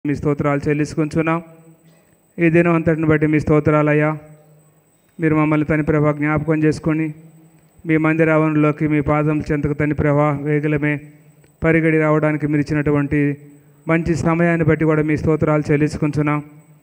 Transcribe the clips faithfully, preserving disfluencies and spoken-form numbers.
మీ స్తోత్రాలు చెల్లించుకుంటున్నాం. ఈ దినం అంతటిని బట్టి మీ స్తోత్రాలయ్యా. మీరు మమ్మల్ని తని ప్రభా జ్ఞాపకం చేసుకొని మీ మందిర ఆవరణలోకి మీ పాదం చెంతకు తని ప్రభా వేగలమే పరిగడి రావడానికి మీరు ఇచ్చినటువంటి మంచి సమయాన్ని బట్టి కూడా మీ స్తోత్రాలు చెల్లించుకుంటున్నాం.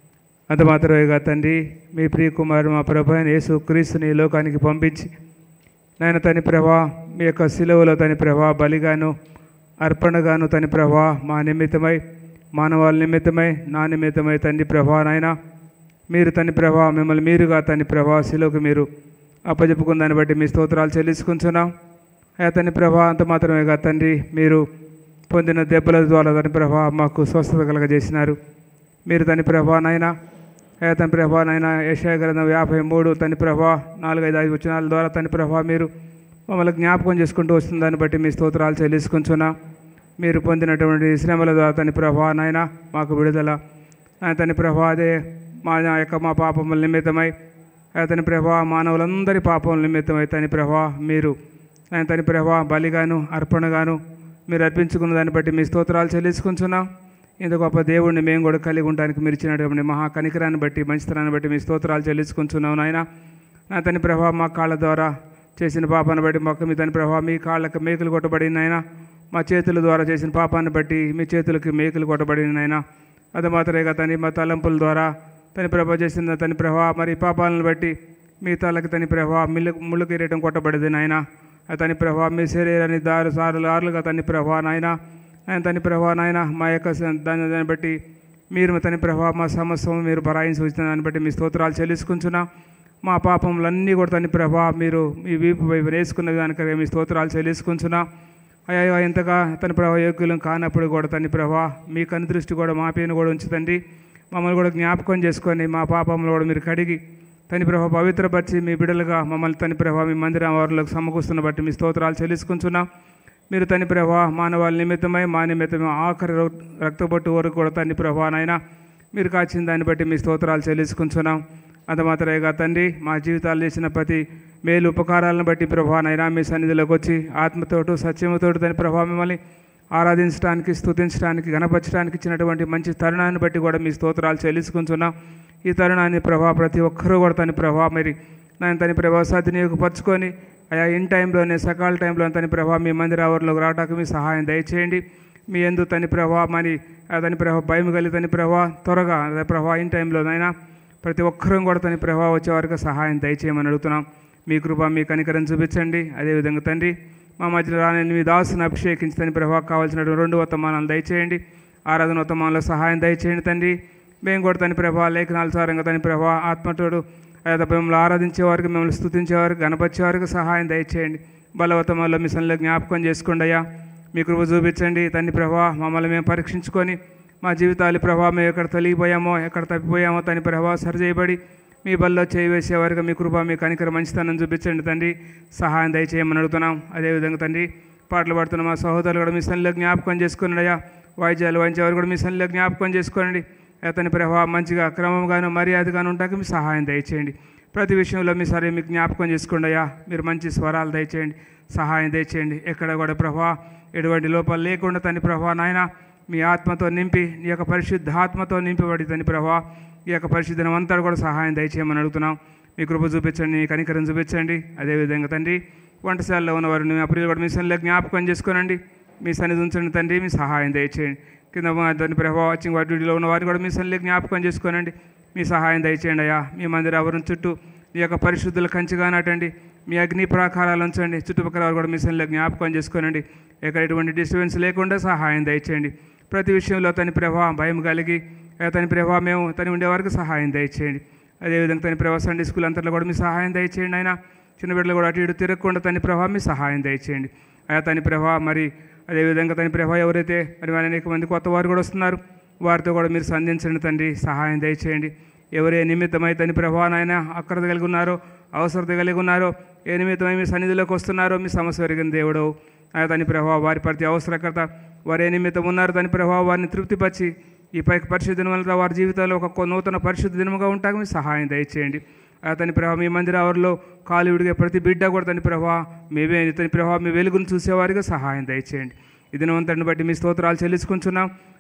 అంత మాత్రమేగా తండ్రి, మీ ప్రియ కుమారు మా ప్రభు అయిన యేసు క్రీస్తుని ఈ లోకానికి పంపించి నాయన తని ప్రభా మీ యొక్క శిలువలో తని ప్రభా బలిగాను అర్పణగాను తని ప్రభా మా నిమిత్తమై మానవాళి నిమిత్తమై నా నిమిత్తమై తండ్రి ప్రభా నాయన మీరు తని ప్రభా మిమ్మల్ని మీరుగా తని ప్రభా శిలువకు మీరు అప్పచెప్పుకున్న దాన్ని బట్టి మీ స్తోత్రాలు చెల్లించుకుంటున్నాం. అయ్యా తని ప్రభా అంత మాత్రమేగా తండ్రి, మీరు పొందిన దెబ్బల ద్వారా తని ప్రభా మాకు స్వస్థత కలగజేసినారు. మీరు తని ప్రభా నాయన అయ్యా తని ప్రభా నాయన యెషయా గ్రంథం యాభై మూడు తని ప్రభా నాలుగైదు ఐదు వచనాల ద్వారా తని ప్రభా మీరు మమ్మల్ని జ్ఞాపకం చేసుకుంటూ వస్తుంది. దాన్ని బట్టి మీ స్తోత్రాలు చెల్లించుకుంటున్నాం. మీరు పొందినటువంటి శ్రమల ద్వారా తని ప్రభా నాయన మాకు విడుదల తని ప్రభా అదే మా యొక్క మా పాపముల నిమిత్తమై తని ప్రభా మానవులందరి పాపముల నిమిత్తమై తని ప్రభా మీరు ఆయన తని ప్రభా బలిగాను అర్పణగాను మీరు అర్పించుకున్న దాన్ని బట్టి మీ స్తోత్రాలు చెల్లించుకుంటున్నాం. ఇంత గొప్ప దేవుడిని మేము కూడా కలిగి ఉండడానికి మీరు ఇచ్చినటువంటి మహా కనికరాన్ని బట్టి మంచితనాన్ని బట్టి మీ స్తోత్రాలు చెల్లించుకుంటున్నాం. నాయన నా తని ప్రభా మా కాళ్ళ ద్వారా చేసిన పాపాన్ని బట్టి మాకు మీ తని ప్రభా మీ కాళ్ళకి మేకులు కొట్టబడిన ఆయన మా చేతుల ద్వారా చేసిన పాపాన్ని బట్టి మీ చేతులకి మేకులు కొట్టబడిన ఆయన అది మాత్రమే తని మా తలంపుల ద్వారా తని ప్రభా చేసిన తని ప్రభా మరి పాపాలను బట్టి మీ తలకి తని ప్రభా మిల్లు ముళ్ళు కిరీటం కొట్టబడింది నాయన. తని ప్రభా మీ శరీరాన్ని దారు సారులు ఆరులుగా తని ప్రభా నాయన ఆయన తని ప్రభా నాయన మా యొక్క దాన్ని దాన్ని బట్టి మీరు తని ప్రభా మా సమస్యను మీరు భరాయించి వచ్చిన దాన్ని బట్టి మీ స్తోత్రాలు చెల్లించుకుంటున్నాం. మా పాపములన్నీ కూడా తని ప్రభా మీరు మీ వీపు వైపు వేసుకున్న దానికై మీ స్తోత్రాలు చెల్లించుకుంటున్నాం. అయ్యా ఎంతగా తన ప్రభా యోగ్యులం కానప్పుడు కూడా తని ప్రభా మీ కను దృష్టి కూడా మా పైన కూడా ఉంచుతండి. మమ్మల్ని కూడా జ్ఞాపకం చేసుకొని మా పాపములు కూడా మీరు కడిగి తని ప్రభా పవిత్రపరిచి మీ బిడ్డలుగా మమ్మల్ని తని ప్రభా మీ మందిరం వారిలోకి సమకూస్తున్న బట్టి మీ స్తోత్రాలు చెల్లించుకుంటున్నాం. మీరు తని ప్రభా మానవాళి నిమిత్తమై మా నిమిత్తమై ఆఖరి రక్తపట్టు వరకు కూడా తని ప్రభా నాయన మీరు కాచిన దాన్ని బట్టి మీ స్తోత్రాలు చెల్లించుకుంటున్నాం. అంత మాత్రమేగా తండ్రి, మా జీవితాలు చేసిన ప్రతి మేలు ఉపకారాలను బట్టి ప్రభా నైనా మీ సన్నిధిలోకి వచ్చి ఆత్మతోటు సత్యముతోటి తని ప్రభా మిమ్మల్ని ఆరాధించడానికి స్తుతించడానికి గణపరచడానికి ఇచ్చినటువంటి మంచి తరుణాన్ని బట్టి కూడా మీ స్తోత్రాలు చెల్లించుకుంటున్నాం. ఈ తరుణాన్ని ప్రభా ప్రతి ఒక్కరూ కూడా తని ప్రభా మరి నేను తని ప్రభా సద్వినియోగపరచుకొని అయా ఇన్ టైంలోనే సకాల టైంలో తని ప్రభా మీ మందిర ఆవరణలోకి రావడానికి మీ సహాయం దయచేయండి. మీ ఎందు తని ప్రభా మరి తని ప్రభా భయం కలిగి తని ప్రభా త్వరగా ప్రభా ఇన్ టైంలోనైనా ప్రతి ఒక్కరూ కూడా తని ప్రభా వచ్చేవారికి సహాయం దయచేయమని అడుగుతున్నాం. మీ కృప మీ కనికరం చూపించండి. అదేవిధంగా తండ్రి మా మధ్యలో రాని మీ దాసుని అభిషేకించి తని ప్రభా కావాల్సినటువంటి రెండు వర్తమానాలు దయచేయండి. ఆరాధన వర్తమానంలో సహాయం దయచేయండి తండ్రి. మేము కూడా తని ప్రభా లేఖనాల సారంగా తని ప్రభా ఆత్మతోడు అదే మిమ్మల్ని ఆరాధించే వారికి మిమ్మల్ని స్తుతించేవారికి గణపరిచే వారికి సహాయం దయచేయండి. బలవర్తమానంలో మీ సన్నిధిలో జ్ఞాపకం చేసుకోండి అయ్యా. మీ కృప చూపించండి తండ్రి ప్రభా. మమ్మల్ని మేము పరీక్షించుకొని మా జీవితాలు ప్రభా మేము ఎక్కడ తొలగిపోయామో ఎక్కడ తప్పిపోయామో తని ప్రభా సరిచేయబడి మీ బల్లో చేయి వేసేవారుగా మీ కృప మీ కనికర మంచితనం చూపించండి తండ్రి. సహాయం దయచేయమని అడుగుతున్నాం. అదేవిధంగా తండ్రి పాటలు పాడుతున్న మా సహోదరులు కూడా మీ సన్నిధిలో జ్ఞాపకం చేసుకున్నాడు అయ్యా. వాయిద్యాలు వాయించేవారు కూడా మీ సన్నిధిలో జ్ఞాపకం చేసుకోండి. అతని ప్రభావ మంచిగా క్రమంగాను మర్యాదగాను ఉంటాక మీ సహాయం దయచేయండి. ప్రతి విషయంలో మీ సరే మీకు జ్ఞాపకం చేసుకోండి అయ్యా. మీరు మంచి స్వరాలు దయచేయండి, సహాయం దయచేయండి. ఎక్కడ కూడా ప్రభా ఎటువంటి లోపాలు లేకుండా తని ప్రభా నాయన మీ ఆత్మతో నింపి నీ యొక్క పరిశుద్ధ ఆత్మతో నింపబడి తని ప్రభా ఈ యొక్క పరిశుద్ధం అంతా కూడా సహాయం దయచేయమని అడుగుతున్నాం. మీ కృప చూపించండి, కనికరం చూపించండి. అదేవిధంగా తండ్రి వంటశాలలో ఉన్నవారిని మీ అప్రియులు కూడా మీ సన్నిధిలో జ్ఞాపకం చేసుకోనండి. మీ సన్నిధి ఉంచండి తండ్రి. మీ సహాయం దయచేయండి. కింద దాని ప్రభావ వాచింగ్ డ్యూటీలో ఉన్న వారిని కూడా మీ సన్నిధిలో జ్ఞాపకం చేసుకోనండి. మీ సహాయం దయచేయండి అయ్యా. మీ మందిర ఆవరణ చుట్టూ మీ యొక్క పరిశుద్ధుల కంచిగా నాటండి. మీ అగ్ని ప్రాకారాలు ఉంచండి. చుట్టుపక్కల వారు కూడా మీ సన్నిధిలో జ్ఞాపకం చేసుకోనండి. ఎక్కడ ఎటువంటి డిస్టర్బెన్స్ లేకుండా సహాయం దయచేయండి. ప్రతి విషయంలో తని ప్రభావ భయం కలిగి తని ప్రభావ మేము తని ఉండేవారికి సహాయం దయచేయండి. అదేవిధంగా తని ప్రభావ సండే స్కూల్ అంతట్లో కూడా మీ సహాయం దయచేయండి. ఆయన చిన్న బిడ్డలు కూడా అటు ఇటు తిరగకుండా తని ప్రభావ మీ సహాయం దయచేయండి. అయా తని ప్రభావ మరి అదేవిధంగా తని ప్రభావ ఎవరైతే మరి మరి అనేక మంది కొత్త వారు కూడా వస్తున్నారు వారితో కూడా మీరు సంధించండి తండ్రి. సహాయం దయచేయండి. ఎవరే నిమిత్తమై తని ప్రభావనైనా అక్రత కలిగి ఉన్నారో అవసరత కలిగి ఉన్నారో ఏ నిమిత్తమై మీ సన్నిధిలోకి వస్తున్నారో మీ సమస్య పెరిగిన దేవుడు ఆయా తని ప్రభావ వారి ప్రతి అవసరకర్త వారు ఏ నిమిత్తం ఉన్నారు తని ప్రభావ వారిని తృప్తిపరిచి ఈ పైకి పరిశుద్ధ దినం వల్ల వారి జీవితాల్లో ఒక నూతన పరిశుద్ధ దినముగా ఉంటాక మీ సహాయం దయచేయండి. తని ప్రభావ మీ మందిర ఆవరణలో కాలు విడిగే ప్రతి బిడ్డ కూడా తని ప్రభావ మేమే తని ప్రభావ మీ వెలుగును చూసేవారిగా సహాయం దయచేయండి. ఈ దినవంతటిని బట్టి మీ స్తోత్రాలు చెల్లించుకుంటున్నాం.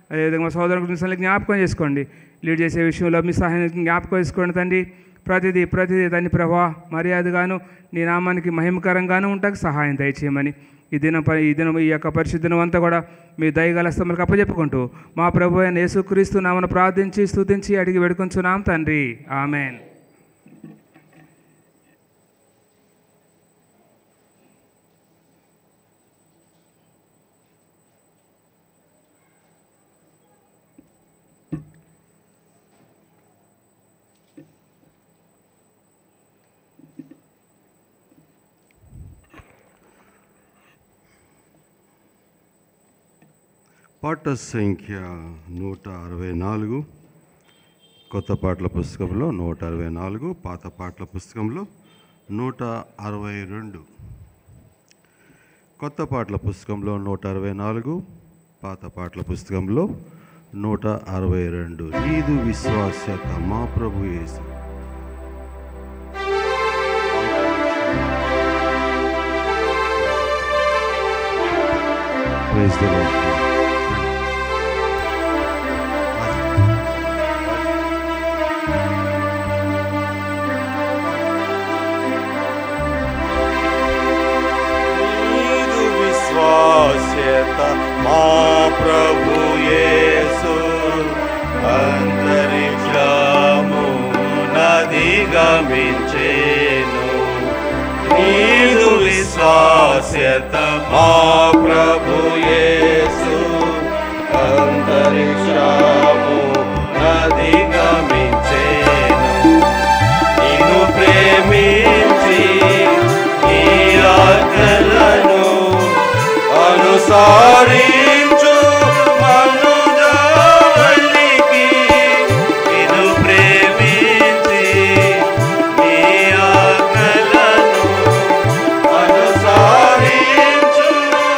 అదేవిధంగా మా సోదరుల గురించి జ్ఞాపకం చేసుకోండి. లీడ్ చేసే విషయంలో మీ సహాయాన్ని జ్ఞాపకం చేసుకోండి తండ్రి. ప్రతిదీ ప్రతిదీ తండ్రి ప్రభా మర్యాదగాను నీ నామానికి మహిమకరంగాను ఉంటానికి సహాయం దయచేయమని ఈ దినం ఈ దినం ఈ యొక్క పరిశుద్ధ దినం అంతా కూడా మీ దయగల స్తములకు అప్పచెప్పుకుంటూ మా ప్రభు అయిన యేసుక్రీస్తు నామమున ప్రార్థించి స్తుతించి అడిగి వేడుకొంచున్నాం తండ్రి. ఆమెన్. పాట సంఖ్య నూట అరవై నాలుగు. కొత్త పాటల పుస్తకంలో నూట అరవై నాలుగు, పాత పాటల పుస్తకంలో నూట అరవై రెండు. కొత్త పాటల పుస్తకంలో నూట అరవై నాలుగు, పాత పాటల పుస్తకంలో నూట అరవై రెండు. నీదు విశ్వాస్యత మా ప్రభు యేసు. Praise the lord. మా ప్రభు యేసు అంతరిక్షము నదిగమించెను. నీదు విశ్వాస్యత మా ప్రభు యేసు అంతరిక్షము నదిగమించెను. నిన్ను ప్రేమించి నీ ఆజ్ఞలను అనుసరించు మనుజవల్లికి నిన్ను ప్రేమించి నీ ఆజ్ఞలను అనుసరించు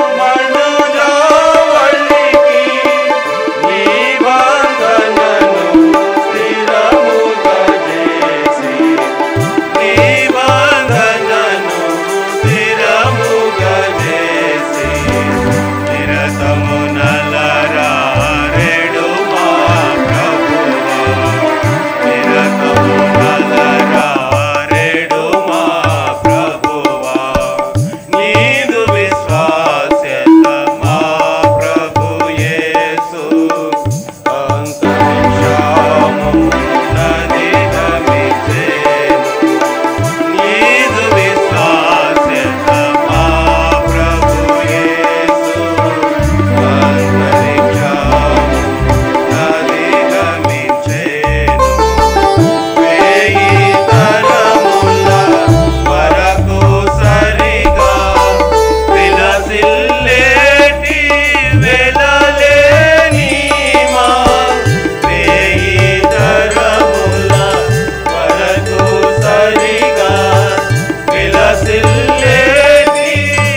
మనుజవల్లికి నీ బంధనను స్థిరముగా చేసి నీ బంధనను స్థిరముగా చేసి నిరతమునలరారెడు మా ప్రభువా, నిరతమునలరారెడు మా ప్రభువా. నీదు విశ్వాస్యత మా ప్రభు యేసు అంతరిక్షము నదిగమించెను. నీదు విశ్వాస్యత మా ప్రభు యేసు అంతరిక్షము నదిగమించెను. వేయి తరముల వరకు సరిగా విలసిల్లేటి వెలలేని మా వేయి తరముల వరకు సరిగా విలసిల్లేటి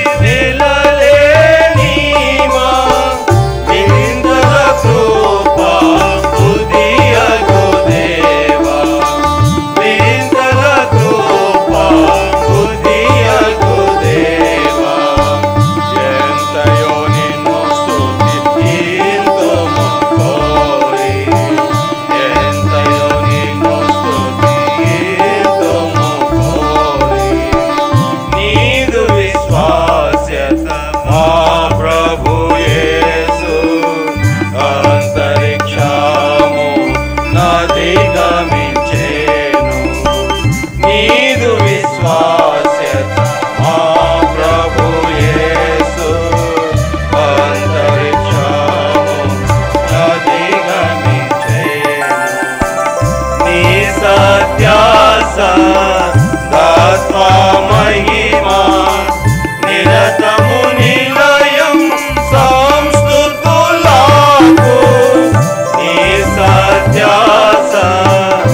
వెలలేని మా నిందల కృపా ఉదియగు దేవా, నిందల కృపా ఉదియగు దేవా. ఎంతయో నిన్ను స్తుతింతుము కోరి, ఎంతయో నిన్ను స్తుతింతుము కోరి. నీదు విశ్వాస్యత మా ప్రభు యేసు అంతరిక్షము నదిగమించెను. నీదు విశ్వాస్యత మా ప్రభు యేసు అంతరిక్షము నదిగమించెను. నీ సత్యాస దాత్వా మహిమా నిరతము నిలయం సంస్తుతులకు. నీ సత్యాస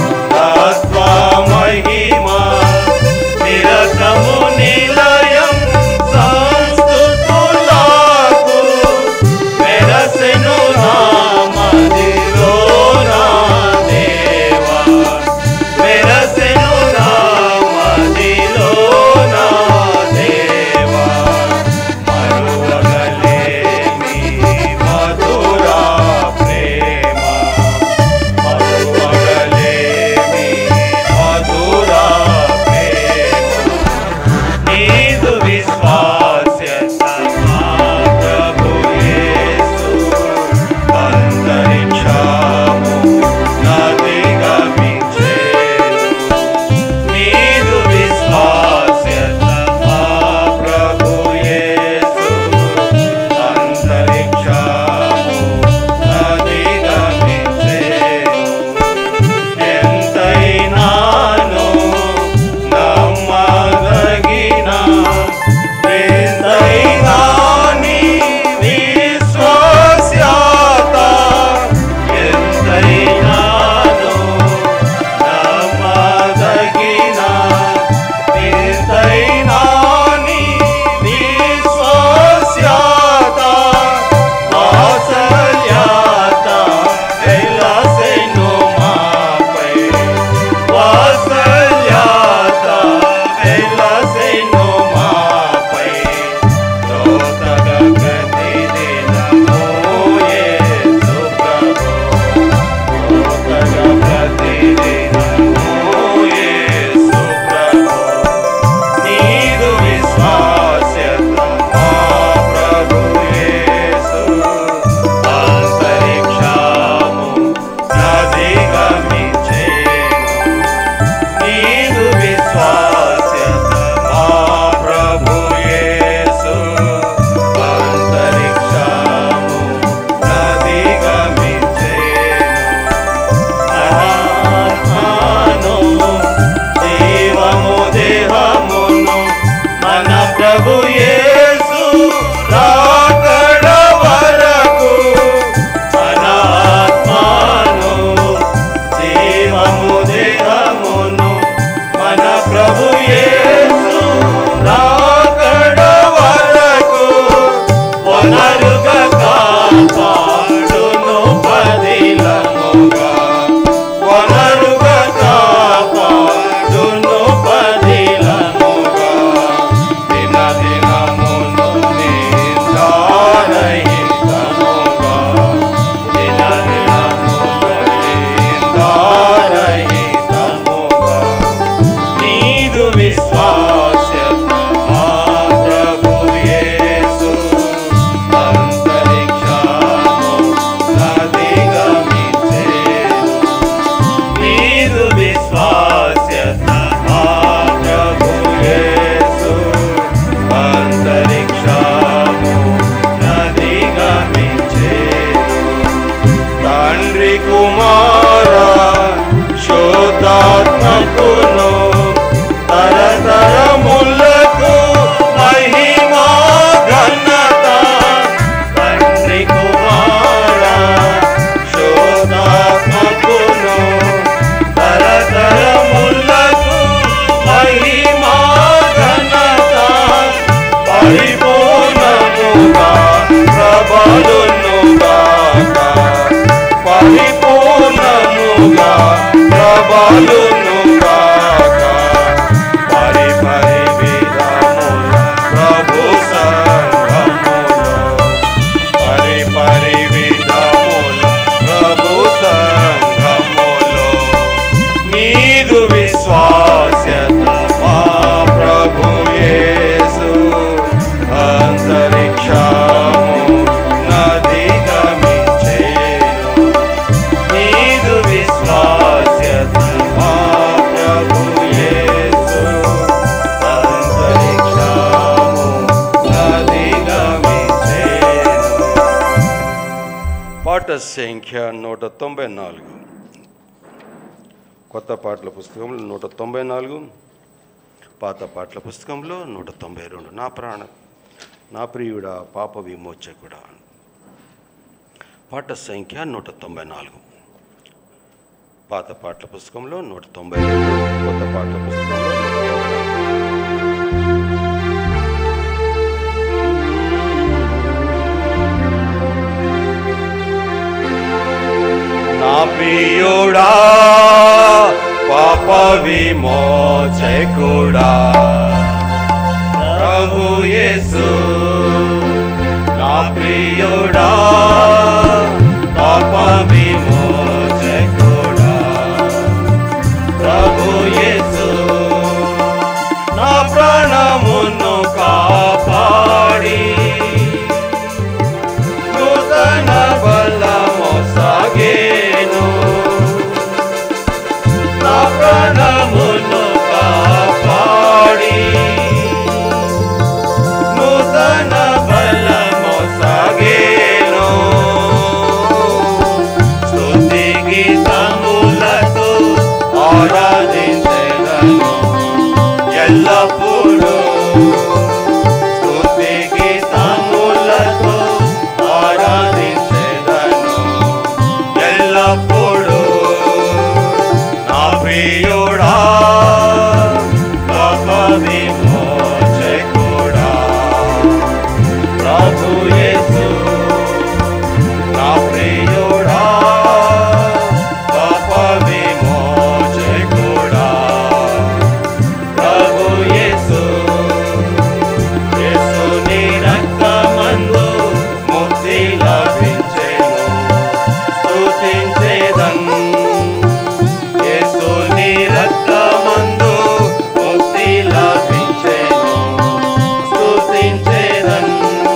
ప్రబలునుగా ప్రబలునుగా పరి పరి విధముల ప్రభు సంఘములో పరి పరి విధముల ప్రభు సంఘములో నీదు విశ్వాస్యత మా ప్రభు యేసు అంతరిక్షము నదిగా మించెను నీదు విశ్వాస్యత మా ప్రభు యేసు అంతరిక్షము నదిగా మించెను. పాట సంఖ్య నూట తొంభై నాలుగు. కొత్త పాటల పుస్తకంలో నూట తొంభై నాలుగు, పాత పాటల పుస్తకంలో నూట తొంభై రెండు. నా ప్రాణ నా ప్రియుడా పాప విమోచకుడా. పాట సంఖ్య నూట తొంభై నాలుగు, పాత పాటల పుస్తకంలో నూట తొంభై రెండు, కొత్త పాటల పుస్తకంలో నూట తొంభై నాలుగు. నా ప్రియుడా పాప విమోచకుడా ప్రభు యేసు నా ప్రియుడా పాప విమోచకుడా ప్రభు యేసు నా ప్రాణమును కాపాడి నూతన బలము సాగేను నా ప్రాణమును కాపాడి నూతన బలము సాగేను స్తుతి గీతములతో ఆరాధించెదను ఎల్లప్పుడూ స్తుతి గీతములతో ఆరాధించెదను ఎల్లప్పుడూ నా ప్రియుడా పాప విమోచకుడా ప్రభు యేసు నా ప్రియుడా పాప విమోచకుడా ప్రభు యేసు యేసుని రక్తమందు ముక్తి లభించెను స్తుతించెదను యేసుని రక్తమందు ముక్తి లభించెను స్తుతించెదను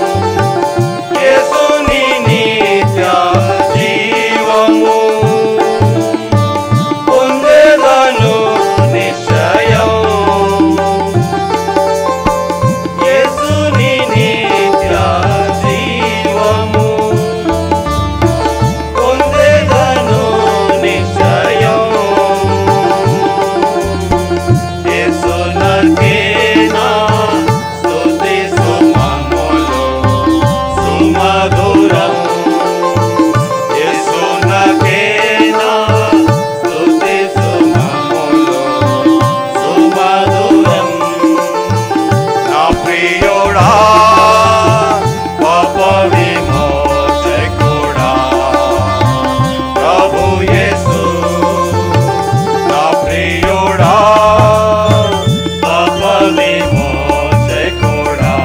యేసుని నిత్య జీవము పొందెదను నిశ్చయం యేసుని నిత్య జీవము పొందెదను నిశ్చయం యేసునకేనా స్తుతి సుమములు సుమధురం యేసునకేనా స్తుతి సుమములు సుమధురం నా ప్రియుడా పాప విమోచకుడా ప్రభు యేసు నా ప్రియుడా పాప విమోచకుడా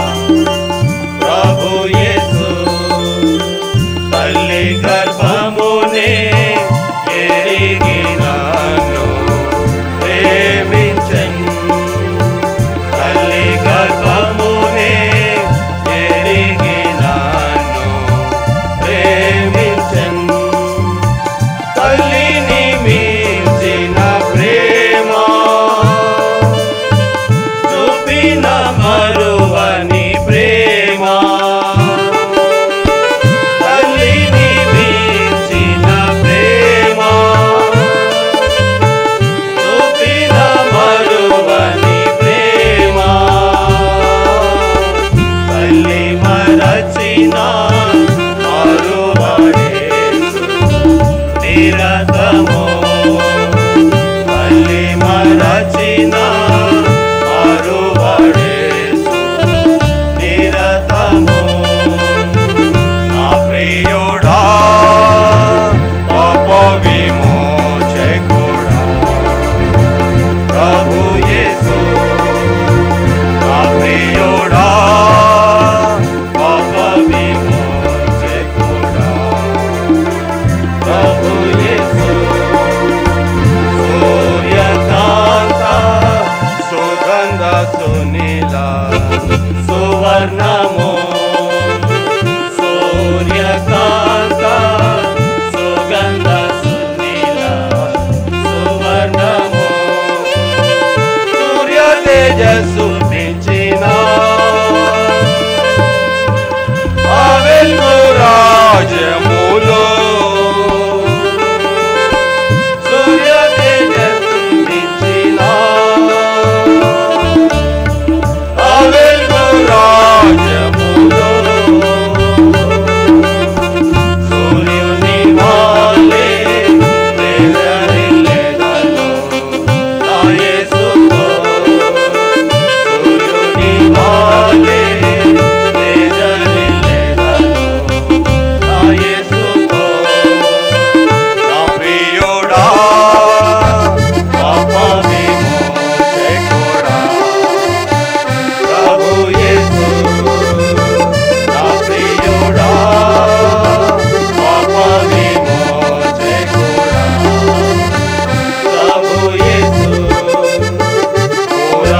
ప్రభు యేసు తల్లి గర్భమునే ఎరిగి నన్ను ప్రేమించెను తల్లి గర్భమునే ఎరిగి నన్ను ప్రేమించెను తల్లిని మించిన ప్రేమ చూపిన మరువని ప్రేమ తల్లిని మించిన ప్రేమ చూపిన మరువని ప్రేమ తల్లి మరచిన మరువడేసు నిరతము తల్లి మరచిన మరువడేసు నిరతము నా ప్రియుడా పాప విమోచకుడా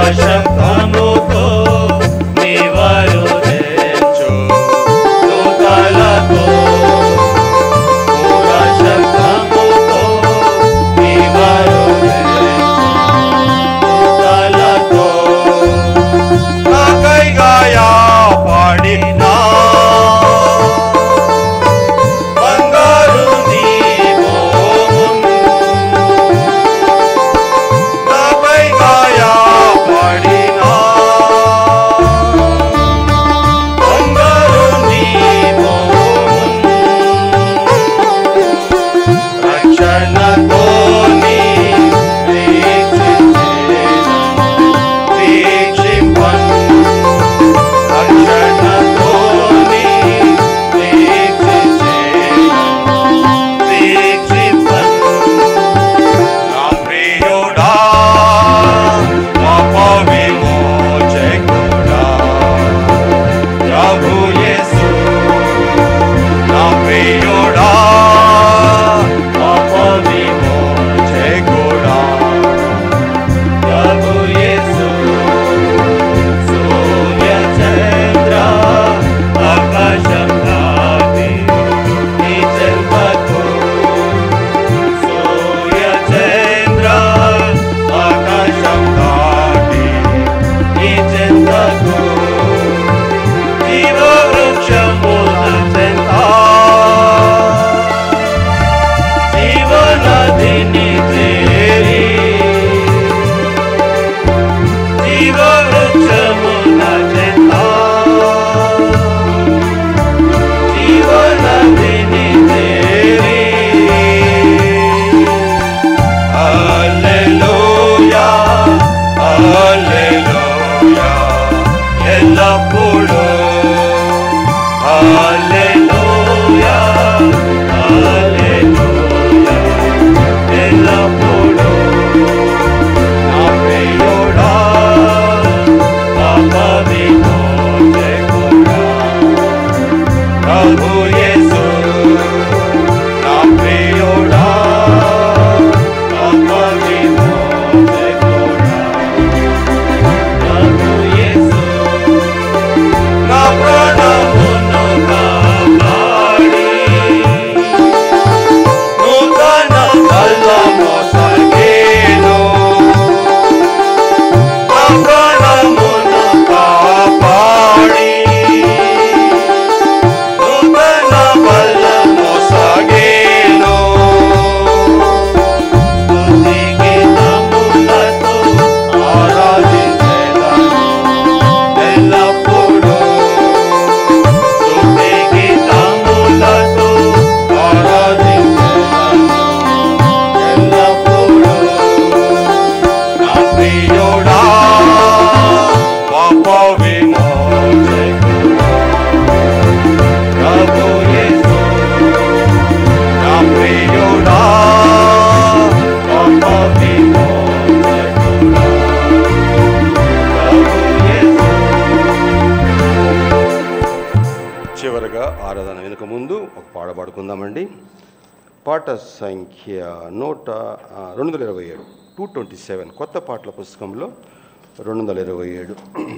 శబ్దముతో నీవారు తెచ్చు నూతలతో పూర శబ్దముతో నీవారు నూతలతో నాకై గాయా పాడినా బంగారు నీ మోమును నాపై గాయా పాడినా బంగారు నీ మోమును రక్షణతో నీ వీక్షించేదను వీక్షింపను రక్షణతో నీ వీక్షించేదను వీక్షింపను నా ప్రియుడా పాప విమోచకుడా ప్రభు యేసు నా ప్రియుడా పాప విమోచకుడా ప్రభు యేసు సూర్య చంద్ర ఆకాశం దాటి నీ చెంతకు సూర్య చంద్ర ఆకాశం దాటి నీ చెంతకు జీవ వృక్షముల చెంత జీవనదిని చేరి జీవ వృక్షముల చెంత జీవనదిని చేరి హల్లెలూయా హల్లెలూయా ఎల్లప్పుడూ హల్లెలూయా హల్లెలూయా ఎల్లప్పుడూ నా ప్రియుడా పాప విమోచకుడా ప్రభు యేసు నా ప్రియుడా పాప విమోచకుడా ప్రభు యేసు నా ప్రాణమును కాపాడి నూతన బలము సగేను నా ప్రాణమును కాపాడి నూతన బలము సగేను స్తుతి గీతములతో ఆరాధించెదను ఎల్లప్పుడూ స్తుతి గీతములతో ఆరాధించెదను ఎల్లప్పుడూ నా ప్రియుడా పాప విమోచకుడా ప్రభు యేసు నా ప్రియుడా పాప విమోచకుడా ప్రభు యేసు చివరగా ఆరాధన వెనుక ముందు ఒక పాట పాడుకుందామండి. పాట సంఖ్య నూట ఆ, రెండు వందల ఇరవై ఏడు టూ ట్వంటీ సెవెన్ కొత్త పాటల పుస్తకంలో రెండు వందల ఇరవై ఏడు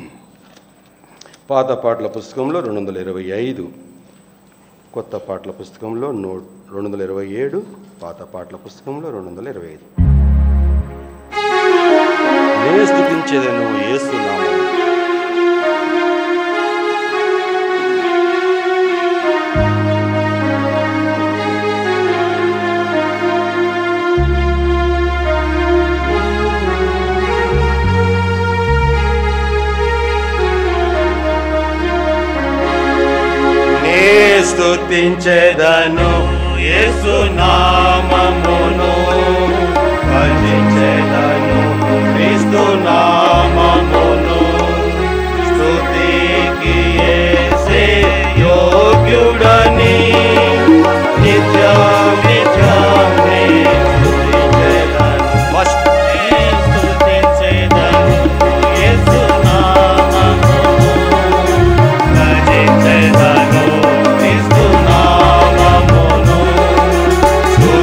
పాత పాటల పుస్తకంలో రెండు వందల ఇరవై ఐదు కొత్త పాటల పుస్తకంలో నూ రెండు వందల ఇరవై ఏడు పాత పాటల పుస్తకంలో రెండు వందల ఇరవై ఐదు నేను స్తుతించేదను యేసు నామమును నే స్తుతించెదను యేసు నామమును భజించెదను క్రీస్తు నామమును స్తుతికి యేసే యోగ్యుడని నిత్యం నిత్యం నే స్తుతించెదను ఫస్ట్ స్తుతించెదను యేసు నామమును భజించెదను క్రీస్తు నామమును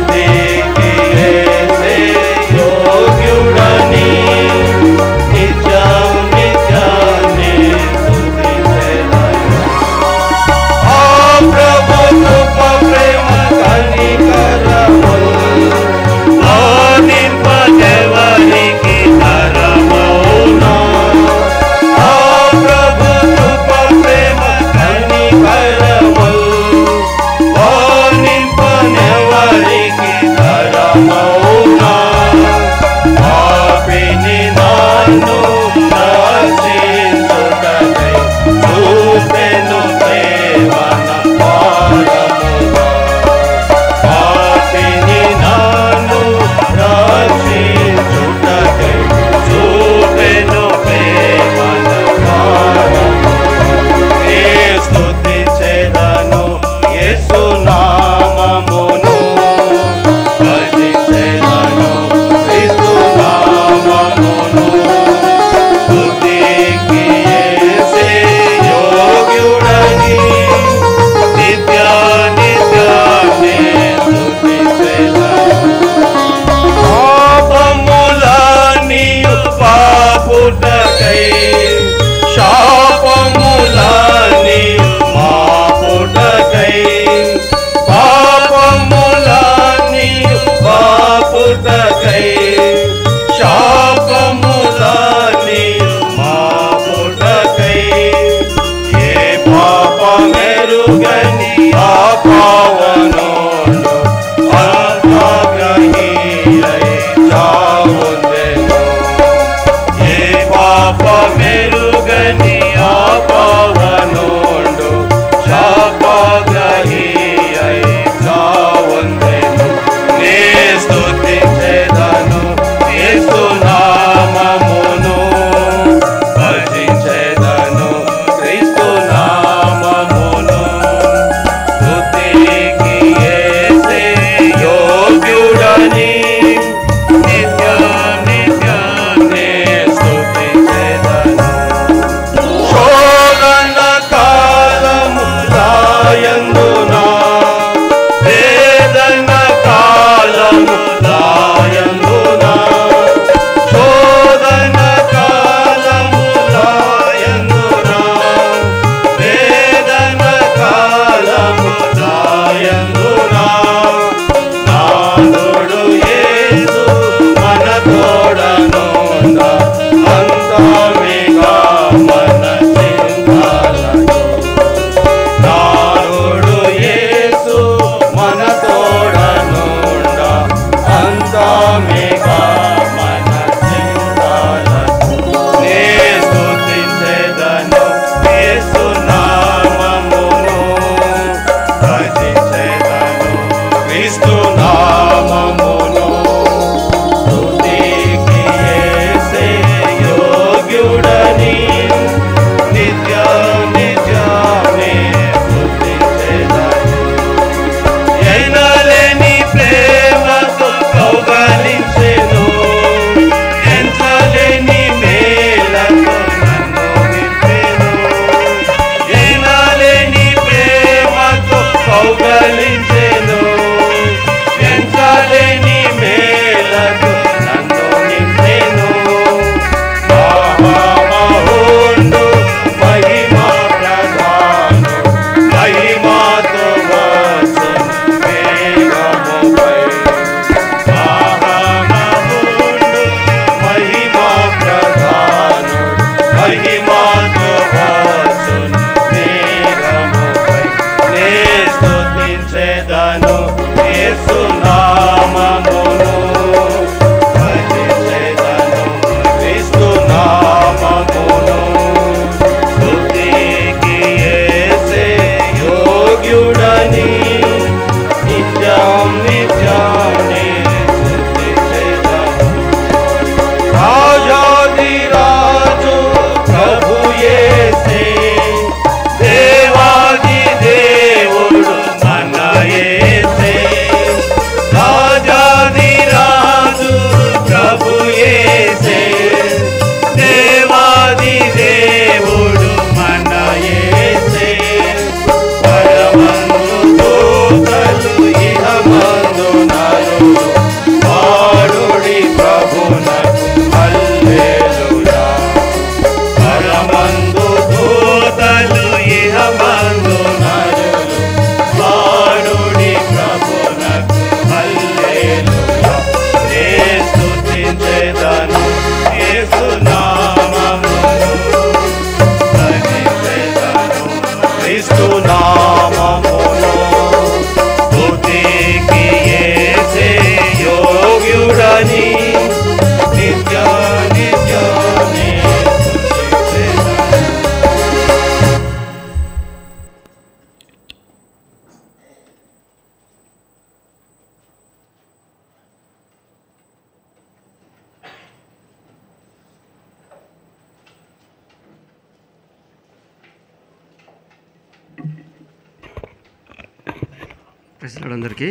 ప్రజలందరికీ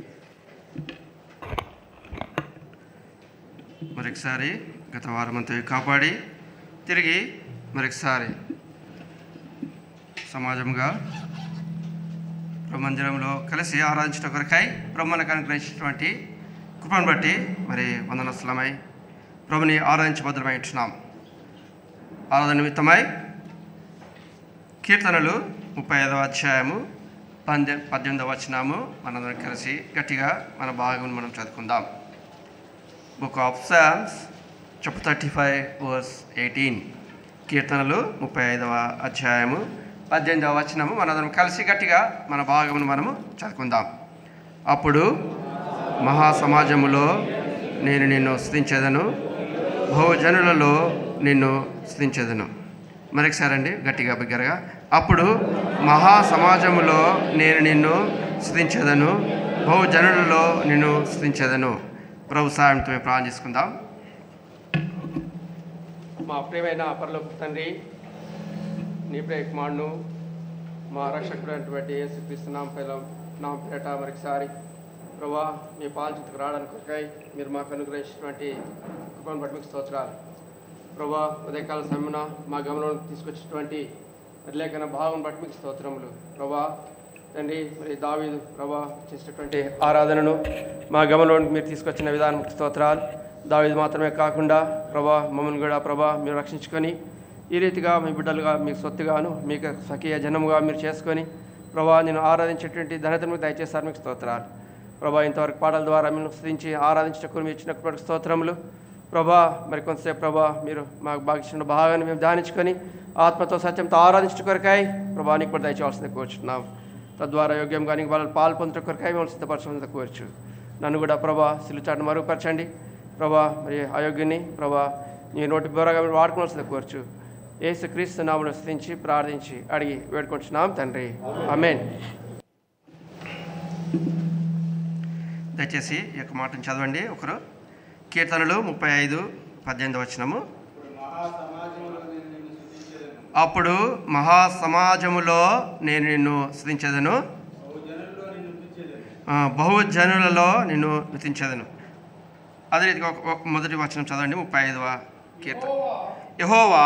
మరొకసారి గత వారం అంతా కాపాడి తిరిగి మరొకసారి సమాజంగా మందిరంలో కలిసి ఆరాధించడం కొరకై ప్రభువునికి అనుగ్రహించినటువంటి కృపను బట్టి మరి వందనస్తులమై ప్రభుని ఆరాధించి భద్రమై ఉంటున్నాం. ఆరాధన నిమిత్తమై కీర్తనలు ముప్పై ఐదవ అధ్యాయము పందె పద్దెనిమిదవ వచనము మనందరం కలిసి గట్టిగా మన భాగం మనం చదువుకుందాం. Book of psalms chapter thirty five verse eighteen. కీర్తనలు ముప్పై ఐదవ అధ్యాయము పద్దెనిమిదవ వచనము మనందరం కలిసి గట్టిగా మన భాగమును మనము చదువుకుందాం. అప్పుడు మహాసమాజములో నేను నిన్ను స్తుతించెదను, బహుజనులలో నిన్ను స్తుతించెదను. మరొకసారి అండి గట్టిగా బిగ్గరగా. అప్పుడు మహాసమాజములో నేను నిన్ను స్తుతించెదను, బహుజనులలో నిన్ను స్తుతించెదను. ప్రభు సాయంతో మేము ప్రార్థన చేసుకుందాం. మా ప్రియమైన పరలోక తండ్రి, నీ ప్రియ కుమారుడు మా రక్షకుడు అయినటువంటి యేసుక్రీస్తు నామ నామ పేట మరొకసారి ప్రభా మీ పాలచితకు రావడానికి కొరకై మీరు మాకు అనుగ్రహించినటువంటి కృపను బట్టి మీకు స్తోత్రాలు. ప్రభా ఉదయకాల సమయమున మా గమనంలో తీసుకొచ్చినటువంటి లేఖన భావం బట్టి మీకు స్తోత్రములు. ప్రభా తండ్రి మరి దావీదు ప్రభా చేసినటువంటి ఆరాధనను మా గమనంలోకి మీరు తీసుకొచ్చిన విధానం స్తోత్రాలు. దావీదు మాత్రమే కాకుండా ప్రభా మమ్మల్ని కూడా ప్రభా మీరు రక్షించుకొని ఈ రీతిగా మీ బిడ్డలుగా మీకు సొత్తుగాను మీకు సఖీయ జనముగా మీరు చేసుకొని ప్రభా నేను ఆరాధించేటువంటి ధనతను మీకు దయచేస్తారు మీకు స్తోత్రాలు. ప్రభా ఇంతవరకు పాటల ద్వారా మేము స్తుతించి ఆరాధించటకు మీరు ఇచ్చినటువంటి స్తోత్రములు. ప్రభా మరి కొంతసేపు ప్రభా మీరు మాకు బాగా ఇచ్చిన భాగాన్ని మేము ధ్యానించుకొని ఆత్మతో సత్యంతో ఆరాధించడం కొరకాయ ప్రభా నీకు కూడా దయచేయాల్సింది కోరుచున్నాం. తద్వారా యోగ్యంగా నీకు వాళ్ళని పాలు పొందడం కొరకాయ మేము సిద్ధపరచాల్సింది కోరచ్చు. నన్ను కూడా ప్రభా సిలుచాటును మరుగుపరచండి ప్రభా. మరి అయోగ్యుని ప్రభా నీ నోటి ద్వారాగా మీరు వాడుకోవాల్సింది కోరచ్చు. యేసుక్రీస్తు నామమున స్తుతించి ప్రార్థించి అడిగి వేడుకుంటున్నాం తండ్రి, ఆమేన్. దయచేసి ఈ యొక్క మాటను చదవండి ఒకరు. కీర్తనలు ముప్పై ఐదు పద్దెనిమిది వచనము. అప్పుడు మహాసమాజములో నేను నిన్ను స్తుతించెదను, బహుజనులలో నిన్ను స్తుతించెదను. అదే రీతిగా మొదటి వచనం చదవండి. ముప్పై ఐదవ కీర్తన. యెహోవా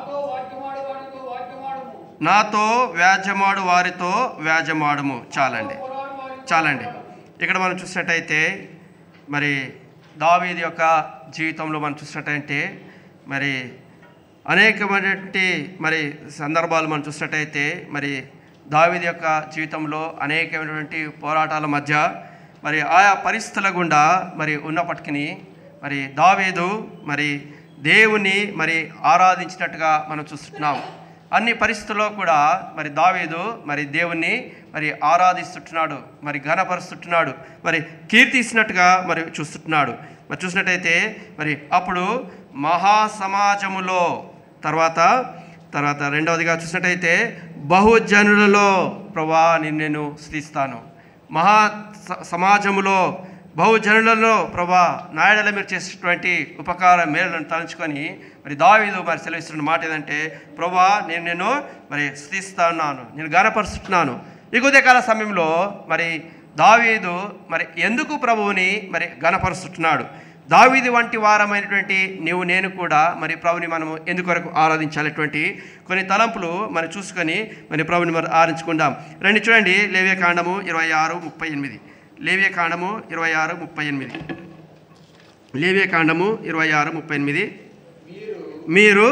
నాతో వ్యాజ్యమాడు వారితో వ్యాజ్యమాడుము. చాలండి చాలండి ఇక్కడ మనం చూసినట్టయితే మరి దావీదు యొక్క జీవితంలో మనం చూసినట్టయితే మరి అనేకమైనటువంటి మరి సందర్భాలు మనం చూసినట్టయితే మరి దావీదు యొక్క జీవితంలో అనేకమైనటువంటి పోరాటాల మధ్య మరి ఆయా పరిస్థితుల గుండా మరి ఉన్నప్పటికీ మరి దావీదు మరి దేవుని మరి ఆరాధించినట్టుగా మనం చూస్తున్నాం. అన్ని పరిస్థితుల్లో కూడా మరి దావీదు మరి దేవుణ్ణి మరి ఆరాధిస్తుంటున్నాడు, మరి ఘనపరుస్తుంటున్నాడు, మరి కీర్తిస్తున్నట్టుగా మరి చూస్తున్నాడు. మరి చూసినట్టయితే మరి అప్పుడు మహాసమాజములో తర్వాత తర్వాత రెండవదిగా చూసినట్టయితే బహుజనులలో ప్రభా నిన్ను నేను స్తుతిస్తాను. మహా సమాజములో బహుజనులలో ప్రభా నాయడల మీరు చేసేటువంటి ఉపకారం మేలులను తలంచుకొని మరి దావీదు మరి సెలవిస్తున్న మాట ఏదంటే ప్రభా నేను నేను మరి స్తుతిస్తున్నాను, నేను ఘనపరుస్తున్నాను. ఈ ఉదయకాల సమయంలో మరి దావీదు మరి ఎందుకు ప్రభువుని మరి ఘనపరుస్తున్నాడు? దావీదు వంటి వారమైనటువంటి నీవు నేను కూడా మరి ప్రభుని మనము ఎందుకొరకు ఆరాధించాలటువంటి కొన్ని తలంపులు మరి చూసుకొని మరి ప్రభుని మరి ఆరాధించుకుందాం. రండి చూడండి లేవ్యకాండము ఇరవై ఆరు ముప్పై ఎనిమిది లేవ్యకాండము ఇరవై ఆరు ముప్పై ఎనిమిది లేవ్యకాండము ఇరవై ఆరు ముప్పై ఎనిమిది మీరు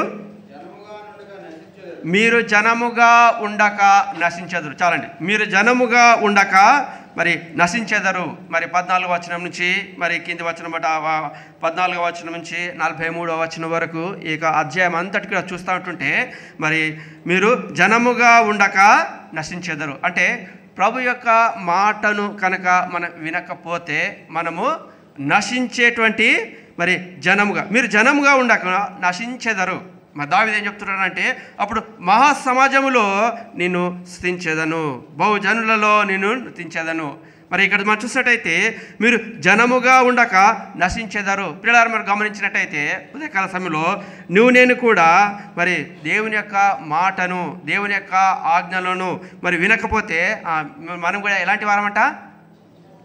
మీరు జనముగా ఉండక నశించెదరు. చాలండి. మీరు జనముగా ఉండక మరి నశించెదరు. మరి పద్నాలుగో వచనం నుంచి మరి కింది వచనం బట్ట పద్నాలుగో వచనం నుంచి నలభై మూడో వచనం వరకు ఈ అధ్యాయం అంతటి కూడా చూస్తూ ఉంటుంటే మరి మీరు జనముగా ఉండక నశించెదరు అంటే ప్రభు యొక్క మాటను కనుక మనం వినకపోతే మనము నశించేటువంటి మరి జనముగా మీరు జనముగా ఉండక నశించెదరు. మరి దావీదు ఏం చెప్తున్నాడంటే అప్పుడు మహాసమాజములో నిన్ను స్తుతించెదను, బహుజనులలో నిన్ను స్తుతించెదను. మరి ఇక్కడ మనం చూసినట్టయితే మీరు జనముగా ఉండక నశించెదరు. పిల్లలు మీరు గమనించినట్టయితే ఉదయకాల సమయంలో నువ్వు నేను కూడా మరి దేవుని యొక్క మాటను దేవుని యొక్క ఆజ్ఞలను మరి వినకపోతే మనం కూడా ఎలాంటి వారమంట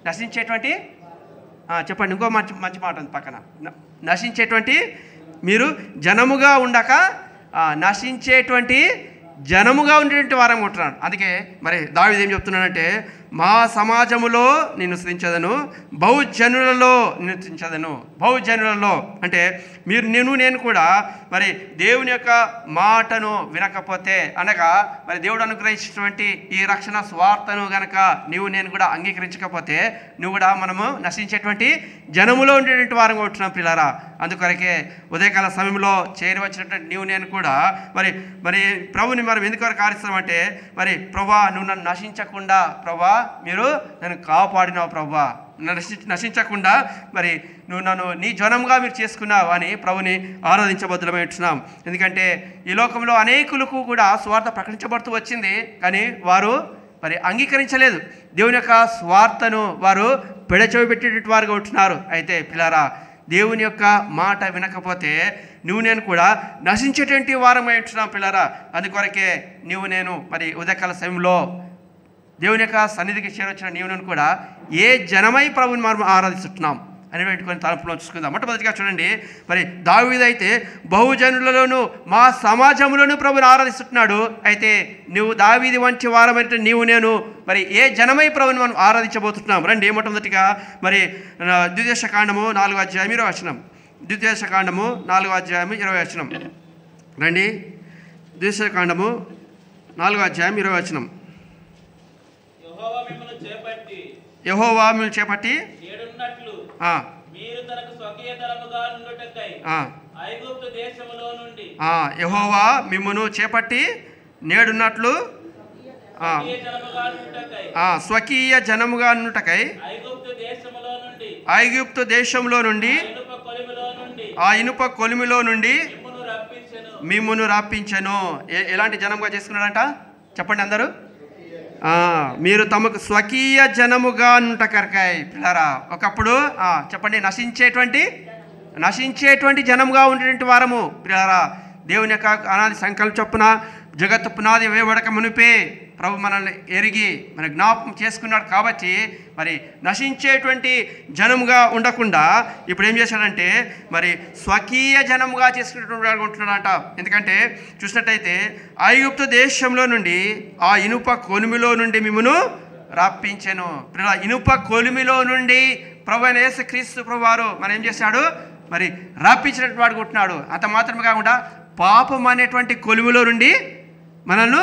నశించేటువంటి చెప్పండి, ఇంకో మంచి మంచి మాట ఉంది పక్కన, నశించేటువంటి మీరు జనముగా ఉండక నశించేటువంటి జనముగా ఉండేటువంటి వారం ఉంటున్నాడు. అందుకే మరి దావీదు ఏం చెప్తున్నాడంటే, మా సమాజములో నిన్ను స్తుతించదను, బహుజనులలో నిన్ను స్తుతించదను. బహుజనులలో అంటే మీరు నేను నేను కూడా మరి దేవుని యొక్క మాటను వినకపోతే అనగా మరి దేవుడు అనుగ్రహించినటువంటి ఈ రక్షణ స్వార్థను గనక నీవు నేను కూడా అంగీకరించకపోతే నువ్వు కూడా మనము నశించేటువంటి జనములో ఉండేటువంటి వారం ఉంటున్నాం పిల్లారా. అందుకొరకే ఉదయకాల సమయంలో చేరి వచ్చినటువంటి నీవు నేను కూడా మరి మరి ప్రభుని మనం ఎందుకు వరకు ఆరిస్తామంటే, మరి ప్రభా నువ్వు నన్ను నశించకుండా ప్రభా మీరు నన్ను కాపాడినావు ప్రభా, నశి నశించకుండా మరి నువ్వు నన్ను నీ జనంగా మీరు చేసుకున్నావు అని ప్రభుని ఆరాధించబద్దులమై ఉంటున్నాం. ఎందుకంటే ఈ లోకంలో అనేకులకు కూడా స్వార్థ ప్రకటించబడుతూ వచ్చింది, కానీ వారు మరి అంగీకరించలేదు. దేవుని యొక్క స్వార్థను వారు పెడచెవిపెట్టేటువంటి వారుగా ఉంటున్నారు. అయితే పిల్లారా, దేవుని యొక్క మాట వినకపోతే నువ్వు నేను కూడా నశించేటువంటి వారమై ఉంటున్నాం పిల్లారా. అందుకొరకే నువ్వు నేను మరి ఉదయకాల సమయంలో దేవుని యొక్క సన్నిధికి చేరొచ్చిన నీవు నేను కూడా ఏ జనమై ప్రభుని మనం ఆరాధిస్తున్నాం అనేటువంటి కొన్ని తలుపులో చూసుకుందాం. మొట్టమొదటిగా చూడండి, మరి దావీదు అయితే బహుజనులలోనూ మా సమాజంలోనూ ప్రభుని ఆరాధిస్తున్నాడు. అయితే నువ్వు దావీదు వంటి వారమైతే నీవు నేను మరి ఏ జనమై ప్రభుని మనం ఆరాధించబోతున్నాం. రండి, మొట్టమొదటిగా మరి ద్వితీయోపదేశ కాండము నాలుగో అధ్యాయం ఇరవై వచనం. ద్వితీయోపదేశ కాండము నాలుగో అధ్యాయం ఇరవై వచనం. రండి, ద్వితీయోపదేశ కాండము నాలుగో అధ్యాయం ఇరవై వచనం. యెహోవా మిమ్మల్ని చేపట్టి యెహోవా మిమ్మును చేపట్టి నేడున్నట్లు స్వకీయ జనముగా నుండుటకై ఐగుప్తు దేశంలో నుండి ఆ ఇనుప కొలిమిలో నుండి మిమ్మును రప్పించెను. ఎలాంటి జనముగా చేసుకున్నాడంట చెప్పండి అందరూ. మీరు తమకు స్వకీయ జనముగా నుంటకరకాయ పిల్లరా. ఒకప్పుడు చెప్పండి, నశించేటువంటి నశించేటువంటి జనముగా ఉండేటువంటి వారము పిల్లరా. దేవుని యొక్క అనాది సంకల్ప చొప్పున జగత్తు పునాది వేయబడక మునిపే ప్రభు మనల్ని ఎరిగి మన జ్ఞాపకం చేసుకున్నాడు. కాబట్టి మరి నశించేటువంటి జనముగా ఉండకుండా ఇప్పుడు ఏం చేశాడంటే మరి స్వకీయ జనముగా చేసుకున్నటువంటి ఉంటున్నాడంట. ఎందుకంటే చూసినట్టయితే ఐగుప్తు దేశంలో నుండి ఆ ఇనుప కొలిమిలో నుండి మిమ్మును రప్పించెను. ఇనుప కొలిమిలో నుండి ప్రభు అయిన యేసుక్రీస్తు ప్రభు వారు మనం ఏం చేశాడు మరి రప్పించినట్టు వాడు ఉంటున్నాడు. అంత మాత్రమే కాకుండా పాపం అనేటువంటి కొలిమిలో నుండి మనల్ని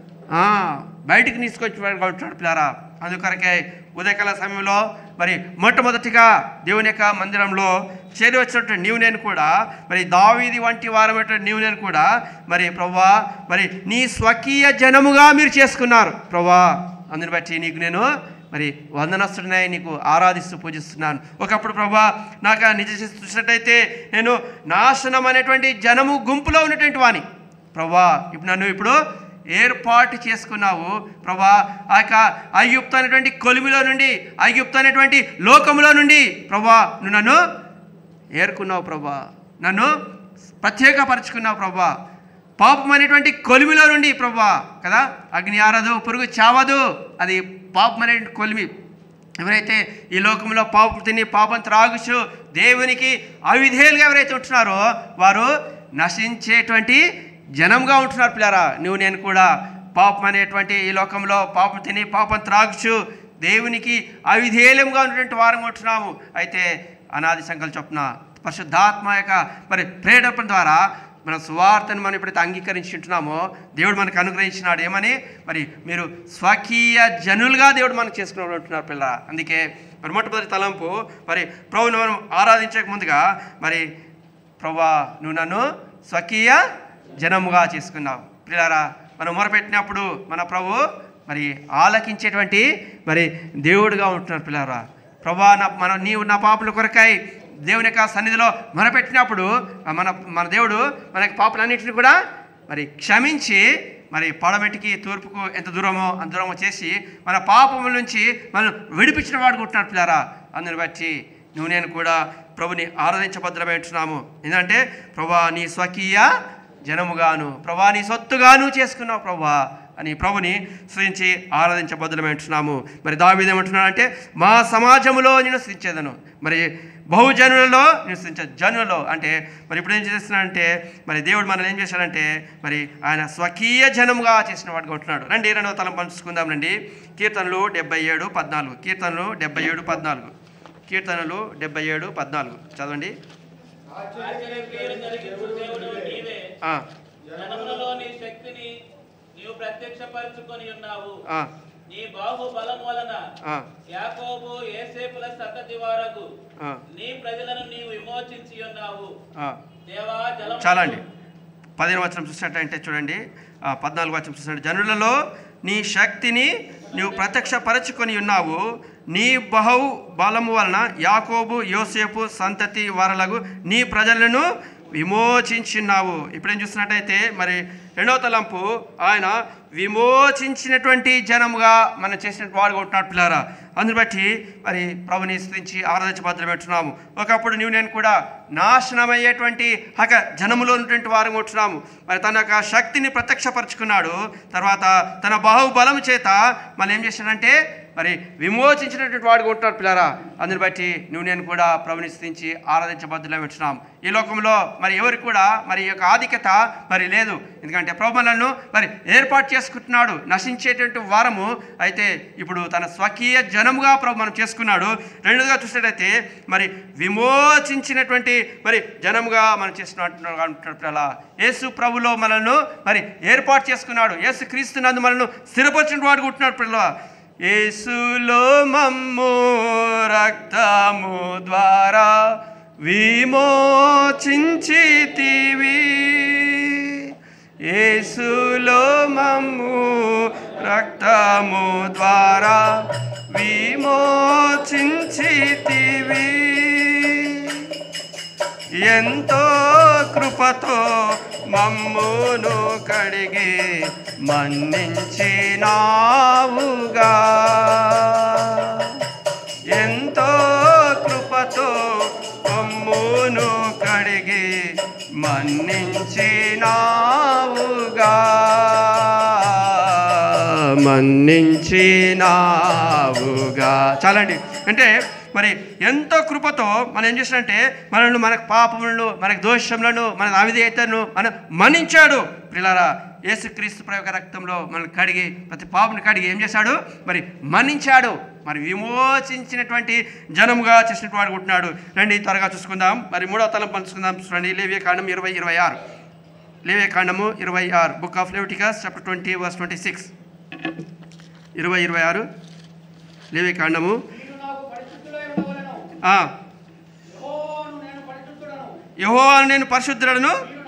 బయటికి తీసుకొచ్చి ఉంటున్నాడు పిల్లారా. అందుకొరకే ఉదయకాల సమయంలో మరి మొట్టమొదటిగా దేవుని యొక్క మందిరంలో చేరి వచ్చినట్టు నీవు నేను కూడా మరి దావీదు వంటి వారమైనటువంటి నీవు నేను కూడా మరి ప్రభువా మరి నీ స్వకీయ జనముగా మీరు చేసుకున్నారు ప్రభువా. అందుని బట్టి నీకు నేను మరి వందనస్తుడినై నీకు ఆరాధిస్తూ పూజిస్తున్నాను. ఒకప్పుడు ప్రభువా నాకు నిజ చూసినట్టయితే నేను నాశనం అనేటువంటి జనము గుంపులో ఉన్నటువంటి వాణి ప్రభువా. ఇప్పుడు నన్ను ఇప్పుడు ఏర్పాటు చేసుకున్నావు ప్రభా. ఆ యొక్క ఐగుప్తు అనేటువంటి కొలిమిలో నుండి ఐగుప్తు అనేటువంటి లోకంలో నుండి ప్రభా నువ్వు నన్ను ఏర్కున్నావు ప్రభా, నన్ను ప్రత్యేకపరచుకున్నావు ప్రభా. పాపం అనేటువంటి కొలిమిలో నుండి ప్రభా కదా, అగ్ని ఆరదు పురుగు చావదు, అది పాపం అనేటువంటి కొలిమి. ఎవరైతే ఈ లోకంలో పాపం తిని పాపం త్రాగుచు దేవునికి అవిధేయులుగా ఎవరైతే ఉంటున్నారో వారు నశించేటువంటి జనంగా ఉంటున్నారు పిల్లారా. నువ్వు నేను కూడా పాపం అనేటువంటి ఈ లోకంలో పాపం తిని పాపం త్రాగుచు దేవునికి అవిధేయంగా ఉన్నటువంటి వారం ఉంటున్నాము. అయితే అనాది సంకల్ప చొప్పున పరిశుద్ధాత్మ యొక్క మరి ప్రేరేపణ ద్వారా మన సువార్తను మనం ఎప్పుడైతే అంగీకరించుంటున్నామో దేవుడు మనకు అనుగ్రహించినాడు. ఏమని మరి మీరు స్వకీయ జనులుగా దేవుడు మనకు చేసుకుని ఉంటున్నారు పిల్ల. అందుకే మరి మొట్టమొదటి తలంపు మరి ప్రభువును మనం ఆరాధించక ముందుగా మరి ప్రభువా నువ్వు నన్ను స్వకీయ జనముగా చేసుకున్నావు పిల్లారా. మనం మొరపెట్టినప్పుడు మన ప్రభు మరి ఆలకించేటువంటి మరి దేవుడుగా ఉంటున్నారు పిల్లారా. ప్రభువా నా మన నీవు నా పాపల కొరకై దేవుని యొక్క సన్నిధిలో మొరపెట్టినప్పుడు మన మన దేవుడు మనకి పాపలన్నింటినీ కూడా మరి క్షమించి మరి పడమెటికి తూర్పుకు ఎంత దూరమో అంత దూరమో చేసి మన పాపముల నుంచి మనం విడిపించిన వాడు ఉంటున్నాడు పిల్లారా. అందుని బట్టి నువ్వు నేను కూడా ప్రభుని ఆరాధించబద్రమై ఉంటున్నాము. ఎందుకంటే ప్రభువా నీ స్వకీయ జనముగాను ప్రభా నీ సొత్తుగాను చేసుకున్నావు ప్రభా. అని ప్రభుని స్తుతించి ఆరాధించబద్దులమంటున్నాము. మరి దావీదు ఏమంటున్నాడంటే మా సమాజంలో నేను స్తుతించేదను, మరి బహుజనులలో నేను స్తుతించే జనులలో అంటే మరి ఇప్పుడు ఏం చేస్తున్నాడంటే మరి దేవుడు మనల్ని ఏం చేశాడంటే మరి ఆయన స్వకీయ జనముగా చేసిన వాడుగా ఉంటున్నాడు. రండి రెండవ తలం పంచుకుందాం రండి. కీర్తనలు డెబ్బై ఏడు పద్నాలుగు కీర్తనలు డెబ్బై ఏడు పద్నాలుగు కీర్తనలు డెబ్బై ఏడు పద్నాలుగు చదవండి. జనములలో నీ శక్తిని నీవు ప్రత్యక్షపరచుకొని ఉన్నావు. ఆ నీ బాహుబలం వలన యాకోబు యోసేపుల సంతతి వారగు నీ ప్రజలను నీవు విమోచించి ఉన్నావు. దేవా జలం చాలా అండి. పదిహేను వచనం చూసినట్టంటే చూడండి, పద్నాలుగు వచనం చూసినట్టు జనులలో నీ శక్తిని నీవు ప్రత్యక్షపరచుకొని ఉన్నావు, నీ బహు బలము వలన యాకోబు యోసేపు సంతతి వారలకు నీ ప్రజలను విమోచించున్నావు. ఇప్పుడేం చూస్తున్నట్టయితే మరి రెండవ తలంపు ఆయన విమోచించినటువంటి జనముగా మనం చేసినట్టు వాడుగా ఉంటున్నాడు పిల్లారా. అందుని బట్టి మరి ప్రభుని స్తుతించి ఆరాధించబద్దులు పెట్టున్నాము. ఒకప్పుడు నువ్వు నేను కూడా నాశనమయ్యేటువంటి హక జనములో ఉన్నటువంటి వారు ఉంటున్నాము. మరి తన యొక్క శక్తిని ప్రత్యక్షపరుచుకున్నాడు. తర్వాత తన బాహుబలము చేత మనం ఏం చేశాడంటే మరి విమోచించినటువంటి వాడుగా ఉంటున్నాడు పిల్లారా. అందుని బట్టి నువ్వు నేను కూడా ప్రభుని స్తుతించి ఆరాధించబద్దులు పెట్టున్నాము. ఈ లోకంలో మరి ఎవరికి కూడా మరి ఈ యొక్క ఆధిక్యత మరి లేదు. ఎందుకంటే ప్రభు మనల్ని మరి ఏర్పాటు చేసుకుంటున్నాడు నశించేటువంటి వారము. అయితే ఇప్పుడు తన స్వకీయ జనముగా ప్రభు మనం చేసుకున్నాడు. రెండుగా చూసినట్టయితే మరి విమోచించినటువంటి మరి జనముగా మనం చేస్తున్నట్టు అలా యేసు ప్రభులో మనల్ని మరి ఏర్పాటు చేసుకున్నాడు. యేసు క్రీస్తునందు మనల్ని స్థిరపరిచిన వాడు ఉంటున్నాడు పిల్లల. యేసులో మమ్ము రక్తము ద్వారా విమోచించితివి, యేసులో మమ్ము రక్తము ద్వారా విమోచించితివి, ఎంతో కృపతో మమ్మును కడిగి మన్నించినావుగా, ఎంతో కృపతో మమ్మును కడిగి మన్నించినావుగా, మన్నించినావుగా. చాలండి. అంటే మరి ఎంతో కృపతో మనం ఏం చేసినంటే మనల్ని మనకు పాపములను మనకు దోషములను మన అవిధేయతను మనం మన్నించాడు ప్రియులారా. యేసుక్రీస్తు ప్రభు రక్తంలో మనల్ని కడిగి ప్రతి పాపని కడిగి ఏం చేశాడు మరి మన్నించాడు. మరి విమోచించినటువంటి జనముగా చేసినట్టు వాడు ఉంటున్నాడు. రండి త్వరగా చూసుకుందాం. మరి మూడవ తలం పంచుకుందాం. చూడండి లేవియా కాండం ఇరవై ఇరవై ఆరు లేవియా కాండము ఇరవై ఆరు book of Leviticus chapter twenty verse twenty six ఇరవై ఇరవై ఆరు లేవియా కాండము. యెహోవాను నేను పరిశుద్ధుడను.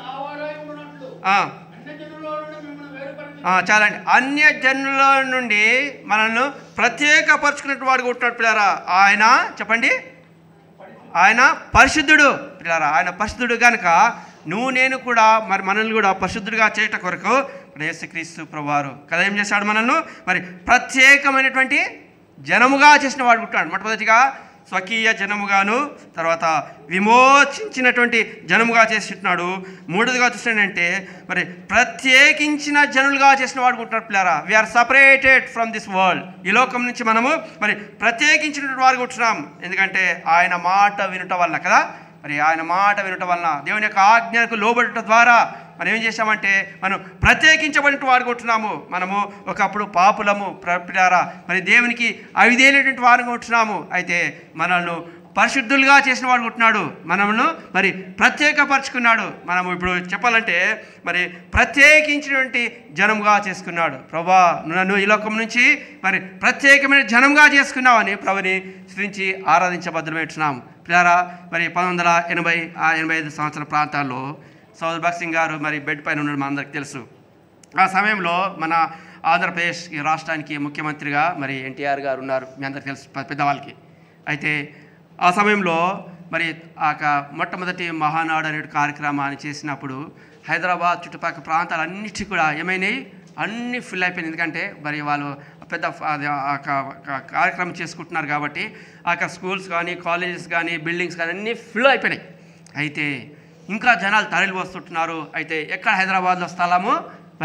చాలండి. అన్య జనుల నుండి మనల్ని ప్రత్యేకపరుచుకున్నట్టు వాడు ఉంటున్నాడు పిల్లారా. ఆయన చెప్పండి ఆయన పరిశుద్ధుడు పిల్లారా. ఆయన పరిశుద్ధుడు కనుక నువ్వు నేను కూడా మరి మనల్ని కూడా పరిశుద్ధుడిగా చేయట కొరకు యేసుక్రీస్తు ప్రభువారు కదా ఏం చేశాడు మనల్ని మరి ప్రత్యేకమైనటువంటి జనముగా చేసిన వాడు ఉంటున్నాడు. మొట్టమొదటిగా స్వకీయ జనముగాను, తర్వాత విమోచించినటువంటి జనముగా చేస్తున్నాడు. మూడోదిగా చూసినాడంటే మరి ప్రత్యేకించిన జనులుగా చేసిన వాడు ఉంటున్నాడు పిల్లారా. We are separated from this world. ఈ లోకం నుంచి మనము మరి ప్రత్యేకించినటువంటి వాడు ఉంటున్నాం. ఎందుకంటే ఆయన మాట వినుట వల్ల కదా. మరి ఆయన మాట వినుట వలన దేవుని యొక్క ఆజ్ఞకు లోబడట ద్వారా మనం ఏం చేశామంటే మనం ప్రత్యేకించబడిన వారు ఉంటున్నాము. మనము ఒకప్పుడు పాపులము ప్రియులారా. మరి దేవునికి అవిధేయులైనటువంటి వారు ఉంటున్నాము. అయితే మనల్ని పరిశుద్ధులుగా చేసిన వాడు ఉంటున్నాడు. మనమును మరి ప్రత్యేకపరుచుకున్నాడు. మనము ఇప్పుడు చెప్పాలంటే మరి ప్రత్యేకించినటువంటి జనముగా చేసుకున్నాడు. ప్రభా నన్ను ఈ లోకం నుంచి మరి ప్రత్యేకమైన జనంగా చేసుకున్నావని ప్రభుని స్తుతించి ఆరాధించబద్దులమేంటున్నాము ప్రియులారా. మరి పంతొమ్మిది వందల ఎనభై ఆ ఎనభై ఐదు సంవత్సరాల ప్రాంతాల్లో సౌదర్ భగత్ సింగ్ గారు మరి బెడ్ పైన ఉండడం మా అందరికి తెలుసు. ఆ సమయంలో మన ఆంధ్రప్రదేశ్ రాష్ట్రానికి ముఖ్యమంత్రిగా మరి ఎన్టీఆర్ గారు ఉన్నారు, మీ అందరికి తెలుసు పెద్దవాళ్ళకి. అయితే ఆ సమయంలో మరి ఆ మొట్టమొదటి మహానాడు అనే కార్యక్రమాన్ని చేసినప్పుడు హైదరాబాద్ చుట్టుపక్కల ప్రాంతాలన్నిటి కూడా ఏమైనాయి అన్నీ ఫుల్ అయిపోయినాయి. ఎందుకంటే మరి వాళ్ళు పెద్ద కార్యక్రమం చేసుకుంటున్నారు కాబట్టి అక్కడ స్కూల్స్ కానీ కాలేజెస్ కానీ బిల్డింగ్స్ కానీ అన్నీ ఫుల్ అయిపోయినాయి. అయితే ఇంకా జనాలు తరలి వస్తుంటున్నారు. అయితే ఎక్కడ హైదరాబాద్లో స్థలము మరి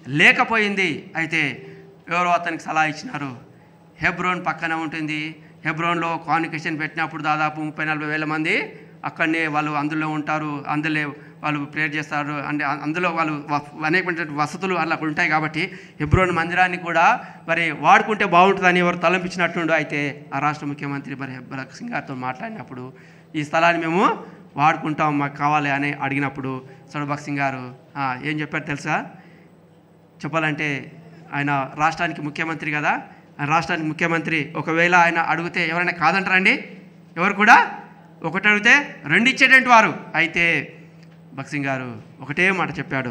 లేకపోయింది. అయితే ఎవరో అతనికి సలహా ఇచ్చినారు, హెబ్రోన్ పక్కన ఉంటుంది, హెబ్రోన్లో కాన్వకేషన్ పెట్టినప్పుడు దాదాపు ముప్పై నలభై వేల మంది అక్కడనే వాళ్ళు అందులో ఉంటారు, అందులో వాళ్ళు ప్రేయర్ చేస్తారు, అంటే అందులో వాళ్ళు అనేకమైన వసతులు అలా ఉంటాయి. కాబట్టి హెబ్రోన్ మందిరాన్ని కూడా మరి వాడుకుంటే బాగుంటుందని ఎవరు తలంపించినట్టుండు. అయితే ఆ రాష్ట్ర ముఖ్యమంత్రి మరి భగత్ సింగ్ గారితో మాట్లాడినప్పుడు ఈ స్థలాన్ని మేము వాడుకుంటాం, మాకు కావాలి అని అడిగినప్పుడు సోదరుడు భగత్ సింగ్ గారు ఏం చెప్పారు తెలుసా? చెప్పాలంటే ఆయన రాష్ట్రానికి ముఖ్యమంత్రి కదా, ఆయన రాష్ట్రానికి ముఖ్యమంత్రి. ఒకవేళ ఆయన అడిగితే ఎవరైనా కాదంటారండి? ఎవరు కూడా ఒకటి అడిగితే రెండు ఇచ్చేటువంటి వారు. అయితే భగత్ సింగ్ గారు ఒకటే మాట చెప్పాడు,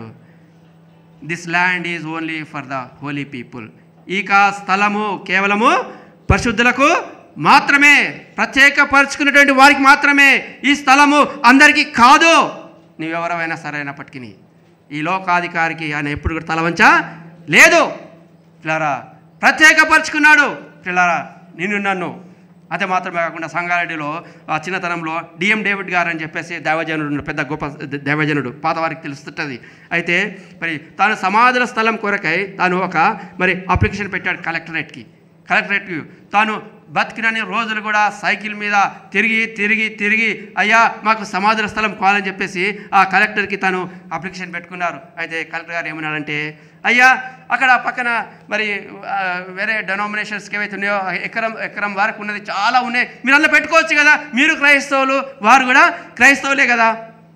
this land is only for the holy people. ఈ కా స్థలము కేవలము పరిశుద్ధులకు మాత్రమే, ప్రత్యేకపరుచుకున్నటువంటి వారికి మాత్రమే ఈ స్థలము, అందరికీ కాదు. నీవెవరైనా సరైనప్పటికీ ఈ లోకాధికారికి ఆయన ఎప్పుడు కూడా తలవంచా లేదు. పిల్లారా ప్రత్యేకపరుచుకున్నాడు. పిల్లారా నిన్ను నన్ను. అంతే మాత్రమే కాకుండా సంగారెడ్డిలో చిన్నతనంలో డిఎం డేవిడ్ గారు అని చెప్పేసి దైవజనుడు, పెద్ద గొప్ప దైవజనుడు, పాత వారికి తెలుస్తుంటుంది. అయితే మరి తాను సమాధుల స్థలం కొరకై తాను ఒక మరి అప్లికేషన్ పెట్టాడు కలెక్టరేట్కి. కలెక్టరేట్కి తాను బతికినన్ని రోజులు కూడా సైకిల్ మీద తిరిగి తిరిగి తిరిగి అయ్యా మాకు సమాధుల స్థలం కావాలని చెప్పేసి ఆ కలెక్టర్కి తాను అప్లికేషన్ పెట్టుకున్నారు. అయితే కలెక్టర్ గారు ఏమన్నాడంటే, అయ్యా అక్కడ పక్కన మరి వేరే డెనామినేషన్స్కి ఏవైతే ఉన్నాయో ఎకరం ఎకరం వరకు ఉన్నది చాలా ఉన్నాయి, మీరు అందులో పెట్టుకోవచ్చు కదా, మీరు క్రైస్తవులు, వారు కూడా క్రైస్తవులే కదా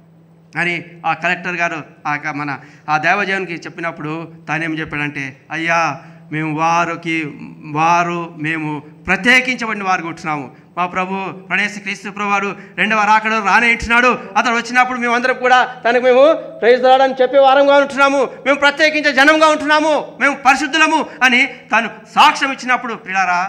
అని ఆ కలెక్టర్ గారు ఆ మన ఆ దేవజనునికి చెప్పినప్పుడు తానేం చెప్పాడంటే, అయ్యా మేము వారికి వారు మేము ప్రత్యేకించబడిన వారు ఉంటున్నాము. మా ప్రభు ప్రణేశ క్రీస్తు ప్రభు వారు రెండవ రాకడ రానే ఉంటున్నాడు. అతను వచ్చినప్పుడు మేమందరం కూడా తనకు మేము ప్రైజ్ రావడానికి చెప్పే వారంగా ఉంటున్నాము, మేము ప్రత్యేకించే జనంగా ఉంటున్నాము, మేము పరిశుద్ధులము అని తాను సాక్ష్యం ఇచ్చినప్పుడు పిల్లారా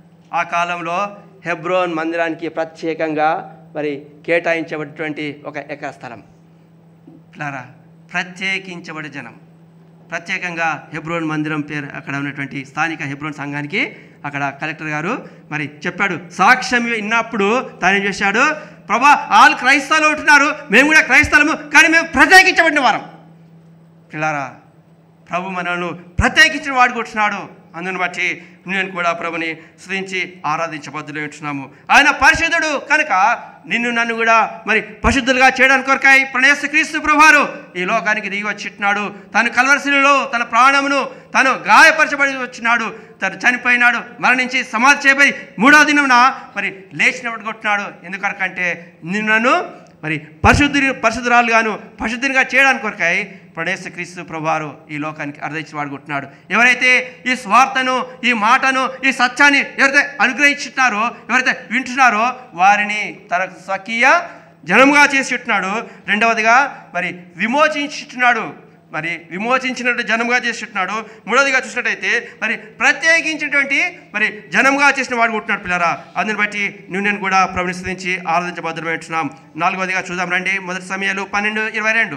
ఆ కాలంలో హెబ్రోన్ మందిరానికి ప్రత్యేకంగా మరి కేటాయించబడినటువంటి ఒక ఎకరా స్థలం. పిల్లారా ప్రత్యేకించబడే జనం, ప్రత్యేకంగా హెబ్రోన్ మందిరం పేరు అక్కడ ఉన్నటువంటి స్థానిక హెబ్రోన్ సంఘానికి అక్కడ కలెక్టర్ గారు మరి చెప్పాడు. సాక్ష్యం విన్నప్పుడు తాను ఏం చేశాడు, ప్రభా వాళ్ళు క్రైస్తవులు ఉంటున్నారు, మేము కూడా క్రైస్తవులము, కానీ మేము ప్రత్యేకించబడిన వారం. పిల్లారా ప్రభు మనల్ని ప్రత్యేకించిన వాడు కొట్టున్నాడు. అందుని బట్టి నేను కూడా ప్రభుని స్తుతించి ఆరాధించబద్దులు ఉంటున్నాము. ఆయన పరిశుద్ధుడు కనుక నిన్ను నన్ను కూడా మరి పరిశుద్ధులుగా చేయడానికి కొరకాయి ప్రణేశ క్రీస్తు ప్రభువారు ఈ లోకానికి దిగి వచ్చినాడు. తను కల్వరిశిలలో తన ప్రాణమును తను గాయపరచబడి వచ్చినాడు, తను చనిపోయినాడు, మరణించి సమాధి చేయబడి మూడవ దినమున మరి లేచినప్పుడు కొట్టినాడు. ఎందుకంటే నిన్ను నన్ను మరి పరిశుద్ధి పరిశుద్ధురాలుగాను పరిశుద్ధిగా చేయడానికి కొరకాయి ప్రణేశ క్రీస్తు ప్రభువారు ఈ లోకానికి అర్థించి వాడుకుంటున్నాడు. ఎవరైతే ఈ స్వార్థను, ఈ మాటను, ఈ సత్యాన్ని ఎవరైతే అనుగ్రహించుతున్నారో, ఎవరైతే వింటున్నారో వారిని తన స్వకీయ జనముగా చేసి ఉంటున్నాడు. రెండవదిగా మరి విమోచించుతున్నాడు, మరి విమోచించినట్టు జనముగా చేస్తున్నాడు. మూడవదిగా చూసినట్టయితే మరి ప్రత్యేకించినటువంటి మరి జనముగా చేసిన వాడు ఉంటున్నాడు. పిల్లరా అందుని బట్టి నువ్వు నేను కూడా ప్రభుని స్తుతించి ఆరాధించబద్ధమై ఉంటున్నాం. నాలుగవదిగా చూద్దాం రండి. మొదటి సమయాలు పన్నెండు ఇరవై రెండు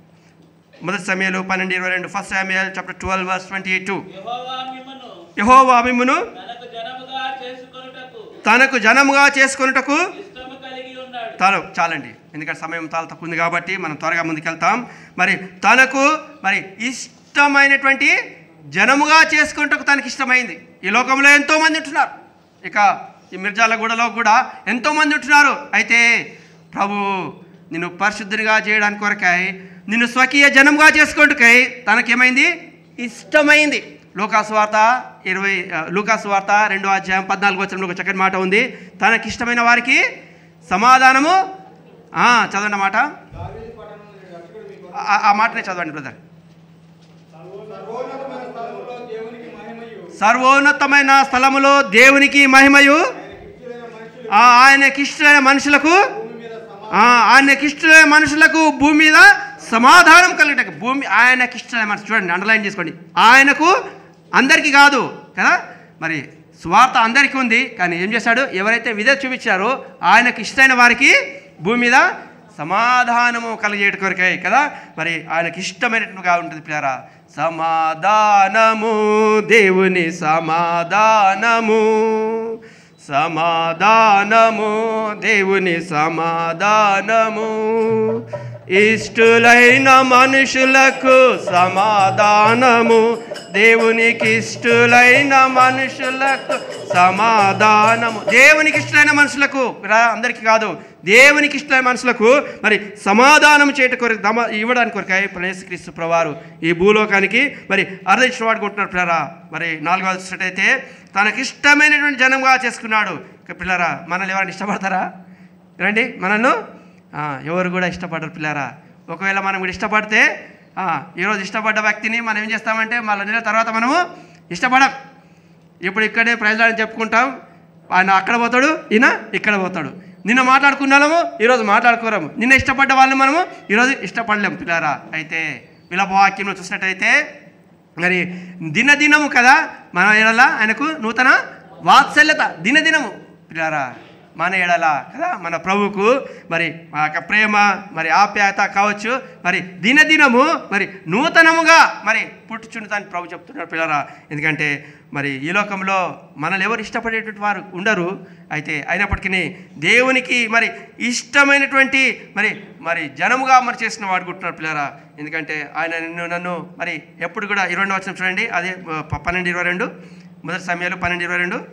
మొదటి సమయాలు పన్నెండు ఇరవై రెండు ఫస్ట్ సమయాలు chapter twelve verse twenty two యెహోవా మిమ్మును తనకు జనముగా చేసుకొనుటకు తను చాలండి, ఎందుకంటే సమయం చాలా తక్కువ ఉంది కాబట్టి మనం త్వరగా ముందుకెళ్తాం. మరి తనకు మరి ఇష్టమైనటువంటి జనముగా చేసుకుంటకు తనకి ఇష్టమైంది. ఈ లోకంలో ఎంతోమంది ఉంటున్నారు, ఇక ఈ మిర్జాలగూడలో కూడా ఎంతోమంది ఉంటున్నారు. అయితే ప్రభు నిన్ను పరిశుద్ధిగా చేయడానికి కొరకై, నిన్ను స్వకీయ జనంగా చేసుకుంటుకై తనకేమైంది, ఇష్టమైంది. లూకాసు వార్త ఇరవై లూకాసు వార్త రెండో అధ్యాయం పద్నాలుగు వచనంలో ఒక చక్కటి మాట ఉంది. తనకి ఇష్టమైన వారికి సమాధానము చదవండి మాట, ఆ మాటనే చదవండి బ్రదర్. సర్వోన్నతమైన స్థలములో దేవునికి మహిమయు, ఆయనకిష్టమైన మనుషులకు ఆయనకిష్టమైన మనుషులకు భూమి మీద సమాధానం కలిగటకు. భూమి ఆయనకిష్టమైన మనుషులు, చూడండి అండర్లైన్ చేసుకోండి, ఆయనకు అందరికీ కాదు కదా. మరి స్వార్థ అందరికీ ఉంది, కానీ ఏం చేశాడు, ఎవరైతే విధేయత చూపించారో ఆయనకి ఇష్టమైన వారికి భూమి మీద సమాధానము కలిగేట కొరకే కదా. మరి ఆయనకి ఇష్టమైనట్టుగా ఉంటుంది పిల్లరా. సమాధానము దేవుని సమాధానము, సమాధానము దేవుని సమాధానము, ఇష్టులైన మనుషులకు సమాధానము, దేవునికి ఇష్టులైన మనుషులకు సమాధానము. దేవునికి ఇష్టమైన మనుషులకు, అందరికీ కాదు, దేవునికి ఇష్టమైన మనుషులకు మరి సమాధానం చేయట కొరకు దమ ఇవ్వడానికి కొరకై యేసుక్రీస్తు ప్రభువారు ఈ భూలోకానికి మరి అర్ధించిన వాడుకుంటున్నారు పిల్లరా. మరి నాలుగవది చూసినట్టయితే తనకి ఇష్టమైనటువంటి జనంగా చేసుకున్నాడు. పిల్లరా, మనల్ని ఎవరైనా ఇష్టపడతారా? రండి, మనల్ని ఎవరు కూడా ఇష్టపడరు పిల్లరా. ఒకవేళ మనం కూడా ఇష్టపడితే ఈరోజు ఇష్టపడ్డ వ్యక్తిని మనం ఏం చేస్తామంటే మళ్ళీ నెల తర్వాత మనము ఇష్టపడం. ఇప్పుడు ఇక్కడే ప్రజలని చెప్పుకుంటాం, ఆయన అక్కడ పోతాడు, ఈయన ఇక్కడ పోతాడు. నిన్న మాట్లాడుకున్నాము, ఈరోజు మాట్లాడుకోరాము. నిన్న ఇష్టపడ్డ వాళ్ళని మనము ఈరోజు ఇష్టపడలేము పిల్లరా. అయితే విలపవాక్యంలో చూసినట్టయితే మరి దినదినము కదా మన ఎడల ఆయనకు నూతన వాత్సల్యత, దినదినము పిల్లరా మన ఎడల కదా మన ప్రభువుకు మరి మా యొక్క ప్రేమ మరి ఆప్యాయత కావచ్చు, మరి దినదినము మరి నూతనముగా మరి పుట్టుచుండుతాని ప్రభు చెప్తున్నారు పిల్లరా. ఎందుకంటే మరి ఈ లోకంలో మనల్ని ఎవరు ఇష్టపడేటువంటి వారు ఉండరు. అయితే అయినప్పటికీ దేవునికి మరి ఇష్టమైనటువంటి మరి మరి జనముగా మరి చేసిన వాడుకుంటున్నారు పిల్లరా. ఎందుకంటే ఆయన నిన్ను నన్ను మరి ఎప్పుడు కూడా ఇరవై రెండు వచనం చూడండి, అదే పన్నెండు ఇరవై రెండు మొదటి సమయాలు పన్నెండు ఇరవై రెండు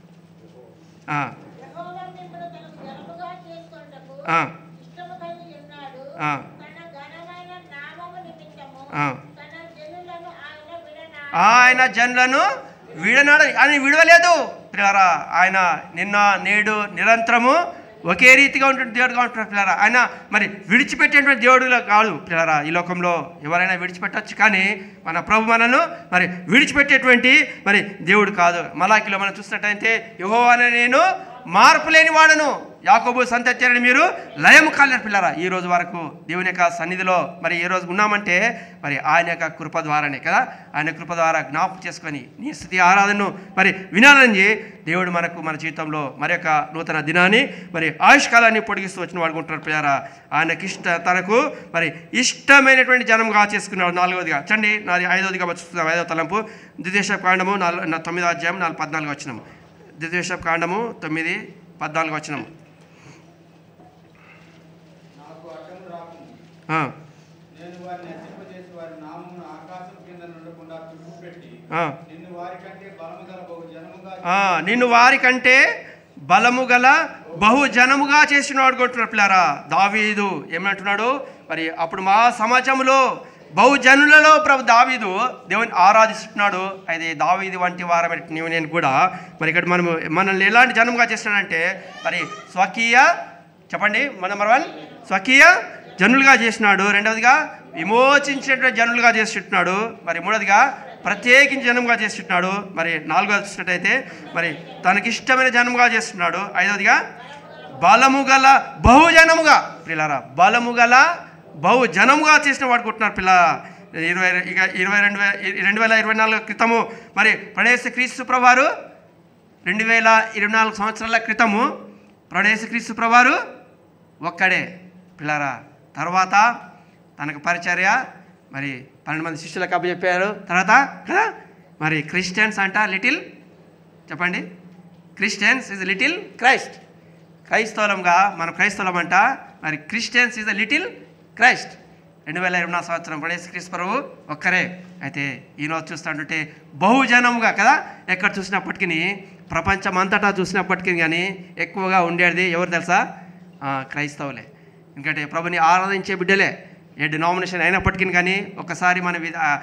ఆయన జనులను విడనాడు, ఆయన విడవలేదు పిల్లరా. ఆయన నిన్న నేడు నిరంతరము ఒకే రీతిగా ఉంటుంది దేవుడుగా ఉంటున్నారు పిల్లరా. ఆయన మరి విడిచిపెట్టేటువంటి దేవుడుగా కాదు పిల్లరా. ఈ లోకంలో ఎవరైనా విడిచిపెట్టచ్చు, కానీ మన ప్రభు మనను మరి విడిచిపెట్టేటువంటి మరి దేవుడు కాదు. మలాకిలో మనం చూసినట్టయితే యెహోవా అనే నేను మార్పు లేని వాడను, యాకోబు సంతతిని మీరు లయము కాలేరు పిల్లరా. ఈ రోజు వరకు దేవుని యొక్క సన్నిధిలో మరి ఈ రోజు ఉన్నామంటే మరి ఆయన యొక్క కృప ద్వారానే కదా. ఆయన కృప ద్వారా జ్ఞాపకం చేసుకొని నీ స్తుతి ఆరాధనను మరి వినాలని దేవుడు మనకు మన జీవితంలో మరి యొక్క నూతన దినాన్ని మరి ఆయుష్కాలాన్ని పొడిగిస్తూ వచ్చిన వాడుకుంటున్నారు పిల్లరా. ఆయనకి ఇష్ట తనకు మరి ఇష్టమైనటువంటి జనంగా చేసుకున్నాడు. నాలుగవదిగా చండి నాది ఐదవదిగా చూస్తున్నాం. ఐదవ తలంపు ద్వితీయోపదేశ కాండము నాలుగు తొమ్మిదో అధ్యాయం నాలుగు పద్నాలుగు వచ్చినాము. ద్వితీయోపదేశ కాండము తొమ్మిది పద్నాలుగు వచ్చినాము. నిన్ను వారి కంటే బలము గల బహు జనముగా చేసిన వాడుకుంటున్నారు పిల్లారా. దావీదు ఏమంటున్నాడు మరి అప్పుడు మా సమాజంలో బహుజనులలో ప్రభు దావీదు దేవుని ఆరాధిస్తున్నాడు. అయితే దావీదు వంటి వారమైన నీవు నేను కూడా మరి ఇక్కడ మనము మనల్ని ఎలాంటి జనముగా చేస్తున్నాడంటే మరి స్వకీయ చెప్పండి మన నెంబర్ వన్ స్వకీయ జనులుగా చేసినాడు. రెండవదిగా విమోచించేటువంటి జనులుగా చేస్తున్నాడు. మరి మూడవదిగా ప్రత్యేకించి జనముగా చేస్తున్నాడు. మరి నాలుగోది చూసినట్టయితే మరి తనకిష్టమైన జనముగా చేస్తున్నాడు. ఐదవదిగా బలము గల బహుజనముగా పిల్లరా బలము గల బహు జనముగా చేసిన వాడుకుంటున్నారు పిల్ల. ఇరవై ఇక ఇరవై రెండు వే రెండు వేల ఇరవై నాలుగు క్రితము మరి ప్రణేశ క్రీస్తు ప్రభువారు రెండు వేల ఇరవై నాలుగు సంవత్సరాల క్రితము ప్రణేశ క్రీస్తు ప్రభువారు ఒక్కడే పిల్లరా. తర్వాత తనకు పరిచర్య మరి పన్నెండు మంది శిష్యులకు అప్పచెప్పారు. తర్వాత కదా మరి క్రిస్టియన్స్ అంట లిటిల్ చెప్పండి క్రిస్టియన్స్ ఈజ్ లిటిల్ క్రైస్ట్. క్రైస్తవులంగా మనం క్రైస్తవులం అంట మరి Christians is a little Christ. రెండు వేల ఇరవై నాలుగు సంవత్సరం ప్రణేశ క్రీస్తు ప్రభువు ఒక్కరే. అయితే ఈరోజు చూస్తుంటే బహుజనముగా కదా ఎక్కడ చూసినప్పటికీ ప్రపంచం అంతటా చూసినప్పటికీ కానీ ఎక్కువగా ఉండేది ఎవరు తెలుసా? క్రైస్తవులే. ఎందుకంటే ప్రభుని ఆరాధించే బిడ్డలే. ఏ డినామినేషన్ అయినప్పటికీ కానీ ఒకసారి మన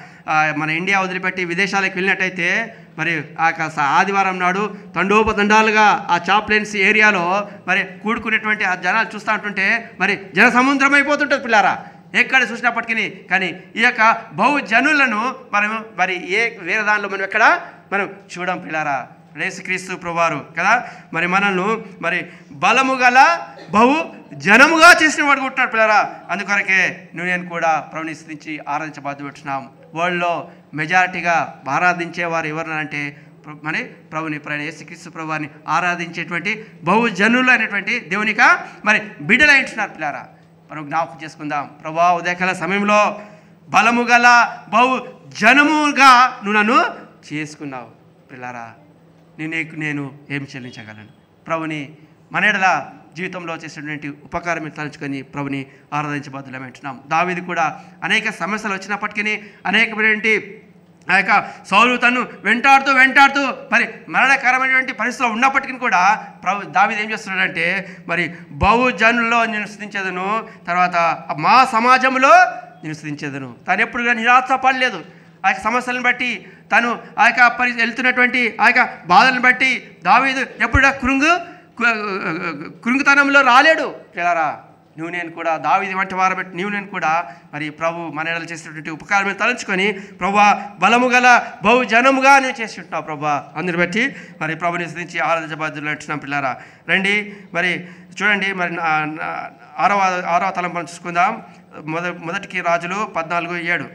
మన ఇండియా వదిలిపెట్టి విదేశాలకు వెళ్ళినట్టయితే మరి ఆ ఆదివారం నాడు తండోపతండాలుగా ఆ చాప్లెన్స్ ఏరియాలో మరి కూడుకునేటువంటి ఆ జనాలు చూస్తూ ఉంటుంటే మరి జన సముద్రం అయిపోతుంటుంది పిల్లారా ఎక్కడ చూసినప్పటికీ. కానీ ఈ యొక్క బహుజనులను మనం మరి ఏ వేరే దానిలో మనం ఎక్కడ మనం చూడం పిల్లారా. యేసుక్రీస్తు ప్రభువారు కదా మరి మనల్ని మరి బలము గల బహు జనముగా చేసిన వాడు కొట్టినాడు పిల్లరా. అందుకొరకే నువ్వు నేను కూడా ప్రభుని స్తుతించి ఆరాధించబద్దు పెట్టున్నాం. వరల్డ్లో మెజారిటీగా ఆరాధించేవారు ఎవరినంటే మరి ప్రభుని ప్రయాణ యేసుక్రీస్తు ప్రభువారిని ఆరాధించేటువంటి బహుజనులు అయినటువంటి దేవునిక మరి బిడ్డలు అంటున్నారు పిల్లారా. మనం జ్ఞాపకం చేసుకుందాం. ప్రభా ఉదయకాల సమయంలో బలము గల బహు జనముగా నువ్వు నన్ను చేసుకున్నావు పిల్లారా. నేను నేను ఏం చెల్లించగలను? ప్రభుని మన ఎడల జీవితంలో చేసినటువంటి ఉపకారం తలుచుకొని ప్రభుని ఆరాధించబద్దులమంటున్నాం. దావీదు కూడా అనేక సమస్యలు వచ్చినప్పటికీ, అనేకమైనటువంటి ఆ యొక్క సౌలు తను వెంటాడుతూ వెంటాడుతూ మరి మరణకరమైనటువంటి పరిస్థితిలో ఉన్నప్పటికీ కూడా ప్రభు దావీదు ఏం చేస్తున్నాడంటే, మరి బహుజనుల్లో నేను స్తుతించేదను, తర్వాత మా సమాజంలో నేను స్తుతించేదను. తను ఎప్పుడు కూడా నిరాశపడలేదు. ఆ యొక్క సమస్యలను బట్టి, తను ఆ యొక్క పరి వెళ్తున్నటువంటి ఆ యొక్క బాధలను బట్టి దావీదు ఎప్పుడు కృంగు కృంగుతనంలో రాలేడు. పిల్లరా, నువ్వు నేను కూడా దావీదు వంటి వారు బట్టి నీవు నేను కూడా మరి ప్రభు మన ఎడల చేసినటువంటి ఉపకారం తలంచుకొని, ప్రభువా బలము గల బహు జనముగా నేను చేసి ఉంటున్నావు ప్రభా, అందుని బట్టి మరి ప్రభుని స్తుతించి ఆరాధించబద్దులు అంటున్నాం. పిల్లారా రండి, మరి చూడండి, మరి ఆరవ ఆరవ తలంపు మనం చూసుకుందాం. మొద మొదటికి రాజులు పద్నాలుగు ఏడు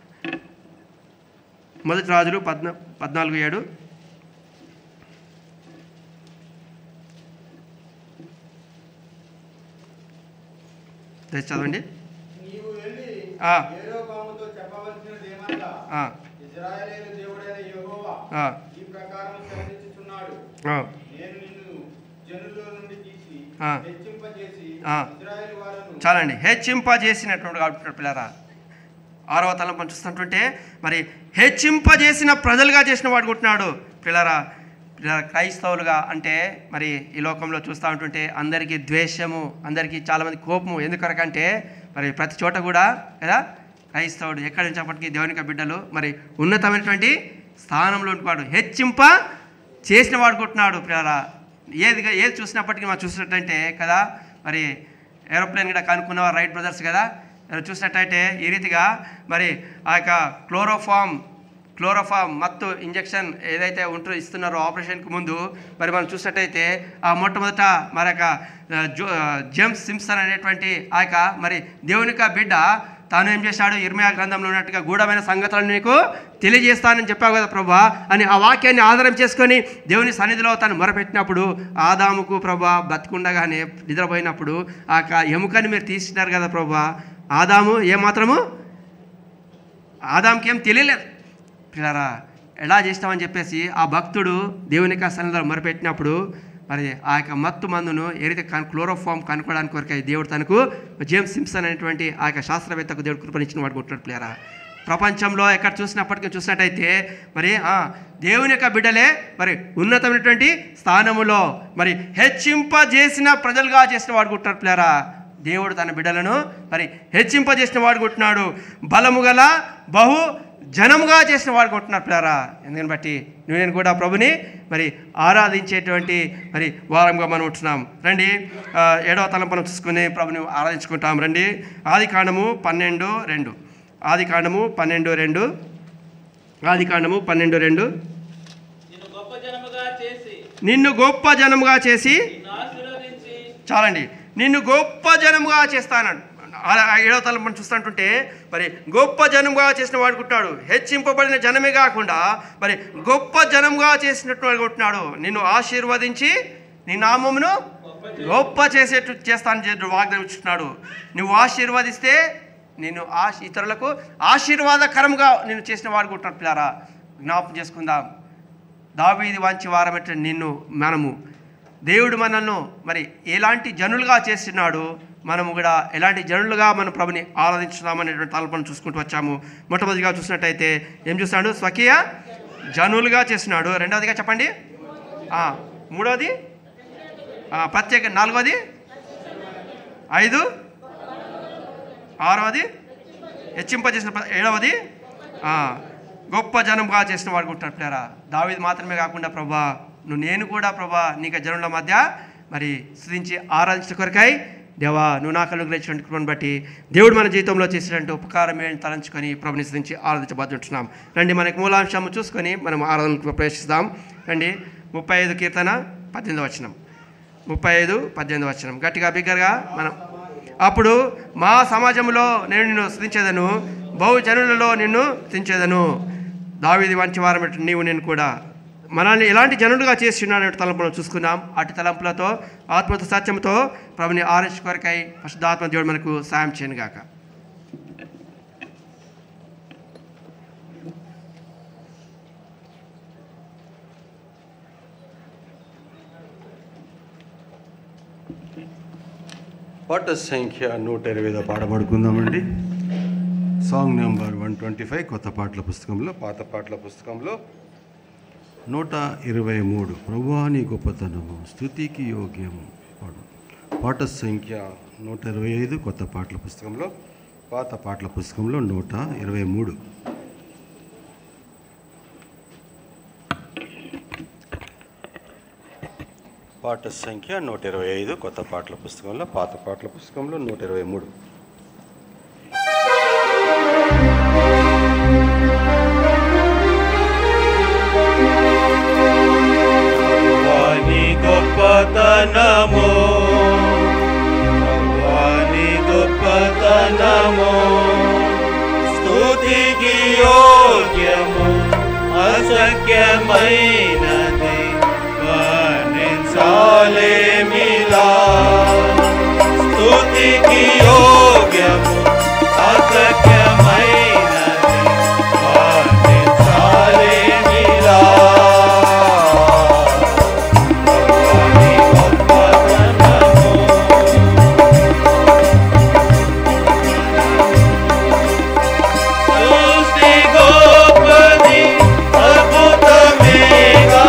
మొదటి రాజులు పద్నా పద్నాలుగు ఏడు చదవండి. చాలండి, హెచ్చింపజేసినటువంటి పిల్లరా, ఆరవ తలం మనం చూస్తుంటుంటే మరి హెచ్చింపజేసిన ప్రజలుగా చేసిన వాడు కొట్టినాడు. పిల్లరా, పిల్లల క్రైస్తవులుగా అంటే మరి ఈ లోకంలో చూస్తూ ఉంటుంటే అందరికీ ద్వేషము, అందరికీ చాలామంది కోపము. ఎందుకొరకంటే మరి ప్రతి చోట కూడా కదా క్రైస్తవుడు ఎక్కడి నుంచి అప్పటికీ దేవునిక బిడ్డలు మరి ఉన్నతమైనటువంటి స్థానంలో ఉంటున్నాడు, హెచ్చింప చేసిన వాడు కొట్టినాడు. పిల్లరా, ఏది ఏది చూసినప్పటికీ మనం చూసినట్టంటే కదా, మరి ఏరోప్లేన్ కూడా కనుక్కున్నవారు రైట్ బ్రదర్స్ కదా, చూసినట్టయితే ఈ రీతిగా మరి ఆ యొక్క క్లోరోఫామ్ క్లోరోఫామ్ మత్తు ఇంజెక్షన్ ఏదైతే ఉంటూ ఇస్తున్నారో ఆపరేషన్కి ముందు, మరి మనం చూసినట్టయితే ఆ మొట్టమొదట మరి యొక్క జో జేమ్స్ సింప్సన్ అనేటువంటి ఆ యొక్క మరి దేవునిక బిడ్డ తాను ఏం చేశాడు, ఇర్మియా గ్రంథంలో ఉన్నట్టుగా గూఢమైన సంగతులను నీకు తెలియజేస్తానని చెప్పావు కదా ప్రభా అని ఆ వాక్యాన్ని ఆధారం చేసుకొని దేవుని సన్నిధిలో తను మొరపెట్టినప్పుడు, ఆదాముకు ప్రభా బతుకుండగానే నిద్రపోయినప్పుడు ఆ ఎముకని మీరు తీసినారు కదా ప్రభా, ఆదాము ఏమాత్రము ఆదాముకి ఏం తెలియలేదు. పిల్లరా, ఎలా చేస్తామని చెప్పేసి ఆ భక్తుడు దేవుని సన్నిధిలో మొరపెట్టినప్పుడు మరి ఆ యొక్క మత్తు మందును ఏదైతే కన్ క్లోరోఫామ్ కనుక్కోవడానికి కొరకై దేవుడు తనకు జేమ్స్ సింప్సన్ అనేటువంటి ఆ యొక్క శాస్త్రవేత్తకు దేవుడు కృపణించిన వాడు కొట్టాడు. పిల్లరా, ప్రపంచంలో ఎక్కడ చూసినప్పటికీ చూసినట్టయితే మరి దేవుని యొక్క బిడ్డలే మరి ఉన్నతమైనటువంటి స్థానములో మరి హెచ్చింపజేసిన ప్రజలుగా చేసిన వాడు కొట్టాడు. పిల్లరా, దేవుడు తన బిడ్డలను మరి హెచ్చింపజేసిన వాడు కొట్టినాడు, బలము గల బహు జనముగా చేసిన వాడు కొట్టినారు. పిల్లరా, ఎందుకని బట్టి నువ్వు నేను కూడా ప్రభుని మరి ఆరాధించేటువంటి మరి వారంగా మనం ఉంటున్నాం. రండి, ఏడవ తలంపును చూసుకుని ప్రభుని ఆరాధించుకుంటాం. రండి, ఆది కాండము పన్నెండు రెండు ఆది కాండము పన్నెండు రెండు ఆది కాండము పన్నెండు రెండు నిన్ను గొప్ప జనముగా చేసి నిన్ను గొప్ప జనముగా చేసి నిన్ను ఆశీర్వదించి చాలండి నిన్ను గొప్ప జనముగా చేస్తానన్నాడు. ఏడవ తలంపు మనం చూస్తుంటుంటే మరి గొప్ప జనముగా చేసిన వాడుకుంటున్నాడు, హెచ్చింపబడిన జనమే కాకుండా మరి గొప్ప జనముగా చేసినట్టు వాడుకుంటున్నాడు. నిన్ను ఆశీర్వదించి నీ నామమును గొప్ప చేసేట్టు చేస్తాను వాగ్దానం ఇచ్చుతున్నాడు. నువ్వు ఆశీర్వదిస్తే నిన్ను ఆ ఇతరులకు ఆశీర్వాదకరంగా నేను చేసిన వాడుకుంటున్నాడు. పిల్లారా, జ్ఞాపకం చేసుకుందాం, దావీదు వంచి వారమట నిన్ను మనము దేవుడు మనల్ని మరి ఎలాంటి జనులుగా చేస్తున్నాడు, మనము కూడా ఎలాంటి జనులుగా మన ప్రభుని ఆరాధించున్నామనేటువంటి తలపను చూసుకుంటూ వచ్చాము. మొట్టమొదటిగా చూసినట్టయితే ఏం చూస్తున్నాడు, స్వకీయ జనులుగా చేస్తున్నాడు. రెండవదిగా చెప్పండి, మూడవది ప్రత్యేక, నాలుగవది ఐదు, ఆరవది హెచ్చింపజేసిన, ఏడవది గొప్ప జనంగా చేసిన వాడు కొట్టినట్లేరా. దావీదు మాత్రమే కాకుండా ప్రభా నువ్వు నేను కూడా ప్రభా నీకు జనుల మధ్య మరి స్తుతించి ఆరాధించిన కొరకై దేవా నువ్వు నాకు అనుగ్రహించినటువంటి కృపను బట్టి దేవుడు మన జీవితంలో చేసినట్టు ఉపకారం ఏంటి తలంచుకొని ప్రభుని స్తుతించి ఆరాధించబడుతున్నాం. రండి, మనకి మూలాంశము చూసుకొని మనం ఆరాధనకు ప్రవేశిస్తాం. రండి, ముప్పై ఐదు కీర్తన పద్దెనిమిది వచనం ముప్పై ఐదు పద్దెనిమిది వచనం గట్టిగా బిగ్గరగా మనం. అప్పుడు మా సమాజంలో నేను నిన్ను స్తుతించేదను, బహుజనులలో నిన్ను స్తుతించేదను. దావీదు వంటి వారం నీవు నేను కూడా మనల్ని ఎలాంటి జనులుగా చేస్తున్నాడు తలంపులను చూసుకున్నాం. అటు తలంపులతో ఆత్మతో సత్యంతో ప్రభుని ఆరాధించు కొరకై పరిశుద్ధాత్మ దేవుడు మనకు సాయం చేయను గాక. Okay. పాట సంఖ్య నూట ఇరవై ఐదు పాడబడుకుందామండి. Song number one twenty five కొత్త పాటల పుస్తకంలో, పాత పాటల పుస్తకంలో నూట ఇరవై మూడు ప్రభువా నీ గొప్పతనము స్తుతికి యోగ్యము. పాట సంఖ్య నూట ఇరవై ఐదు కొత్త పాటల పుస్తకంలో, పాత పాటల పుస్తకంలో నూట ఇరవై మూడు. పాట సంఖ్య నూట ఇరవై ఐదు కొత్త పాటల పుస్తకంలో, పాత పాటల పుస్తకంలో నూట ఇరవై మూడు. వాని గొప్పతనము, వాని గొప్పతనము స్తుతికి యోగ్యము, అసఖ్యమైనది వర్ణించాలేమిలా. స్తుతికి యోగ్యము, అసఖ్యమైనది వర్ణించాలేమిలా. సృష్టి గొప్పది, అద్భుతమేగా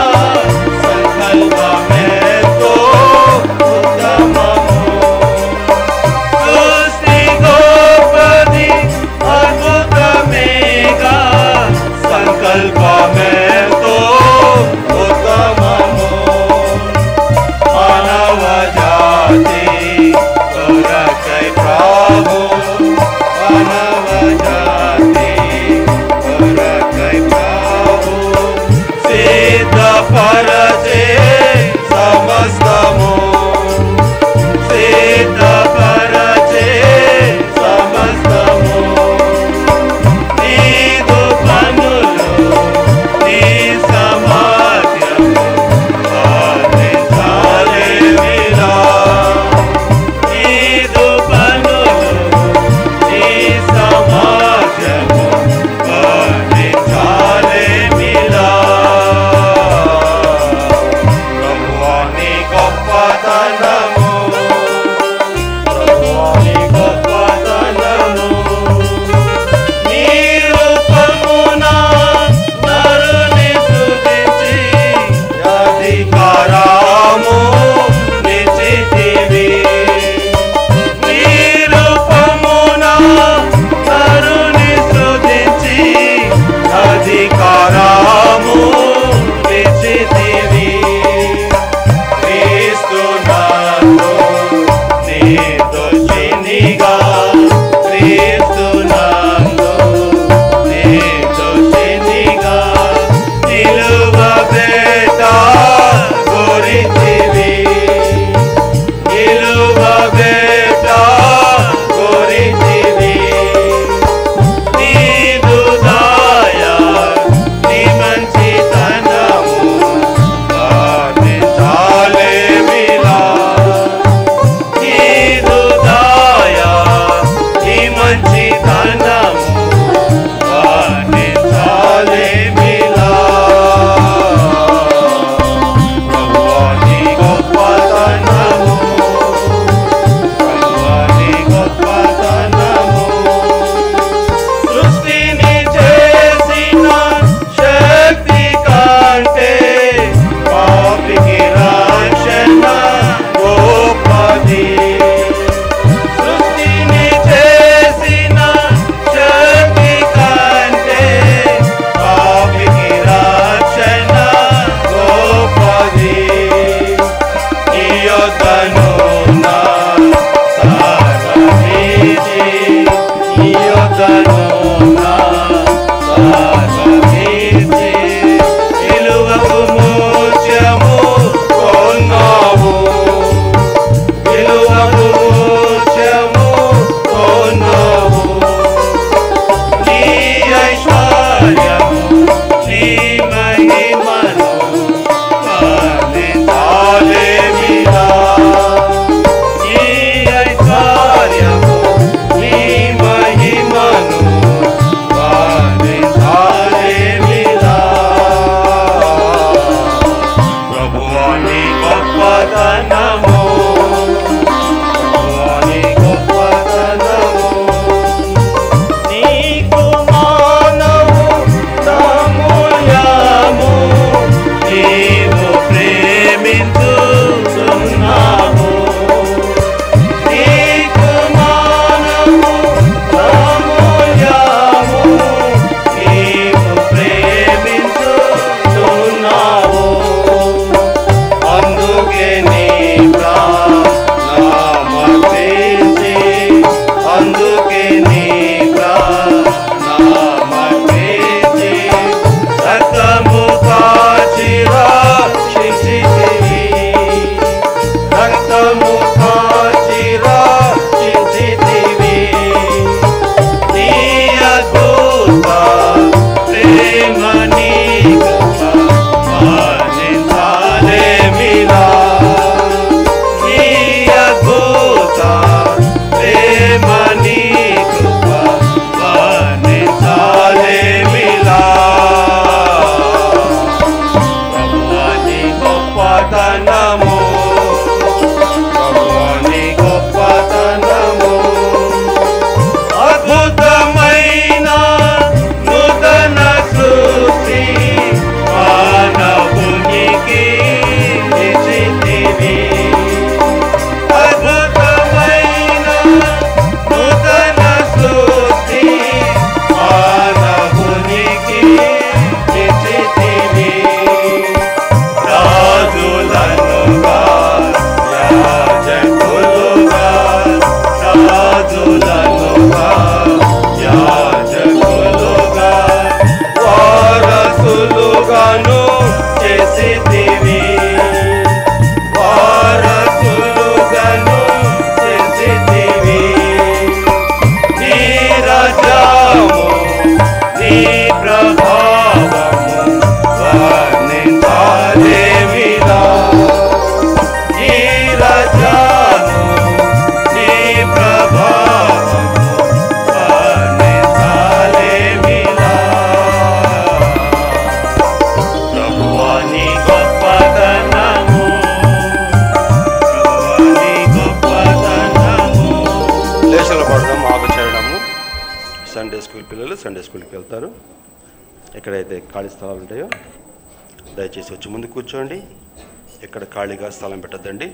సండే స్కూల్ పిల్లలు సండే స్కూల్కి వెళ్తారు. ఎక్కడైతే ఖాళీ స్థలాలు ఉంటాయో దయచేసి వచ్చి ముందు కూర్చోండి. ఎక్కడ ఖాళీగా స్థలం పెట్టద్దండి.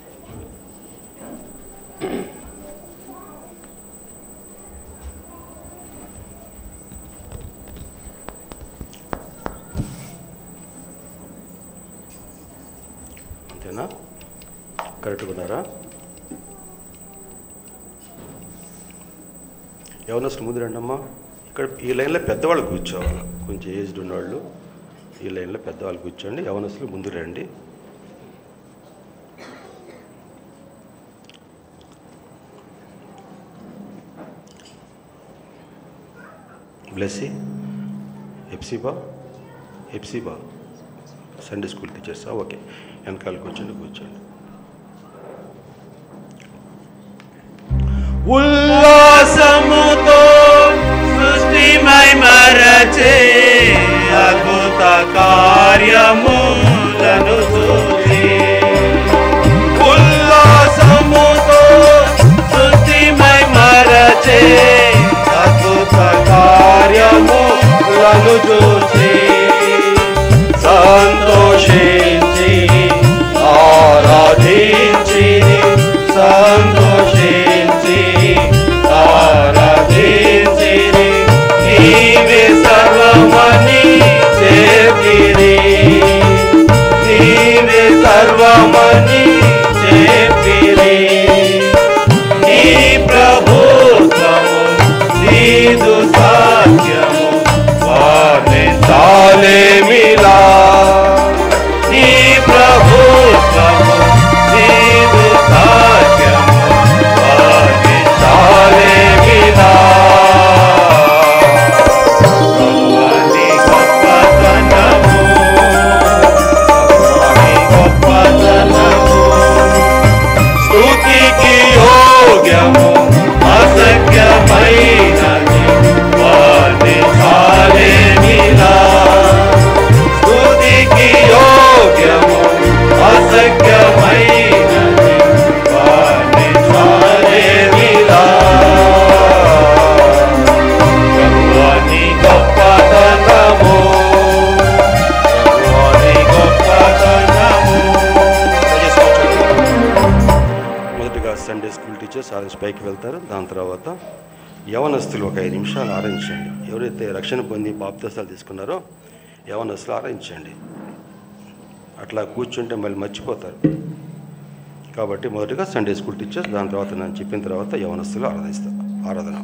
అంతేనా? కరెక్ట్గా ఉన్నారా? ఎవరిని అసలు ముందు రండి అమ్మా. ఇక్కడ ఈ లైన్లో పెద్దవాళ్ళు కూర్చోవాలి. కొంచెం ఏజ్డ్ ఉన్నవాళ్ళు ఈ లైన్లో పెద్దవాళ్ళు కూర్చోండి. యవనస్తులు ముందు రండి. Blessy, Epsiba Epsiba Sunday school టీచర్సా? ఓకే, వెనకాల కూర్చోండి కూర్చోండి. ఉల్లాసముతో సృష్టిమై మరచే అద్భుత కార్యములను చూసి, ఉల్లాసముతో సృష్టిమై మరచే అద్భుత కార్యములను చూసి సంతోషించి ఆరాధించి సంతోషించి ఆరాధించి నీవే సర్వమని చెప్పిరి, నీవే సర్వమని చెప్పిరి. నీ ప్రభుత్వము నీదు సత్యము వర్ణించాలేమిలా, నీ ప్రభుత్వము నీదు సత్యము వర్ణించాలేమిలా. ప్రభువని గొప్పతనము, ప్రభువని గొప్పతనము స్తుతికి యోగ్యము అసఖ్యమైనది వర్ణించాలేమిలా, స్తుతికి యోగ్యము అసఖ్యమైనది వర్ణించాలేమిలా. ప్రభువని గొప్పతనము, ప్రభువని గొప్పతనము. మొదటిగా సండే స్కూల్ టీచర్స్ ఆరెంజ్ పైకి వెళ్తారు. దాని తర్వాత యవనస్తులు ఒక ఐదు నిమిషాలు ఆరంభించండి. ఎవరైతే రక్షణ పొంది బాప్తిసాలు తీసుకున్నారో యవనస్తులు ఆరంభించండి. అట్లా కూర్చుంటే మళ్ళీ మర్చిపోతారు. కాబట్టి మొదటిగా సండే స్కూల్ టీచర్స్, దాని తర్వాత నేను చెప్పిన తర్వాత యవనస్తులు ఆరాధిస్తారు. ఆరాధన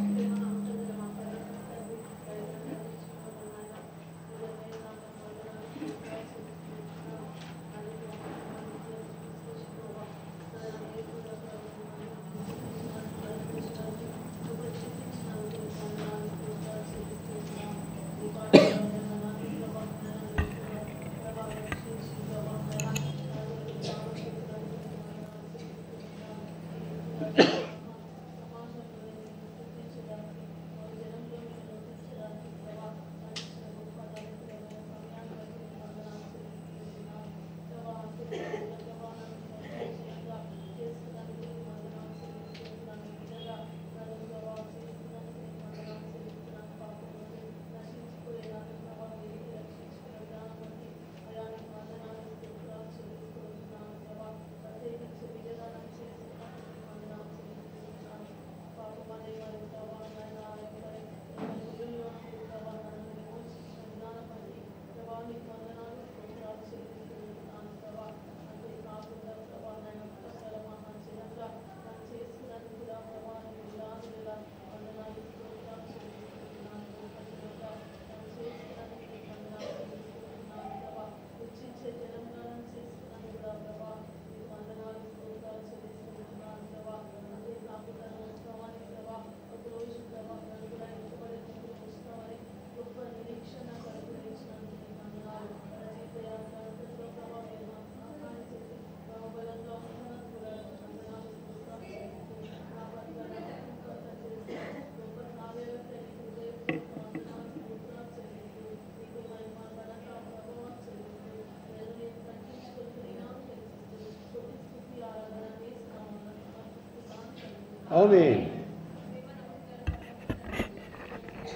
ఆమేన్.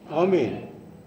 ఆమేన్.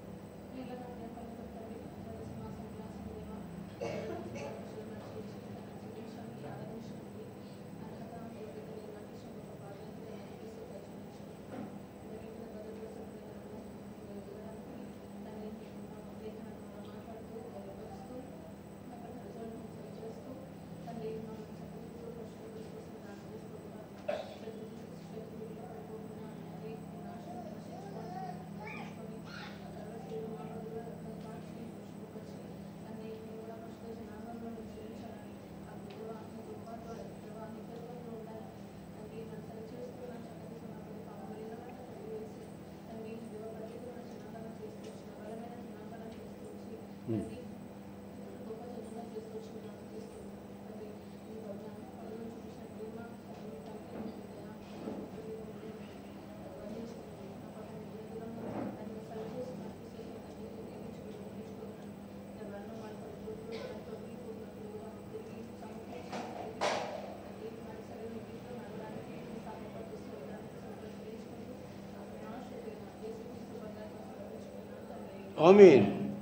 ఆమేన్.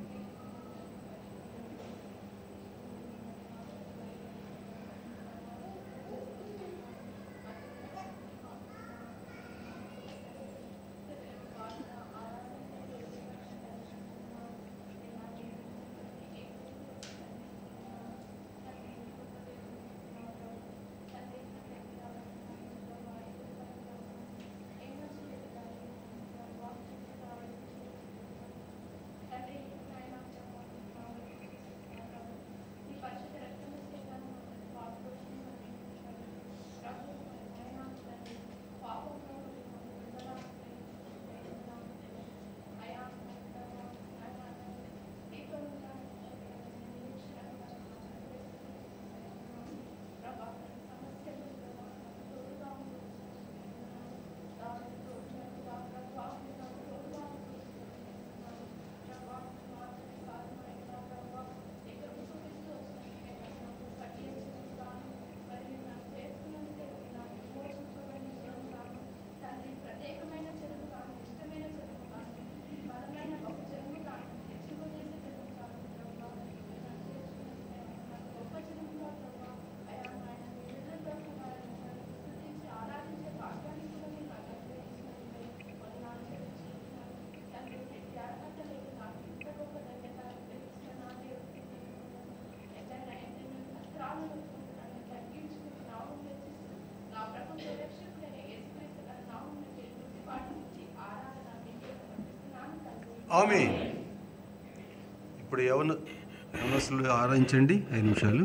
ఆమేన్. ఇప్పుడు యవన యవనస్తులు ఆరాధించండి ఐదు నిమిషాలు.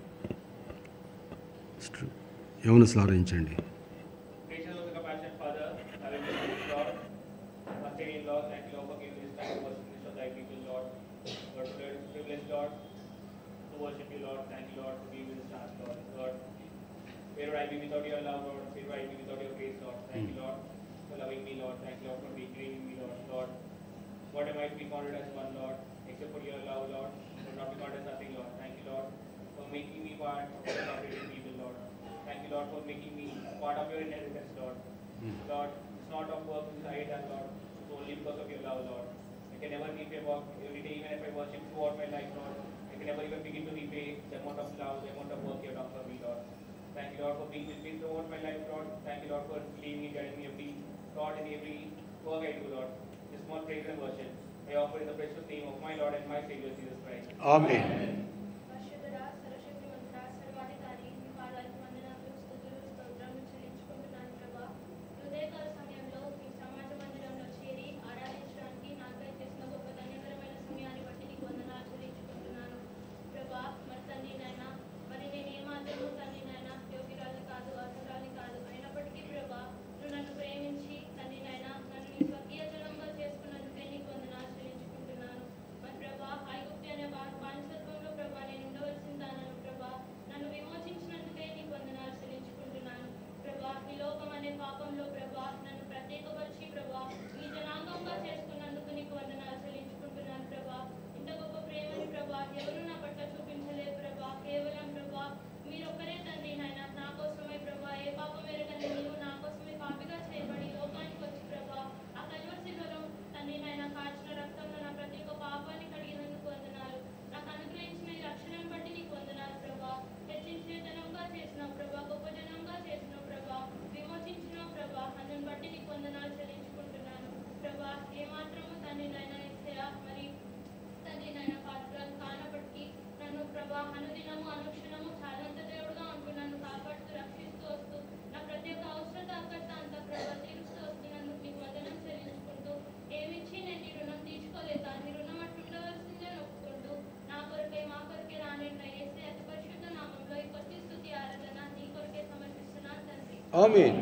యవనస్తులు ఆరాధించండి. Gracious Lord, compassionate Father, having been with Lord, once again, Lord, thank you, Lord, for giving this time to worship this of thy people, Lord. Lord, today is a privilege, Lord, to worship you, Lord. Thank you, Lord, for giving this chance, Lord. Lord, where would I be without your love, Lord? Where would I be without your grace, Lord? Thank you, Lord, for loving me, Lord. Thank you, Lord, for being me, Lord. Lord, what am I to be counted as one, Lord, except for your love, Lord? Would not be counted as nothing, Lord. Thank you, Lord, for making me part of your operating people, Lord. Thank you, Lord, for making me part of your inheritance, Lord. Mm. Lord, it's not of work which I done, Lord. It's only because of your love, Lord. I can never repay work every day, even if I worship throughout my life, Lord. I can never even begin to repay the amount of love, the amount of work you have done for me, Lord. Thank you, Lord, for being with me throughout my life, Lord. Thank you, Lord, for leading me, guiding me every thought and every work I do, Lord. This small praise and worship I offer in the precious name of my Lord and my Savior, Jesus Christ. Amen. చేసుకున్నందుకే నీకు వందనాలు చెల్లించుకుంటున్నాను. మరి ప్రభా ఐగుప్తు అనే బానిసత్వంలో ఆమేన్.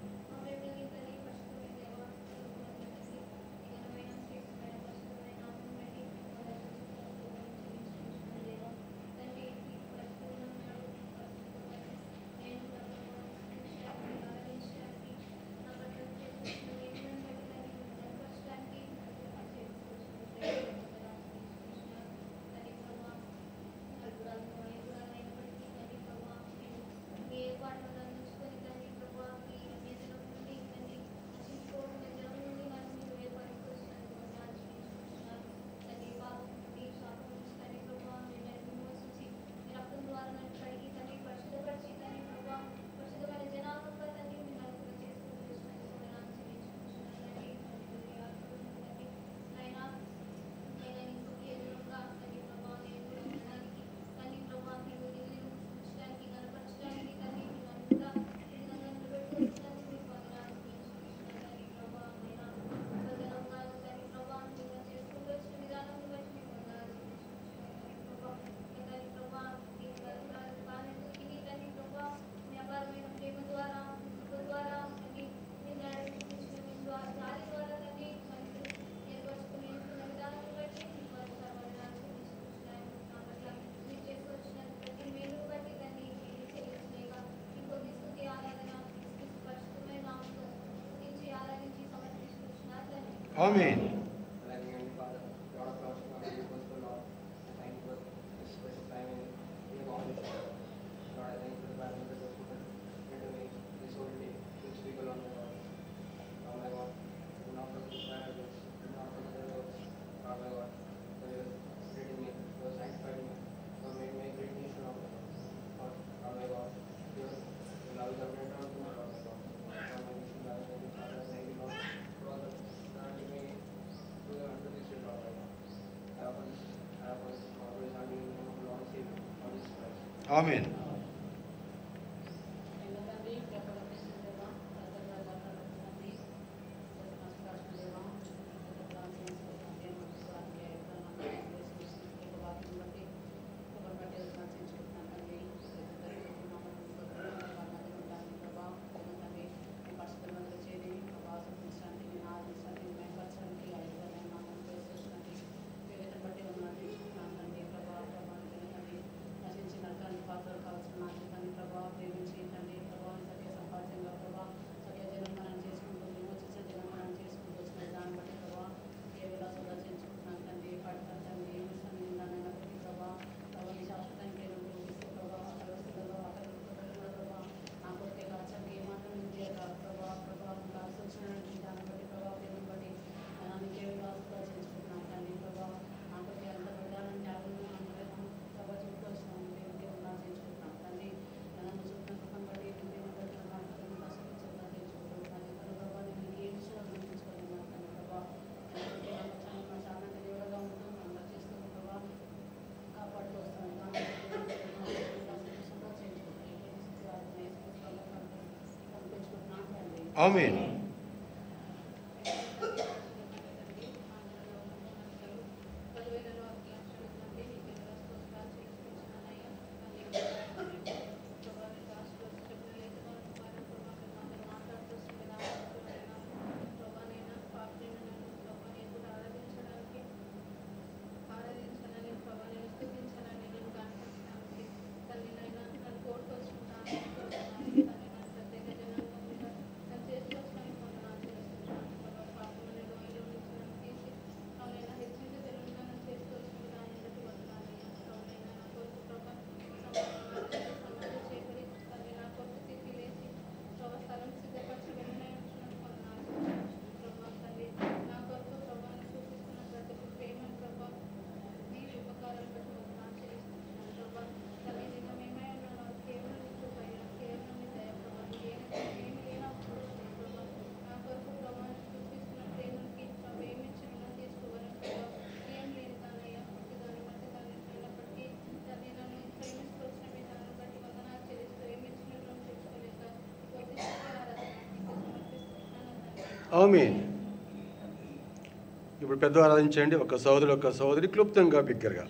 ఆమేన్. ఆమేన్. ఆమేన్. ఆమేన్. ఇప్పుడు పెద్ద ఆరాధించండి. ఒక సోదరుడు ఒక సోదరి క్లుప్తంగా బిగ్గరగా.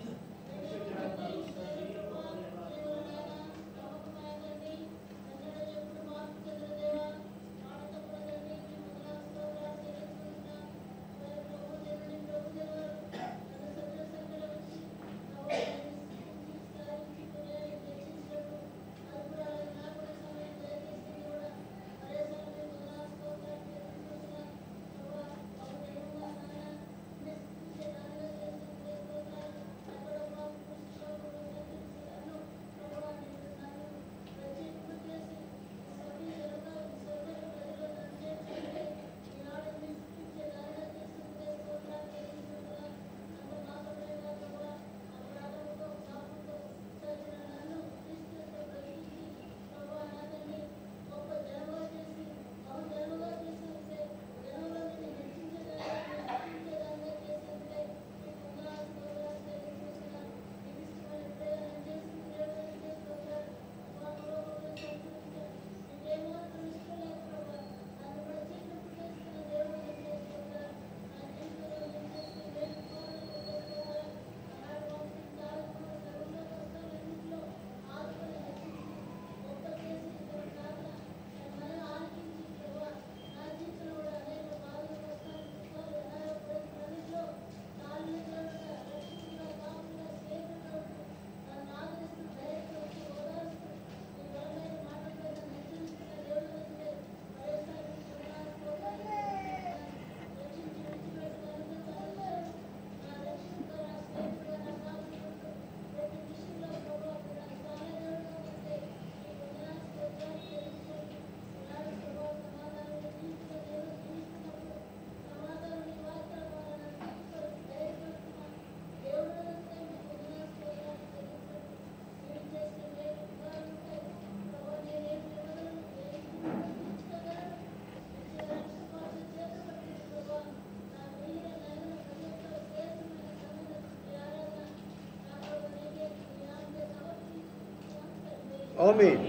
ఆమేన్.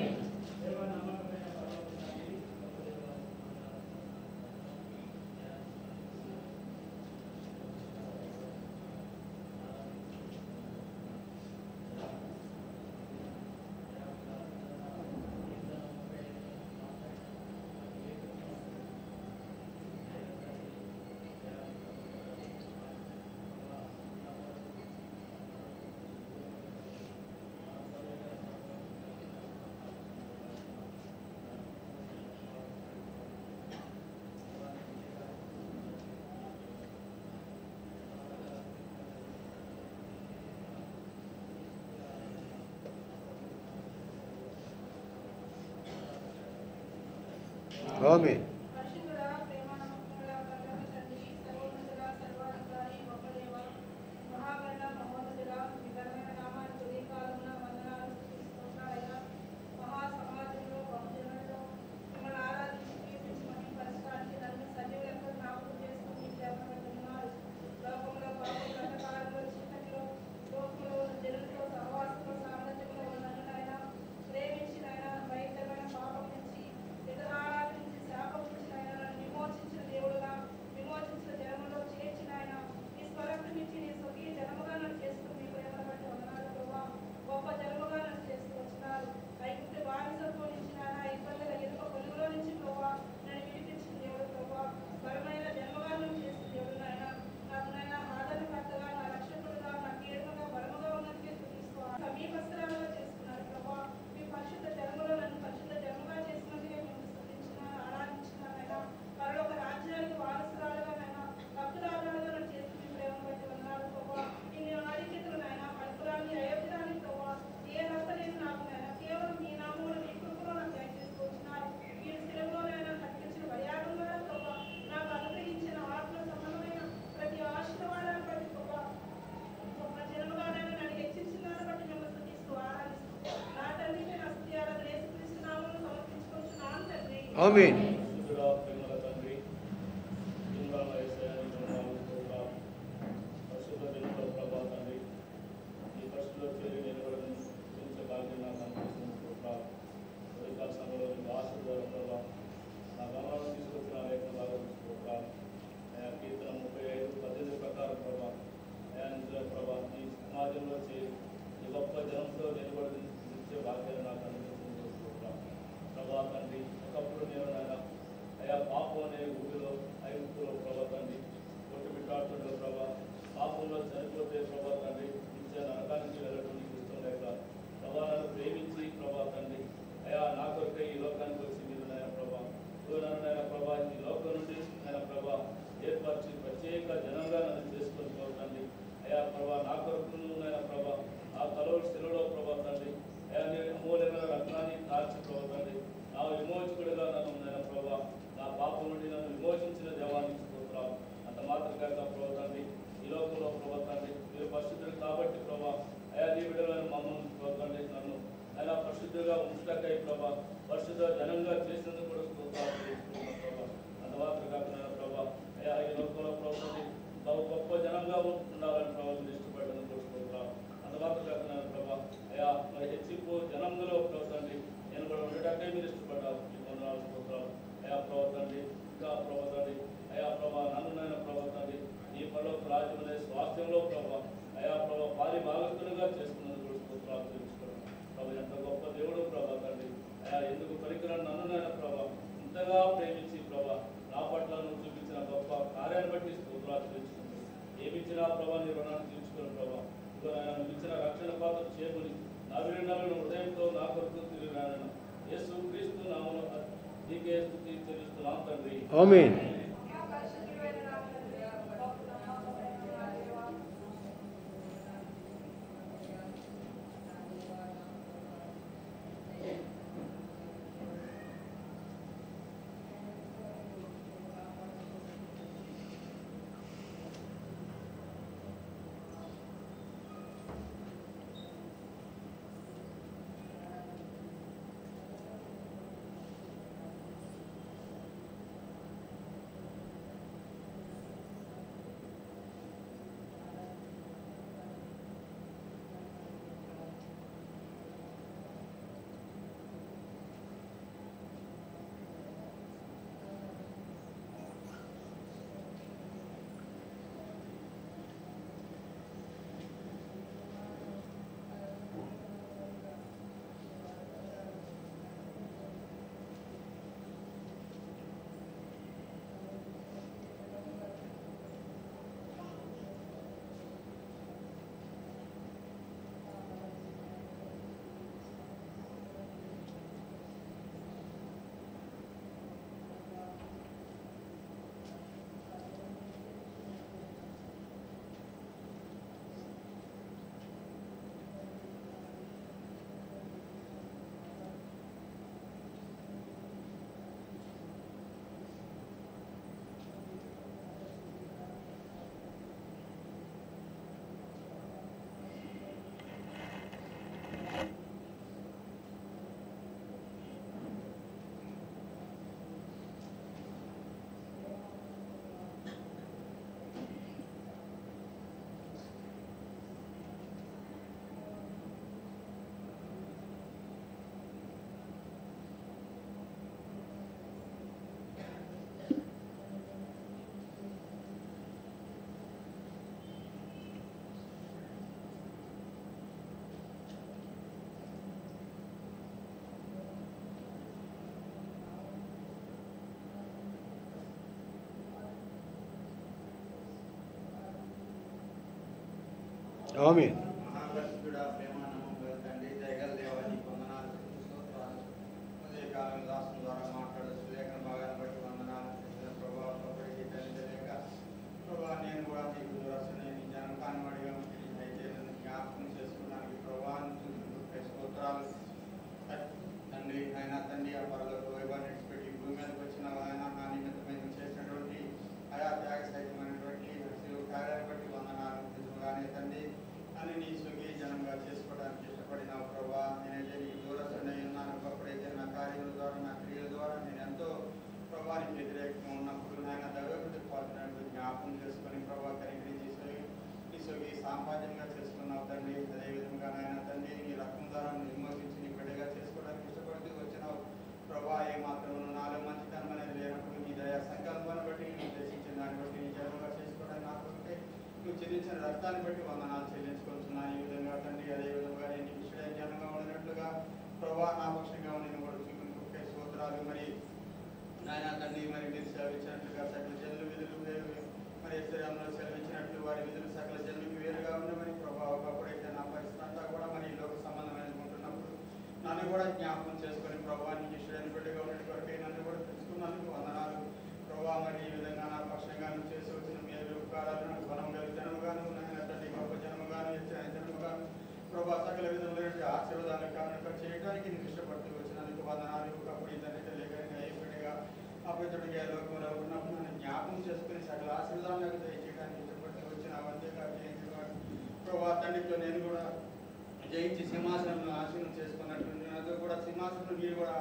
ఆమేన్. పరిశుద్ధుడా, ప్రేమ నమ్మకముల కరుణ తండ్రి, సర్వోన్నతుడా, సర్వాధికారి, గొప్ప దేవ, మహాగణ మహోన్నతుడా, మీ ఘనమైన నామానికి ఉదయకాలమున వందనాలు స్తుతిస్తున్నానయ్యా. మహా సమాజంలో బహుజనులలో మిమ్మల్ని ఆరాధించి కీర్తించి మహిమపరచడానికి నన్ను సజీవులకు జ్ఞాపకం చేసుకుని మీ ప్రేమపడుతున్నారు. లోకంలో పాపం అంధకారంలో చీకటిలో లోకంలో ఉన్న జనులతో సహవాసంలో సామ్రాజ్యంలో ఉన్న నన్ను నాయన ప్రేమించి నాయన భయంకరమైన పాపం నుంచి విగ్రహాల నుంచి శాపం నుంచి నాయన నన్ను విమోచించిన దేవుడుగా విమోచించిన జనములో చేర్చిన ఆయన ఈ స్వరక్తి నుంచి నీ స్వకీయ జనముగా నన్ను చేసుకుని మీ ప్రేమను బట్టి వందనాలు ప్రభా. గొప్ప జనముగా నన్ను చేసుకొచ్చినారు. ఐగుప్తు బానిసత్వం నుంచి నాయన ఇబ్బందుల ఇరుక పొలుగులో నుంచి ప్రభా నన్ను విడిపించిన దేవుడు ప్రభా. బలమైన జన్మగా నన్ను చేసిన దేవుడు నాయన నాకు నాయన ఆదరణకర్తగా నా రక్షకుడుగా నా కీడుగా బలముగా ఉన్నందుకే స్తుతిస్తూ సమీపస్థరాలుగా చేసుకున్నారు ప్రభా. మీ పరిశుద్ధ జన్మలో నన్ను పరిశుద్ధ జన్మగా చేసినందుకే మేము స్తుతించినాను ఆరాధించినానైనా. పరలోక రాజ్యానికి వారసురాలుగా నైనా భక్తురాలుగా నన్ను చేసి మీ ప్రేమను బట్టి వందనాలు ప్రభా. ఇన్ని ఆధిక్యతలు నాయన అల్పురాన్ని అయోగ్యురాన్ని ప్రభా ఏ రక్త లేదు నాకు నాయన కేవలం మీ నామములు మీ కృపలో నాకు దయచేసుకొచ్చినారు. మీరు శిలువలో నాయన కట్టించిన బలియాగం ద్వారా ప్రభా నాకు అనుగ్రహించిన ఆత్మ సంబంధమైన ప్రతి ఆశీర్వాదాన్ని బట్టి ప్రభా గొప్ప జన్మగానైనా నన్ను హెచ్చించిన దాన్ని బట్టి మిమ్మల్ని స్తుతిస్తూ ఆరాధిస్తూ నా తండ్రికి నా స్తుతి ఆరాధన యేసుక్రీస్తు నామములో సమర్పించుకొచ్చున్నాను తండ్రి. ఆమేన్. పరిశుద్ధుడా, ప్రేమల తండ్రి, లింగాల యేసయ్య, నీ వందనాలు స్తోత్రాలు. పరిశుద్ధ దినములో ప్రభా తండ్రి, ఈ పరిశుద్ధ చేరి నిలబడిన స్తుతించే భాగ్యం నాకు అనుగ్రహించిన స్తోత్రాలు. ఉదయకాల సమయంలో నీ ఆశీర్వాదం ప్రభా నా గమనం తీసుకొచ్చిన లేఖన భాగం స్తోత్రాలు. అయా కీర్తన ముప్పై ఐదు పద్దెనిమిది ప్రకారం ప్రభా అయా నిజ ప్రభా నీ సమాజంలో చేరి ఈ గొప్ప జనంతో నిలబడి నిలిచే భాగ్యాన్ని నాకు అనుగ్రహించిన స్తోత్రాలు. ప్రభా తండ్రి, ఒకప్పుడు నేను నాయన అయా పాపం అనే ఊరిలో ఐగుప్తులో ప్రభా తండ్రి కొట్టుబిట్టాడుతుండే ప్రభా పాపంలో చనిపోతే ప్రభా తండ్రి నిత్య నరకానికి వెళ్ళడం నీకు ఇష్టం లేక ప్రభా నన్ను ప్రేమించి ప్రభా తండ్రి అయా నా కొరకై ఈ లోకానికి వచ్చి మీరు నాయన ప్రభా ఇప్పుడు నన్ను నాయన ప్రభా ఈ లోకం నుండి నాయన ప్రభా ఏర్పరిచి ప్రత్యేక జనంగా నన్ను చేసుకొని పోతండి. అయా ప్రభా నా కొరకు నాయన ప్రభా ఆ కలవరి శిలలో ప్రభా తండ్రి అయా నీ అమూల్యమైన రత్నాన్ని దాచి ప్రభా తండ్రి నా విమోచకుడిగా నన్ను నాయన ప్రభా నా పాపం నుండి నన్ను విమోచించిన దేవానికి స్తోత్రాలు. అంత మాత్రమే ప్రభా తండ్రి ఈ లోకంలో ప్రభా తండ్రి మీరు పరిశుద్ధులు కాబట్టి ప్రభా అయా నీ బిడ్డలను మమ్మల్ని ప్రభా తండ్రి నన్ను అయా పరిశుద్ధులుగా ఉంచటకై ప్రభా పరిశుద్ధ జనంగా చేసినందుకు కూడా స్తోత్రాలు తెలుసుకున్నాను ప్రభా. అంత మాత్రం కాకుండా ప్రభా అయా ఈ లోకంలో ప్రభా తండ్రి బహు గొప్ప జనంగా ఉండాలని ప్రభావం మీరు ఇష్టపడ్డని కూడా స్తోత్రాలు. అంత మాత్రం కాకుండా ప్రభా అయా మరి హెచ్చింపు జనంలో ప్రభా తండ్రి నేను కూడా ఉండటానికే మీరు ఇష్టపడ్డారు. ఈ వందనాలు స్తోత్రాలు. అయా ప్రభా తండ్రి ఇంకా ప్రభా తండ్రి అయా ప్రభా నన్ను నైనా ప్రభా తండ్రి ఈ పరలోక రాజ్యం అనే స్వాస్థ్యంలో ప్రభా అయా ప్రభా పారి భాగస్తులుగా చేసుకున్నందుకు కూడా స్తోత్రాలు తెలుసుకోవడం. ప్రభా ఎంత గొప్ప దేవుడు ప్రభా తండ్రి అయా ఎందుకు పరికరాన్ని నన్ను నైనా ప్రభా ఇంతగా ప్రేమించి ప్రభా నా పట్ల నువ్వు చూపించిన గొప్ప కార్యాన్ని బట్టి స్తోత్రాలు తెలుసుకుంది. ఏమిచ్చినా ప్రభా నీ రుణాన్ని తీర్చుకుని ప్రభా ఇదిగో నాయన నువ్వు ఇచ్చిన రక్షణ పాత్ర చేకూరి నా విరణాలను హృదయంతో నా కొరకు తిరిగి రానను యేసు క్రీస్తు నామములో నీకే స్తుతి చెల్లిస్తున్నాం తండ్రి. ఆమేన్. పరిశుద్ధుడైన నా తండ్రి, గొప్ప నమ్మకమైన నా దేవా, ఆమేన్. మహాపరిశుద్ధుడా, ప్రేమ నమ్మకం తండ్రి, దయగల దేవా, నీకు వందనాలు, స్తోత్రాలు. ఉదయకాలం దాసుని ద్వారా మాట్లాడే సులేఖన భాగాన్ని బట్టి వందనాలు. ప్రభావ ప్రభావికి తండ్రి లేక ప్రభావ నేను కూడా నీకు దూరస్తున్న నీ జనం కానివాడిగా అయితే నన్ను జ్ఞాపకం చేసుకోవడానికి ప్రభావాన్ని స్తోత్రాలు తండ్రి. ఆయన తండ్రి ఆ పరలోక వైభవాన్ని విడిచిపెట్టి భూమి మీదకి వచ్చిన ఆయన నా నిమిత్తమైన చేసినటువంటి ఆయా త్యాగ సహితమైనటువంటి కార్యాన్ని బట్టి వందనాలు. నిజంగానే తండ్రి అని నీ స్వకీయ జనంగా చేసుకోవడానికి ఇష్టపడినావు ప్రభా. నేనైతే నీకు దూరస్తున్నై ఉన్నాను. ఒకప్పుడైతే నా కార్యముల ద్వారా నా క్రియల ద్వారా నేను ఎంతో ప్రభానికి వ్యతిరేకంగా ఉన్నప్పుడు నాయన దైవకృతికి పాత్రను జ్ఞాపకం చేసుకొని ప్రభా కనికరించి నీ స్వకీయ సాంపాద్యంగా చేసుకున్నావు తండ్రి. అదేవిధంగా నాయన తండ్రి నీ రక్తం ద్వారా విమోచించి నీ బిడ్డగా చేసుకోవడానికి ఇష్టపడుతూ వచ్చినావు ప్రభా. ఏ మాత్రం నాలో మంచితనం అనేది లేనప్పుడు నీ దయా సంకల్పాన్ని బట్టి నువ్వు ఉద్దేశించిన దాన్ని బట్టి నీ జన్మగా చేసుకోవడానికి నాకు ఉంటే నువ్వు చెల్లించిన రక్తాన్ని బట్టి వందనాలు చెల్లించుకుంటున్నాను. ఈ విధంగా తండ్రి అదేవిధంగా నేను విషయ జనంగా ఉన్నట్లుగా ప్రభా నా పక్షంగా నేను కూడా చూపించుకుంటే స్తోత్రాలు. మరి నాయన తండ్రి మరి మీరు సెలవిచ్చినట్లుగా సకల జనులు విధులు వేరు మరి శరీరంలో సెలవిచ్చినట్లు వారి విధులు సకల జనులకు వేరుగా ఉన్న మరి ప్రభా ఒకప్పుడైతే నా పరిస్థితి అంతా కూడా మరి లోక సంబంధమైన ఉంటున్నప్పుడు నన్ను కూడా జ్ఞాపకం చేసుకొని ప్రభా నీకు ఇష్టమైన బిడ్డగా ఉన్నట్టు కొరకై నన్ను కూడా తెలుసుకున్నందుకు వందనాలు ప్రభా. మరి ఈ విధంగా నా పక్షంగా నువ్వు చేసి వచ్చిన మేలు ఉపకారాలు నాకు బలం కలిగి జనముగాను నాయన తండ్రి గొప్ప జనముగాను హెచ్చైన జనముగాను ప్రభా సకల విధములైన ఆశీర్వాదాలు కానుక చేయడానికి నేను ఇష్టపడుతూ వచ్చినందుకు వందనాలు. ఒకప్పుడు ఈ తండ్రి తెలియక అయ్యబడిగా అపవిత్రుడిగా లోకంలో ఉన్నప్పుడు నన్ను జ్ఞాపకం చేసుకుని సకల ఆశీర్వాదాలకు దయచేయడానికి ఇష్టపడుతూ వచ్చిన వందేగా జయించేవాడు ప్రభా. తండ్రితో నేను కూడా జయించి సింహాసనం ఆశీర్వం చేసుకున్నట్టు నాతో కూడా సింహాసనం మీరు కూడా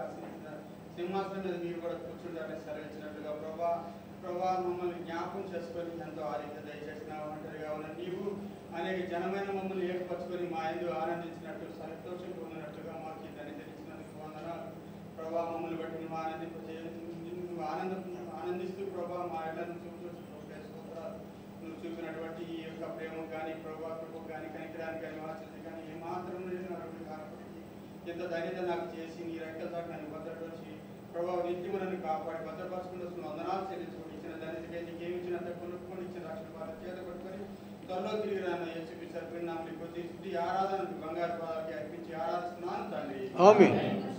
సింహాసనం మీద మీరు కూడా కూర్చుంటారని సెలవిచ్చినట్టుగా ప్రభా ప్రభా మమ్మల్ని జ్ఞాపకం చేసుకొని ఎంతో ఆరోగ్య దయచేసిన ఒంటరిగా ఉన్న నీవు అనేక జనమైన మమ్మల్ని ఏర్పరచుకొని మా ఎందు ఆనందించినట్టు సంతోషం పొందినట్టుగా మాకు దాన్ని తెలిసినందుకు వందనాలు ప్రభా. మమ్మల్ని బట్టి నువ్వు ఆనందింప నువ్వు ఆనంద ఆనందిస్తూ ప్రభా మా ఇళ్లను చూపుతూ స్తోత్రాలు. నువ్వు చూపినటువంటి ఈ యొక్క ప్రేమ కానీ ప్రభా కృప కానీ కనికరాన్ని కానీ వాచన కానీ ఏమాత్రం నేను అరుగుడు కానప్పటికీ ఎంత ధైర్యత నాకు చేసి నీ రెక్కల దాకా నన్ను భద్రపరిచి ప్రభావ నిత్యము నన్ను కాపాడి భద్రపరచుకున్న వందనాలు చెల్లించుకుని ఇచ్చిన ధన్యతకై నీకేమి ఇచ్చినంత కొనుక్కొని ఇచ్చిన రక్షణ వారి చేత పట్టుకొని త్వరలో తిరిగి రాన్న యేసు సరిపోయినామని కొద్ది శుద్ధి ఆరాధనకు బంగారు పాదాలకి అర్పించి ఆరాధిస్తున్నాను తండ్రి. ఆమేన్.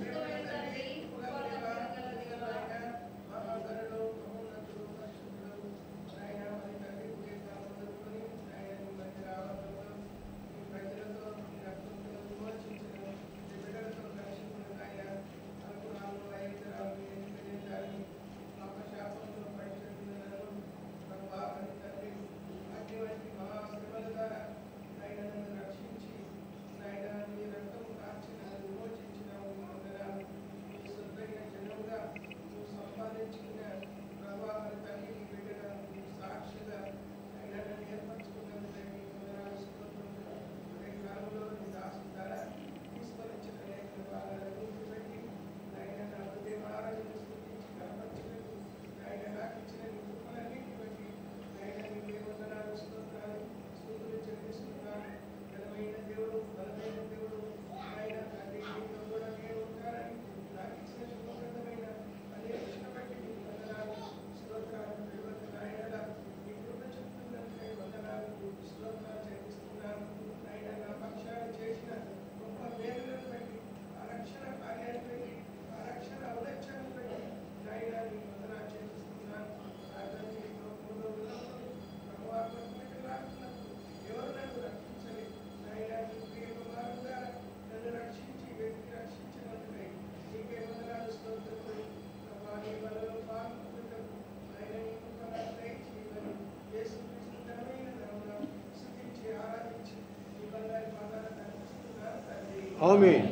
ఆమేన్.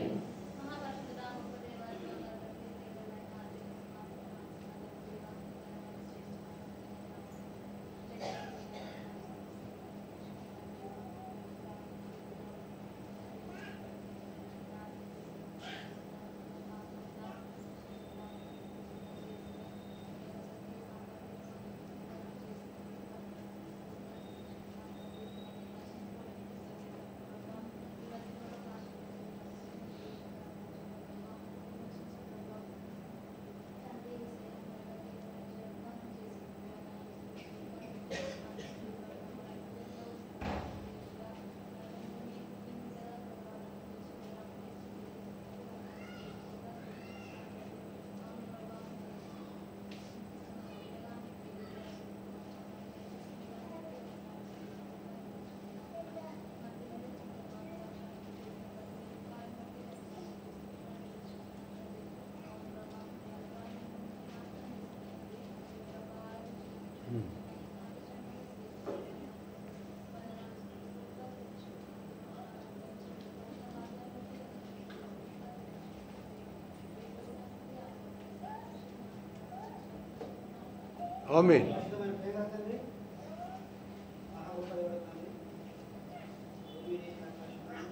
ఆమేన్. పరిశుద్ధమైన ప్రేమ తండ్రి, మహా గొప్ప దేవుడు తండ్రి, భూమి చేసిన ఆకాశం,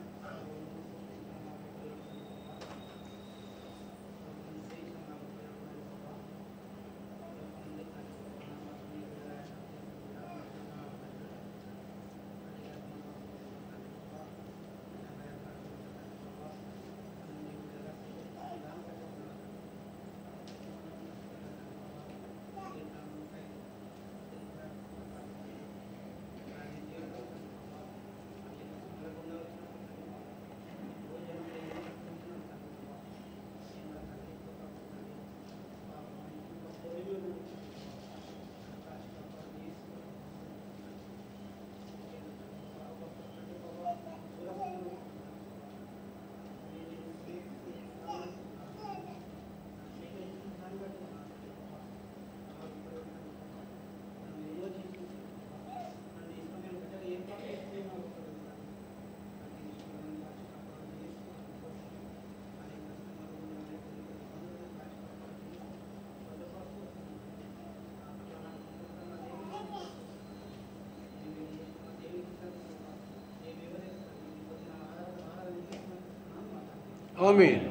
ఆమేన్.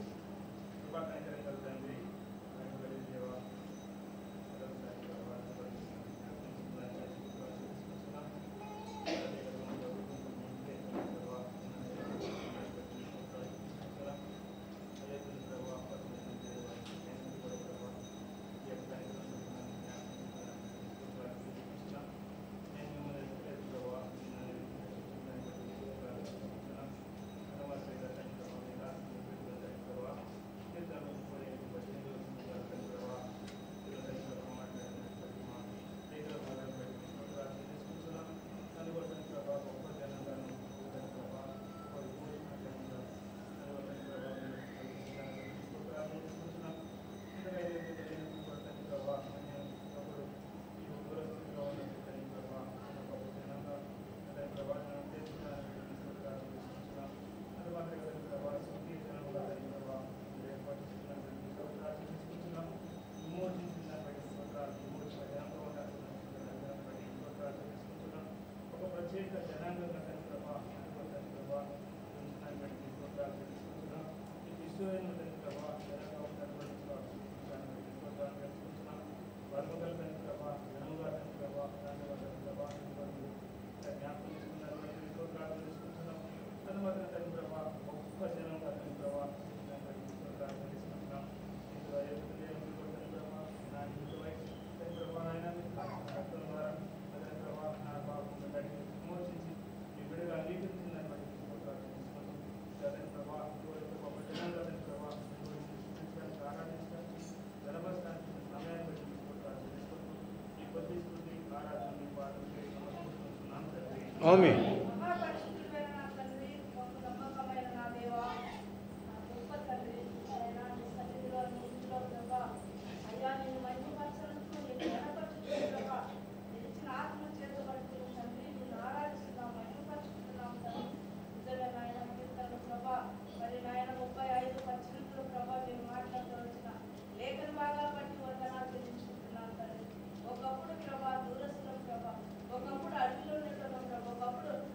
ఆమేన్. మహాపరిశుద్ధుడైన నా తండ్రి, గొప్ప నమ్మకమైన నా దేవా, నా గొప్ప తండ్రి, నాయనా, నీ సన్నిధిలో నిలిచిలో ప్రభా, అయ్యా నిన్ను మహిమపరచడానికి నిన్ను ఘనపరచుటకు ప్రభా, నిలిచిన ఆత్మ చేతబడుతున్న తండ్రి, నిన్ను ఆరాధిస్తున్నాం, మహిమపరుచుతున్నాం తండ్రి. నిజమే నాయన కీర్తనలు ప్రభా, మరి నాయన ముప్పై ఐదు పచ్చిమిట్లు ప్రభా మీరు మాట్లాడుతూ వచ్చిన లేఖన భాగాలు బట్టి వందనాలు చెల్లించుకుంటున్నాను తండ్రి. ఒకప్పుడు ప్రభా దూరస్తులం ప్రభా, ఒకప్పుడు అడవిలో ఉండేటోళ్ళం ప్రభా, ఒకప్పుడు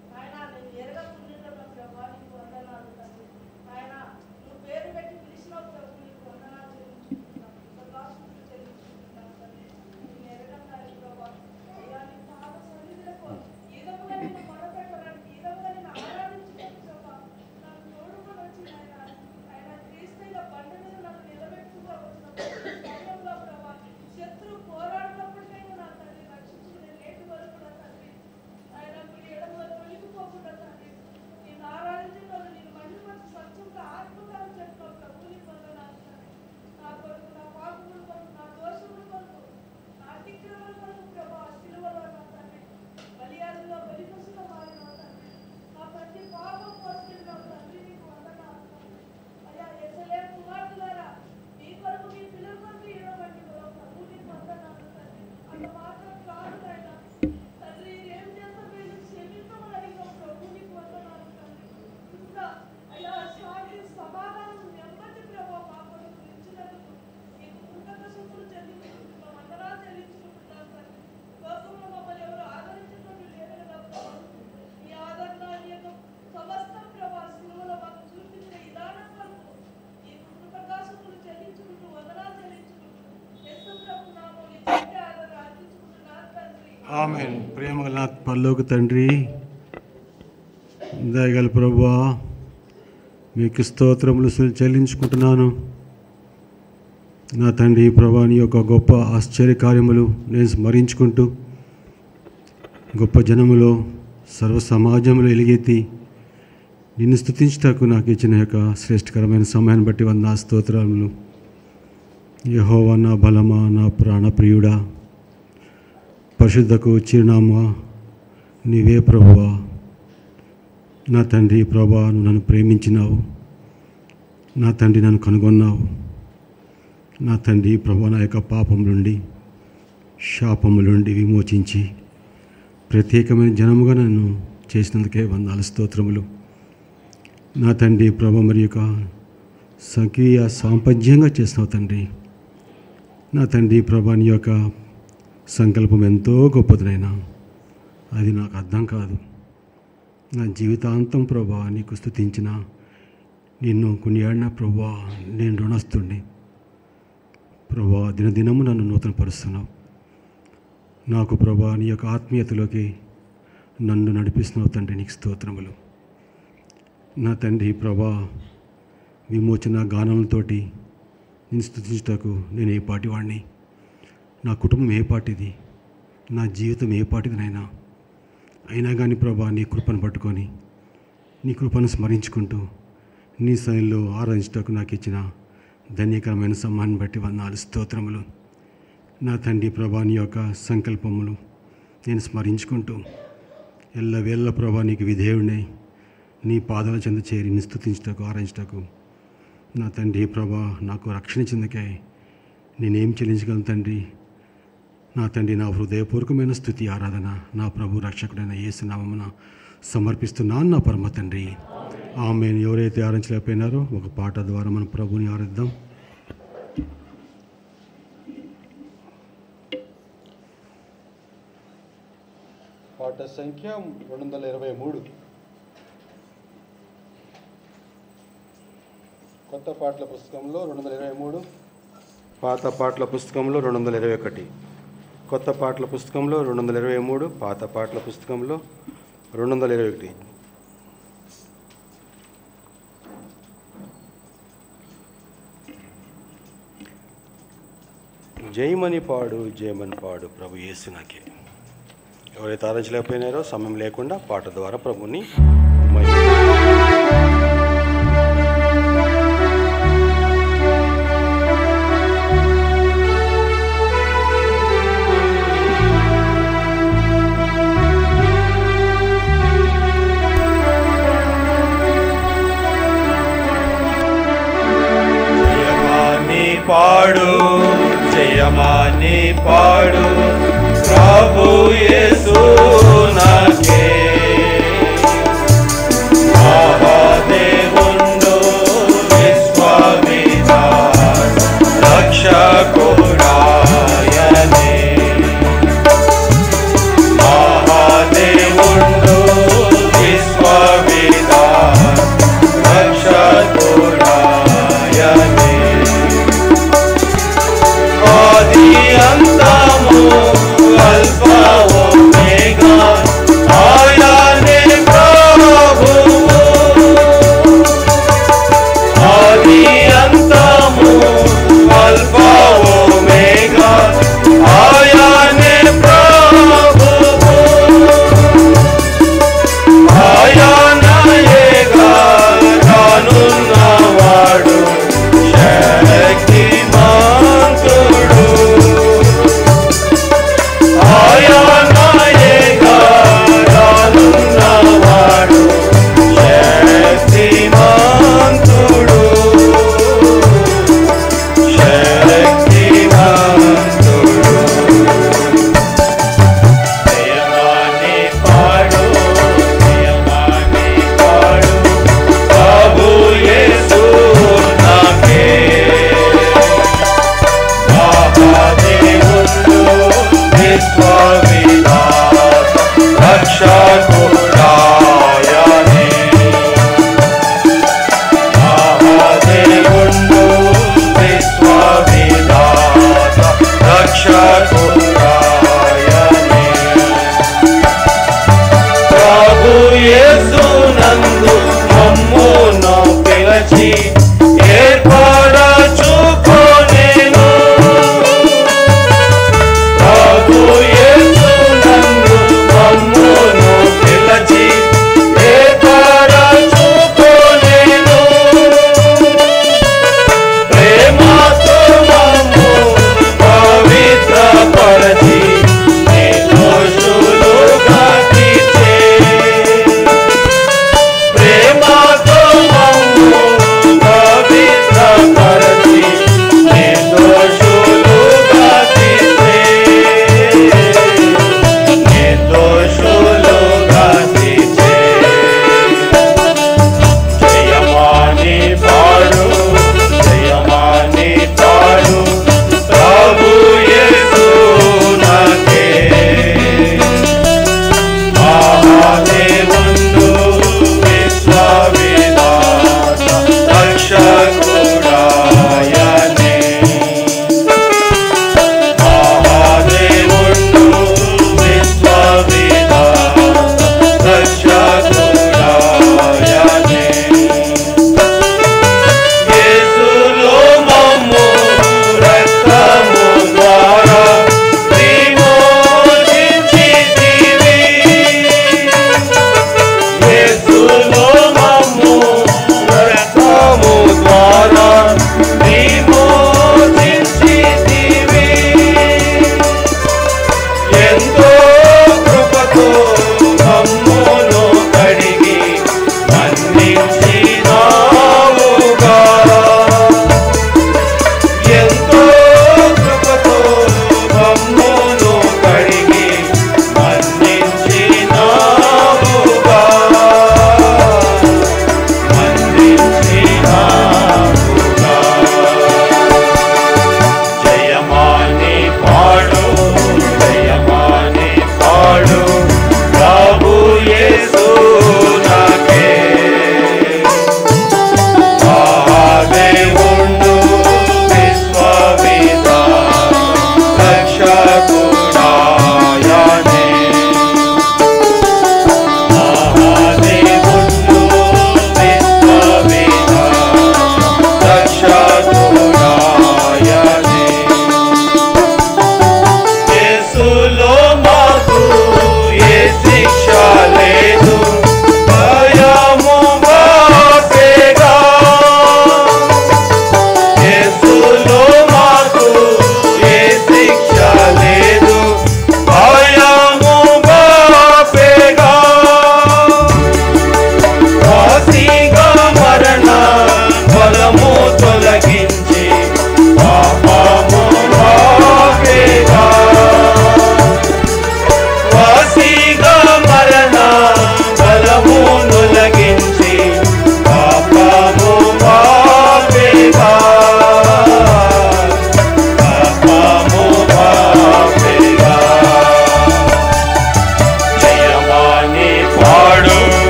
ఆమేన్. ప్రేమగల పరలోక తండ్రి, దయగల ప్రభువా, మీకు స్తోత్రములు చెల్లించుకుంటున్నాను. నా తండ్రి ప్రభువా, నీ యొక్క గొప్ప ఆశ్చర్య కార్యములు నేను స్మరించుకుంటూ గొప్ప జనములో సర్వ సమాజంలో ఎలుగెత్తి నిన్ను స్తుతించుటకు నాకు ఇచ్చిన యొక్క శ్రేష్టకరమైన సమయాన్ని బట్టి వంద స్తోత్రములు. యెహోవా నా బలమా, నా ప్రాణప్రియుడా, పరిశుద్ధకు చిరునామా నీవే ప్రభువా. నా తండ్రి ప్రభువా, నువ్వు నన్ను ప్రేమించినావు. నా తండ్రి నన్ను కనుగొన్నావు. నా తండ్రి ప్రభువా, నా యొక్క పాపం నుండి శాపము నుండి విమోచించి ప్రత్యేకమైన జనముగా నన్ను చేసినందుకే వందల స్తోత్రములు. నా తండ్రి ప్రభు మరి యొక్క సక్రియ సాంపద్యంగా చేసినావు తండ్రి. నా తండ్రి ప్రభా, నీ యొక్క సంకల్పం ఎంతో గొప్పదినైనా అది నాకు అర్థం కాదు. నా జీవితాంతం ప్రభా నీకు స్తుతించిన, నిన్ను కొనియాడిన ప్రభా నేను రుణస్తుడిని. ప్రభా, దినదినము నన్ను నూతనపరుస్తున్నావు. నాకు ప్రభా నీ యొక్క ఆత్మీయతలోకి నన్ను నడిపిస్తున్నావు తండ్రి, నీకు స్తోత్రములు. నా తండ్రి ప్రభా, విమోచన గానములతోటి నేను స్తుతించుటకు నేను ఏ పాటి వాడిని, నా కుటుంబం ఏ పాటిది, నా జీవితం ఏ పాటిదినైనా. అయినా కానీ ప్రభా, నీ కృపను పట్టుకొని నీ కృపను స్మరించుకుంటూ నీ శైలిలో ఆరాధించుటకు నాకు ఇచ్చిన ధన్యకరమైన సమ్మాన్ని బట్టి వందనాలు స్తోత్రములు. నా తండ్రి ప్రభా, నీ యొక్క సంకల్పములు నేను స్మరించుకుంటూ ఎల్లవేళ్ళ ప్రభా నీకు విధేయుడినై నీ పాదాల చెంత చేరి నీ స్తుతించుటకు ఆరాధించుటకు నా తండ్రి ప్రభా నాకు రక్షణ చెందకే నేనేం చెల్లించగలను తండ్రి. నా తండ్రి, నా హృదయపూర్వకమైన స్తుతి ఆరాధన నా ప్రభు రక్షకుడైన యేసు నామమున సమర్పిస్తున్నాను నా పరమ తండ్రి. ఆమేన్. ఎవరైతే ఆరాధించలేకపోయినారో ఒక పాట ద్వారా మన ప్రభుని ఆరాధిద్దాం. పాట సంఖ్య రెండు వందల ఇరవై మూడు. కొత్త పాటల పుస్తకంలో రెండు వందల ఇరవై మూడు, పాత పాటల పుస్తకంలో రెండు వందల ఇరవై ఒకటి. కొత్త పాటల పుస్తకంలో రెండు వందల ఇరవై మూడు, పాత పాటల పుస్తకంలో రెండు వందల ఇరవై ఒకటి. జయమని పాడు, జయమని పాడు ప్రభు యేసు నాకే. ఎవరైతే ఆరాధించలేకపోయినారో సమయం లేకుండా పాట ద్వారా ప్రభుని పాడు, జయమాని పాడు ప్రభు యేసు నాకే. మహాదేవుండు విశ్వవిధాత రక్షకుడాయనే. మహాదేవుండు విశ్వవిధాత రక్షకుడాయనే. ఆది అంతము అల్ఫా ఒమేగా ఏర్పరచుకొనెను. ప్రభు యేసు నందు మమ్మును పిలచి ఏర్పరచుకొనెను. ప్రేమతో మమ్ము పవిత్రపరచి నిర్దోషులుగా తీర్చె. ప్రేమతో మమ్ము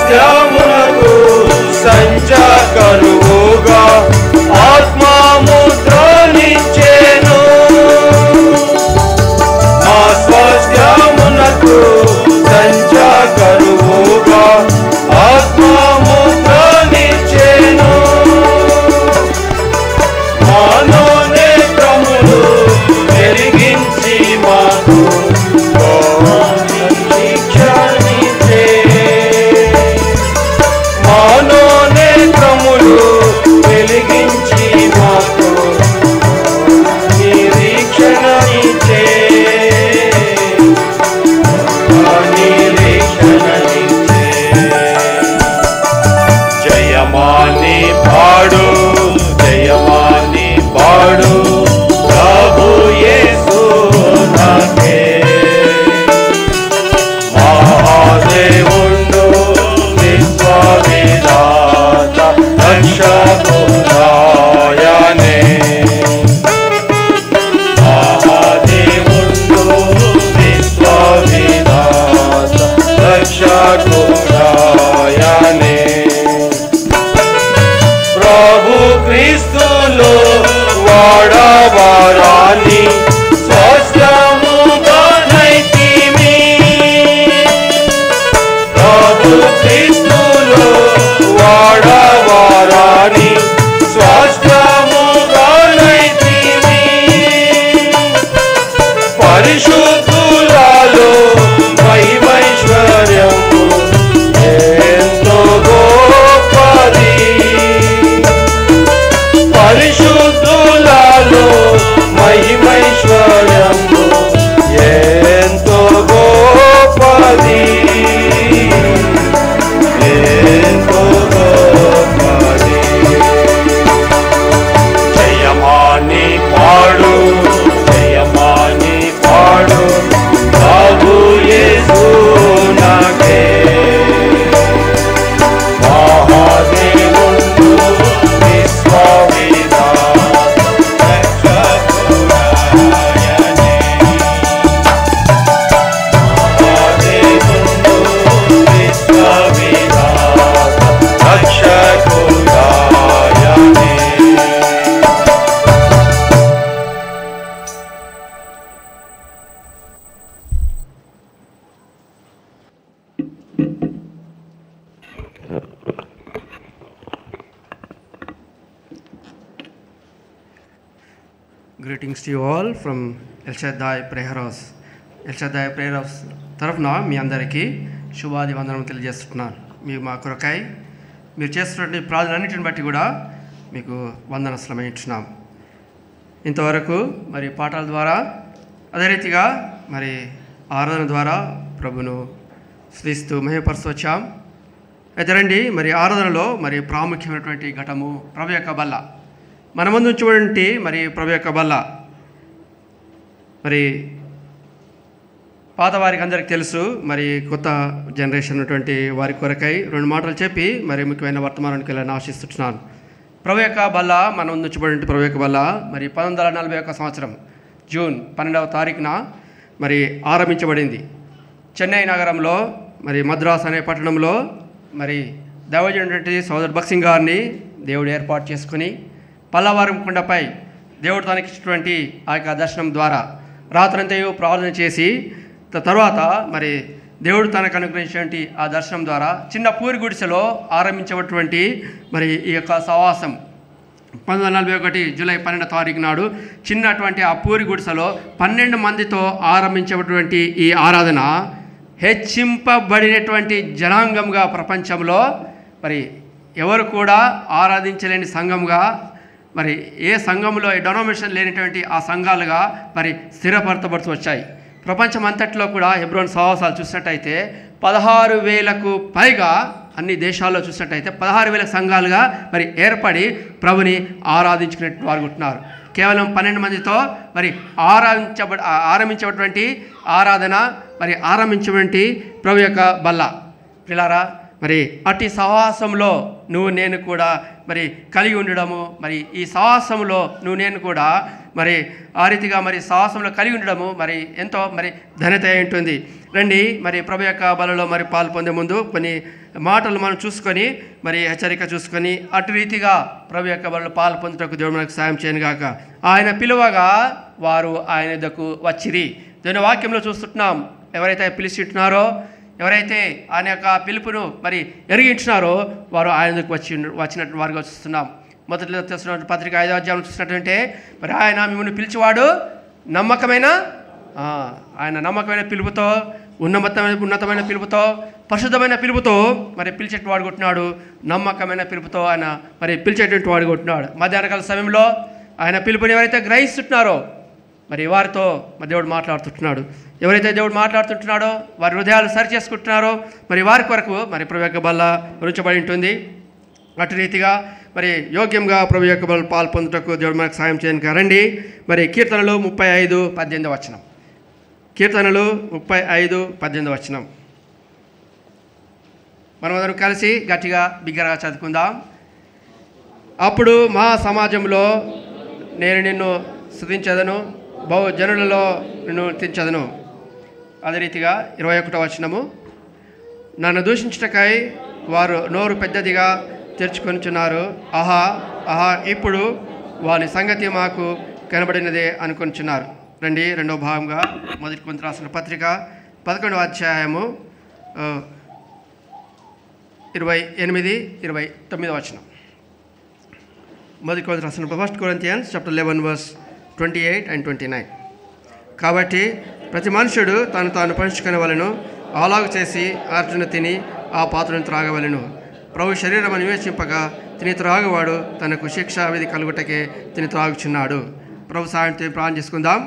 స్వాస్థ్యమునకు సంచకరువుగా ఆత్మముద్రనిచ్చెను. మా స్వాస్థ్యమునకు సంచకరువుగా ఆత్మముద్రనిచ్చెను. మానో నేత్రములు వెలిగించి మాకు శిక్షణిచ్చే. మానో నేత్రములు వెలిగించి మాకు నిరీక్షణ ఇచ్చే. నిరీక్షణ ఇచ్చే. జయమాని పాడు జయమాని పాడు ప్రభు యేసు నాకే. మహాదేవుండు విశ్వవిధాత రక్షకుడాయనే. మహాదేవుండు విశ్వవిధాత రక్షకుడాయనే. ప్రభు క్రీస్తులో వాడవారాని స్వాస్థ్యముగా నైతిమి. ప్రభు క్రీస్తులో వాడవారాని స్వాస్థ్యముగా నైతిమి. పరిశుద్ధులలో మహిమైశ్వర్యము ఎంతో గొప్పది. పరిశుద్ధులలో మహిమైశ్వర్యము ఎంతో గొప్పది. ఎంతో గొప్పది. జయమాని పాడు జయమాని పాడు ప్రభు యేసు నాకే. మహాదేవుండు విశ్వవిధాత రక్షకుడాయనే. మహాదేవుండు విశ్వవిధాత రక్షకుడాయనే. Greetings to you all from El Shaddai prayer house. El Shaddai prayer house తరఫున మీ అందరికీ శుభాది వందనం తెలియజేస్తున్నాను. మీరు మా కొరకై మీరు చేస్తున్నటువంటి ప్రార్థనలన్నింటిని బట్టి కూడా మీకు వందనస్లమేయించున్నాం. ఇంతవరకు మరి పాటల ద్వారా అదే రీతిగా మరి ఆరాధన ద్వారా ప్రభును స్తుతిస్తూ మహిమపరుస్తూ వచ్చాం. అయితే రండి మరి ఆరాధనలో మరి ప్రాముఖ్యమైనటువంటి ఘటము ప్రభు యొక్క బల్ల. మన ముందు ఉంచినటువంటి మరి ప్రభు యొక్క బల్ల మరి పాత వారికి అందరికీ తెలుసు. మరి కొత్త జనరేషన్ ఉన్నటువంటి వారి కొరకై రెండు మాటలు చెప్పి మరి ముఖ్యమైన వర్తమానానికి వెళ్ళని ఆశిస్తున్నాను. ప్రభు యొక్క బల్ల మన ముందు ఉంచబడిన ప్రభు యొక్క బల్ల మరి పంతొమ్మిది వందల నలభై ఒక్క సంవత్సరం జూన్ పన్నెండవ తారీఖున మరి ఆరంభించబడింది. చెన్నై నగరంలో మరి మద్రాస్ అనే పట్టణంలో మరి దైవజనుడి సోదరు భక్సింగ్ గారిని దేవుడు ఏర్పాటు చేసుకుని పల్లవారం కొండపై దేవుడు తనకిచ్చినటువంటి ఆ యొక్క దర్శనం ద్వారా రాత్రంతయు ప్రార్థన చేసి తర్వాత మరి దేవుడు తనకు అనుగ్రహించినటువంటి ఆ దర్శనం ద్వారా చిన్న పూరి గుడిసెలో ఆరంభించేటువంటి మరి ఈ యొక్క సవాసం పంతొమ్మిది వందల నలభై ఒకటి జూలై పన్నెండో తారీఖు నాడు చిన్నటువంటి ఆ పూరి గుడిసెలో పన్నెండు మందితో ఆరంభించేటువంటి ఈ ఆరాధన హెచ్చింపబడినటువంటి జనాంగంగా ప్రపంచంలో మరి ఎవరు కూడా ఆరాధించలేని సంఘంగా మరి ఏ సంఘంలో డొనామినేషన్ లేనటువంటి ఆ సంఘాలుగా మరి స్థిరపరచబడుతూ వచ్చాయి. ప్రపంచం అంతట్లో కూడా హెబ్రోన్ సహవాసాలు చూసినట్టయితే పదహారు వేలకు పైగా అన్ని దేశాల్లో చూసినట్టయితే పదహారు వేల సంఘాలుగా మరి ఏర్పడి ప్రభుని ఆరాధించుకునే వారు ఉంటున్నారు. కేవలం పన్నెండు మందితో మరి ఆరాధించబ ఆరంభించేటువంటి ఆరాధన మరి ఆరంభించేటువంటి ప్రభు యొక్క బల్ల. పిల్లారా మరి అట్టి సహవాసంలో నువ్వు నేను కూడా మరి కలిగి ఉండడము, మరి ఈ సహవాసంలో నువ్వు నేను కూడా మరి ఆ రీతిగా మరి సహవాసంలో కలిగి ఉండడము మరి ఎంతో మరి ధన్యత అయి ఉంటుంది. రండి మరి ప్రభు యొక్క బలలో మరి పాలు పొందే ముందు కొన్ని మాటలు మనం చూసుకొని మరి హెచ్చరిక చూసుకొని అటు రీతిగా ప్రభు యొక్క బలలో పాలు పొందుటకు దేవుడు మనకు సాయం చేయను గాక. ఆయన పిలువగా వారు ఆయన యొద్దకు వచ్చిరి. దేవుని వాక్యంలో చూస్తున్నాం, ఎవరైతే పిలిచిస్తున్నారో, ఎవరైతే ఆయన యొక్క పిలుపును మరి ఎరిగించినారో వారు ఆయనకు వచ్చి వచ్చినట్టు వారుగా చూస్తున్నాం. మొదటిలో తెలుస్తున్న పత్రిక ఐదో అధ్యాయం చూసినట్టుంటే మరి ఆయన మిమ్మల్ని పిలిచేవాడు నమ్మకమైన ఆయన నమ్మకమైన పిలుపుతో, ఉన్నతమైన ఉన్నతమైన పిలుపుతో, పరిశుద్ధమైన పిలుపుతో మరి పిలిచేటువంటి వాడు కొట్టినాడు. నమ్మకమైన పిలుపుతో ఆయన మరి పిలిచేటువంటి వాడు కొట్టినాడు. మధ్యాహ్నకాల సమయంలో ఆయన పిలుపుని ఎవరైతే గ్రహిస్తున్నారో మరి వారితో మరి దేవుడు మాట్లాడుతుంటున్నాడు. ఎవరైతే దేవుడు మాట్లాడుతుంటున్నాడో వారి హృదయాలు సరి చేసుకుంటున్నారో మరి వారి కొరకు మరి ప్రభు యొక్క బల్ల ఉంచబడి ఉంటుంది. అటు రీతిగా మరి యోగ్యంగా ప్రభు యొక్క బల్ల పాలు పొందుటకు దేవుడు మనకు సాయం చేయడానికి రండి. మరి కీర్తనలు ముప్పై ఐదు పద్దెనిమిది వచనం. కీర్తనలు ముప్పై ఐదు పద్దెనిమిది వచనం మనమందరం కలిసి గట్టిగా బిగ్గరగా చదువుకుందాం. అప్పుడు మా సమాజంలో నేను నిన్ను స్తుతించదను, బహు జనులలో నిన్ను తించదను. అదే రీతిగా ఇరవై ఒకటో వచనము, నన్ను దూషించుటకై వారు నోరు పెద్దదిగా తెరుచుకొనిచున్నారు. ఆహా ఆహా ఇప్పుడు వారి సంగతి మాకు కనబడినదే అనుకొనిచున్నారు. రండి రెండవ భాగంగా మొదటి కొంత రాసిన పత్రిక పదకొండవ అధ్యాయము ఇరవై ఎనిమిది ఇరవై తొమ్మిదవ వచనం. మొదటి కొంత రాసిన first Corinthians chapter eleven verse twenty eight and twenty nine. కాబట్టి ప్రతి మనుషుడు తను తాను పంచుకొనవలెను, అలాగు చేసి ఆర్జున తిని ఆ పాత్రను త్రాగవలెను. ప్రభు శరీరం నివేశింపగా తిని త్రాగువాడు తనకు శిక్ష విధి కలుగుటకే తిని త్రాగుచున్నాడు. ప్రభు సాయంతో ప్రార్థన చేసుకుందాం.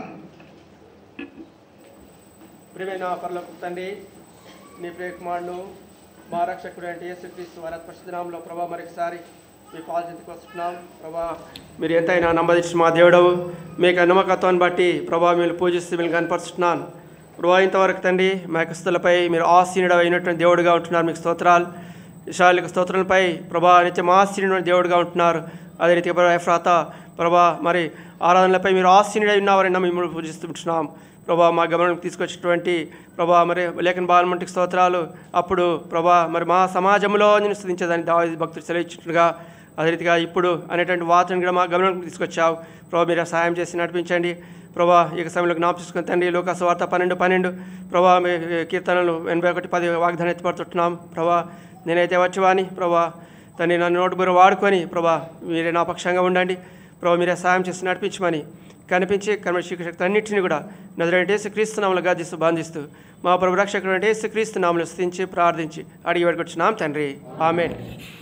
ప్రియమైన పరలోకపు తండ్రి, నీ ప్రియ కుమారుడు మా రక్షకుడు అంటే యేసుక్రీస్తు వారి పరిశుద్ధనామములో ప్రభా మరొకసారి మీ పాలు చెందుకు వస్తున్నాం. ప్రభా మీరు ఎంతైనా నమ్మదీసి మా దేవుడవు, మీకు నమ్మకత్వాన్ని బట్టి ప్రభా మీరు పూజిస్తూ మీరు కనపరుస్తున్నాను. ప్రభా ఇంతవరకు తండ్రి మా యొక్క స్థులపై మీరు ఆసీనుడు అయినటువంటి దేవుడుగా ఉంటున్నారు. మీకు స్తోత్రాలు. విశాలిక స్తోత్రాలపై ప్రభా నిత్యం ఆసీనుడు దేవుడుగా ఉంటున్నారు. అదే రీతిగా ప్రభా ఎఫ్రాత ప్రభా మరి ఆరాధనలపై మీరు ఆసీనుడై ఉన్నారని మిమ్మల్ని పూజిస్తుంటున్నాం. ప్రభా మా గమనానికి తీసుకొచ్చినటువంటి ప్రభా మరి లేఖన బాలమంటికి స్తోత్రాలు. అప్పుడు ప్రభా మరి మా సమాజంలో నేను స్తుతించేదాన్ని దావీదు భక్తులు సెలవిచ్చినట్టుగా అదే రీతిగా ఇప్పుడు అనేటువంటి వార్తను కూడా మా గమనానికి తీసుకొచ్చావు. ప్రభా మీరు సహాయం చేసి నడిపించండి. ప్రభా ఈ సమయంలో జ్ఞాపకం చేసుకుని తండ్రి లోకాసు వార్త పన్నెండు పన్నెండు ప్రభా మీ కీర్తనలు ఎనభై ఒకటి పది వాగ్దానం ఎత్తిపడుతున్నాం. ప్రభా నేనైతే వచ్చేవాని ప్రభా తండ్రి నన్ను నోటు బుర్ర వాడుకొని ప్రభా మీరే నా పక్షంగా ఉండండి. ప్రభా మీరే సహాయం చేసి నడిపించమని కనిపించి కర్మశక్తి శక్తి అన్నింటినీ కూడా నదురైన యేసు క్రీస్తు నామములో గాదిస్తూ బాధిస్తూ మా ప్రభు రక్షకుడు అంటే యేసు క్రీస్తు నామములో స్తుతించి ప్రార్థించి అడిగి పెట్టుకొచ్చున్నాం తండ్రి, ఆమేన్.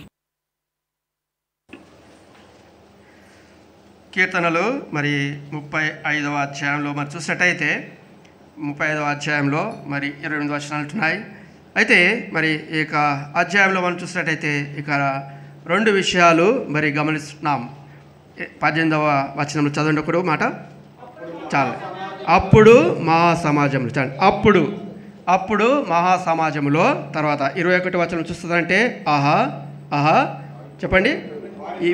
కీర్తనలు మరి ముప్పై ఐదవ అధ్యాయంలో మరి చూసినట్టయితే ముప్పై ఐదవ అధ్యాయంలో మరి ఇరవై ఎనిమిది వచనాలు ఉంటున్నాయి. అయితే మరి ఈ యొక్క అధ్యాయంలో మనం చూసినట్టయితే ఇక రెండు విషయాలు మరి గమనిస్తున్నాం. పద్దెనిమిదవ వచనంలో చదవండి ఒకడు మాట చాలు. అప్పుడు మహా సమాజంలో చాలు అప్పుడు అప్పుడు మహా సమాజంలో తర్వాత ఇరవై ఒకటి వచనం చూస్తుందంటే ఆహా ఆహా చెప్పండి. ఈ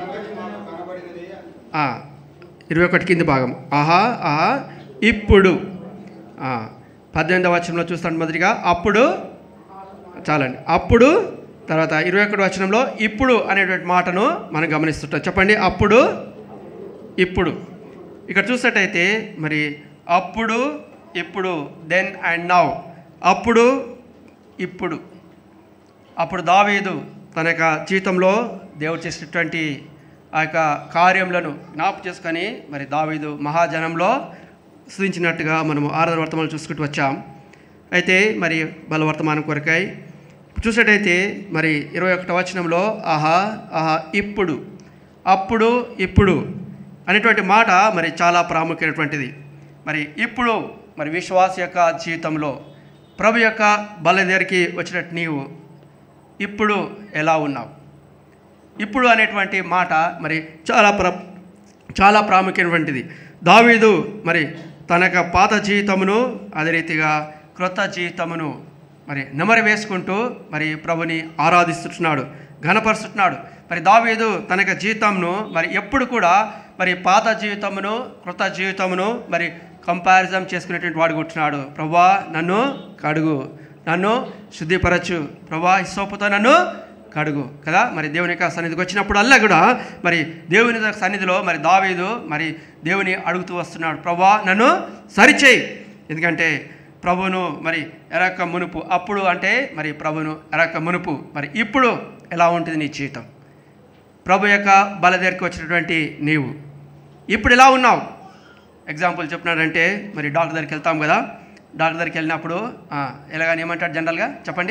ఇరవై ఒకటి కింది భాగం ఆహా ఆహా ఇప్పుడు పద్దెనిమిదవ వచనంలో చూస్తాను మొదటిగా అప్పుడు చాలండి. అప్పుడు తర్వాత ఇరవై ఒకటి వచనంలో ఇప్పుడు అనేటువంటి మాటను మనం గమనిస్తుంటాం. చెప్పండి అప్పుడు ఇప్పుడు. ఇక్కడ చూసినట్టయితే మరి అప్పుడు ఇప్పుడు దెన్ అండ్ నౌ. అప్పుడు ఇప్పుడు. అప్పుడు దావీదు తన యొక్క జీవితంలో దేవుడు చేసినటువంటి ఆ యొక్క కార్యములను జ్ఞాపకం చేసుకొని మరి దావీదు మహాజనంలో స్తుతించినట్టుగా మనము ఆరాధన వర్తమానం చూసుకుంటూ వచ్చాం. అయితే మరి బలవర్తమానం కొరకై చూసినట్టయితే మరి ఇరవై ఒకటో వచనంలో ఆహా ఆహా ఇప్పుడు అప్పుడు ఇప్పుడు అనేటువంటి మాట మరి చాలా ప్రాముఖ్యమైనటువంటిది. మరి ఇప్పుడు మరి విశ్వాస యొక్క జీవితంలో ప్రభు యొక్క బల దగ్గరికి వచ్చినట్టు నీవు ఇప్పుడు ఎలా ఉన్నావు? ఇప్పుడు అనేటువంటి మాట మరి చాలా ప్ర చాలా ప్రాముఖ్యమైనటువంటిది. దావీదు మరి తన యొక్క పాత జీవితమును అదే రీతిగా క్రొత్త జీవితమును మరి నెమరు వేసుకుంటూ మరి ప్రభుని ఆరాధిస్తున్నాడు, ఘనపరుస్తున్నాడు. మరి దావీదు తన యొక్క జీవితంను మరి ఎప్పుడు కూడా మరి పాత జీవితమును కృత జీవితమును మరి కంపారిజన్ చేసుకునేటువంటి వాడు కూర్చున్నాడు. ప్రభువా నన్ను కడుగు, నన్ను శుద్ధిపరచు, ప్రభువా హిస్సోపుతో నన్ను కడుగు కదా. మరి దేవుని యొక్క సన్నిధికి వచ్చినప్పుడు అల్లా కూడా మరి దేవుని సన్నిధిలో మరి దావీదు మరి దేవుని అడుగుతూ వస్తున్నాడు, ప్రభువా నన్ను సరిచేయి. ఎందుకంటే ప్రభువును మరి ఎరక్క మునుపు, అప్పుడు అంటే మరి ప్రభువును ఎరక్క మునుపు, మరి ఇప్పుడు ఎలా ఉంటుంది నీ జీవితం? ప్రభు యొక్క బల దగ్గరికి వచ్చినటువంటి నీవు ఇప్పుడు ఎలా ఉన్నావు? ఎగ్జాంపుల్ చెప్పినాడంటే మరి డాక్టర్ దగ్గరికి వెళ్తాం కదా, డాక్టర్ దగ్గరికి వెళ్ళినప్పుడు ఎలాగని ఏమంటాడు జనరల్గా చెప్పండి,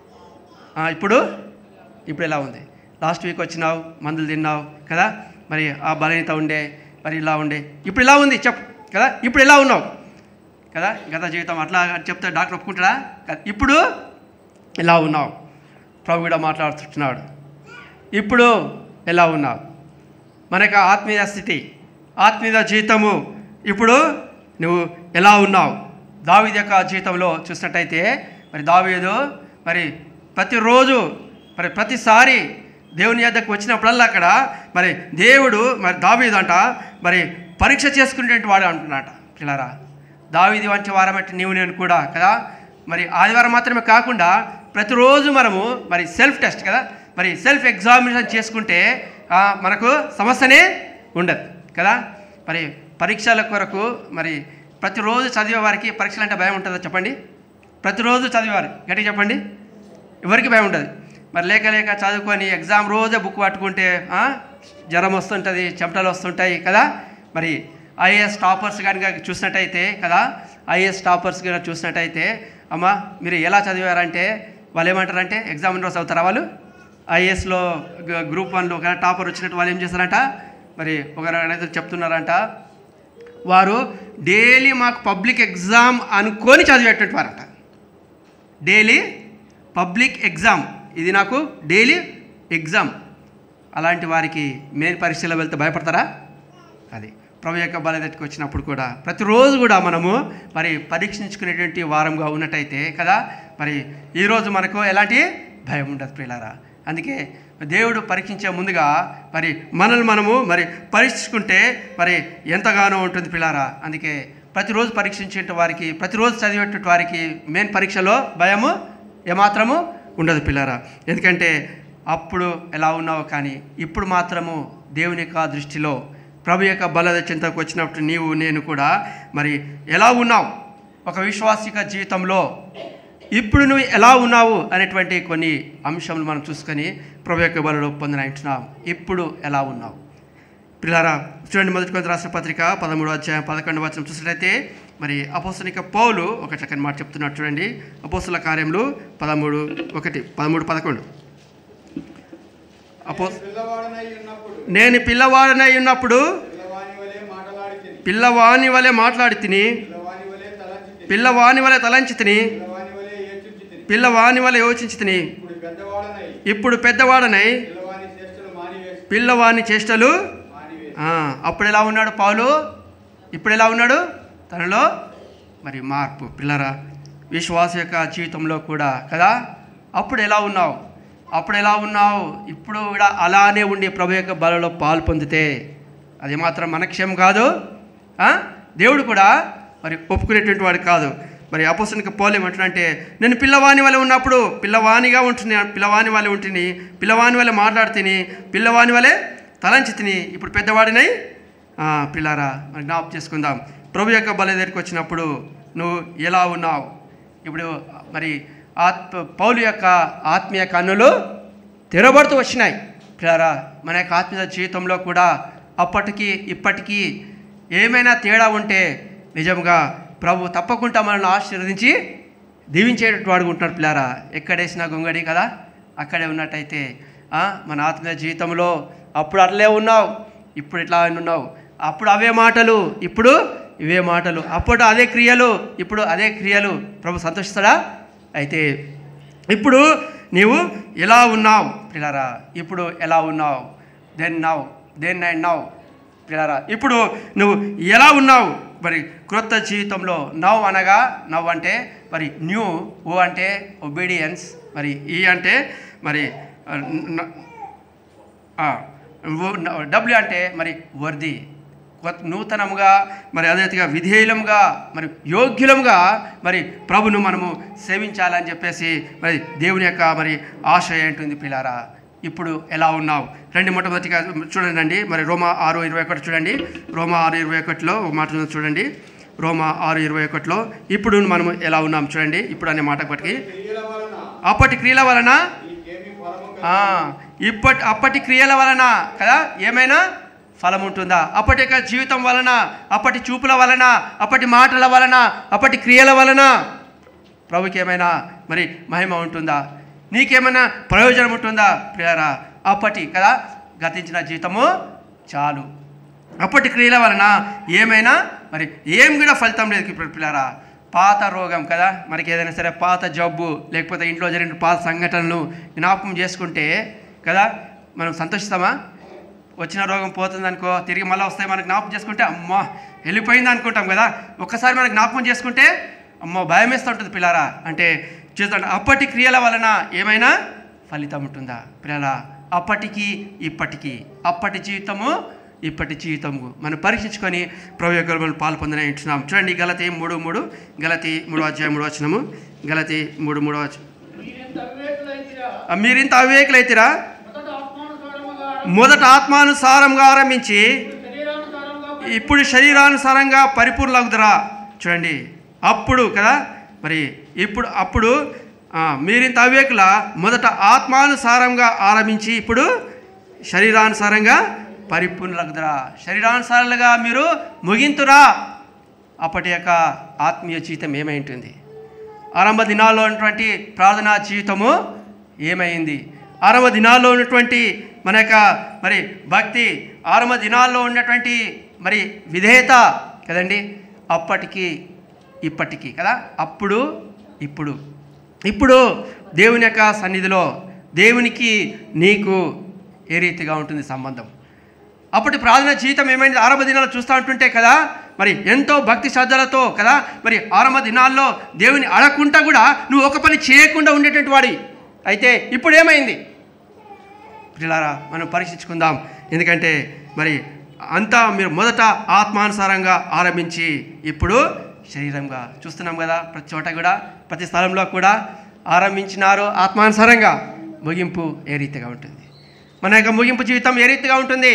ఇప్పుడు ఇప్పుడు ఎలా ఉంది? లాస్ట్ వీక్ వచ్చినావు, మందులు తిన్నావు కదా, మరి ఆ బలహీనత ఉండే, మరి ఇలా ఉండే, ఇప్పుడు ఎలా ఉంది చెప్పు కదా, ఇప్పుడు ఎలా ఉన్నావు కదా. గత జీవితం అట్లా చెప్తే డాక్టర్ ఒప్పుకుంటాడా? ఇప్పుడు ఎలా ఉన్నావు? ప్రభు కూడా మాట్లాడుతున్నాడు, ఇప్పుడు ఎలా ఉన్నావు? మన యొక్క ఆత్మీయ స్థితి, ఆత్మీయ జీవితము ఇప్పుడు నువ్వు ఎలా ఉన్నావు? దావీదు యొక్క జీవితంలో చూసినట్టయితే మరి దావీదు మరి ప్రతిరోజు మరి ప్రతిసారి దేవుని యొద్దకు వచ్చినప్పుడల్లా అక్కడ మరి దేవుడు మరి దావీదు అంట మరి పరీక్ష చేసుకునేటువంటి వాడు అంటున్నట. పిల్లరా, దావీదు వంటి వారం అంటే నీవు నేను కూడా కదా. మరి ఆదివారం మాత్రమే కాకుండా ప్రతిరోజు మనము మరి సెల్ఫ్ టెస్ట్ కదా, మరి సెల్ఫ్ ఎగ్జామినేషన్ చేసుకుంటే మనకు సమస్యనే ఉండదు కదా. మరి పరీక్షల కొరకు మరి ప్రతిరోజు చదివే వారికి పరీక్షలు అంటే భయం ఉంటుందో చెప్పండి? ప్రతిరోజు చదివేవారు గట్టిగా చెప్పండి, ఎవరికి భయం ఉంటుంది? మరి లేక లేక చదువుకొని ఎగ్జామ్ రోజే బుక్ పట్టుకుంటే జ్వరం వస్తుంటుంది, చెమటలు వస్తుంటాయి కదా. మరి ఐఏఎస్ టాపర్స్ కనుక చూసినట్టయితే కదా, ఐఏఎస్ టాపర్స్ కనుక చూసినట్టయితే అమ్మ మీరు ఎలా చదివారంటే వాళ్ళు ఏమంటారంటే ఎగ్జామ్ రోజు చదువుతారా వాళ్ళు? ఐఏఎస్లో గ్రూప్ వన్లో ఒక టాపర్ వచ్చినట్టు వాళ్ళు ఏం చేస్తారంట, మరి ఒక రైతులు చెప్తున్నారంట, వారు డైలీ మాకు పబ్లిక్ ఎగ్జామ్ అనుకొని చదివేటువంటి వారంట. డైలీ పబ్లిక్ ఎగ్జామ్, ఇది నాకు డైలీ ఎగ్జామ్. అలాంటి వారికి మెయిన్ పరీక్షలో వెళ్తే భయపడతారా? అది ప్రభు యొక్క బలదట్టుకు వచ్చినప్పుడు కూడా ప్రతిరోజు కూడా మనము మరి పరీక్షించుకునేటువంటి వారంగా ఉన్నట్టయితే కదా, మరి ఈరోజు మనకు ఎలాంటి భయం ఉండదు ప్రియులారా. అందుకే దేవుడు పరీక్షించే ముందుగా మరి మనల్ని మనము మరి పరీక్షించుకుంటే మరి ఎంతగానో ఉంటుంది పిల్లారా. అందుకే ప్రతిరోజు పరీక్షించే వారికి, ప్రతిరోజు చదివేటువంటి వారికి మెయిన్ పరీక్షలో భయము ఏమాత్రము ఉండదు పిల్లారా. ఎందుకంటే అప్పుడు ఎలా ఉన్నావు కానీ ఇప్పుడు మాత్రము దేవుని యొక్క దృష్టిలో ప్రభు యొక్క బలద చింతకు వచ్చినప్పుడు నీవు నేను కూడా మరి ఎలా ఉన్నావు? ఒక విశ్వాసిక జీవితంలో ఇప్పుడు నువ్వు ఎలా ఉన్నావు అనేటువంటి కొన్ని అంశములు మనం చూసుకొని ప్రభు యొక్క బలలో పొందనంటున్నాం. ఇప్పుడు ఎలా ఉన్నావు పిల్లారా? చూడండి, మొదటి కొరింథీయులకు రాసిన పత్రిక పదమూడవ అధ్యాయం పదకొండవ వచనం చూసినట్లయితే మరి అపోస్తలిక పౌలు ఒక చక్కని మాట చెప్తున్నాడు. చూడండి, అపోస్తల కార్యములు పదమూడు ఒకటి పదమూడు పదకొండు. అపో నేను పిల్లవాడనై ఉన్నప్పుడు పిల్లవాని వలె మాట్లాడి తిని, పిల్లవాని వలె తలంచి తిని, పిల్లవాని వలె యోచించి తిని, ఇప్పుడు పెద్దవాడనై పిల్లవాని చేష్టలు. అప్పుడు ఎలా ఉన్నాడు పౌలు? ఇప్పుడు ఎలా ఉన్నాడు? తనలో మరి మార్పు. పిల్లరా, విశ్వాస యొక్క జీవితంలో కూడా కదా, అప్పుడు ఎలా ఉన్నావు? అప్పుడు ఎలా ఉన్నావు? ఇప్పుడు కూడా అలానే ఉండి ప్రభు యొక్క బలలో పాలు పొందితే అది మాత్రం మన క్షేమం కాదు, దేవుడు కూడా మరి ఒప్పుకునేటువంటి వాడు కాదు. మరి అపోస్తలునికి పౌలు ఏమంటున్నాడంటే, నేను పిల్లవాని వలె ఉన్నప్పుడు పిల్లవానిగా ఉంటుని, పిల్లవాని వలె ఉంటుని, పిల్లవాని వలె మాట్లాడుతుని, పిల్లవాని వలె తలంచి తిని, ఇప్పుడు పెద్దవాడినై. పిల్లారా, మరి జ్ఞాపకం చేసుకుందాం, ప్రభు యొక్క బల దగ్గరికి వచ్చినప్పుడు నువ్వు ఎలా ఉన్నావు? ఇప్పుడు మరి ఆత్మ పౌలు యొక్క ఆత్మీయ కన్నులు తెరబడుతూ వచ్చినాయి. పిల్లారా, మన యొక్క ఆత్మీయ జీవితంలో కూడా అప్పటికి ఇప్పటికీ ఏమైనా తేడా ఉంటే నిజంగా ప్రభు తప్పకుండా మనల్ని ఆశీర్వదించి దీవించేటట్టు వాడుకుంటున్నాడు. పిల్లారా, ఎక్కడేసినా గొంగడి కదా, అక్కడే ఉన్నట్టయితే మన ఆత్మీయ జీవితంలో అప్పుడు అట్లే ఉన్నావు, ఇప్పుడు ఇట్లా ఉన్నావు. అప్పుడు అవే మాటలు, ఇప్పుడు ఇవే మాటలు. అప్పుడు అదే క్రియలు, ఇప్పుడు అదే క్రియలు. ప్రభు సంతోషిస్తాడా? అయితే ఇప్పుడు నీవు ఎలా ఉన్నావు పిల్లారా? ఇప్పుడు ఎలా ఉన్నావు? Then now then and now పిల్లారా, ఇప్పుడు నువ్వు ఎలా ఉన్నావు? మరి క్రొత్త జీవితంలో నవ్వు అనగా, నవ్వు అంటే మరి న్యూ, ఓ అంటే ఒబీడియన్స్, మరి ఈ అంటే మరి డబ్ల్యూ అంటే మరి వర్ది, కొత్త నూతనముగా మరి అదేవిధంగా విధేయులంగా మరి యోగ్యులంగా మరి ప్రభును మనము సేవించాలని చెప్పేసి మరి దేవుని యొక్క మరి ఆశ ఏంటుంది పిల్లారా. ఇప్పుడు ఎలా ఉన్నావు రండి. మొట్టమొదటిగా చూడండి మరి రోమా ఆరు ఇరవై ఒకటి చూడండి. రోమా ఆరు ఇరవై ఒకటిలో ఒక మాట చూడండి. రోమా ఆరు ఇరవై ఒకటిలో ఇప్పుడు మనము ఎలా ఉన్నాం చూడండి. ఇప్పుడు అనే మాట బట్టి అప్పటి క్రియల వలన ఇప్పటి అప్పటి క్రియల వలన కదా ఏమైనా ఫలం ఉంటుందా? అప్పటి యొక్క జీవితం వలన, అప్పటి చూపుల వలన, అప్పటి మాటల వలన, అప్పటి క్రియల వలన ప్రభుకి ఏమైనా మరి మహిమ ఉంటుందా? నీకేమైనా ప్రయోజనం ఉంటుందా ప్రియారా? అప్పటి కదా గతించిన జీవితము చాలు. అప్పటి క్రియల వలన ఏమైనా మరి ఏం కూడా ఫలితం లేదు పిల్లారా. పాత రోగం కదా, మనకి ఏదైనా సరే పాత జబ్బు లేకపోతే ఇంట్లో జరిగిన పాత సంఘటనలు జ్ఞాపకం చేసుకుంటే కదా మనం సంతోషిస్తామా? వచ్చిన రోగం పోతుంది అనుకో, తిరిగి మళ్ళీ వస్తాయి మనకు జ్ఞాపకం చేసుకుంటే అమ్మో వెళ్ళిపోయింది అనుకుంటాం కదా. ఒక్కసారి మనకు జ్ఞాపకం చేసుకుంటే అమ్మో భయం వేస్తూ ఉంటుంది పిల్లారా. అంటే చూద్దాం అప్పటి క్రియల వలన ఏమైనా ఫలితం ఉంటుందా పిల్లారా? అప్పటికి ఇప్పటికి, అప్పటి జీవితము ఇప్పటి జీవితము మనం పరీక్షించుకొని ప్రభు యొక్క మనం పాలు పొందని ఉంటున్నాం. చూడండి గలతీ మూడు మూడు గలతీ మూడో అధ్యాయం మూడో వచనము. గలతీ మూడు మూడో వచనం. మీరింత అవివేకులైతిరా, మొదట ఆత్మానుసారంగా ఆరంభించి ఇప్పుడు శరీరానుసారంగా పరిపూర్ణలగుదరా. చూడండి అప్పుడు కదా మరి ఇప్పుడు అప్పుడు మీరింత అవివేకుల మొదట ఆత్మానుసారంగా ఆరంభించి ఇప్పుడు శరీరానుసారంగా పరిపూర్ణలగుదరా. శరీరానుసారంగా మీరు ముగింతురా. అప్పటి యొక్క ఆత్మీయ జీవితం ఏమై ఉంటుంది? ఆరంభ దినాల్లో ఉన్నటువంటి ప్రార్థనా జీవితము ఏమైంది? ఆరంభ దినాల్లో ఉన్నటువంటి మన యొక్క మరి భక్తి, ఆరంభ దినాల్లో ఉన్నటువంటి మరి విధేయత కదండి అప్పటికి ఇప్పటికీ కదా. అప్పుడు ఇప్పుడు ఇప్పుడు దేవుని యొక్క సన్నిధిలో దేవునికి నీకు ఏ రీతిగా ఉంటుంది సంబంధం? అప్పటి ప్రార్థన జీవితం ఏమైంది? ఆరంభ దినాలు చూస్తూ ఉంటుంటే కదా మరి ఎంతో భక్తి శ్రద్ధలతో కదా మరి ఆరంభ దినాల్లో దేవుని అడగకుండా కూడా నువ్వు ఒక పని చేయకుండా ఉండేటువంటి వాడి. అయితే ఇప్పుడు ఏమైంది పిల్లారా? మనం పరీక్షించుకుందాం. ఎందుకంటే మరి అంతా మీరు మొదట ఆత్మానుసారంగా ఆరంభించి ఇప్పుడు శరీరంగా చూస్తున్నాం కదా. ప్రతి చోట కూడా ప్రతి స్థలంలో కూడా ఆరంభించినారు ఆత్మానుసారంగా, ముగింపు ఏ రీతిగా ఉంటుంది? మన యొక్క ముగింపు జీవితం ఏ రీతిగా ఉంటుంది?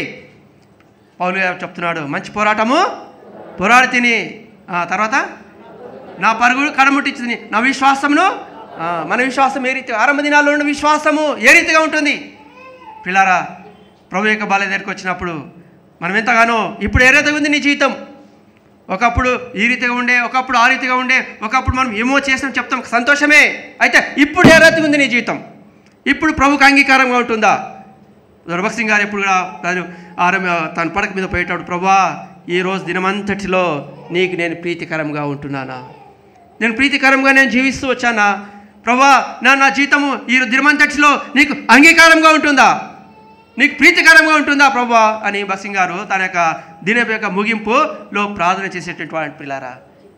పౌలు చెప్తున్నాడు, మంచి పోరాటము పోరాడి తిని తర్వాత నా పరుగులు కడముట్టించింది నా విశ్వాసమును. మన విశ్వాసం ఏ రీతి? ఆరంభ దినాల్లో ఉన్న విశ్వాసము ఏ రీతిగా ఉంటుంది పిల్లారా? ప్రభు యొక్క బాల్య దగ్గరికి వచ్చినప్పుడు మనం ఎంతగానో ఇప్పుడు ఏ రీతిగా ఉంది నీ జీవితం? ఒకప్పుడు ఈ రీతిగా ఉండే, ఒకప్పుడు ఆ రీతిగా ఉండే, ఒకప్పుడు మనం ఏమో చేసాం చెప్తాం సంతోషమే. అయితే ఇప్పుడు ఏ రీతిగా ఉంది నీ జీవితం? ఇప్పుడు ప్రభుకు అంగీకారంగా ఉంటుందా? భగత్ సింగ్ గారు ఎప్పుడు కూడా తను ఆరంభ తన పడక మీద పోయేటప్పుడు, ప్రభువా ఈరోజు దినమంతటిలో నీకు నేను ప్రీతికరంగా ఉంటున్నానా? నేను ప్రీతికరంగా నేను జీవిస్తూ వచ్చానా? ప్రభువా నా నా జీవితము ఈ దినమంతటిలో నీకు అంగీకారంగా ఉంటుందా? నీకు ప్రీతికరంగా ఉంటుందా ప్రభువా అని భగత్ సింగ్ గారు తన యొక్క దిన యొక్క ముగింపులో ప్రార్థన చేసేటటువంటి వాటి పిల్లారా.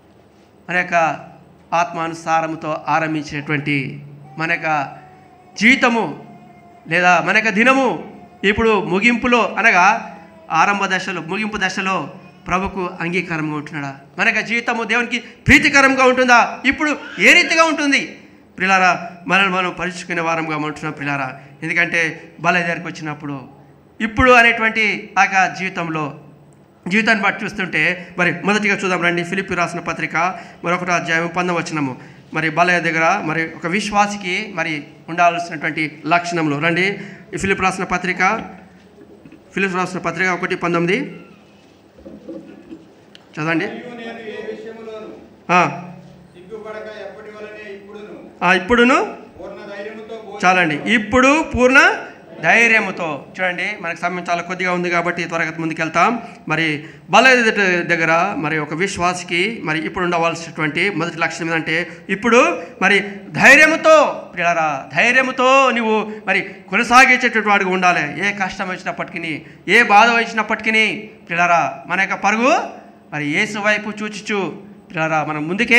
మన యొక్క ఆత్మానుసారముతో ఆరంభించినటువంటి మన యొక్క జీవితము లేదా మన యొక్క దినము ఇప్పుడు ముగింపులో అనగా ఆరంభ దశలో ముగింపు దశలో ప్రభుకు అంగీకారంగా ఉంటున్నాడా? మన యొక్క జీవితము దేవునికి ప్రీతికరంగా ఉంటుందా? ఇప్పుడు ఏ రీతిగా ఉంటుంది ప్రిలారా? మనల్ని మనం పరీక్షుకునే వారంగా ఉంటున్నాం ప్రిలారా. ఎందుకంటే బాల్య దగ్గరికి వచ్చినప్పుడు ఇప్పుడు అనేటువంటి ఆ జీవితంలో జీవితాన్ని బట్టి చూస్తుంటే మరి మొదటిగా చూద్దాం రండి. ఫిలిప్పీ రాసిన పత్రిక మరొకటో అధ్యాయం పంతొమ్మిదవ వచనము. మరి బాలయ్య దగ్గర మరి ఒక విశ్వాసికి మరి ఉండాల్సినటువంటి లక్షణములు రండి. ఈ ఫిలిప్పీ రాసిన పత్రిక ఫిలిప్పీ రాసిన పత్రిక ఒకటి పంతొమ్మిది చదవండి. ఇప్పుడును చాలండి. ఇప్పుడు పూర్ణ ధైర్యముతో చూడండి. మనకు సమయం చాలా కొద్దిగా ఉంది కాబట్టి త్వరగా ముందుకెళ్తాం. మరి బాలయ్య దగ్గర మరి ఒక విశ్వాసికి మరి ఇప్పుడు ఉండవలసినటువంటి మొదటి లక్షణం ఏంటంటే ఇప్పుడు మరి ధైర్యముతో పిల్లరా ధైర్యముతో నువ్వు మరి కొనసాగించేటటువంటి వాడిగా ఉండాలి. ఏ కష్టం వచ్చినప్పటికీ, ఏ బాధ వచ్చినప్పటికీ పిల్లరా మన యొక్క పరుగు మరి యేసు వైపు చూచుచు పిల్లరా మనం ముందుకే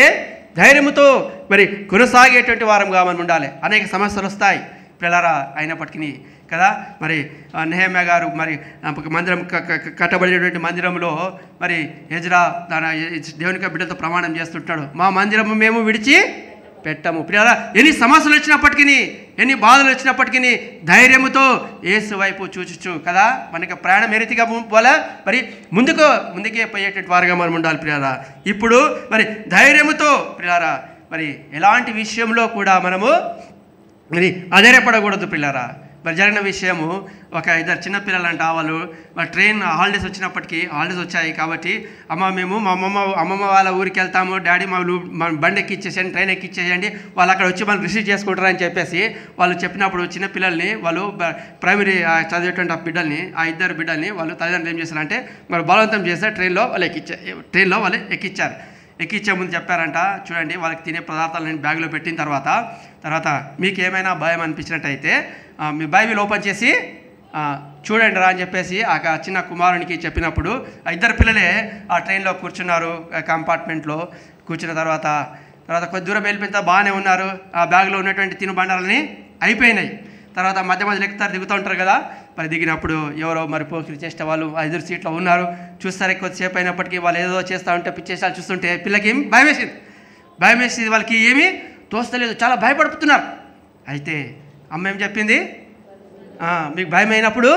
ధైర్యంతో మరి కొనసాగేటువంటి వారంగా మనం ఉండాలి. అనేక సమస్యలు వస్తాయి పిల్లరా, అయినప్పటికీ కదా మరి నెహెమ్యా గారు మరి మందిరం కట్టబడినటువంటి మందిరంలో మరి ఎజ్రా దాని దేవునికి బిడ్డలతో ప్రమాణం చేస్తుంటాడు, మా మందిరము మేము విడిచి పెట్టము. పిల్లరా, ఎన్ని సమస్యలు వచ్చినప్పటికీ, ఎన్ని బాధలు వచ్చినప్పటికీ ధైర్యముతో యేసు వైపు చూచుచు కదా మనకి ప్రయాణం ఏ రీతిగా పోలే మరి ముందుకు ముందుకే పోయేటువంటి వారుగా మనం ఉండాలి పిల్లరా. ఇప్పుడు మరి ధైర్యముతో పిల్లరా మరి ఎలాంటి విషయంలో కూడా మనము మరి అధైర్యపడకూడదు పిల్లరా. మరి జరిగిన విషయము, ఒక ఇద్దరు చిన్నపిల్లలంట, వాళ్ళు మరి ట్రైన్ హాలిడేస్ వచ్చినప్పటికీ హాలిడేస్ వచ్చాయి కాబట్టి అమ్మ మేము మా అమ్మమ్మ అమ్మమ్మ వాళ్ళ ఊరికి వెళ్తాము, డాడీ మా మా బండి ఎక్కిచ్చేసేయండి, ట్రైన్ ఎక్కిచ్చేయండి, వాళ్ళు అక్కడ వచ్చి మనం రిసీవ్ చేసుకుంటారు అని చెప్పేసి వాళ్ళు చెప్పినప్పుడు చిన్నపిల్లల్ని వాళ్ళు ప్రైమరీ చదివేటువంటి ఆ బిడ్డల్ని ఆ ఇద్దరు బిడ్డల్ని వాళ్ళు తల్లిదండ్రులు ఏం చేశారంటే మరి బలవంతం చేస్తే ట్రైన్లో వాళ్ళు ఎక్కిచ్చా ట్రైన్లో వాళ్ళు ఎక్కిచ్చారు. ఎక్కిచ్చే ముందు చెప్పారంట, చూడండి వాళ్ళకి తినే పదార్థాలను బ్యాగ్లో పెట్టిన తర్వాత తర్వాత మీకు ఏమైనా భయం అనిపించినట్టయితే మీ బైబిల్ ఓపెన్ చేసి చూడండి రా అని చెప్పేసి ఆ చిన్న కుమారునికి చెప్పినప్పుడు ఆ ఇద్దరు పిల్లలే ఆ ట్రైన్లో కూర్చున్నారు, కంపార్ట్మెంట్లో కూర్చున్న తర్వాత తర్వాత కొద్ది దూరం వెళ్ళిపోయిన బాగానే ఉన్నారు. ఆ బ్యాగ్లో ఉన్నటువంటి తినుబండాలని అయిపోయినాయి. తర్వాత మధ్య మధ్యలో ఎక్కుతారు, దిగుతూ ఉంటారు కదా, మరి దిగినప్పుడు ఎవరో మరి పోకిరి చేస్తే వాళ్ళు ఐదు సీట్లో ఉన్నారు. చూస్తారు కొద్దిసేపు అయినప్పటికీ వాళ్ళు ఏదో చేస్తూ ఉంటే పిచ్చేసాలు చూస్తుంటే పిల్లకి ఏమి భయం వేసింది భయం వేసింది వాళ్ళకి ఏమీ తోస్తలేదు, చాలా భయపడుతున్నారు. అయితే అమ్మ ఏం చెప్పింది, మీకు భయం అయినప్పుడు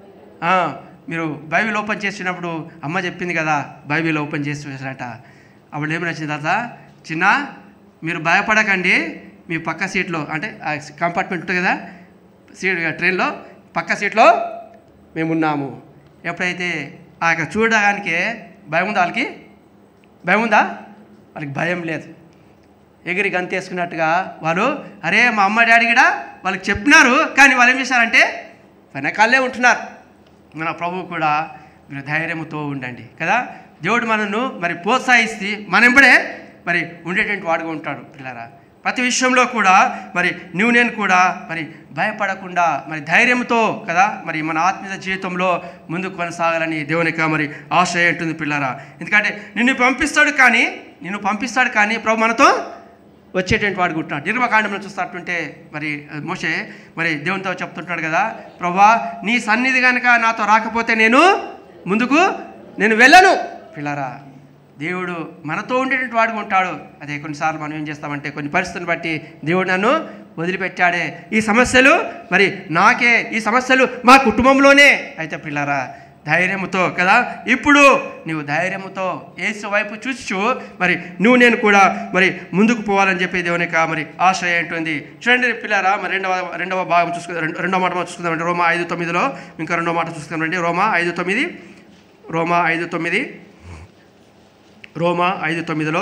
మీరు బైబిల్ ఓపెన్ చేసినప్పుడు అమ్మ చెప్పింది కదా, బైబిల్ ఓపెన్ చేసి చూసారట. అప్పుడు ఏమి నచ్చింది తర్వాత, చిన్న మీరు భయపడకండి, మీ పక్క సీట్లో అంటే కంపార్ట్మెంట్ ఉంటుంది కదా సీట్ ట్రైన్లో పక్క సీట్లో మేమున్నాము. ఎప్పుడైతే ఆ చూడడానికే భయం ఉందా వాళ్ళకి, భయం ఉందా వాళ్ళకి భయం లేదు. ఎగిరి గంతేసుకున్నట్టుగా వాళ్ళు అరే మా అమ్మ డాడీ కూడా వాళ్ళకి చెప్పినారు, కానీ వాళ్ళు ఏం చేశారంటే వెనకాలే ఉంటున్నారు. మన ప్రభువు కూడా మీరు ధైర్యంతో ఉండండి కదా, దేవుడు మనను మరి ప్రోత్సహిస్తే మన వెంబడే మరి ఉండేటువంటి వాడుగా ఉంటాడు పిల్లరా. ప్రతి విషయంలో కూడా మరి నువ్వు నేను కూడా మరి భయపడకుండా మరి ధైర్యంతో కదా మరి మన ఆత్మీయ జీవితంలో ముందుకు కొనసాగాలని దేవునికి మరి ఆశ ఉంటుంది పిల్లరా. ఎందుకంటే నిన్ను పంపిస్తాడు కానీ నిన్ను పంపిస్తాడు కానీ ప్రభు మనతో వచ్చేటువంటి వాడు ఉంటున్నాడు. నిర్మకాండంలో చూస్తున్నట్టుంటే మరి మోషే మరి దేవునితో చెప్తుంటున్నాడు కదా, ప్రభా నీ సన్నిధి కనుక నాతో రాకపోతే నేను ముందుకు నేను వెళ్ళను. పిల్లరా, దేవుడు మనతో ఉండేటువంటి వాడుగా ఉంటాడు. అదే కొన్నిసార్లు మనం ఏం చేస్తామంటే కొన్ని పరిస్థితులను బట్టి దేవుడు నన్ను వదిలిపెట్టాడే, ఈ సమస్యలు మరి నాకే, ఈ సమస్యలు మా కుటుంబంలోనే. అయితే పిల్లరా ధైర్యముతో కదా ఇప్పుడు నువ్వు ధైర్యముతో యేసు వైపు చూచు మరి నువ్వు నేను కూడా మరి ముందుకు పోవాలని చెప్పి దేవుని యొక్క మరి ఆశ ఏంటుంది. చూడండి పిల్లరా, మరి రెండవ రెండవ భాగం చూసుకుందాం, రెండవ మాట చూసుకుందామండి. రోమా ఐదు తొమ్మిదిలో ఇంకా రెండవ మాట చూసుకుందామండి. రోమా ఐదు తొమ్మిది రోమా ఐదు తొమ్మిది రోమా ఐదు తొమ్మిదిలో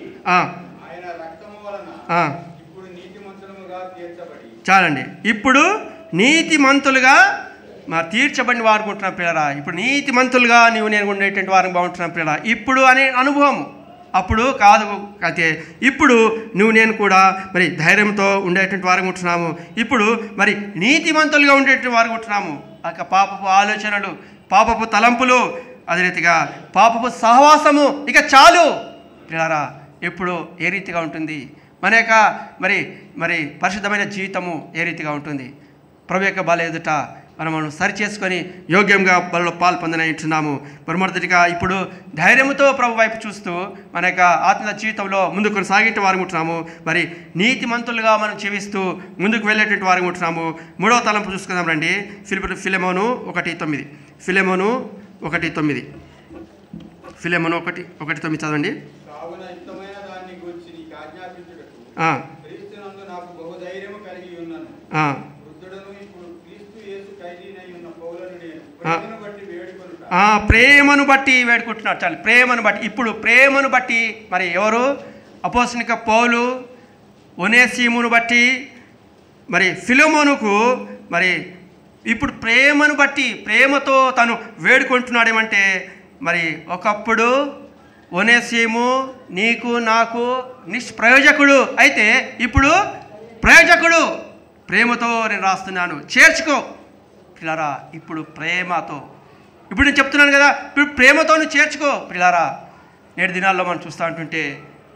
చాలండి. ఇప్పుడు నీతిమంతులుగా మరి తీర్చబడిన వారు ఉంటున్నాం పిల్లరా. ఇప్పుడు నీతిమంతులుగా నీవు నేను ఉండేటువంటి వారు బాగుంటున్నాం పిల్లరా. ఇప్పుడు అనే అనుభవం అప్పుడు కాదు, అయితే ఇప్పుడు నువ్వు నేను కూడా మరి ధైర్యంతో ఉండేటువంటి వారు ఉంటున్నాము. ఇప్పుడు మరి నీతిమంతులుగా ఉండేటువంటి వారు ఉంటున్నాము. అక పాపపు ఆలోచనలు, పాపపు తలంపులు, అదే రీతిగా పాపపు సహవాసము ఇక చాలు పిల్లరా. ఎప్పుడు ఏ రీతిగా ఉంటుంది మన యొక్క మరి మరి పరిశుద్ధమైన జీవితము ఏ రీతిగా ఉంటుంది, ప్రభు యొక్క బల ఎదుట మనం మనం సరి చేసుకొని యోగ్యంగా బలలో పాలు పొందనంటున్నాము. మరి మొదటిగా ఇప్పుడు ధైర్యంతో ప్రభు వైపు చూస్తూ మన యొక్క ఆత్మీయ జీవితంలో ముందుకు కొనసాగేట వారు ఉంటున్నాము. మరి నీతిమంతులుగా మనం జీవిస్తూ ముందుకు వెళ్ళేటువంటి వారు ఉంటున్నాము. మూడవ తలంపు చూసుకుందాం రండి. ఫిలిపి ఫిలెమోను ఒకటి తొమ్మిది ఫిలెమోను ఒకటి తొమ్మిది ఫిలెమోను ఒకటి ఒకటి తొమ్మిది చదవండి. ప్రేమను బట్టి వేడుకుంటున్నారు. చాలు, ప్రేమను బట్టి. ఇప్పుడు ప్రేమను బట్టి మరి ఎవరు అపోస్తలిక పౌలు ఒనేసిమును బట్టి మరి ఫిలెమోనుకు మరి ఇప్పుడు ప్రేమను బట్టి ప్రేమతో తను వేడుకుంటున్నాడేమంటే మరి ఒకప్పుడు ఒనేసిము నీకు నాకు నిష్ప్రయోజకుడు, అయితే ఇప్పుడు ప్రయోజకుడు. ప్రేమతో నేను రాస్తున్నాను, చేర్చుకో పిల్లరా. ఇప్పుడు ప్రేమతో, ఇప్పుడు నేను చెప్తున్నాను కదా, ఇప్పుడు ప్రేమతో నువ్వు చేర్చుకో పిల్లరా. నేటి దినాల్లో మనం చూస్తూ ఉంటుంటే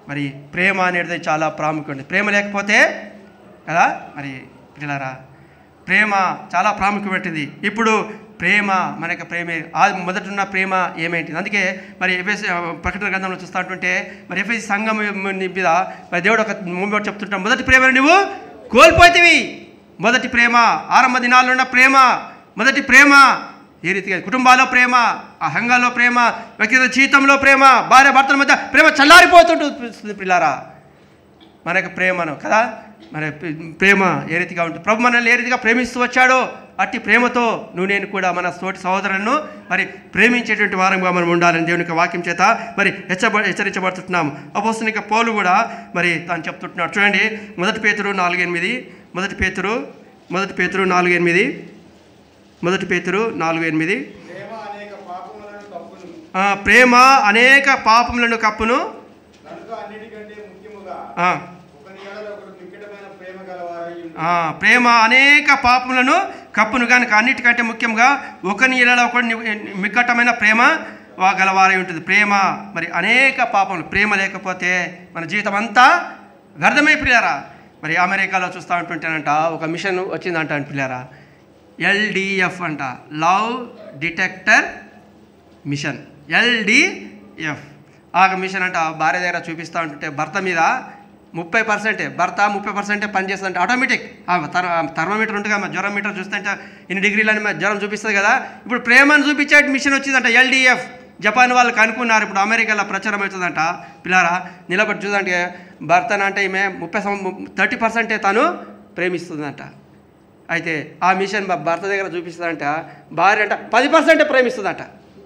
మరి ప్రేమ అనేది చాలా ప్రాముఖ్యం. ప్రేమ లేకపోతే కదా మరి పిల్లరా ప్రేమ చాలా ప్రాముఖ్యమైనది. ఇప్పుడు ప్రేమ మనకి ప్రేమే ఆ మొదట ఉన్న ప్రేమ ఏమేంటిది. అందుకే మరి ఎఫ్ఎస్ ప్రకటన గ్రంథంలో చూస్తూ ఉంటుంటే మరి ఎఫ్ఎస్ సంఘం మీద మరి దేవుడు ఒక మూమెంట్ చెప్తుంటాం, మొదటి ప్రేమను నువ్వు కోల్పోతివి. మొదటి ప్రేమ ఆరంభ దినాల్లో ఉన్న ప్రేమ, మొదటి ప్రేమ ఏ రీతిగా కుటుంబాల్లో ప్రేమ, ఆ సంఘాల్లో ప్రేమ, వ్యక్తిగత జీవితంలో ప్రేమ, భార్య భర్తల మధ్య ప్రేమ చల్లారిపోతుంటుంది పిల్లారా మనకు ప్రేమను కదా. మరి ప్రేమ ఏ రీతిగా ఉంటుంది, ప్రభు మనల్ని ఏ రీతిగా ప్రేమిస్తూ వచ్చాడో అట్టి ప్రేమతో నువ్వు నేను కూడా మన తోటి సహోదరులను మరి ప్రేమించేటువంటి వారంగా మనం ఉండాలని దేవుని యొక్క వాక్యం చేత మరి హెచ్చబ హెచ్చరించబడుతున్నాము. అపోస్తలుని పౌలు కూడా మరి తాను చెప్తుంటున్నాడు. చూడండి మొదటి పేతురు నాలుగు ఎనిమిది మొదటి పేతురు మొదటి పేతురు నాలుగు ఎనిమిది మొదటి పేతురు నాలుగు ఎనిమిది ప్రేమ అనేక పాపములను కప్పును ప్రేమ అనేక పాపములను కప్పును కనుక అన్నిటికంటే ముఖ్యముగా ఆ, ఒకని ఎడల ఒకడు మిక్కటమైన ప్రేమ గలవారై ఉండు. ఆ, ప్రేమ అనేక పాపములను కప్పును కనుక అన్నిటికంటే ముఖ్యంగా ఒకని ఎడల ఒకటి మిక్కటమైన ప్రేమ గలవారై ఉంటుంది. ప్రేమ మరి అనేక పాపములు, ప్రేమ లేకపోతే మన జీవితం అంతా వ్యర్థమైపోయారా. మరి అమెరికాలో చూస్తూ ఉంటుంటేనంట ఒక మిషన్ వచ్చిందంట పిల్లారా, ఎల్డిఎఫ్ అంట, లవ్ డిటెక్టర్ మిషన్, ఎల్డిఎఫ్. ఆ మిషన్ అంట భార్య దగ్గర చూపిస్తూ ఉంటుంటే భర్త మీద ముప్పై పర్సెంటే భర్త ముప్పై పర్సెంటే పనిచేస్తుందంటే ఆటోమేటిక్. థర్మోమీటర్ ఉంటుంది కదా, జ్వరం మీటర్ చూస్తుంటే ఇన్ని డిగ్రీలని జ్వరం చూపిస్తుంది కదా. ఇప్పుడు ప్రేమను చూపించే మిషన్ వచ్చిందంట ఎల్డిఎఫ్. జపాన్ వాళ్ళు కనుక్కున్నారు, ఇప్పుడు అమెరికాలో ప్రచారం అవుతుందంట పిల్లారా. నిలబడి చూడండి భర్తనంటే ఈమె ముప్పై సం థర్టీ పర్సెంటే తను ప్రేమిస్తుందంట. అయితే ఆ మిషన్ భర్త దగ్గర చూపిస్తుందంట భార్య అంట పది పర్సెంటే ప్రేమిస్తుందంట.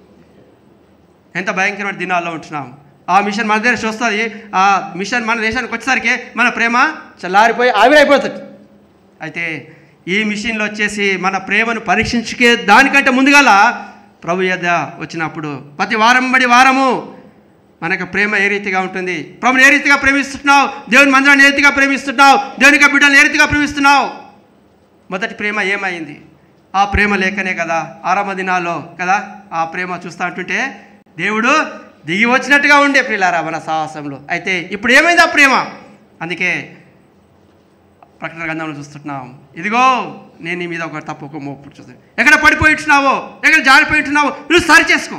ఎంత భయంకరమైన దినాల్లో ఉంటున్నాం. ఆ మిషన్ మన దగ్గర చూస్తుంది, ఆ మిషన్ మన దేశానికి వచ్చేసరికి మన ప్రేమ చల్లారిపోయి ఆవిరైపోతుంది. అయితే ఈ మిషన్లో వచ్చేసి మన ప్రేమను పరీక్షించుకే దానికంటే ముందుగాల ప్రభు యొద్ద వచ్చినప్పుడు ప్రతి వారం బడి వారము మనకు ప్రేమ ఏ రీతిగా ఉంటుంది, ప్రభుని ఏ రీతిగా ప్రేమిస్తున్నావు, దేవుని మందిరాన్ని ఏ రీతిగా ప్రేమిస్తున్నావు, దేవుని యొక్క బిడ్డలను ఏ రీతిగా ప్రేమిస్తున్నావు. మొదటి ప్రేమ ఏమైంది? ఆ ప్రేమ లేకనే కదా ఆరంభ దినాల్లో కదా ఆ ప్రేమ చూస్తూ ఉంటుంటే దేవుడు దిగి వచ్చినట్టుగా ఉండే ప్రియులారా మన సాహసంలో. అయితే ఇప్పుడు ఏమైంది ఆ ప్రేమ? అందుకే ప్రకటన గ్రంథంలో చూస్తున్నాం, ఇదిగో నేను నీ మీద ఒక తప్పు ఒక మోపు చూస్తాను, ఎక్కడ పడిపోయి ఉంటున్నావో, ఎక్కడ జారిపోయి ఉంటున్నావో నువ్వు సరి చేసుకో.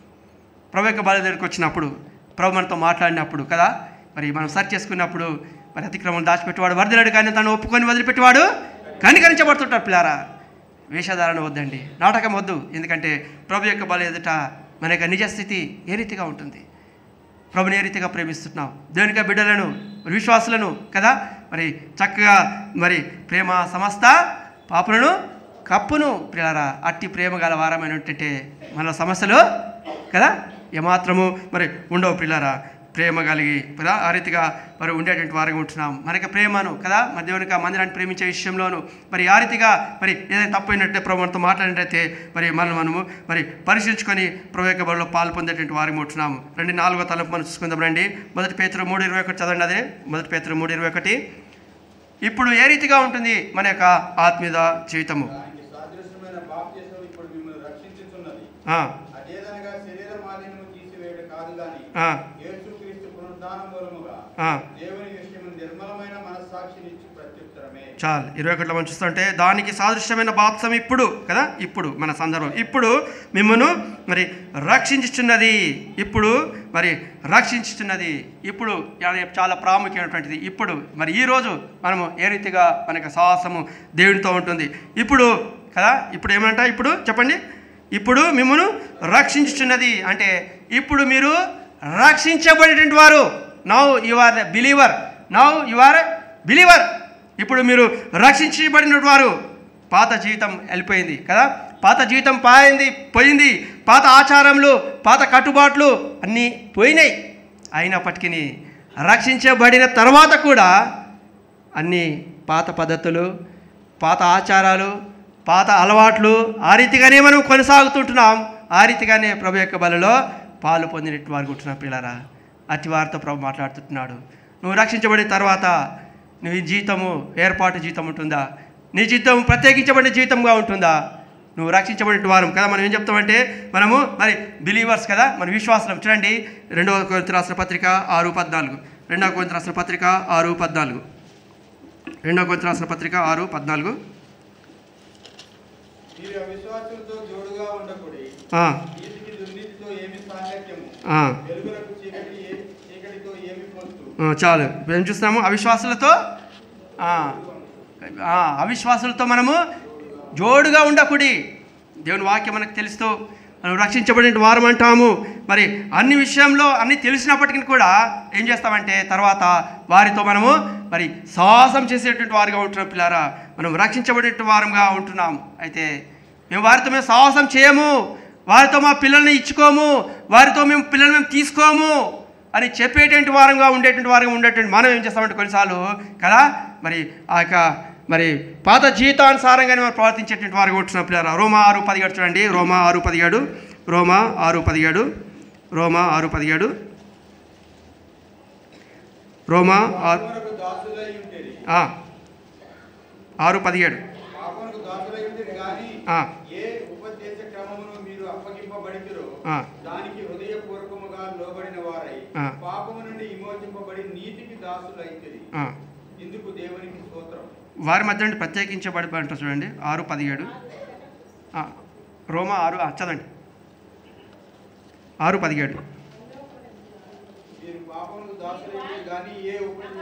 ప్రభు యొక్క బల దగ్గరికి వచ్చినప్పుడు ప్రభు మనతో మాట్లాడినప్పుడు కదా మరి మనం సరి చేసుకున్నప్పుడు మరి అతిక్రమం దాచిపెట్టేవాడు వర్ధిల్లాడు, కానీ తను ఒప్పుకొని వదిలిపెట్టేవాడు కనికరించబడుతుంటారు. పిల్లారా వేషధారణ వద్దండి, నాటకం వద్దు. ఎందుకంటే ప్రభు యొక్క బల ఎదుట మన యొక్క నిజస్థితి ఏ రీతిగా ఉంటుంది, ప్రభుని ఏ రీతిగా ప్రేమిస్తున్నాం, దేవుని యొక్క బిడ్డలను విశ్వాసులను కదా మరి చక్కగా మరి ప్రేమ సమస్త పాపులను కప్పును. పిల్లారా అట్టి ప్రేమ గల వారమైనటువంటి మన సమస్యలు కదా ఏమాత్రము మరి ఉండవు. పిల్లారా ప్రేమ కలిగి కదా ఆ రీతిగా మరి ఉండేటువంటి వారిగా ఉంటున్నాం. మనకి ప్రేమను కదా మరి దేవుని యొక్క మందిరాన్ని ప్రేమించే విషయంలోను మరి ఆ రీతిగా మరి ఏదైనా తప్పైనట్టే ప్రభు మనతో మాట్లాడినట్టయితే మరి మనం మనము మరి పరిశీలించుకొని ప్రభు యొక్క బడిలో పాలు పొందేటువంటి వారిగా ఉంటున్నాము. రెండు నాలుగో తలంపు మనం చూసుకుందాం రండి. మొదటి పేతురు మూడు ఇరవై ఒకటి చదవండి. అదే మొదటి పేతురు మూడు ఇరవై ఒకటి. ఇప్పుడు ఏ రీతిగా ఉంటుంది మన యొక్క ఆత్మీయ జీవితము? దానికి సాదృశ్యమైన బాప్తిసం ఇప్పుడు మిమ్మల్ని రక్షించుచున్నది. ఆ, అదేదనగా శరీర మాలిన్యము తీసివేయడం కాదు గాని ఆ, యేసుక్రీస్తు పునరుద్ధానం మూలముగా ఆ. దేవుని విషయము నిర్మలమైన మనస్సాక్షినిచ్చు ప్రత్యుత్తరమే. చాలు ఇరవై ఒకటిలో మనం చూస్తుంటే దానికి సాదృశ్యమైన బాప్సం ఇప్పుడు కదా ఇప్పుడు మన సందర్భం ఇప్పుడు మిమ్మను మరి రక్షించుచున్నది. ఇప్పుడు మరి రక్షించుచున్నది ఇప్పుడు అది చాలా ప్రాముఖ్యమైనటువంటిది. ఇప్పుడు మరి ఈరోజు మనము ఏ రీతిగా మనకి సాహసము దేవునితో ఉంటుంది. ఇప్పుడు కదా ఇప్పుడు ఏమంట ఇప్పుడు చెప్పండి, ఇప్పుడు మిమ్మను రక్షించుచున్నది అంటే ఇప్పుడు మీరు రక్షించబడేటువంటి వారు. Now you are the believer, now you are believer. ఇప్పుడు మీరు రక్షించబడిన వారు. పాత జీవితం వెళ్ళిపోయింది కదా, పాత జీవితం పోయింది పోయింది పాత ఆచారములు పాత కట్టుబాట్లు అన్నీ పోయినాయి. అయినప్పటికీ రక్షించబడిన తర్వాత కూడా అన్నీ పాత పద్ధతులు పాత ఆచారాలు పాత అలవాట్లు ఆ రీతిగానే మనం కొనసాగుతుంటున్నాం. ఆ రీతిగానే ప్రభు యొక్క బలలో పాలు పొందినట్టు వారు ఉంటున్నాం. పిల్లరా అట్టి వారితో ప్రభు మాట్లాడుతున్నాడు. నువ్వు రక్షించబడిన తర్వాత నీ జీవితము ఏర్పాటు జీవితం ఉంటుందా? నీ జీవితం ప్రత్యేకించబడిన జీవితంగా ఉంటుందా? నువ్వు రక్షించబడిన వారం కదా. మనం ఏం చెప్తామంటే మనము మరి బిలీవర్స్ కదా, మన విశ్వాసం. చూడండి రెండవ కొరింథీ రాసిన పత్రిక ఆరు పద్నాలుగు రెండవ కొరింథీయులకు రాసిన పత్రిక ఆరు పద్నాలుగు రెండవ కొరింథీయులకు రాసిన పత్రిక ఆరు పద్నాలుగు మీరు అవిశ్వాసులతో జోడుగా ఉండకూడి ఆ, నీతికి దుర్నీతితో ఏమి సాంగత్యము ఆ, వెలుగులకు చీకటి ఏ- చీకటితో ఏమి పొత్తు ఆ, చాలు ఇప్పుడు ఏం చూస్తున్నాము అవిశ్వాసులతో ఆ, ఆ, అవిశ్వాసులతో మనము జోడుగా ఉండకూడి. దేవుని వాక్యం మనకు తెలుస్తూ మనం రక్షించబడిన వారం అంటాము. మరి అన్ని విషయంలో అన్ని తెలిసినప్పటికీ కూడా ఏం చేస్తామంటే తర్వాత వారితో మనము మరి సాహసం చేసేటువంటి వారుగా ఉంటున్నాం. పిల్లారా, మనం రక్షించబడిన వారంగా ఉంటున్నాం. అయితే మేము వారితో మేము సాహసం చేయము, వారితో మా పిల్లల్ని ఇచ్చుకోము, వారితో మేము పిల్లల్ని మేము తీసుకోము అని చెప్పేటువంటి వారంగా ఉండేటువంటి వారంగా ఉండేటువంటి మనం ఏం చేస్తామంటే కొన్నిసార్లు కదా మరి ఆ యొక్క మరి పాత జీవితానుసారంగానే మనం ప్రవర్తించేటువంటి వారు ఉంటున్నాం. పిల్లరా, రోమా ఆరు పదిహేడు చూడండి. రోమా ఆరు పదిహేడు రోమా ఆరు పదిహేడు రోమా ఆరు పదిహేడు రోమా ఆరు పాపమునకు దాసులై ఉంటేరి ఆ, ఆరు పదిహేడు పాపమునకు దాసులై ఉంటేరి కానీ ఆ, ఏ ఉపదేశ క్రమమును మీరు అప్పగింపబడితిరో ఆ. దానికి హృదయపూర్వకముగా లోబడిన వారై ఆ. పాపము నుండి విమోచింపబడి నీతికి దాసులైతిరి. ఆ. ఇందుకు దేవునికి స్తోత్రం. వారి మధ్య నుండి ప్రత్యేకించబడి అంటారు చూడండి. ఆరు పదిహేడు ఆ, రోమా ఆరు ఆ, చదవండి. ఆరు పదిహేడు మీరు పాపమునకు దాసులై ఉంటేరి కానీ ఏ ఉపదేశ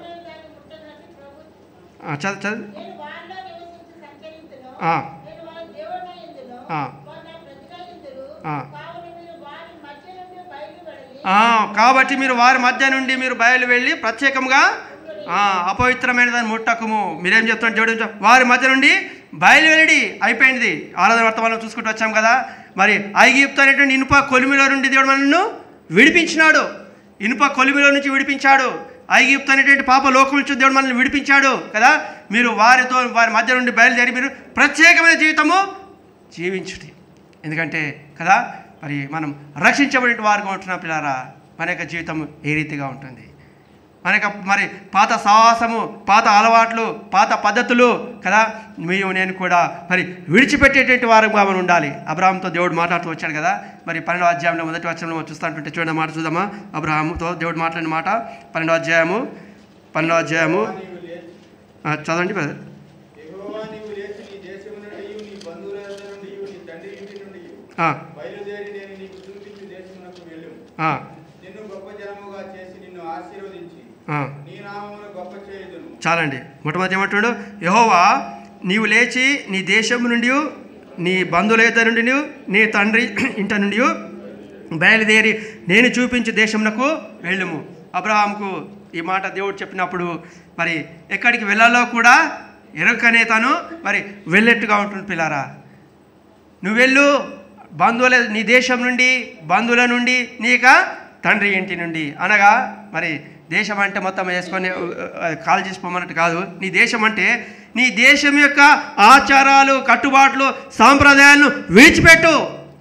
ఆ, చదువు చదువు నేను వారిలో నివసించి సంచరించును. ఆ. నేను వారి దేవుడనై ఉందును. ఆ. వారు నా ప్రజలై ఉందురు. ఆ. కావున మీరు వారి మధ్య నుండి బయలువెడలి ఆ, కాబట్టి మీరు వారి మధ్య నుండి మీరు బయలు వెళ్ళి ప్రత్యేకంగా ఆ, అపవిత్రమైన దాన్ని ముట్టకము. మీరేం చెప్తున్నారు దేవుడు ఏం చెప్- వారి మధ్య నుండి బయలువెళ్ళి అయిపోయింది. ఆరాధన వర్తమానం చూసుకుంటూ వచ్చాం కదా. మరి ఐగుప్తు అనేటువంటి ఇనుప కొలిమిలో నుండి దేవుడు మనల్ని విడిపించినాడు. ఇనుప కొలిమిలో నుంచి విడిపించాడు. ఐగుప్తు అనేటువంటి పాప లోకం నుంచి దేవుడు మనల్ని విడిపించాడు కదా. మీరు వారితో వారి మధ్య నుండి బయలుదేరి మీరు ప్రత్యేకమైన జీవితము జీవించుటి. ఎందుకంటే కదా మరి మనం రక్షించబడిన వారుగా ఉంటున్నాం. పిల్లారా, మన యొక్క జీవితం ఏ రీతిగా ఉంటుంది? మన యొక్క మరి పాత సాహసము, పాత అలవాట్లు, పాత పద్ధతులు కదా మేము నేను కూడా మరి విడిచిపెట్టేటువంటి వారుగా మనం ఉండాలి. అబ్రహాంతో దేవుడు మాట్లాడుతూ వచ్చాడు కదా. మరి పన్నెండో అధ్యాయంలో మొదటి వచనంలో మనం చూస్తుంటుంటే చూడండి మాట చూద్దామా. అబ్రహాముతో దేవుడు మాట్లాడిన మాట పన్నెండో అధ్యాయము పన్నెండో అధ్యాయము నీవు లేచి ఆ, చదవండి బ్రదర్. యెహోవా నీవు లేచి నీ దేశము నుండి నీ బంధువుల యొద్ద నుండి నీ తండ్రి ఇంటి నుండి ఆ, బయలుదేరి నేను నీకు చూపించు దేశమునకు వెళ్ళు. ఆ, నిన్ను గొప్ప జనముగా చేసి నిన్ను ఆశీర్వదించి ఆ. నీ నామమును గొప్ప చేయుదును. చాలండి. మొట్టమొదటి ఏమంటున్నాడు? యెహోవా నీవు లేచి నీ దేశం నుండి నీ బంధువుల యొద్ద నుండి నీ తండ్రి ఇంట నుండి బయలుదేరి నేను చూపించే దేశమునకు వెళ్ళుము. అబ్రహాంకు ఈ మాట దేవుడు చెప్పినప్పుడు మరి ఎక్కడికి వెళ్ళాలో కూడా ఎరుకనే తను మరి వెళ్ళేట్టుగా ఉంటుంది. పిల్లారా, నువ్వు వెళ్ళు బంధువుల నీ దేశం నుండి బంధువుల నుండి నీక తండ్రి ఇంటి నుండి అనగా మరి దేశం అంటే మొత్తం వేసుకొని కాల్ చేసుకోమన్నట్టు కాదు. నీ దేశం అంటే నీ దేశం యొక్క ఆచారాలు, కట్టుబాట్లు, సాంప్రదాయాలను విడిచిపెట్టు.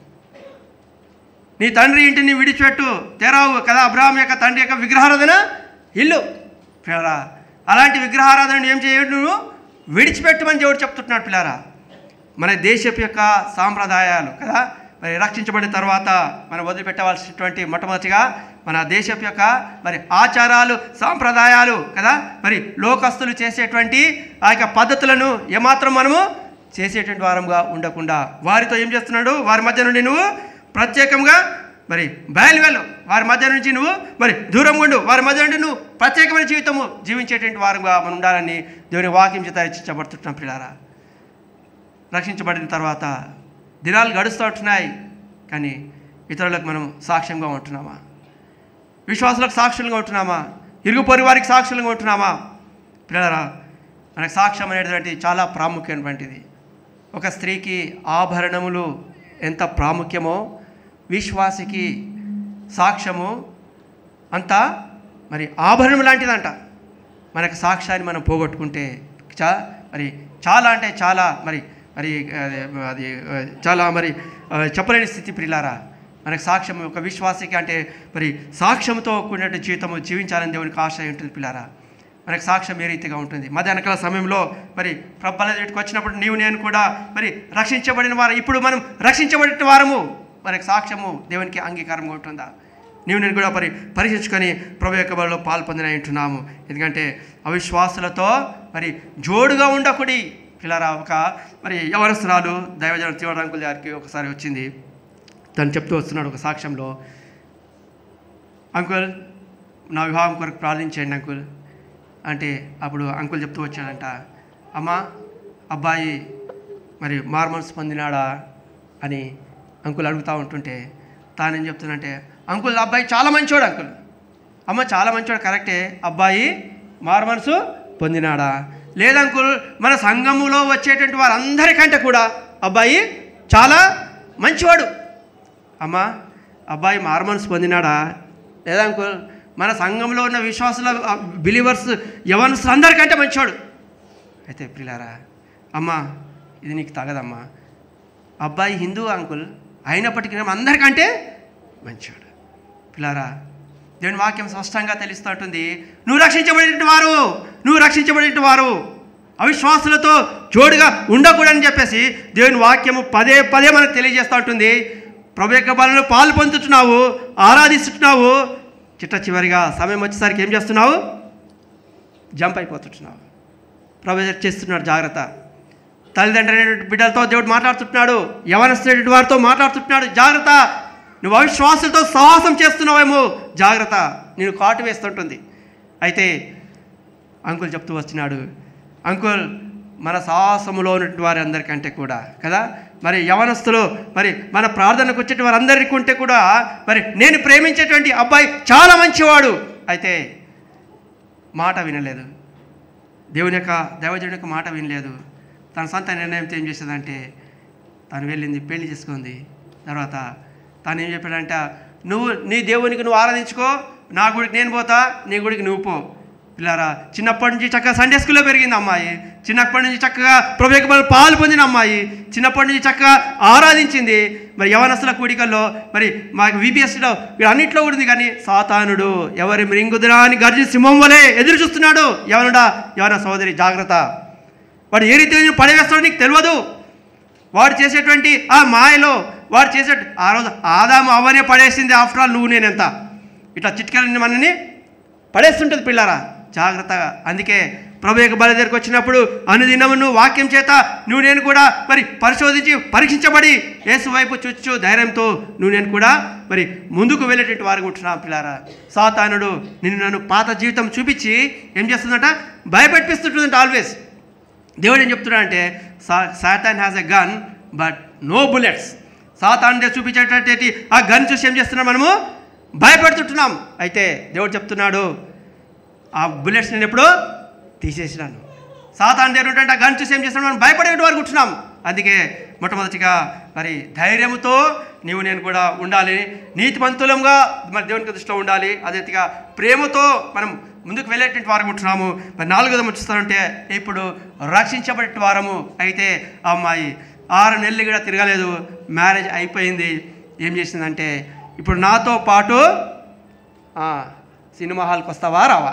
నీ తండ్రి ఇంటిని విడిచిపెట్టు. తెరావు కదా అబ్రహాం యొక్క తండ్రి యొక్క విగ్రహారాధన ఇల్లు. పిల్లరా, అలాంటి విగ్రహారాధనను ఏం చేయడు నువ్వు విడిచిపెట్టమని దేవుడు చెప్తున్నాడు. పిల్లారా, మన దేశపు యొక్క సాంప్రదాయాలు కదా మరి రక్షించబడిన తర్వాత మనం వదిలిపెట్టవలసినటువంటి మొట్టమొదటిగా మన దేశపు యొక్క మరి ఆచారాలు, సాంప్రదాయాలు కదా మరి లోకస్తులు చేసేటువంటి ఆ యొక్క పద్ధతులను ఏమాత్రం మనము చేసేటువంటి వారంగా ఉండకుండా వారితో ఏం చేస్తున్నాడు? వారి మధ్య నుండి నువ్వు ప్రత్యేకంగా మరి బయలు వెళ్ళు. వారి మధ్య నుంచి నువ్వు మరి దూరంగా ఉండు. వారి మధ్య నుండి నువ్వు ప్రత్యేకమైన జీవితము జీవించేటువంటి వారంగా మనం ఉండాలని దేవుని వాక్యం చేత హెచ్చరించబడుతున్నాం. పిల్లారా, రక్షించబడిన తర్వాత దినాలు గడుస్తూ ఉంటున్నాయి, కానీ ఇతరులకు మనం సాక్ష్యంగా ఉంటున్నామా? విశ్వాసులకు సాక్షులుగా ఉంటున్నామా? ఇరుగు పొరుగు వారికి సాక్షులుగా ఉంటున్నామా? పిల్లరా, మనకు సాక్ష్యం అనేటువంటి చాలా ప్రాముఖ్యమైనటువంటిది. ఒక స్త్రీకి ఆభరణములు ఎంత ప్రాముఖ్యమో విశ్వాసికి సాక్ష్యము అంత మరి ఆభరణం లాంటిదంట. మనకు సాక్ష్యాన్ని మనం పోగొట్టుకుంటే చా మరి చాలా అంటే చాలా మరి మరి అది అది చాలా మరి చెప్పలేని స్థితి. ప్రియులారా, మనకు సాక్ష్యం ఒక విశ్వాసికి అంటే మరి సాక్ష్యంతో కూడినట్టు జీవితము జీవించాలని దేవునికి ఆశ ఉంటుంది. పిల్లారా, మనకు సాక్ష్యం ఏ రీతిగా ఉంటుంది? మధ్యాహ్నకాల సమయంలో మరి ప్రభల దగ్గరికి వచ్చినప్పుడు నీవు నేను కూడా మరి రక్షించబడిన వారు, ఇప్పుడు మనం రక్షించబడిన వారము, మనకు సాక్ష్యము దేవునికి అంగీకారంగా ఉంటుందా? నీవు నేను కూడా పరి పరీక్షించుకొని ప్రభు యొక్క బలలో పాల్పొందిన ఉంటున్నాము. ఎందుకంటే అవిశ్వాసులతో మరి జోడుగా ఉండకుడి. పిల్లరా, ఒక మరి యవనస్తురాలు దైవజన తీవ్రంకుల గారికి ఒకసారి వచ్చింది. తను చెప్తూ వస్తున్నాడు ఒక సాక్ష్యంలో, అంకుల్ నా వివాహం కొరకు ప్రార్థించండి అంకుల్ అంటే, అప్పుడు అంకుల్ చెప్తూ వచ్చాడంట, అమ్మ అబ్బాయి మరి మార్మన్స్ పొందినాడా అని అంకుల్ అడుగుతూ ఉంటుంటే తానేం చెప్తుందంటే, అంకుల్ అబ్బాయి చాలా మంచోడు అంకుల్. అమ్మ చాలా మంచోడు, కరెక్టే, అబ్బాయి మార్మన్స్ పొందినాడా? లేదంకుల్, మన సంఘములో వచ్చేటువంటి వారందరికంటే కూడా అబ్బాయి చాలా మంచివాడు. అమ్మ అబ్బాయి మార్మన్స్ పొందినాడా? లేదా అంకుల్, మన సంఘంలో ఉన్న విశ్వాసుల బిలీవర్స్ యవనస్తులు అందరికంటే మంచివాడు. అయితే ప్రియులారా, అమ్మ ఇది నీకు తగదమ్మా, అబ్బాయి హిందూ అంకుల్ అయినప్పటికీ అందరికంటే మంచివాడు. పిల్లారా, దేవుని వాక్యం స్పష్టంగా తెలుస్తూ ఉంటుంది, నువ్వు రక్షించబడిన వారు నువ్వు రక్షించబడిన వారు అవిశ్వాసులతో జోడుగా ఉండకూడదని చెప్పేసి దేవుని వాక్యము పదే పదే మనకు తెలియజేస్తూ ఉంటుంది. ప్రభు యొక్క బలలో పాలు పొందుతున్నావు, ఆరాధిస్తున్నావు, చిట్ట చివరిగా సమయం వచ్చేసరికి ఏం చేస్తున్నావు? జంప్ అయిపోతుంటున్నావు. ప్రభు చేస్తున్నాడు, జాగ్రత్త. తల్లిదండ్రులైన బిడ్డలతో దేవుడు మాట్లాడుతున్నాడు, యవనస్తులైన వారితో మాట్లాడుతున్నాడు, జాగ్రత్త. నువ్వు అవిశ్వాసులతో సాహసం చేస్తున్నావేమో, జాగ్రత్త, నేను కాటు వేస్తుంటుంది. అయితే అంకుల్ చెప్తూ వస్తున్నాడు, అంకుల్ మన సాహసములో ఉన్నటువంటి వారి అందరికంటే కూడా కదా, మరి యవనస్తులు మరి మన ప్రార్థనకు వచ్చే వారందరికీ ఉంటే కూడా మరి నేను ప్రేమించేటువంటి అబ్బాయి చాలా మంచివాడు. అయితే మాట వినలేదు, దేవుని యొక్క దైవజనుడి యొక్క మాట వినలేదు. తన సొంత నిర్ణయంతో ఏం చేసేదంటే తను వెళ్ళింది, పెళ్లి చేసుకుంది. తర్వాత తాను ఏం చెప్పాడంట, నువ్వు నీ దేవునికి నువ్వు ఆరాధించుకో, నా గుడికి నేను పోతా, నీ గుడికి నువ్వు పో. పిల్లారా, చిన్నప్పటి నుంచి చక్కగా సండే స్కూల్లో పెరిగింది అమ్మాయి, చిన్నప్పటి నుంచి చక్కగా ప్రభు యొక్క బలలో పాలు పొందిన అమ్మాయి, చిన్నప్పటి నుంచి చక్కగా ఆరాధించింది. మరి యవనస్తుల కూడికల్లో మరి మాకు విబిఎస్లో అన్నింటిలో కూడా ఉంది. కానీ సాతానుడు ఎవరి మృంగుదురా అని గర్జి సింహం వలె ఎదురు చూస్తున్నాడు. ఎవనుడా యవన సోదరి, జాగ్రత్త. వాడు ఏ రీతి పడవేస్తాడో నీకు తెలియదు. వాడు చేసేటువంటి ఆ మాయలో వాడు చేసే ఆ రోజు ఆదాము అవనే పడేసింది. ఆఫ్టర్ ఆల్ నువ్వు నేనెంత ఇట్లా చిట్కలని మనని పడేస్తుంటుంది. పిల్లారా, జాగ్రత్తగా. అందుకే ప్రభు యొక్క బల దగ్గరికి వచ్చినప్పుడు అనుదినము నువ్వు వాక్యం చేత నువ్వు నేను కూడా మరి పరిశోధించి పరీక్షించబడి యేసు వైపు చూచు ధైర్యంతో నువ్వు నేను కూడా మరి ముందుకు వెళ్ళేటువంటి వారికి ఉంటున్నాం. పిల్లారా, సాతానుడు నిన్ను నన్ను పాత జీవితం చూపించి ఏం చేస్తుందంట, భయపెట్టిస్తుంటుందంట ఆల్వేస్. దేవుడు ఏం చెప్తున్నా అంటే, సా Satan has a gun but no bullets. సాతాను చూపించేటటువంటి ఆ గన్ చూసి ఏం చేస్తున్నాం, మనము భయపెడుతుంటున్నాం. అయితే దేవుడు చెప్తున్నాడు, ఆ బుల్లెట్స్ నేను ఎప్పుడో తీసేసినాను. సాతాను దేవుడు అంటే ఆ గన్ చూసి ఏం చేస్తున్నాం, మనం భయపడేటి వారు కూర్చున్నాం. అందుకే మొట్టమొదటిగా మరి ధైర్యంతో నీవు నేను కూడా ఉండాలి, నీతిమంతులంగా మరి దేవునికి దృష్టిలో ఉండాలి. అదే రీతిగా ప్రేమతో మనం ముందుకు వెళ్ళేటువంటి వారం ఉంటున్నాము. మరి నాలుగోది ముచ్చిస్తానంటే, ఇప్పుడు రక్షించబడే వారము. అయితే ఆ అమ్మాయి ఆరు నెలలు కూడా తిరగలేదు, మ్యారేజ్ అయిపోయింది. ఏం చేసిందంటే, ఇప్పుడు నాతో పాటు సినిమా హాల్కి వస్తావా రావా?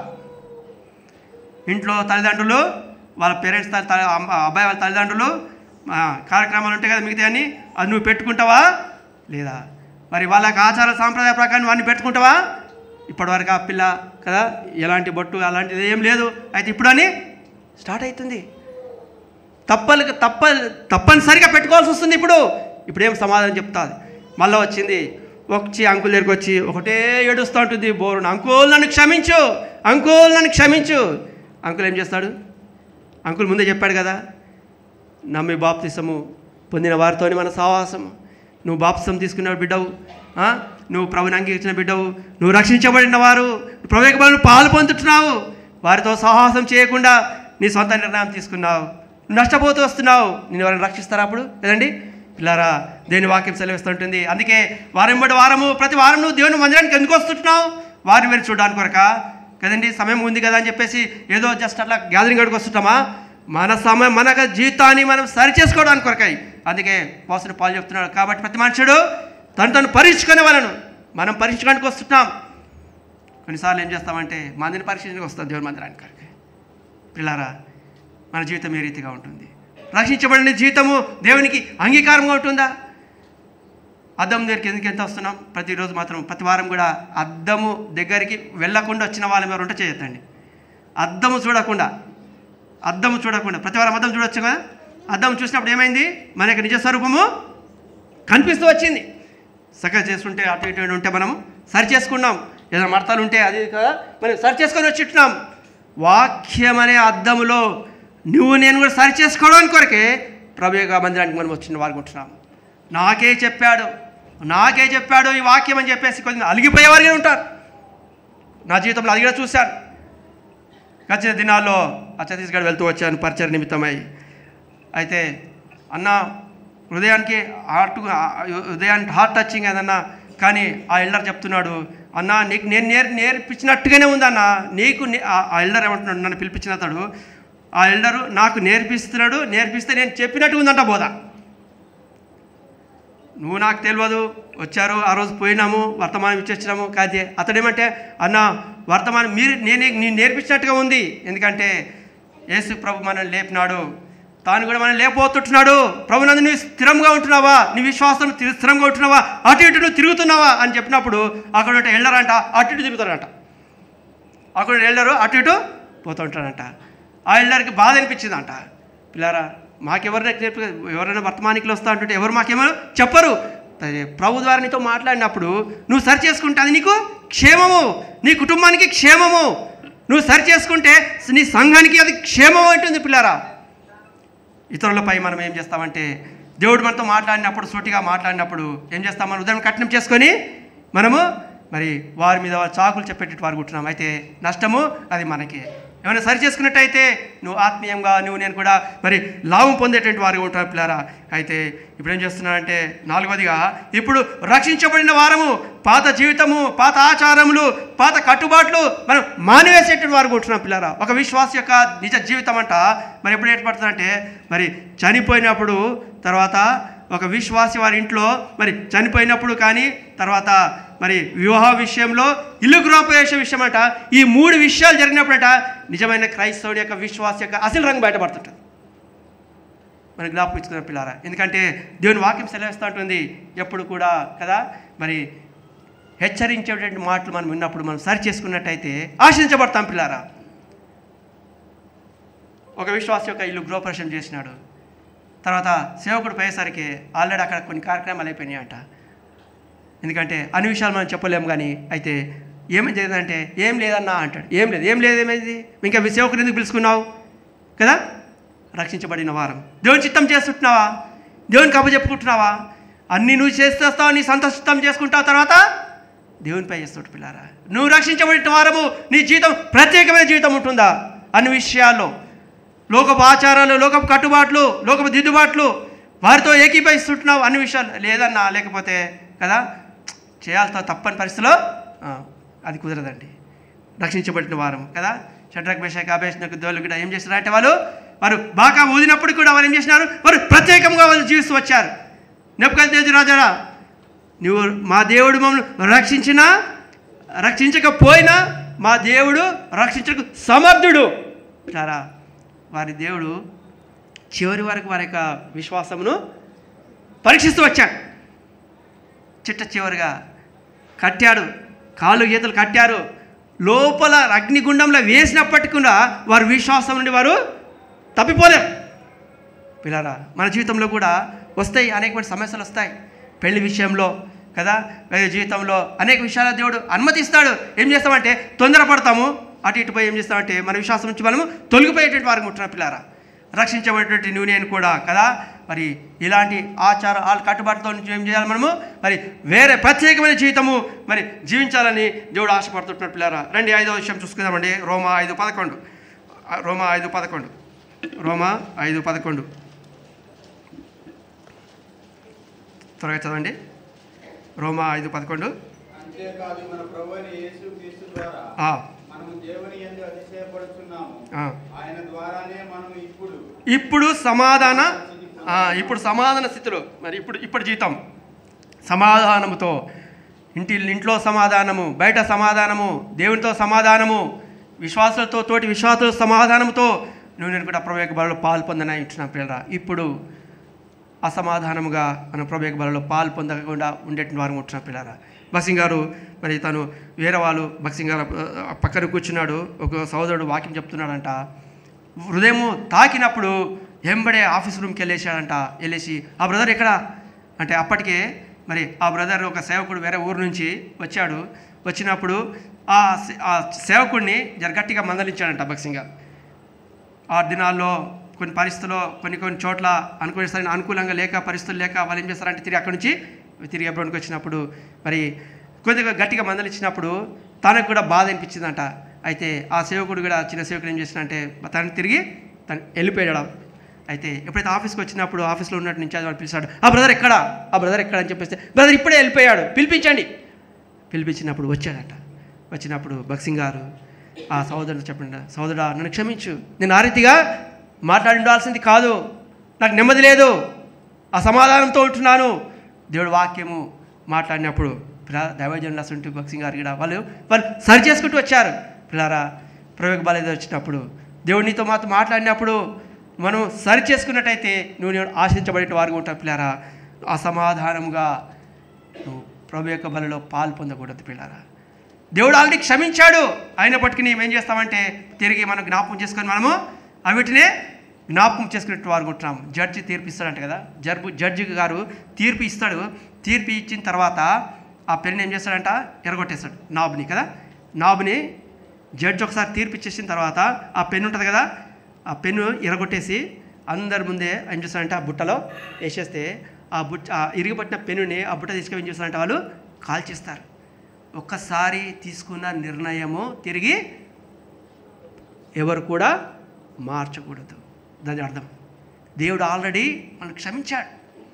ఇంట్లో తల్లిదండ్రులు వాళ్ళ పేరెంట్స్ అబ్బాయి వాళ్ళ తల్లిదండ్రులు కార్యక్రమాలు ఉంటాయి కదా మిగతా అని, అది నువ్వు పెట్టుకుంటావా లేదా? మరి వాళ్ళకి ఆచార సాంప్రదాయ ప్రకారం వాడిని పెట్టుకుంటావా? ఇప్పటివరకు ఆ పిల్ల కదా ఎలాంటి బొట్టు అలాంటిది ఏం లేదు. అయితే ఇప్పుడు అని స్టార్ట్ అవుతుంది. తప్పలు తప్ప తప్పనిసరిగా పెట్టుకోవాల్సి వస్తుంది. ఇప్పుడు ఇప్పుడు ఏం సమాధానం చెప్తాది? మళ్ళీ వచ్చింది, వచ్చి అంకుల్ దగ్గరికి వచ్చి ఒకటే ఏడుస్తూ ఉంటుంది బోరును, అంకుల్ నన్ను క్షమించు, అంకుల్ నన్ను క్షమించు. అంకుల్ ఏం చేస్తాడు? అంకుల్ ముందే చెప్పాడు కదా, నమ్మి బాప్తిసము పొందిన వారితోని మన సావాసము. నువ్వు బాప్తిసం తీసుకున్న బిడ్డవు, నువ్వు ప్రభుని అంగీకరించిన బిడ్డవు, నువ్వు రక్షించబడిన వారు, ప్రభు యొక్క బలలో పాలు పొందుతున్నావు. వారితో సాహసం చేయకుండా నీ సొంత నిర్ణయం తీసుకున్నావు, నువ్వు నష్టపోతూ వస్తున్నావు. నేను ఎవరైనా రక్షిస్తారా అప్పుడు? లేదండి పిల్లారా, దేవుని వాక్యం సెలవిస్తుంటుంది. అందుకే వారం బట్టి వారము ప్రతి వారం నువ్వు దేవుని మందిరానికి ఎందుకు వస్తుంటున్నావు? వారిని మీరు చూడడానికి కొరక కదండి, సమయం ఉంది కదా అని చెప్పేసి ఏదో జస్ట్ అట్లా గ్యాదరింగ్ అడిగి వస్తుంటామా? మన సమయం మన జీవితాన్ని మనం సరి చేసుకోవడానికి కొరకాయి. అందుకే పాస్టర్ పాల్ చెప్తున్నాడు, కాబట్టి ప్రతి మనుషుడు తను తను పరీక్షించుకునే వాళ్ళను మనం పరీక్షించడానికి వస్తున్నాం. కొన్నిసార్లు ఏం చేస్తామంటే మందిని పరీక్షించడానికి వస్తాం దేవుని మందిరానికి కొరకే. పిల్లారా, మన జీవితం ఏ రీతిగా ఉంటుంది? రక్షించబడిన జీవితము దేవునికి అంగీకారంగా ఉంటుందా? అద్దం దగ్గరికి ఎందుకు ఎంత వస్తున్నాం? ప్రతిరోజు మాత్రం ప్రతి వారం కూడా అద్దము దగ్గరికి వెళ్ళకుండా వచ్చిన వాళ్ళ మీద ఉంటే చేయొద్దండి. అద్దము చూడకుండా అద్దము చూడకుండా ప్రతి వారం అద్దం చూడొచ్చు కదా. అద్దం చూసినప్పుడు ఏమైంది? మన యొక్క నిజ స్వరూపము కనిపిస్తూ వచ్చింది. చక్కగా చేస్తుంటే అటు ఇటు ఉంటే మనము సరి చేసుకున్నాం. ఏదైనా మడతలు ఉంటే అది కదా మనం సరి చేసుకొని వచ్చిట్టున్నాం. వాక్యం అనే అద్దములో నువ్వు నేను కూడా సరి చేసుకోవడానికి కొరకే ప్రభు యొక్క మందిరానికి మనం వచ్చిన వారు ఉంటున్నాం. నాకే చెప్పాడు నాకే చెప్పాడు ఈ వాక్యం అని చెప్పేసి కొంచెం అలిగిపోయేవారుగా ఉంటారు. నా జీవితంలో అది కూడా చూశాను. గడిచిన దినాల్లో ఆ ఛత్తీస్గఢ్ వెళ్తూ వచ్చాను పరిచయ నిమిత్తమై. అయితే అన్న హృదయానికి హార్ట్ హృదయానికి హార్ట్ టచింగ్ అదన్నా. కానీ ఆ ఎల్డర్ చెప్తున్నాడు, అన్న నీకు నేను నేర్ నేర్పించినట్టుగానే ఉందన్న. నీకు ఆ ఎల్డర్ ఏమంటున్నాడు, నన్ను పిలిపించిన అతడు ఆ ఎల్డరు నాకు నేర్పిస్తున్నాడు, నేర్పిస్తే నేను చెప్పినట్టు ఉందంట బోధ. నువ్వు నాకు తెలియదు, వచ్చారు ఆ రోజు పోయినాము, వర్తమానం ఇచ్చేసినాము. కాదే అతడేమంటే, అన్న వర్తమానం మీరు నేనే నేను నేర్పించినట్టుగా ఉంది. ఎందుకంటే యేసు ప్రభు మనల్ని లేపినాడు, తాను కూడా మనం లేకపోతున్నాడు. ప్రభు నందు నువ్వు స్థిరంగా ఉంటున్నావా, నీ విశ్వాసం స్థిరంగా ఉంటున్నావా, అటు ఇటు నువ్వు తిరుగుతున్నావా అని చెప్పినప్పుడు అక్కడ ఎల్డరంట అటు ఇటు తిరుగుతాడంట. అక్కడ ఎల్డరు అటు ఇటు పోతూ ఉంటాడంట. ఆ ఎల్డర్కి బాధ అనిపించిందంట. పిల్లారా మాకెవరైనా చెప్పి ఎవరైనా వర్తమానికులు వస్తా అంటుంటే ఎవరు మాకేమో చెప్పరు. ప్రభు ద్వారా నీతో మాట్లాడినప్పుడు నువ్వు సరి చేసుకుంటే అది నీకు క్షేమము, నీ కుటుంబానికి క్షేమము. నువ్వు సరి చేసుకుంటే నీ సంఘానికి అది క్షేమం అంటుంది. పిల్లారా ఇతరులపై మనం ఏం చేస్తామంటే దేవుడు మనతో మాట్లాడినప్పుడు సూటిగా మాట్లాడినప్పుడు ఏం చేస్తాం? మన ఉదయం కఠినం చేసుకొని మనము మరి వారి మీద చాకులు చెప్పేటట్టు వారు కూర్చున్నాం. అయితే నష్టము అది మనకి. ఏమైనా సరి చేసుకున్నట్టయితే నువ్వు ఆత్మీయంగా నువ్వు నేను కూడా మరి లాభం పొందేటువంటి వారిగా ఉంటారు పిల్లారా. అయితే ఇప్పుడు ఏం చేస్తున్నానంటే నాలుగవదిగా ఇప్పుడు రక్షించబడిన వారము పాత జీవితము, పాత ఆచారములు, పాత కట్టుబాట్లు మనం మానివేసేటువంటి వారు ఉంటున్నాం పిల్లారా. ఒక విశ్వాస యొక్క నిజ జీవితం అంట మరి ఎప్పుడు ఏర్పడుతుందంటే మరి చనిపోయినప్పుడు, తర్వాత ఒక విశ్వాసి వారి ఇంట్లో మరి చనిపోయినప్పుడు, కానీ తర్వాత మరి వివాహ విషయంలో, ఇల్లు గృహప్రవేశ విషయం అంట, ఈ మూడు విషయాలు జరిగినప్పుడట నిజమైన క్రైస్తవుడి యొక్క విశ్వాస యొక్క అసలు రంగు బయటపడుతుంటుంది. మనకి జ్ఞాపకం ఇచ్చుకున్న పిల్లారా. ఎందుకంటే దేవుని వాక్యం సెలవిస్తూ ఉంటుంది ఎప్పుడు కూడా కదా. మరి హెచ్చరించేటువంటి మాటలు మనం విన్నప్పుడు మనం సరి చేసుకున్నట్టయితే ఆశించబడతాం పిల్లారా. ఒక విశ్వాస యొక్క ఇల్లు గృహప్రవేశం చేసినాడు. తర్వాత సేవకుడు పోయేసరికి ఆల్రెడీ అక్కడ కొన్ని కార్యక్రమాలు అయిపోయినాయి అంట. ఎందుకంటే అన్ని విషయాలు మనం చెప్పలేము. కానీ అయితే ఏమేమి జరిగిందంటే ఏం లేదన్నా అంటాడు. ఏం లేదు ఏం లేదు ఏమైంది ఇంకా సేవకుడు ఎందుకు పిలుచుకున్నావు కదా? రక్షించబడిన వారం దేవుని చిత్తం చేస్తుంటున్నావా, దేవునికి అప్పచెప్పుకుంటున్నావా, అన్నీ నువ్వు చేసేస్తావు, నీ సంతోషితం చేసుకుంటావు, తర్వాత దేవునిపై చేస్తుంటు పిల్లారా. నువ్వు రక్షించబడిన వారము నీ జీవితం ప్రత్యేకమైన జీవితం ఉంటుందా? అన్ని విషయాల్లో లోకపు ఆచారాలు, లోకపు కట్టుబాట్లు, లోకపు దిద్దుబాట్లు వారితో ఏకీభవిస్తుంటున్నావు అన్ని విషయాలు లేదన్నా. లేకపోతే కదా చేయాల్సిన తప్పని పరిస్థితిలో అది కుదరదండి. రక్షించబడిన వారం కదా. షడ్రక్ మేషక్ అబేద్నెగో దోలు కూడా ఏం చేస్తున్నారంటే వాళ్ళు వారు బాగా ఊదినప్పుడు కూడా వారు ఏం చేసినారు? వారు ప్రత్యేకంగా వాళ్ళు జీవిస్తూ వచ్చారు. నెబుకద్నెజరు రాజా, నువ్వు మా దేవుడు మమ్మల్ని రక్షించినా రక్షించకపోయినా మా దేవుడు రక్షించకు సమర్థుడు సారా. వారి దేవుడు చివరి వరకు వారి యొక్క విశ్వాసమును పరీక్షిస్తూ వచ్చాడు. చిట్ట చివరిగా కట్టాడు, కాళ్ళు గీతలు కట్టారు, లోపల అగ్నిగుండంలో వేసినప్పటికీ కూడా వారి విశ్వాసం నుండి వారు తప్పిపోలేరు. పిల్లారా మన జీవితంలో కూడా వస్తాయి, అనేకమైన సమస్యలు వస్తాయి. పెళ్లి విషయంలో కదా, జీవితంలో అనేక విషయాల దేవుడు అనుమతిస్తాడు. ఏం చేస్తామంటే తొందరపడతాము, అటు ఇటు పోయి ఏం చేస్తామంటే మన విశ్వాసం నుంచి మనము తొలగిపోయేటువంటి వారికి ఉంటున్నాం. పిల్లారా రక్షించబడేటువంటి నువ్వు నేను కూడా కదా మరి ఇలాంటి ఆచార కట్టుబాటుతో నుంచి ఏం చేయాలి? మనము మరి వేరే ప్రత్యేకమైన జీవితము మరి జీవించాలని దేవుడు ఆశపడుతుంటున్నాడు. పిల్లారా రండి ఐదవ విషయం చూసుకుందామండి. రోమా ఐదు పదకొండు రోమా ఐదు పదకొండు రోమా ఐదు పదకొండు త్వరగా చదవండి. రోమా ఐదు పదకొండు అంతేకాదు మన ప్రభువైన యేసుక్రీస్తు ద్వారా మనము దేవుని యందు అతిశయపడుచున్నాము. ఆయన ద్వారానే మనం ఇప్పుడు ఇప్పుడు సమాధాన ఇప్పుడు సమాధాన స్థితిలో మరి ఇప్పుడు ఇప్పుడు జీవితం సమాధానముతో, ఇంటి ఇంట్లో సమాధానము, బయట సమాధానము, దేవునితో సమాధానము, విశ్వాసులతో తోటి విశ్వాసుల సమాధానముతో నువ్వు నేను కూడా ప్రభు యొక్క బలలో పాలు పొందనై ఉంటున్నాం. పిల్లరా ఇప్పుడు అసమాధానముగా మన ప్రభు యొక్క బలలో పాలు పొందకుండా ఉండేటువంటి వారు ఉంటున్న పిల్లారా. బక్సింగ్ గారు మరి తను వేరే వాళ్ళు బక్సింగ్ గారు పక్కన కూర్చున్నాడు. ఒక సోదరుడు వాక్యం చెప్తున్నాడంట. హృదయము తాకినప్పుడు ఎంబడే ఆఫీస్ రూమ్కి వెళ్ళేసాడంట. వెళ్ళేసి ఆ బ్రదర్ ఎక్కడ అంటే అప్పటికే మరి ఆ బ్రదర్ ఒక సేవకుడు వేరే ఊరు నుంచి వచ్చాడు. వచ్చినప్పుడు ఆ ఆ సేవకుడిని జరగట్టిగా మందలించాడంట బక్సింగ్ గారు. ఆ దినాల్లో కొన్ని పరిస్థితుల్లో కొన్ని కొన్ని చోట్ల అనుకునే సరైన అనుకూలంగా లేక పరిస్థితులు లేక వాళ్ళు ఏం చేస్తారంటే తిరిగి అక్కడి నుంచి తిరిగి అబ్రోడ్కి వచ్చినప్పుడు మరి కొద్దిగా గట్టిగా మందలిచ్చినప్పుడు తనకు కూడా బాధ అనిపించిందంట. అయితే ఆ సేవకుడు కూడా చిన్న సేవకుడు ఏం చేసినంటే తను తిరిగి తను వెళ్ళిపోయాడు. అయితే ఎప్పుడైతే ఆఫీస్కి వచ్చినప్పుడు ఆఫీస్లో ఉన్నట్టు నుంచి వాడు పిలిచాడు, ఆ బ్రదర్ ఎక్కడ ఆ బ్రదర్ ఎక్కడ అని చెప్పేస్తే బ్రదర్ ఇప్పుడే వెళ్ళిపోయాడు, పిలిపించండి. పిలిపించినప్పుడు వచ్చాడట. వచ్చినప్పుడు బక్సింగ్ గారు ఆ సహోదరుడు చెప్పండి, సహోదరుడా నన్ను క్షమించు, నేను ఆ రీతిగా మాట్లాడి ఉండాల్సింది కాదు, నాకు నెమ్మది లేదు, ఆ సమాధానంతో ఉంటున్నాను. దేవుడు వాక్యము మాట్లాడినప్పుడు దైవజనులు అసంటూ బక్సింగ్ గారు కూడా వాళ్ళు వాళ్ళు సరి చేసుకుంటూ వచ్చారు. పిల్లారా ప్రయోగ బాలేదు వచ్చినప్పుడు దేవుడు నీతో మాతో మాట్లాడినప్పుడు మనం సరి చేసుకున్నట్టయితే నువ్వు నేను ఆశించబడే వారికి ఉంటావు. పిల్లారా అసమాధానంగా నువ్వు ప్రభు యొక్క బలలో పాలు పొందకూడదు. పిల్లారా దేవుడు ఆల్రెడీ క్షమించాడు. అయినప్పటికీ మేము ఏం చేస్తామంటే తిరిగి మనం జ్ఞాపకం చేసుకొని మనము అవిటినే జ్ఞాపకం చేసుకునేట్టు వారు ఉంటున్నాము. జడ్జి తీర్పు ఇస్తాడంట కదా, జడ్జి జడ్జి గారు తీర్పు ఇస్తాడు. తీర్పు ఇచ్చిన తర్వాత ఆ పెన్ను ఏం చేస్తాడంట, ఎరగొట్టేస్తాడు నాబుని కదా. నాబుని జడ్జి ఒకసారి తీర్పు ఇచ్చేసిన తర్వాత ఆ పెన్ను ఉంటుంది కదా, ఆ పెన్ను ఎరగొట్టేసి అందరి ముందే ఏం చేస్తారంటే ఆ బుట్టలో వేసేస్తే ఆ బుట్ట ఆ ఇరిగిపట్టిన పెన్నుని ఆ బుట్ట తీసుకొని ఏం చేస్తారంటే వాళ్ళు కాల్చేస్తారు. ఒక్కసారి తీసుకున్న నిర్ణయము తిరిగి ఎవరు కూడా మార్చకూడదు. దాని అర్థం దేవుడు ఆల్రెడీ మనం క్షమించాడు.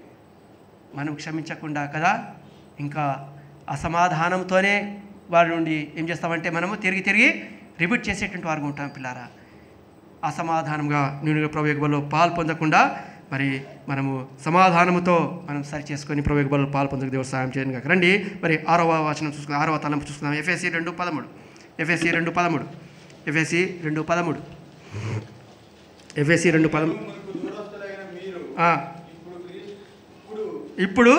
మనం క్షమించకుండా కదా ఇంకా అసమాధానంతోనే వారి నుండి ఏం చేస్తామంటే మనము తిరిగి తిరిగి రిపీట్ చేసేటువంటి వారు ఉంటాం. పిల్లారా అసమాధానంగా నేను ప్రభు యొక్క బలలో పాలు పొందకుండా మరి మనము సమాధానముతో మనం సరి చేసుకొని ప్రభు యొక్క బలలో పాలు పొందక దేవుడు సాయం చేయను కాక. రండి మరి ఆరవ వచనం చూసుకుందాం, ఆరవ తలంపు చూసుకుందాం. ఎఫ్ఎస్సి రెండు పదమూడు ఎఫ్ఎస్సి రెండు పదమూడు ఎఫ్ఎస్సి రెండు పదమూడు ఎఫ్ఎస్సి రెండు పదమూడు ఇప్పుడు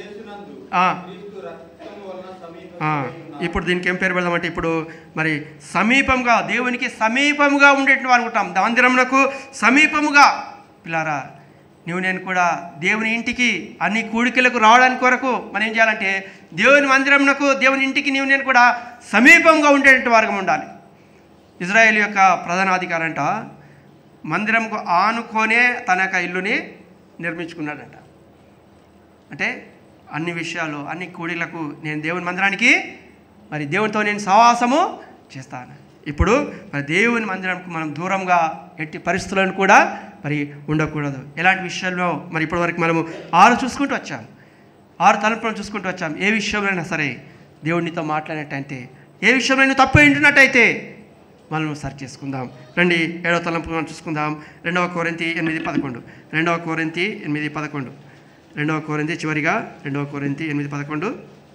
ఇప్పుడు దీనికి ఏం పేరు పెడదామంటే ఇప్పుడు మరి సమీపంగా దేవునికి సమీపంగా ఉండేటువంటి వారు ఉంటాం. మందిరమునకు సమీపముగా. పిల్లారా నువ్వు నేను కూడా దేవుని ఇంటికి అన్ని కూడికలకు రావడానికి కొరకు మనం ఏం చేయాలంటే దేవుని మందిరమునకు దేవుని ఇంటికి నీవు నేను కూడా సమీపంగా ఉండేటువంటి వారుగా ఉండాలి. ఇజ్రాయేల్ యొక్క ప్రధానాధికారి అంట మందిరంకు ఆనుకొనే తన యొక్క ఇల్లుని నిర్మించుకున్నాడంట. అంటే అన్ని విషయాలు అన్ని కూడిలకు నేను దేవుని మందిరానికి మరి దేవునితో నేను సహవాసము చేస్తాను. ఇప్పుడు మరి దేవుని మందిరానికి మనం దూరంగా ఎట్టి పరిస్థితులను కూడా మరి ఉండకూడదు. ఎలాంటి విషయాల్లో మరి ఇప్పటివరకు మనము ఆరు చూసుకుంటూ వచ్చాం, ఆరు తలంపులను చూసుకుంటూ వచ్చాం. ఏ విషయంలోనైనా సరే దేవునితో మాట్లాడినట్టయితే, ఏ విషయంలో తప్పు ఏంటున్నట్టయితే మనం సరి చేసుకుందాం. రండి ఏడవ తలంపు మనం చూసుకుందాం. రెండవ కొరింథీ ఎనిమిది పదకొండు రెండవ కొరింథీ ఎనిమిది పదకొండు రెండవ కొరింథీ చివరిగా రెండవ కొరింథీ ఎనిమిది పదకొండు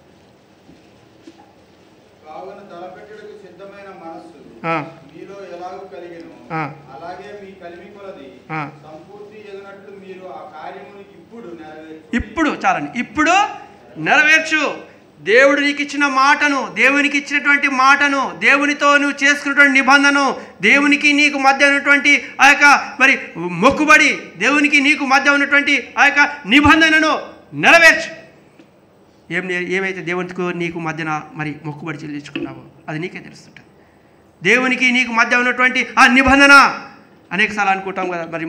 కావున తలపెట్టుటకు సిద్ధమైన మనస్సు మీలో ఎలాగూ కలిగెను, అలాగే మీ కలిమి కొలది సంపూర్తి ఎదునట్లు మీరు ఆ కార్యమును ఇప్పుడు నెరవేర్చు. ఇప్పుడు చాలండి, ఇప్పుడు నెరవేర్చు. దేవుడు నీకు ఇచ్చిన మాటను, దేవునికి ఇచ్చినటువంటి మాటను, దేవునితో నువ్వు చేసుకున్నటువంటి నిబంధనను, దేవునికి నీకు మధ్య ఉన్నటువంటి ఆ యొక్క మరి మొక్కుబడి, దేవునికి నీకు మధ్య ఉన్నటువంటి ఆ యొక్క నిబంధనను నెరవేర్చు. ఏం ఏమైతే దేవునికి నీకు మధ్యన మరి మొక్కుబడి చెల్లించుకున్నావో అది నీకే తెలుస్తుంటుంది. దేవునికి నీకు మధ్య ఉన్నటువంటి ఆ నిబంధన అనేకసార్లు అనుకుంటాం కదా. మరి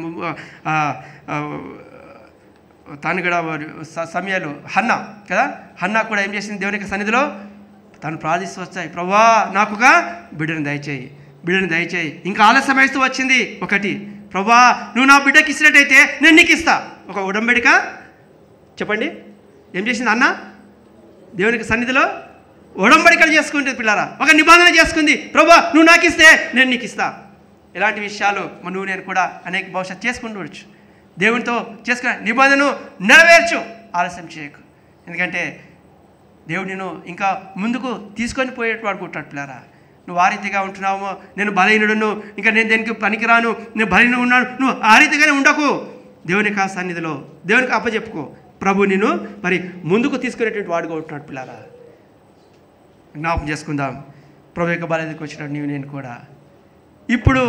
తను కూడా సమయాలు హన్నా కదా, హన్నా కూడా ఏం చేసింది దేవునికి సన్నిధిలో తను ప్రార్థిస్తూ వచ్చాయి, ప్రభువా నాకుగా బిడ్డను దయచేయి, బిడ్డను దయచేయి. ఇంకా ఆలస్యం వేస్తూ వచ్చింది. ఒకటి, ప్రభువా నువ్వు నా బిడ్డకి ఇచ్చినట్టయితే నేను నీకు ఇస్తా. ఒక ఉడంబడిక చెప్పండి ఏం చేసింది అన్న దేవునికి సన్నిధిలో ఉడంబడికలు చేసుకుంటుంది. పిల్లరా ఒక నిబంధన చేసుకుంది, ప్రభువా నువ్వు నాకు ఇస్తే నేను నీకు ఇస్తా. ఇలాంటి విషయాలు నువ్వు నేను కూడా అనేక భవిష్యత్తు చేసుకుంటూ దేవునితో చేసుకున్న నిబంధనను నెరవేర్చు, ఆలస్యం చేయకు. ఎందుకంటే దేవుడు నేను ఇంకా ముందుకు తీసుకొని పోయేట్టు అనుకుంటాడు. పిల్లారా నువ్వు ఆ రీతిగా ఉంటున్నావు, నేను బలహీనుడును, ఇంకా నేను దేనికి పనికిరాను, నేను బలహీన ఉన్నాను, నువ్వు ఆ రీతిగానే ఉండకు. దేవునికి ఆ సన్నిధిలో దేవునికి అప్పచెప్పుకో. ప్రభు నిన్ను మరి ముందుకు తీసుకునేటువంటి వాడుగా ఉంటున్నాడు. పిల్లారా జ్ఞాపకం చేసుకుందాం. ప్రభు యొక్క బలకి వచ్చినట్టు నీవు నేను కూడా ఇప్పుడు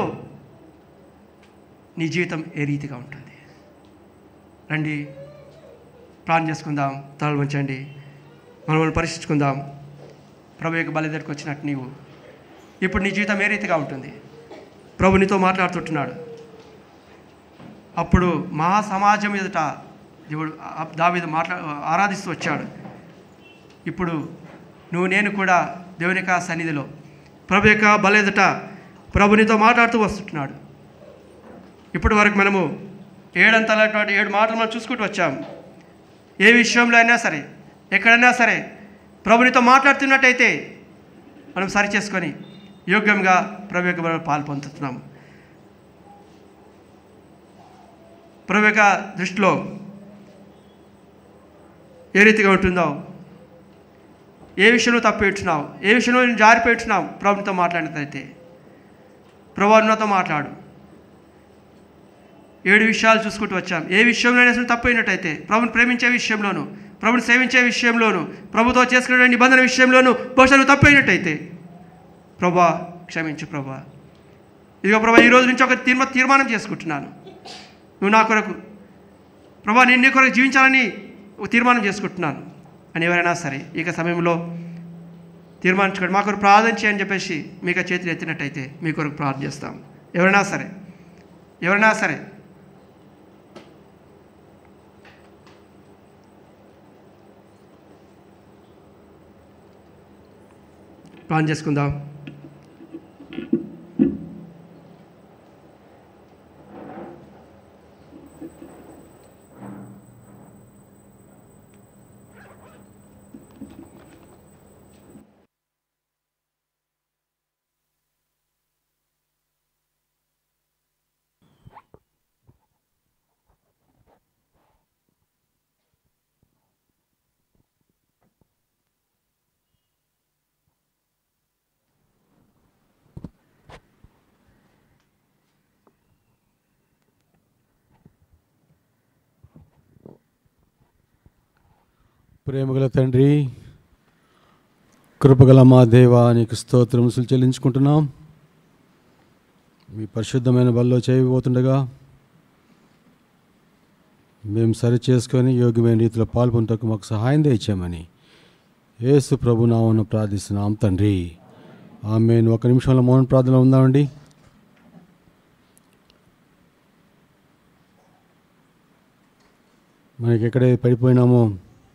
నీ జీవితం ఏ రీతిగా ఉంటుంది? రండి ప్రార్థన చేసుకుందాం. తలలు వంచండి, మనల్ని పరీక్షించుకుందాం. ప్రభు యొక్క బల దగ్గరికి వచ్చినట్టు నీవు ఇప్పుడు నీ జీవితం ఏ రీతిగా ఉంటుంది? ప్రభు నీతో మాట్లాడుతుంటున్నాడు. అప్పుడు మహా సమాజం ఎదుట దేవుడు దావీదు మాట్లా ఆరాధిస్తూ వచ్చాడు. ఇప్పుడు నువ్వు నేను కూడా దేవుని యొక్క సన్నిధిలో ప్రభు యొక్క బల ఎదుట ప్రభు నీతో మాట్లాడుతూ వస్తుంటున్నాడు. ఇప్పటి వరకు మనము ఏడంతలటువంటి ఏడు మాటలు మనం చూసుకుంటూ వచ్చాం. ఏ విషయంలో అయినా సరే, ఎక్కడైనా సరే ప్రభునితో మాట్లాడుతున్నట్టయితే మనం సరి చేసుకొని యోగ్యంగా ప్రభు యొక్క బలలో పాలు పొందుతున్నాము. ప్రభు యొక్క దృష్టిలో ఏ రీతిగా ఉంటుందో, ఏ విషయంలో తప్పిస్తున్నావు, ఏ విషయంలో నేను జారిపోయిస్తున్నావు, ప్రభునితో మాట్లాడినట్లయితే ప్రభు నాతో మాట్లాడు. ఏడు విషయాలు చూసుకుంటూ వచ్చాం. ఏ విషయంలో అసలు తప్పైనట్టయితే ప్రభుని ప్రేమించే విషయంలోను, ప్రభుని సేవించే విషయంలోను, ప్రభుతో చేసుకునే నిబంధన విషయంలోను బహుశా నువ్వు తప్పైనట్టయితే ప్రభా క్షమించు ప్రభా. ఇదిగో ప్రభా ఈరోజు నుంచి ఒక తీర్మా తీర్మానం చేసుకుంటున్నాను. నువ్వు నా కొరకు ప్రభా నేను నీ కొరకు జీవించాలని ఒక తీర్మానం చేసుకుంటున్నాను అని ఎవరైనా సరే ఇక సమయంలో తీర్మానించుకోండి. మా కొరకు ప్రార్థన చేయని చెప్పేసి మీకు ఆ చేతులు ఎత్తినట్టయితే మీ కొరకు ప్రార్థన చేస్తాం. ఎవరైనా సరే ఎవరైనా సరే ప్రార్థన చేసుకుందాం. ప్రేమగల తండ్రి, కృపగల మా దేవా, నీకు స్తోత్రములు చెల్లించుకుంటున్నాం. మీ పరిశుద్ధమైన బల్లో చేయబోతుండగా మేము సరి చేసుకొని యోగ్యమైన రీతిలో పాల్గొంటకు మాకు సహాయం దయచేయమని యేసు ప్రభు నామమున ప్రార్థిస్తున్నాం తండ్రి. ఆమేన్. ఒక నిమిషంలో మౌన ప్రార్థన ఉందామండి. మనకి ఎక్కడే పడిపోయినామో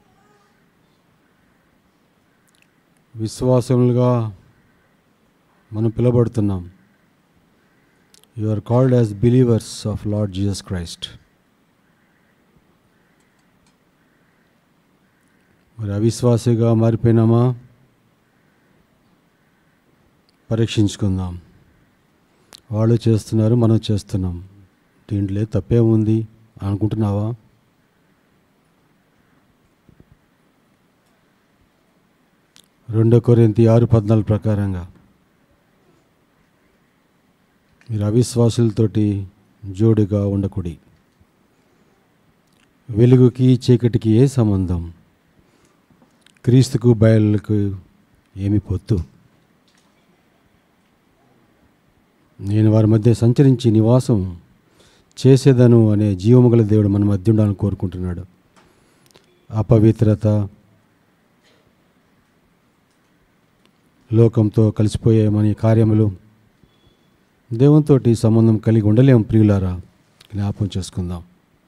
విశ్వాసములుగా మనం పిలువబడుతున్నాం. You are called as believers of Lord Jesus Christ. మరి అవిశ్వాసిగా మారిపోయినామా? పరీక్షించుకుందాం. వాళ్ళు చేస్తున్నారు, మనం చేస్తున్నాం, దీంట్లో తప్పేముంది అనుకుంటున్నావా? రెండో కొరింథీ ఆరు పద్నాలుగు ప్రకారంగా మీరు అవిశ్వాసులతోటి జోడుగా ఉండకూడి. వెలుగుకి చీకటికి ఏ సంబంధం? క్రీస్తుకు బయలుకు ఏమి పొత్తు? నేను వారి మధ్య సంచరించి నివాసం చేసేదను అనే జీవముగల దేవుడు మన మధ్య ఉండాలని కోరుకుంటున్నాడు. అపవిత్రత, లోకంతో కలిసిపోయే మన కార్యములు దేవునితో సంబంధం కలిగి ఉండలేము. ప్రియులారా, జ్ఞాపకం చేసుకుందాం.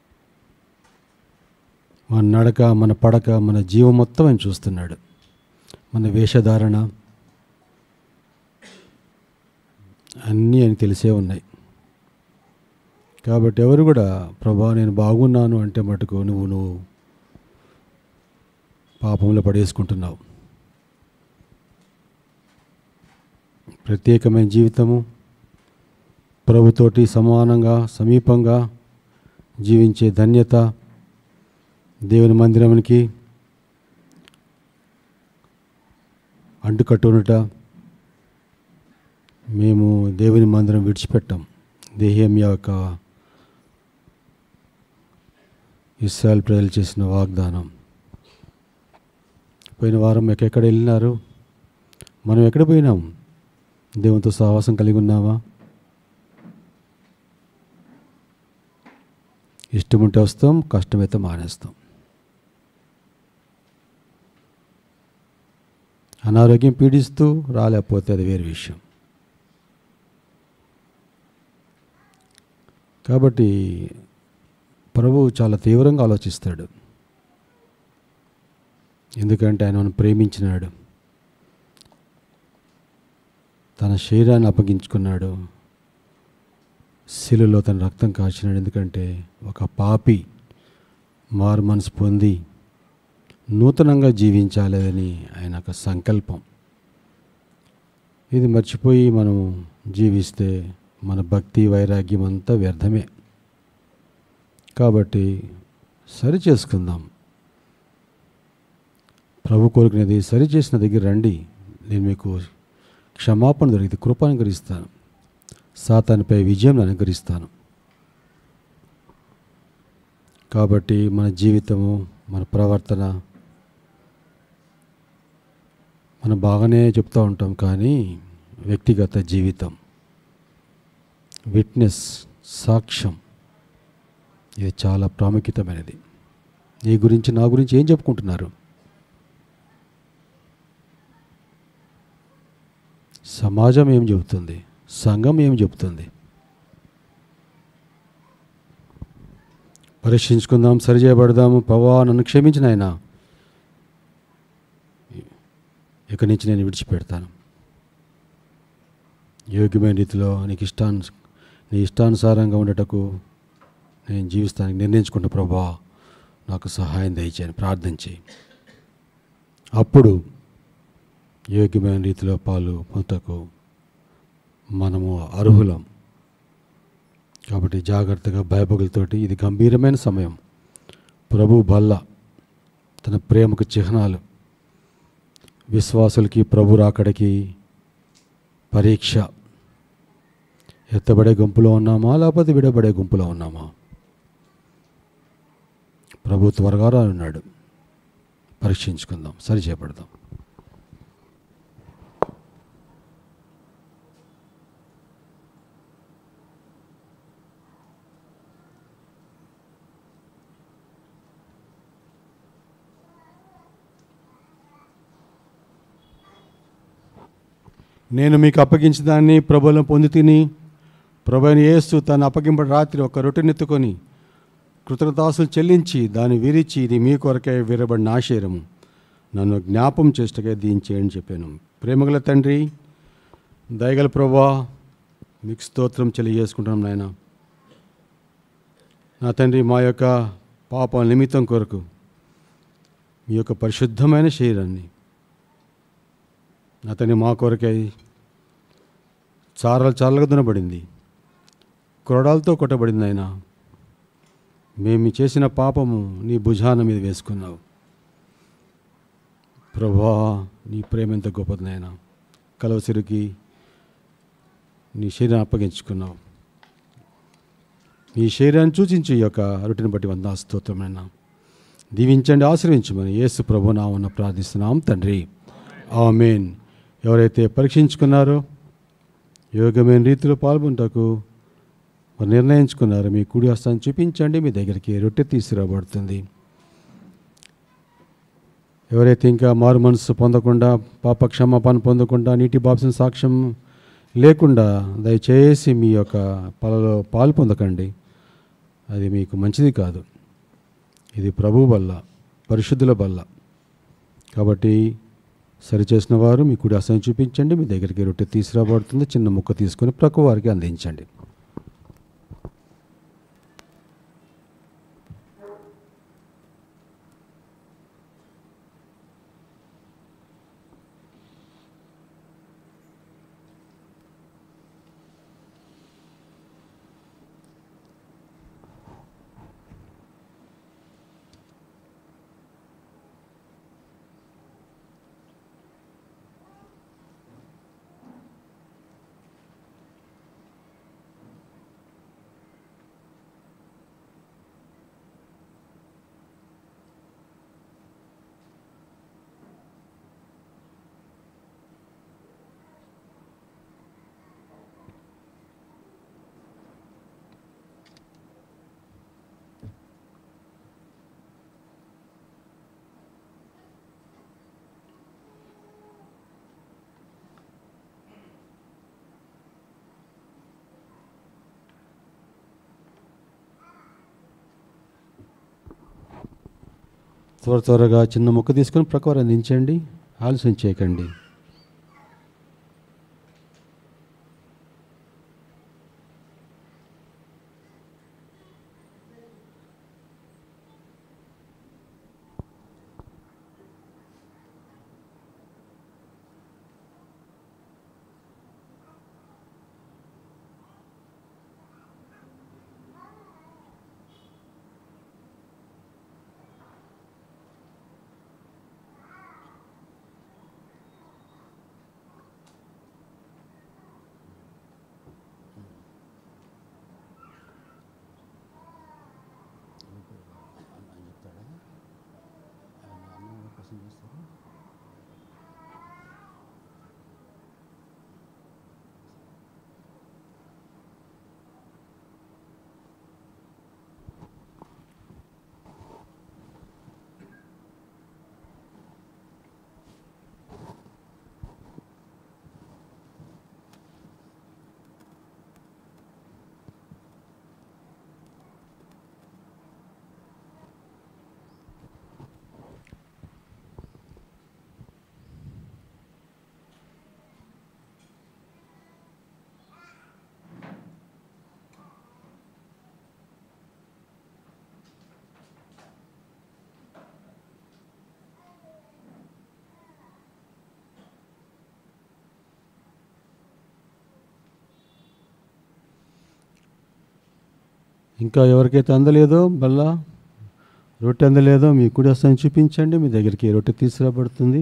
మన నడక, మన పడక, మన జీవం మొత్తం ఆయన చూస్తున్నాడు. మన వేషధారణ అన్నీ ఆయన తెలిసే ఉన్నాయి. కాబట్టి ఎవరు కూడా ప్రభా నేను బాగున్నాను అంటే మటుకు నువ్వు నువ్వు పాపంలో పడేసుకుంటున్నావు. ప్రత్యేకమైన జీవితము, ప్రభుతోటి సమానంగా సమీపంగా జీవించే ధన్యత, దేవుని మందిరానికి అంటుకట్టునుట. మేము దేవుని మందిరం విడిచిపెట్టాం. దేహం యొక్క ఇశ్రాయేల్ ప్రజలు చేసిన వాగ్దానం. పోయిన వారం ఎక్కడెక్కడ వెళ్ళినారు? మనం ఎక్కడ పోయినాం? దేవునితో సహవాసం కలిగి ఉన్నామా? ఇష్టముంటే వస్తాం, కష్టమైతే మానేస్తాం. అనారోగ్యం పీడిస్తూ రాలేకపోతే అది వేరే విషయం. కాబట్టి ప్రభువు చాలా తీవ్రంగా ఆలోచిస్తాడు. ఎందుకంటే ఆయన మనం ప్రేమించినాడు, తన శరీరాన్ని అప్పగించుకున్నాడు, శిలువలో తన రక్తం కాచినాడు. ఎందుకంటే ఒక పాపి మారు మనసు పొంది నూతనంగా జీవించాలని ఆయన ఒక సంకల్పం. ఇది మర్చిపోయి మనం జీవిస్తే మన భక్తి వైరాగ్యం అంతా వ్యర్థమే. కాబట్టి సరి చేసుకుందాం. ప్రభు కోరుకునేది సరి చేసిన దగ్గర రండి, నేను మీకు క్షమాపణ దొరికితే కృప అనుగ్రహిస్తాను, సాతానుపై విజయం అనుగ్రహిస్తాను. కాబట్టి మన జీవితము, మన ప్రవర్తన మనం బాగానే చెప్తూ ఉంటాం, కానీ వ్యక్తిగత జీవితం, విట్నెస్, సాక్ష్యం, ఇది చాలా ప్రాముఖ్యతమైనది. నీ గురించి, నా గురించి ఏం చెప్పుకుంటున్నారు? సమాజం ఏం చెబుతుంది? సంఘం ఏం చెబుతుంది? పరీక్షించుకుందాం, సరిచేయబడదాము. ప్రభా నన్ను క్షమించిన ఆయన, ఇక్కడి నుంచి నేను విడిచిపెడతాను. యోగ్యమైన రీతిలో నీకు ఇష్టాను నీ ఇష్టానుసారంగా ఉండటకు నేను జీవిస్తానికి నిర్ణయించుకుంటా. ప్రభా నాకు సహాయం దయచేయని ప్రార్థన చేయి. అప్పుడు యోగ్యమైన రీతిలో పాలు పొందుటకు మనము అర్హులం. కాబట్టి జాగ్రత్తగా భయభగులతోటి, ఇది గంభీరమైన సమయం. ప్రభు బల్ల, తన ప్రేమకు చిహ్నాలు, విశ్వాసులకి ప్రభు రాకడికి పరీక్ష. ఎత్తబడే గుంపులో ఉన్నామా, లేకపోతే విడబడే గుంపులో ఉన్నామా? ప్రభు త్వరగా రానున్నాడు. పరీక్షించుకుందాం, సరి చేపడదాం. నేను మీకు అప్పగించిన దాన్ని ప్రభువులను పొంది తిని, ప్రభువైన యేసు తను అప్పగింపడి రాత్రి ఒక రొట్టెనెత్తుకొని కృతజ్ఞతాస్తులు చెల్లించి దాన్ని విరిచి, ఇది మీ కొరకే విరబడిన నా శరీరము, నన్ను జ్ఞాపం చేష్టగా దీన్ని చేయండి చెప్పాను. ప్రేమగల తండ్రి, దయగల ప్రభువా, మీకు స్తోత్రం తెలియజేసుకుంటున్నాం నాయన. నా తండ్రి, మా యొక్క పాప నిమిత్తం కొరకు మీ యొక్క పరిశుద్ధమైన శరీరాన్ని నా తండ్రి మా కొరకై చారలు చారలుగా దునబడింది, కొరడాలతో కొట్టబడింది ఆయన. మేము చేసిన పాపము నీ భుజాన మీద వేసుకున్నావు. ప్రభువా, నీ ప్రేమ ఎంత గొప్పది నాయన. కలవసిరికి నీ శరీరాన్ని అప్పగించుకున్నావు. నీ శరీరాన్ని సూచించి ఈ యొక్క రొట్టెని బట్టి వంద స్తోత్రమైన దీవించండి, ఆశ్రయించమని యేసు ప్రభు నామమున ప్రార్థిస్తున్నాం తండ్రి, ఆమేన్. ఎవరైతే పరీక్షించుకున్నారో, యోగ్యమైన రీతిలో పాల్గొంటకు వారు నిర్ణయించుకున్నారు, మీ కుడి హస్తాన్ని చూపించండి, మీ దగ్గరికి రొట్టె తీసుకురాబడుతుంది. ఎవరైతే ఇంకా మారు మనసు పొందకుండా, పాప క్షమాపణ పొందకుండా, నీటి బాప్సిన సాక్ష్యం లేకుండా దయచేసి మీ యొక్క పాలలో పాలు పొందకండి. అది మీకు మంచిది కాదు. ఇది ప్రభు బల్ల, పరిశుద్ధుల బల్ల. కాబట్టి సరిచేసిన వారు మీ కుడి హస్తాన్ని చూపించండి, మీ దగ్గరికి రొట్టె తీసుకురాబడుతుంది. చిన్న ముక్క తీసుకొని ప్రక్క వారికి అందించండి. త్వర త్వరగా చిన్న ముక్క తీసుకొని ప్రకారం అందించండి, ఆలస్యం చేయకండి. ఇంకా ఎవరికైతే అందలేదో బల్ల రొట్టె అందలేదో మీ కుడి హస్తాన్ని చూపించండి, మీ దగ్గరికి రొట్టె తీసుకురాబడుతుంది.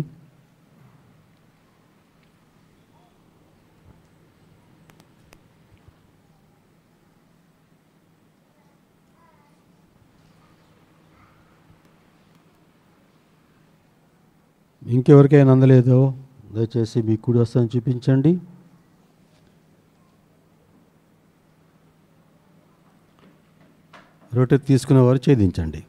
ఇంకెవరికైనా అందలేదో దయచేసి మీ కుడి హస్తాన్ని చూపించండి. రొట్టె తీసుకున్న వారు ఛేదించండి.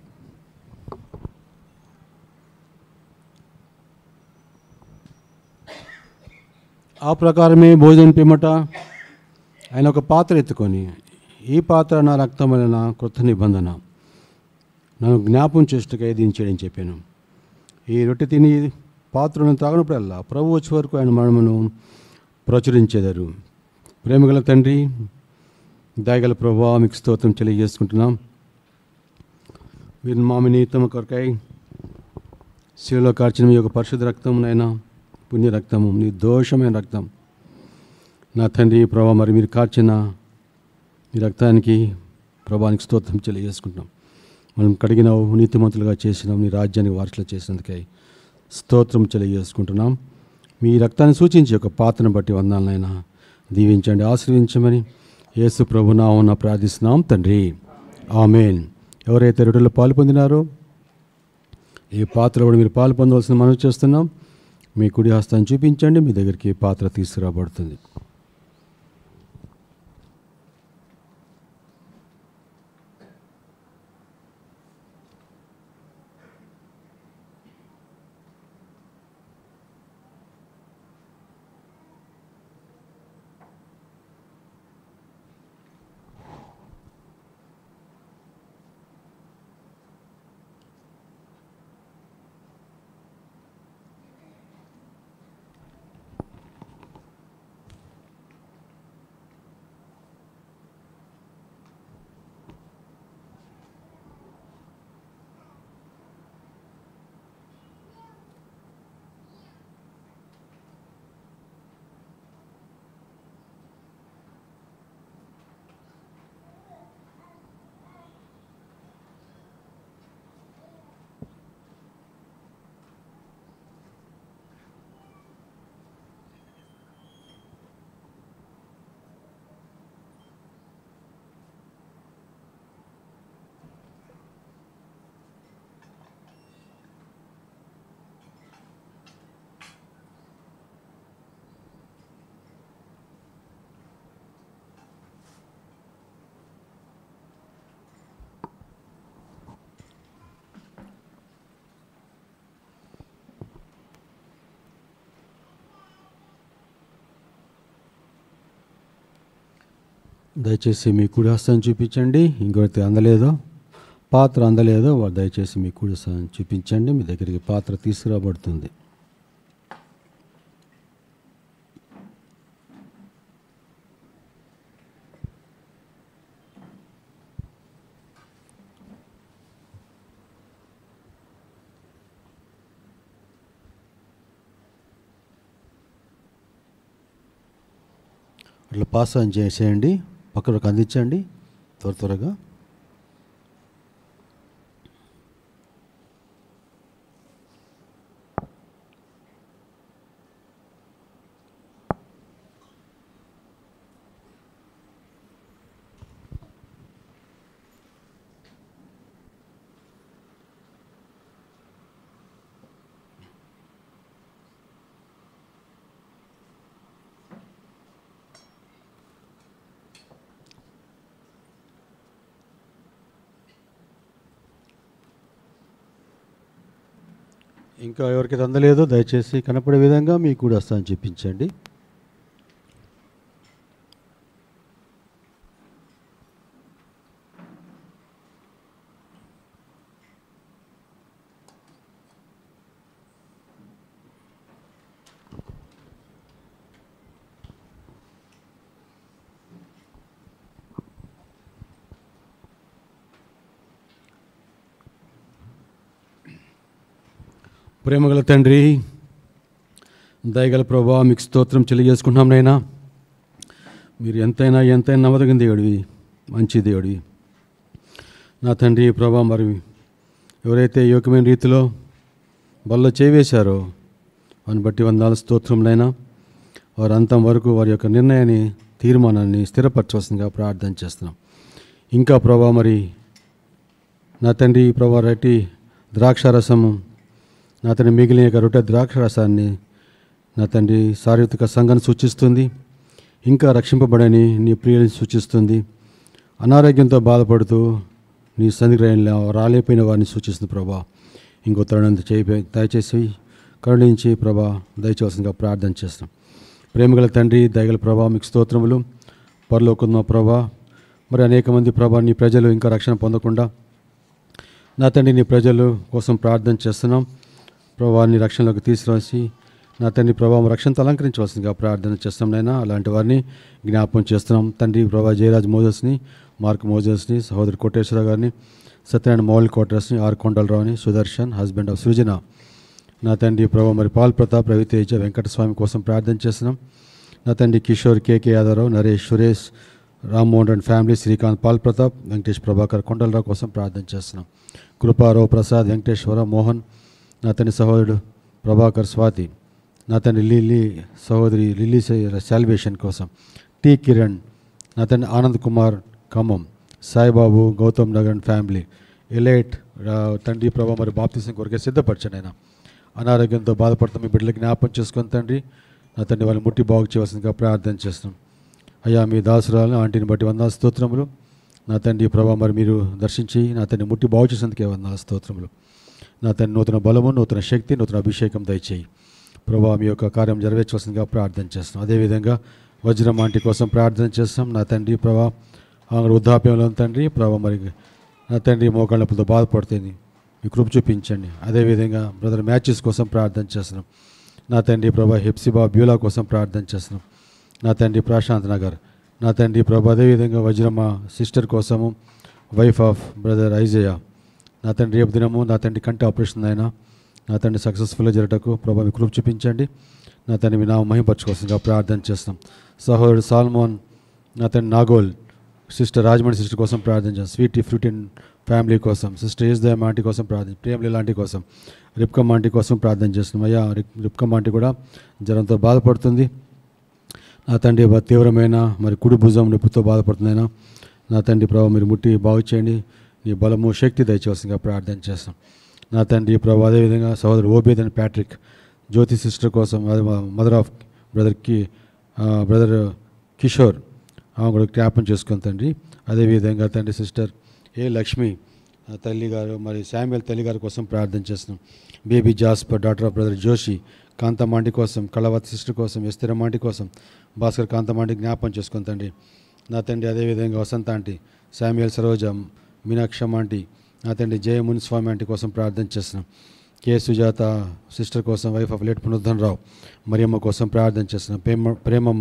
ఆ ప్రకారమే భోజనం పిమ్మట ఆయన ఒక పాత్ర ఎత్తుకొని, ఈ పాత్ర నా రక్తం వలన క్రొత్త నిబంధన, నన్ను జ్ఞాపం చేసేట్టుగా దీన్ని చేయని చెప్పాను. ఈ రొట్టె తిని పాత్రను తాగినప్పుడల్లా ప్రభు వచ్చే వరకు ఆయన మరణమును ప్రచురించేదారు. ప్రేమగల తండ్రి, దయగల ప్రభువా, మీకు స్తోత్రం తెలియజేసుకుంటున్నాం. మీరు మామి నీతమ కొరకై శిలువలో కార్చిన మీ యొక్క పరిశుద్ధ రక్తం, నైనా పుణ్య రక్తము, నీ దోషమైన రక్తం నా తండ్రి ప్రభా, మరి మీరు కార్చిన మీ రక్తానికి ప్రభానికి స్తోత్రం తెలియజేసుకుంటున్నాం. మనం కడిగినావు, నీతిమంతులుగా చేసినాం, నీ రాజ్యానికి వారసులు చేసినందుకై స్తోత్రం తెలియజేసుకుంటున్నాం. మీ రక్తాన్ని సూచించి ఒక పాత్రను బట్టి వందనాలనైనా దీవించండి, ఆశీర్వించమని యేసు ప్రభు నామమున ప్రార్థిస్తున్నాం తండ్రి, ఆమేన్. ఎవరైతే రొట్టెలో పాలు పొందినారో ఈ పాత్రలో కూడా మీరు పాలు పొందవలసిన మనవి చేస్తున్నాం. మీ కుడి హస్తాన్ని చూపించండి, మీ దగ్గరికి పాత్ర తీసుకురాబడుతుంది. దయచేసి మీ కుడి హస్తాన్ని చూపించండి. ఇంకొకటి అందలేదో పాత్ర అందలేదో వారు దయచేసి మీ కుడి స- చూపించండి. మీ దగ్గరికి పాత్ర తీసుకురాబడుతుంది. అట్లా పాస్ ఆన్ చేసేయండి, పక్కకు అందించండి త్వర త్వరగా. ఇంకా ఎవరికైతే అందలేదో దయచేసి కనపడే విధంగా మీకు కూడా వస్తాను చూపించండి. ప్రేమగల తండ్రి, దయగల ప్రభా, మీకు స్తోత్రం తెలియజేసుకుంటున్నాం నైనా. మీరు ఎంతైనా ఎంతైనా నమ్మదగిన దేవుడివి, మంచి దేవుడివి నా తండ్రి. ప్రభా, మరి ఎవరైతే యోగ్యమైన రీతిలో బల్లో చేవేశారో వారిని బట్టి వందనాలు స్తోత్రంనైనా. వారు అంతం వరకు వారి యొక్క నిర్ణయాన్ని, తీర్మానాన్ని స్థిరపరచవలసిందిగా ప్రార్థన చేస్తున్నాం. ఇంకా ప్రభా, మరి నా తండ్రి ప్రభా, రెట్టి ద్రాక్షారసము నా తండ్రి మిగిలిన యొక్క రొట్టె ద్రాక్షరసాన్ని నా తండ్రి శారీరక సంఘాన్ని సూచిస్తుంది. ఇంకా రక్షింపబడని నీ ప్రియుని సూచిస్తుంది. అనారోగ్యంతో బాధపడుతూ నీ సన్నిగ్రహంలో రాలేపోయిన వారిని సూచిస్తుంది ప్రభా. ఇంకో తరుణంతో చేయి దయచేసి కరుణించి ప్రభా దయచేసిందిగా ప్రార్థన చేస్తాం. ప్రేమగల తండ్రి, దయగల ప్రభా, మీకు స్తోత్రములు. పరలోకమున్న ప్రభా, మరి అనేక మంది ప్రభా నీ ప్రజలు ఇంకా రక్షణ పొందకుండా నా తండ్రి నీ ప్రజలు కోసం ప్రార్థన చేస్తున్నాం. ప్రభావాన్ని రక్షణలోకి తీసుకురాసి నా తండ్రి ప్రభావం రక్షణతో అలంకరించవలసిందిగా ప్రార్థన చేస్తున్నాం నైనా. అలాంటి వారిని జ్ఞాపకం చేస్తున్నాం తండ్రి. ప్రభా జయరాజ్ మోజస్ని, మార్క్ మోజస్ని, సహోదరి కోటేశ్వర గారిని, సత్యనారాయణ మౌలి కోటర్స్ని, ఆర్ కొండలరావుని, సుదర్శన్ హస్బెండ్ ఆఫ్ సృజన నా తండ్రి ప్రభా, మరి పాల్ ప్రతాప్, రవితేజ, వెంకటస్వామి కోసం ప్రార్థన చేస్తున్నాం. నా తండ్రి Kishore, KK Yadavarao, Naresh, Suresh, Rammohan and family, Srikanth, Paul Pratap, Venkatesh Prabhakar, Kondalarao కోసం ప్రార్థన చేస్తున్నాం. కృపారావు, ప్రసాద్, వెంకటేశ్వర, మోహన్, నా తండ్రి సహోదరుడు ప్రభాకర్, స్వాతి, నా తండ్రి లిల్లీ, సహోదరి లిల్లీ సాల్వేషన్ కోసం, టి కిరణ్, నా తండ్రి ఆనంద్ కుమార్, ఖమ్మం, సాయిబాబు, గౌతమ్ నగర్ అండ్ ఫ్యామిలీ, ఎలైట్ తండ్రి ప్రభా, మరి బాప్తిసం కొరకే సిద్ధపరచండి అయినా. అనారోగ్యంతో బాధపడుతున్న మీ బిడ్డలకు జ్ఞాపకం చేసుకొని తండ్రి నా తండ్రి వాళ్ళని ముట్టి బాగు చేయవలసిందిగా ప్రార్థన చేస్తున్నాం. అయ్యా, మీ దాసురాలను ఆంటీని బట్టి వందనాలు స్తోత్రములు. నా తండ్రి ప్రభా, మరి మీరు దర్శించి నా తండ్రి ముట్టి బాగు చేసేందుకే వందనాలు స్తోత్రములు. నా తండ్రి నూతన బలము, నూతన శక్తి, నూతన అభిషేకం దయచేయి ప్రభా. మీ యొక్క కార్యం నెరవేర్చవలసిందిగా ప్రార్థన చేస్తున్నాం. అదేవిధంగా వజ్రం ఆంటీ కోసం ప్రార్థన చేస్తాం. నా తండ్రి ప్రభా, ఆమె వృద్ధాప్యంలో తండ్రి ప్రభా, మరి నా తండ్రి మోకాళ్ళ నొప్పులతో బాధపడుతుంది, మీ కృప చూపించండి. అదేవిధంగా బ్రదర్ మ్యాచెస్ కోసం ప్రార్థన చేస్తున్నాం. నా తండ్రి ప్రభా, హెప్సిబా బ్యూలా కోసం ప్రార్థన చేస్తున్నాం. నా తండ్రి ప్రశాంత్ నగర్, నా తండ్రి ప్రభా, అదేవిధంగా వజ్రమ్మ సిస్టర్ కోసము, వైఫ్ ఆఫ్ బ్రదర్ ఐజయా, నా తండ్రి రేపు దినము నా తండ్రి కంటి ఆపరేషన్ అయినా నా తండ్రి సక్సెస్ఫుల్గా జరగటకు ప్రభా మీ కృప చూపించండి. నా తండ్రి మీ నామ మహిమపరచుకోవాల్సిందిగా ప్రార్థన చేస్తాం. సహోదరుడు సాల్మోన్, నా తండ్రి నాగోల్, సిస్టర్ రాజమండ్రి సిస్టర్ కోసం ప్రార్థన చేస్తాం. స్వీటీ ఫ్రూట్ అండ్ ఫ్యామిలీ కోసం, సిస్టర్ ఏజ్దయం ఆంటీ కోసం ప్రార్థన, ప్రేమలి లాంటి కోసం, రిప్కమ్ ఆంటీ కోసం ప్రార్థన చేస్తున్నాం. అయ్యా, రిప్కమ్ ఆంటీ కూడా జ్వరంతో బాధపడుతుంది. నా తండ్రి తీవ్రమైన మరి కుడి భుజం నొప్పితో బాధపడుతుందైనా నా తండ్రి ప్రభావ మీరు ముట్టి బాగు చేయండి. నీ బలము, శక్తి దయచేవలసిందిగా ప్రార్థన చేస్తాం. నా తండ్రి ప్రభావ అదేవిధంగా సహోదరు Obed and Patrick, Jyothi sister కోసం, మదర్ ఆఫ్ బ్రదర్ కి బ్రదర్ కిషోర్, ఆమె కూడా జ్ఞాపం చేసుకుని తండ్రి. అదేవిధంగా తండ్రి సిస్టర్ ఏ లక్ష్మి తల్లి గారు, మరి శామ్యుల్ తల్లి గారి కోసం ప్రార్థన చేస్తున్నాం. Baby Jasper, daughter of brother Joshi, కాంతమాంటి కోసం, కళవత్ సిస్టర్ కోసం, ఎస్తరమాంటి కోసం, భాస్కర్ కాంతమాంటి జ్ఞాపం చేసుకుని తండ్రి. నా తండ్రి అదేవిధంగా Vasantha aunty, Samuel Saroja, Meenakshamma aunty, నా తండ్రి జయ మునిస్వామి ఆంటీ కోసం ప్రార్థన చేస్తున్నాం. కే సుజాత సిస్టర్ కోసం, వైఫ్ ఆఫ్ లేట్ పునరుద్ధరణ రావు మరియమ్మ కోసం ప్రార్థన చేస్తున్నాం. ప్రేమ ప్రేమమ్మ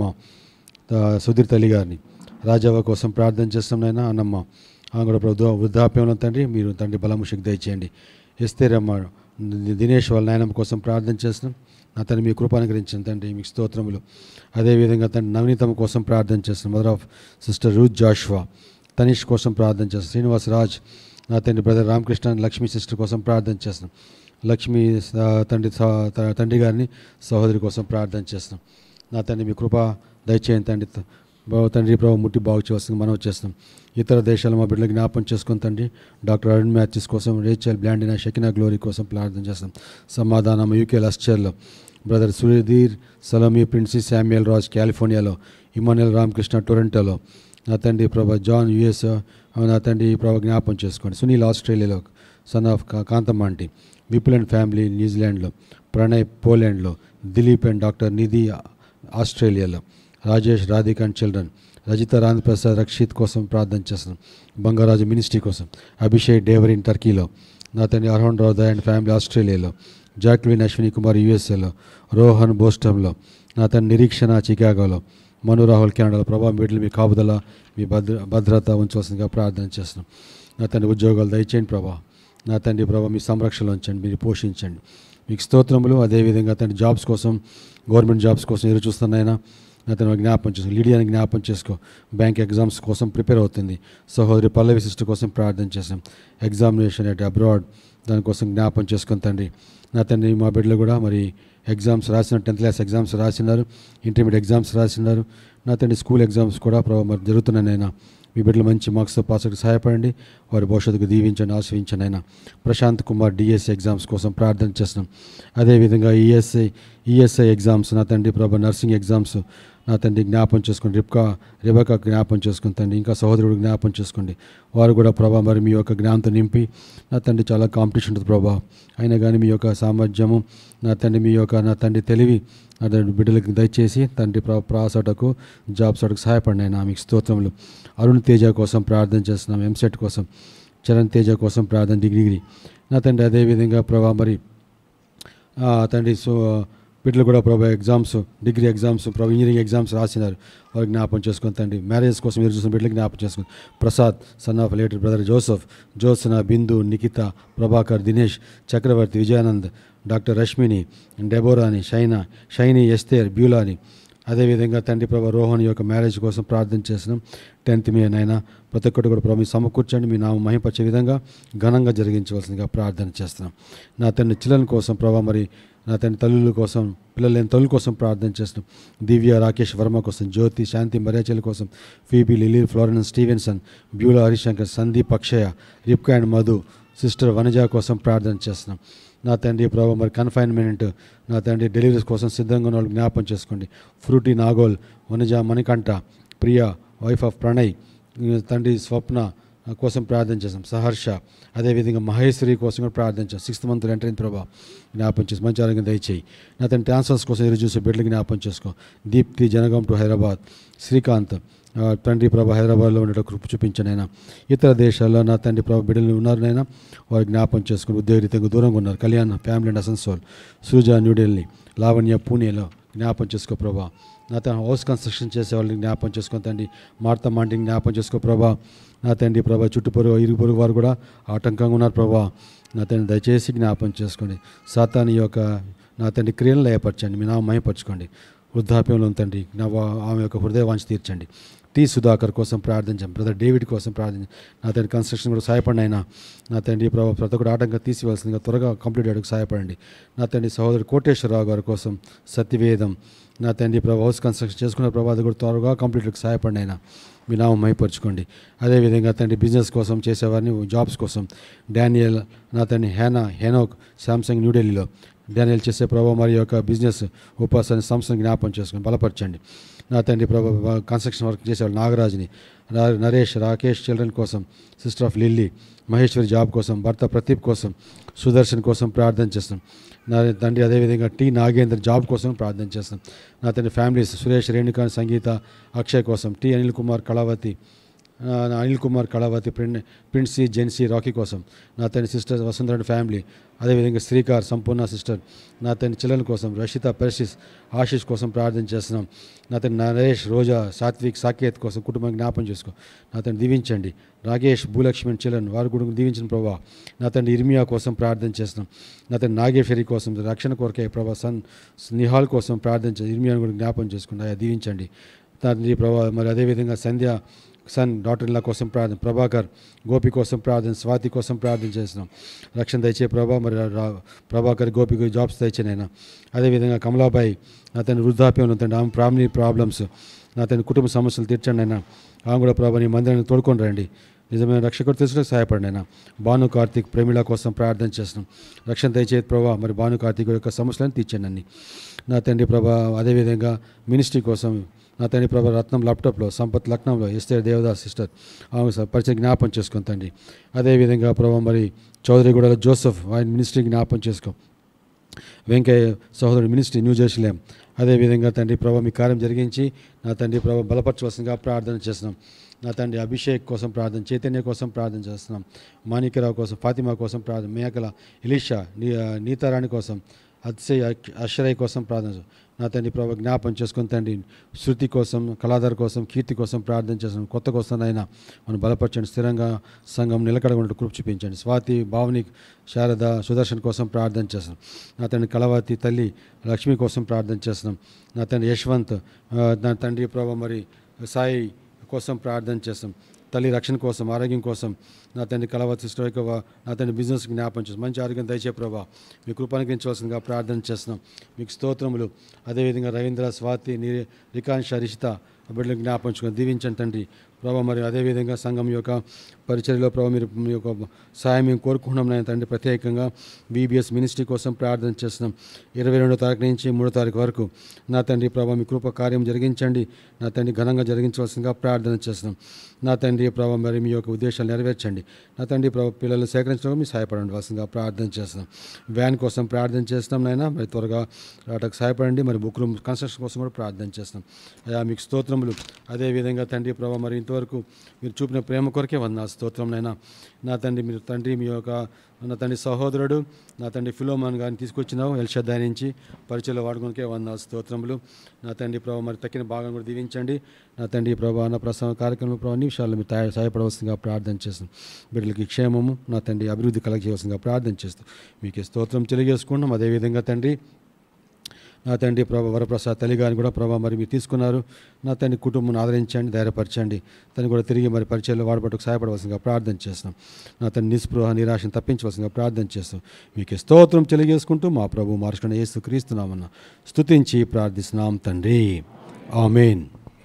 సుధీర్ తల్లి గారిని, రాజవ్వ కోసం ప్రార్థన చేస్తున్నాం. నాయన అన్నమ్మ ఆమె కూడా ప్రభు వృద్ధాప్యంలో తండ్రి మీరు తండ్రి బలము శక్తి దయచేయండి. ఎస్తేరమ్మ దినేష్ వాళ్ళ నాయనమ్మ కోసం ప్రార్థన చేస్తున్నాం. నా తండ్రి మీ కృప అనుగ్రహించిన తండ్రి మీకు స్తోత్రములు. అదేవిధంగా తండ్రి నవనీతమ్మ కోసం ప్రార్థన చేస్తున్నాం. Mother of sister Ruth Joshua, Tanish కోసం ప్రార్థన చేస్తున్నాం. శ్రీనివాస్ రాజ్ నా తండ్రి బ్రదర్ రామకృష్ణ లక్ష్మీ సిస్టర్ కోసం ప్రార్థన చేస్తున్నాం. లక్ష్మీ తండ్రి తండ్రి గారిని సహోదరి కోసం ప్రార్థన చేస్తున్నాం. నా తండ్రి మీ కృప దయచేయండి తండ్రి. తండ్రి ప్రభు ముట్టి బాగు చేస్తుంది మనం చేస్తున్నాం. ఇతర దేశాల మా బిడ్డలు జ్ఞాపం చేసుకుని తండ్రి డాక్టర్ అరుణ్ మ్యాథ్యూస్ కోసం, రేచల్ బ్లాండినా షకినా గ్లోరీ కోసం ప్రార్థన చేస్తాం. సమాధానం యూకే లస్చర్లో brother Sudheer Salomi Princy Samuel Raj కాలిఫోర్నియాలో, ఇమానుయల్ రామకృష్ణ టొరంటోలో, నా తండ్రి ప్రభా జాన్ యుఎస్ నా తండ్రి ప్రభా జ్ఞాపం చేసుకోండి. సునీల్ ఆస్ట్రేలియాలో, son of Kanthamma aunty, Vipul and family న్యూజిలాండ్లో, ప్రణయ్ పోలాండ్లో, దిలీప్ అండ్ డాక్టర్ నిధి ఆస్ట్రేలియాలో, రాజేష్ రాధిక అండ్ చిల్డ్రన్, రజిత రాంధ్ ప్రసాద్ రక్షిత్ కోసం ప్రార్థన చేస్తున్నాం. బంగారాజు మినిస్ట్రీ కోసం, అభిషేక్ డేవరిన్ టర్కీలో, నా తండ్రి అర్హన్ రావు అండ్ ఫ్యామిలీ ఆస్ట్రేలియాలో, జాక్విన్ అశ్విని కుమార్ యూఎస్ఏలో, రోహన్ బోస్టంలో, నా తండ్రి నిరీక్షణ చికాగోలో, మను రాహుల్ కెనడాలో. ప్రభావం వీటిని మీ కాపుదల మీ భద్ర భద్రత ఉంచవలసిందిగా ప్రార్థన చేస్తున్నాం. నా తండ్రి ఉద్యోగాలు దయచేయండి ప్రభా. నా తండ్రి ప్రభా మీ సంరక్షణలో ఉంచండి, మీరు పోషించండి. మీకు స్తోత్రములు. అదేవిధంగా తండ్రి జాబ్స్ కోసం, గవర్నమెంట్ జాబ్స్ కోసం ఎదురు చూస్తున్నాయినా అతను జ్ఞాపం చేసుకో. లీడియాని జ్ఞాపం చేసుకో. బ్యాంక్ ఎగ్జామ్స్ కోసం ప్రిపేర్ అవుతుంది. సహోదరి పల్లవి సిస్టర్ కోసం ప్రార్థన చేసాం. ఎగ్జామినేషన్ అట్ అబ్రాడ్ దానికోసం జ్ఞాపం చేసుకుని తండ్రి. నా తండ్రి మా బిడ్డలు కూడా మరి ఎగ్జామ్స్ రాసిన, టెన్త్ క్లాస్ ఎగ్జామ్స్ రాసినారు, ఇంటర్మీడియట్ ఎగ్జామ్స్ రాసినారు. నా తండ్రి స్కూల్ ఎగ్జామ్స్ కూడా మరి జరుగుతున్నానైనా మీ బిడ్డలు మంచి మార్క్స్తో పాస్ అయ్యి సహాయపడండి. వారి భవిష్యత్తుకు దీవించండి, ఆశ్రయించండి అయినా. ప్రశాంత్ కుమార్ డిఎస్సి ఎగ్జామ్స్ కోసం ప్రార్థన చేస్తున్నాం. అదేవిధంగా ఈఎస్ఐ ఈఎస్ఐ ఎగ్జామ్స్ నా తండ్రి ప్రభా నర్సింగ్ ఎగ్జామ్స్ నా తండ్రి జ్ఞాపం చేసుకోండి. రిబ్కా రిబకా జ్ఞాపం చేసుకుని తండ్రి, ఇంకా సహోదరుడు జ్ఞాపం చేసుకోండి. వారు కూడా ప్రభా మరి మీ యొక్క జ్ఞానంతో నింపి నా తండ్రి చాలా కాంపిటీషన్ ఉంటుంది ప్రభా. అయినా కానీ మీ యొక్క సామర్థ్యము నా తండ్రి మీ యొక్క నా తండ్రి తెలివి నా తండ్రి బిడ్డలకు దయచేసి తండ్రి ప్రా ప్రాసటకు జాబ్స్ అటుకు సహాయపడిన అయినా మీకు స్తోత్రములు. అరుణ్ తేజ కోసం ప్రార్థన చేస్తున్నాం. ఎంసెట్ కోసం, చరణ్ తేజ కోసం ప్రార్థన డిగ్రీ నా తండ్రి. అదేవిధంగా ప్రభా మరి తండ్రి సో బిడ్డలు కూడా ప్రభా ఎగ్జామ్స్, డిగ్రీ ఎగ్జామ్స్, ప్రభా ఇంజనీరింగ్ ఎగ్జామ్స్ రాసినారు. వారికి జ్ఞాపం చేసుకుని తండ్రి. మ్యారేజ్ కోసం మీరు చూసిన బిడ్డలు జ్ఞాపం చేసుకుని. Prasad son of late brother Joseph, Jyotsna, Bindu, Nikhita, Prabhakar, Dinesh, Chakravarthi, Vijayanand, doctor రష్మిని, డెబోరాని, షైనా, షైని, ఎస్తేర్, బ్యూలాని. అదేవిధంగా తండ్రి ప్రభా రోహన్ యొక్క మ్యారేజ్ కోసం ప్రార్థన చేసినాం. టెన్త్ మే నైనా ప్రతి ఒక్కటి కూడా ప్రభా మీ సమకూర్చండి, మీ నామ మహింపరిచే విధంగా ఘనంగా జరిగించవలసిందిగా ప్రార్థన చేస్తున్నాం. నా తండ్రి చిల్డ్రన్ కోసం ప్రభా మరి నా తండ్రి తల్లుల కోసం, పిల్లలు లేని తల్లుల కోసం ప్రార్థన చేస్తున్నాం. దివ్య, రాకేష్ వర్మ కోసం, జ్యోతి, శాంతి, మర్యాచల కోసం, Phoebe, Lily, Florence, Stevenson, Beulah, Harishankar, Sandeep, Akshaya, రిప్కా అండ్ మధు, సిస్టర్ వనజ కోసం ప్రార్థన చేస్తున్నాం. నా తండ్రి ప్రభావ మరి కన్ఫైన్మెంట్ నా తండ్రి డెలివరీస్ కోసం సిద్ధంగా ఉన్న వాళ్ళు జ్ఞాపం చేసుకోండి. Fruity, Nagole, Vanaja, Manikanta, Priya, wife of Pranay, తండ్రి స్వప్న కోసం ప్రార్థన చేస్తాం. సహర్ష, అదేవిధంగా మహేశ్వరి కోసం కూడా ప్రార్థన చేస్తాం. సిక్స్త్ మంత్ ఎంటర్ అయిన ప్రభా జ్ఞాపం చేసి మంచి ఆరోగ్యం దయచేయి. నా తన ట్రాన్స్ఫర్స్ కోసం ఎదురు చూసే బిడ్డలు జ్ఞాపం చేసుకో. దీప్తి, జనగాం టు హైదరాబాద్, శ్రీకాంత్ తండ్రి ప్రభా హైదరాబాద్లో ఉండేట కృప చూపించండి అయినా. ఇతర దేశాల్లో నా తండ్రి ప్రభా బిడ్డలు ఉన్నారనైనా వారు జ్ఞాపం చేసుకుని ఉద్యోగరీతంగా దూరంగా ఉన్నారు. కళ్యాణ్ ఫ్యామిలీ అండ్ అసన్సోల్, సృజ న్యూఢిల్లీ, లావణ్య పూణేలో జ్ఞాపం చేసుకో ప్రభా. నా తన హౌస్ కన్స్ట్రక్షన్ చేసే వాళ్ళని జ్ఞాపం చేసుకుని తండ్రి. మార్త మాంటిని జ్ఞాపం చేసుకో ప్రభా. నా తండ్రి ప్రభా చుట్టుపొరుగు ఇరుగు పొరుగు వారు కూడా ఆటంకంగా ఉన్నారు ప్రభా. నా తండ్రి దయచేసి జ్ఞాపం చేసుకోండి. సాతాని యొక్క నా తండ్రి క్రియలను లయపరచండి, మీ నామ మహిమపరచుకోండి. వృద్ధాప్యంలో తండ్రి నా ఆమె యొక్క హృదయ వాంఛ తీర్చండి. టీ సుధాకర్ కోసం ప్రార్థించాం. బ్రదర్ డేవిడ్ కోసం ప్రార్థించాం. నా తండ్రి కన్స్ట్రక్షన్ కూడా సహాయపడిన అయినా నా తండ్రి ప్రభావ ప్రతి ఒక్కటి ఆటంగా తీసివలసిందిగా త్వరగా కంప్లీట్ అయ్యేందుకు సహాయపడండి. నా తండ్రి సహోదరు కోటేశ్వరరావు గారి కోసం సత్యవేదం నా తండ్రి ప్రభావ హౌస్ కన్స్ట్రక్షన్ చేసుకున్న ప్రభావ అది కూడా త్వరగా కంప్లీట్కి సహాయపడిన అయినా మీ నామం మైపరుచుకోండి. అదేవిధంగా తండ్రి బిజినెస్ కోసం చేసేవారిని, జాబ్స్ కోసం డానియల్ నా తండ్రి హేనా హెనోక్ శాంసంగ్ న్యూఢిల్లీలో డానియల్ చేసే ప్రభావ మరి యొక్క బిజినెస్ ఉపాసన సంస్థను జ్ఞాపం చేసుకుని బలపరచండి. నా తండ్రి ప్రభావ కన్స్ట్రక్షన్ వర్క్ చేసేవాళ్ళు నాగరాజ్ని, నరేష్, రాకేష్ చిల్డ్రన్ కోసం, sister of Lilly, Maheshwari job కోసం, భర్త ప్రదీప్ కోసం, సుదర్శన్ కోసం ప్రార్థన చేస్తాం. నా తండ్రి అదేవిధంగా టీ నాగేంద్ర జాబ్ కోసం ప్రార్థన చేస్తాం. నా తండ్రి ఫ్యామిలీస్ సురేష్, రేణుకా, సంగీత, అక్షయ్ కోసం, టీ అనిల్ కుమార్, కళావతి, ఆ, అనిల్ కుమార్ కళావతి ప్రిన్ ప్రిన్సీ జెన్సీ రాకీ కోసం, నా తండ్రి సిస్టర్ వసుంధర ఫ్యామిలీ, అదేవిధంగా శ్రీకార్ సంపూర్ణ సిస్టర్, నా తండ్రి చిల్డ్రన్ కోసం రషిత పెర్సిస్ ఆశీష్ కోసం ప్రార్థన చేస్తున్నాం. నా తండ్రి నరేష్ రోజా సాత్విక్ సాకేత్ కోసం కుటుంబం జ్ఞాపం చేసుకో, నా తండ్రి దీవించండి. రాగేష్ భూలక్ష్మి చిల్డ్రన్ వారి కుటుంబం దీవించిన ప్రభా. నా తండ్రి ఇర్మియా కోసం ప్రార్థన చేస్తున్నాం. నా తండ్రి నాగేశ్వరి కోసం రక్షణ కొరకే ప్రభా. సన్ నిహాల్ కోసం ప్రార్థన చేసి ఇర్మియాను కూడా జ్ఞాపం చేసుకుని ఆయా దీవించండి తండ్రి ప్రభా. మరి అదేవిధంగా సంధ్య సన్ డాక్టర్ ఇన్లా కోసం ప్రార్థన, ప్రభాకర్ గోపి కోసం ప్రార్థన, స్వాతి కోసం ప్రార్థన చేస్తున్నాం. రక్షణ దయచే ప్రభా. మరి రా- ప్రభాకర్ గోపికి జాబ్స్ దయచేనైనా. అదేవిధంగా కమలాబాయి నా తన వృద్ధాప్యం తండ్రి ఆమె ఫ్యామిలీ ప్రాబ్లమ్స్, నా తన కుటుంబ సమస్యలు తీర్చండి అయినా. ఆమె కూడా ప్రభా నీ మందిరాన్ని తోడుకొని రండి. నిజమైన రక్షకుడు తెలుసుకోవడానికి సహాయపడండి అయినా. భాను కార్తీక్ ప్రేమిళ కోసం ప్రార్థన చేస్తున్నాం. రక్షణ దయచేది ప్రభా. మరి భాను కార్తీక్ యొక్క సమస్యలను తీర్చండి అన్ని నా తండ్రి ప్రభా. అదేవిధంగా మినిస్ట్రీ కోసం నా తండ్రి ప్రభా రత్నం ల్యాప్టాప్లో, సంపత్ లక్నంలో ఎస్తే దేవదాస్ సిస్టర్ ఆమె స- పరిచయం జ్ఞాపం చేసుకోండి తండ్రి. అదేవిధంగా ప్రభా మరి చౌదరిగూడలో జోసెఫ్ ఆయన మినిస్ట్రీ జ్ఞాపం చేసుకో. వెంకయ్య సహోదరుడు మినిస్ట్రీ న్యూ జెరూసలేం. అదేవిధంగా తండ్రి ప్రభా మీ కార్యం జరిగించి నా తండ్రి ప్రభా బలపరచవలసిందిగా ప్రార్థన చేస్తున్నాం. నా తండ్రి అభిషేక్ కోసం ప్రార్థన, చైతన్య కోసం ప్రార్థన చేస్తున్నాం. మాణిక్యరావు కోసం, ఫాతిమా కోసం ప్రార్థన, మేకల ఎలీషా నీ నీతారాణి కోసం, అతిశయ అక్షరయ్య కోసం ప్రార్థన. నా తండ్రి ప్రభా జ్ఞాపం చేసుకుని తండ్రి శృతి కోసం, కళాధార కోసం, కీర్తి కోసం ప్రార్థన చేస్తున్నాం. కొత్త కోసం అయినా మనం బలపరచండి. స్థిరంగా సంఘం నిలకడగొంటూ కృప చూపించండి. స్వాతి, భావని, శారద, సుదర్శన్ కోసం ప్రార్థన చేస్తున్నాం. నా తండ్రి కళావతి తల్లి లక్ష్మి కోసం ప్రార్థన చేస్తున్నాం. నా తండ్రి యశ్వంత్, ఆ, నా తండ్రి ప్రభా మరి సాయి కోసం ప్రార్థన చేస్తాం. తల్లి రక్షణ కోసం, ఆరోగ్యం కోసం నా తండ్రి కళావతి సిస్టర్ యొక్క వా- నా తండ్రి బిజినెస్ జ్ఞాపం చేస్తాం. మంచి ఆరోగ్యం దయచే ప్రభా. మీ కృపానుగ్రహించవలసిందిగా ప్రార్థన చేస్తున్నాం. మీకు స్తోత్రములు. అదేవిధంగా రవీంద్ర, స్వాతి, ని రికాంక్ష, రిషిత బిడ్డలకు జ్ఞాపించుకొని దీవించండి తండ్రి ప్రభా. మరి అదేవిధంగా సంఘం యొక్క పరిచర్యలో ప్రభా మీరు మీ యొక్క సాయం మేము కోరుకుంటున్నాం నాయన తండ్రి. ప్రత్యేకంగా బీబీఎస్ మినిస్ట్రీ కోసం ప్రార్థన చేస్తున్నాం. ఇరవై రెండో తారీఖు నుంచి మూడో తారీఖు వరకు నా తండ్రి ప్రభా మీ కృప కార్యం జరిగించండి. నా తండ్రి ఘనంగా జరిగించవలసిందిగా ప్రార్థన చేస్తున్నాం. నా తండ్రి ప్రభా మరి మీ యొక్క ఉద్దేశాలు నెరవేర్చండి. నా తండ్రి ప్రభా పిల్లలు సేకరించడం మీరు సహాయపడండి వలసిందిగా ప్రార్థన చేస్తున్నాం. వ్యాన్ కోసం ప్రార్థన చేస్తున్నాం నాయన. మరి త్వరగా రావడానికి సహాయపడండి. మరి బుక్ రూమ్ కన్స్ట్రక్షన్ కోసం కూడా ప్రార్థన చేస్తున్నాం. అయా మీకు స్తోత్రములు. అదేవిధంగా తండ్రి ప్రభా మరి ఇంతవరకు మీరు చూపిన ప్రేమ కొరకే వంద స్తోత్రం నైనా. నా తండ్రి మీరు తండ్రి మీ యొక్క నా తండ్రి సహోదరుడు నా తండ్రి ఫిలోమాన్ గారిని తీసుకొచ్చినావు ఎల్షద్దాయి నుంచి పరిచయలో వాడుకోనికే వంద స్తోత్రములు. నా తండ్రి ప్రభావ మరి తక్కిన భాగం కూడా దీవించండి. నా తండ్రి ప్రభావ అన్న ప్రసవ కార్యక్రమం ప్రభావ అన్ని విషయాల్లో మీరు తయారు సహాయపడవలసిందిగా ప్రార్థన చేస్తాం. బిడ్డలకి క్షేమము నా తండ్రి అభివృద్ధి కలగజేయవలసిందిగా ప్రార్థన చేస్తాం. మీకే స్తోత్రం తెలియజేసుకుంటాం. అదేవిధంగా తండ్రి నా తండ్రి ప్రభా వరప్రసాద్ తల్లి గారిని కూడా ప్రభా మరి మీరు తీసుకున్నారు. నా తండ్రి కుటుంబాన్ని ఆదరించండి, ధైర్యపరచండి. తను కూడా తిరిగి మరి పరిచయంలో వాడబట్టుకు సహాయపడవలసిందిగా ప్రార్థన చేస్తాం. నా తండ్రి నిస్పృహ నిరాశను తప్పించవలసిందిగా ప్రార్థన చేస్తాం. మీకు స్తోత్రం తెలియజేసుకుంటూ మా ప్రభు మార్చుకున్న యేసు క్రీస్తునామన్న స్తుతించి ప్రార్థిస్తున్నాం తండ్రి. ఆమేన్.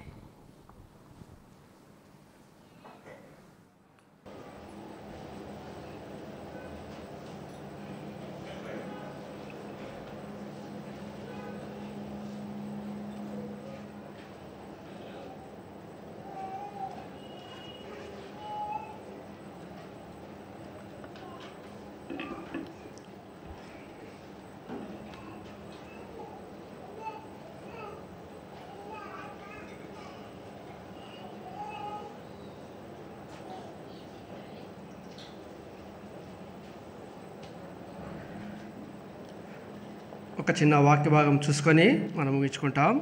ఒక చిన్న వాక్య భాగం చూసుకొని మనం ముగించుకుంటాం.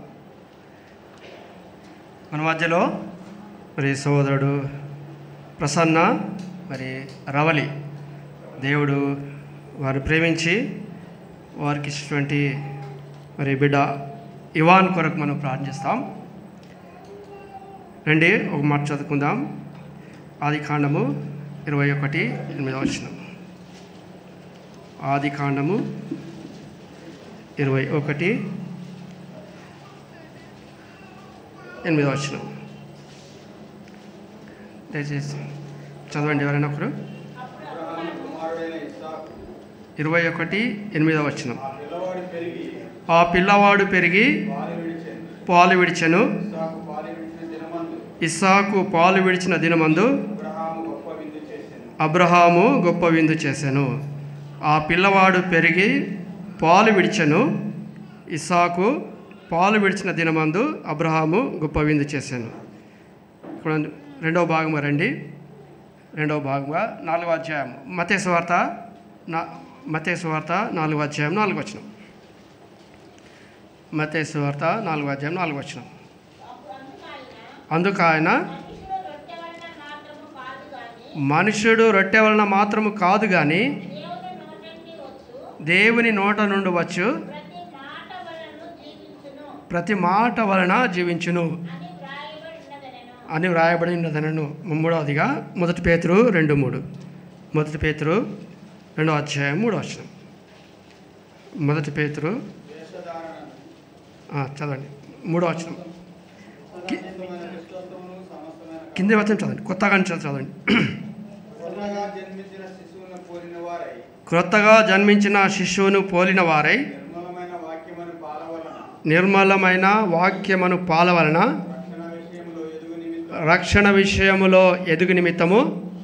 మన మధ్యలో మరి సోదరుడు ప్రసన్న మరి రవలి దేవుడు వారిని ప్రేమించి వారికి ఇచ్చినటువంటి మరి బిడ్డ ఇవాన్ కొరకు మనం ప్రార్థిస్తాం. రండి ఒక మాట చదువుకుందాం. ఆది కాండము ఇరవై ఒకటి ఎనిమిదవ వచనం. ఆది కాండము ఇరవై ఒకటి ఎనిమిదవ వచనం. దయచేసి చదవండి ఎవరైనా ఒకరు. ఇరవై ఒకటి ఎనిమిదవ వచనం. ఆ పిల్లవాడు పెరిగి పాలు విడిచెను. ఇస్సాకు పాలు విడిచిన దినమందు అబ్రహాము గొప్ప విందు చేసెను. ఆ పిల్లవాడు పెరిగి పాలు విడిచెను. ఇస్సాకు పాలు విడిచిన దినమందు అబ్రహాము గొప్ప విందు చేశాను. ఇప్పుడు రెండవ భాగంగా రండి. రెండవ భాగంగా నాలుగవ అధ్యాయం మత్తయి సువార్త నా మత్తయి సువార్త నాలుగవ అధ్యాయం నాలుగు వచనం. మత్తయి సువార్త నాలుగవ అధ్యాయం నాలుగు వచనం. అందుకు ఆయన మనుషుడు రొట్టె వలన మాత్రము కాదు కానీ దేవుని నోట నుండి వచ్చు ప్రతి మాట వలన జీవించును అని వ్రాయబడి ఉన్నదనను. మూడవదిగా మొదటి పేతురు రెండు మూడు మొదటి పేతురు రెండో అధ్యాయం మూడో వచనం. మొదటి పేతురు చదవండి మూడో వచనం. కింది వచనం చదవండి, కొత్తగా చదవండి. క్రొత్తగా జన్మించిన శిశువును పోలిన వారై నిర్మలమైన వాక్యమును పాల వలన రక్షణ విషయములో ఎదుగు నిమిత్తము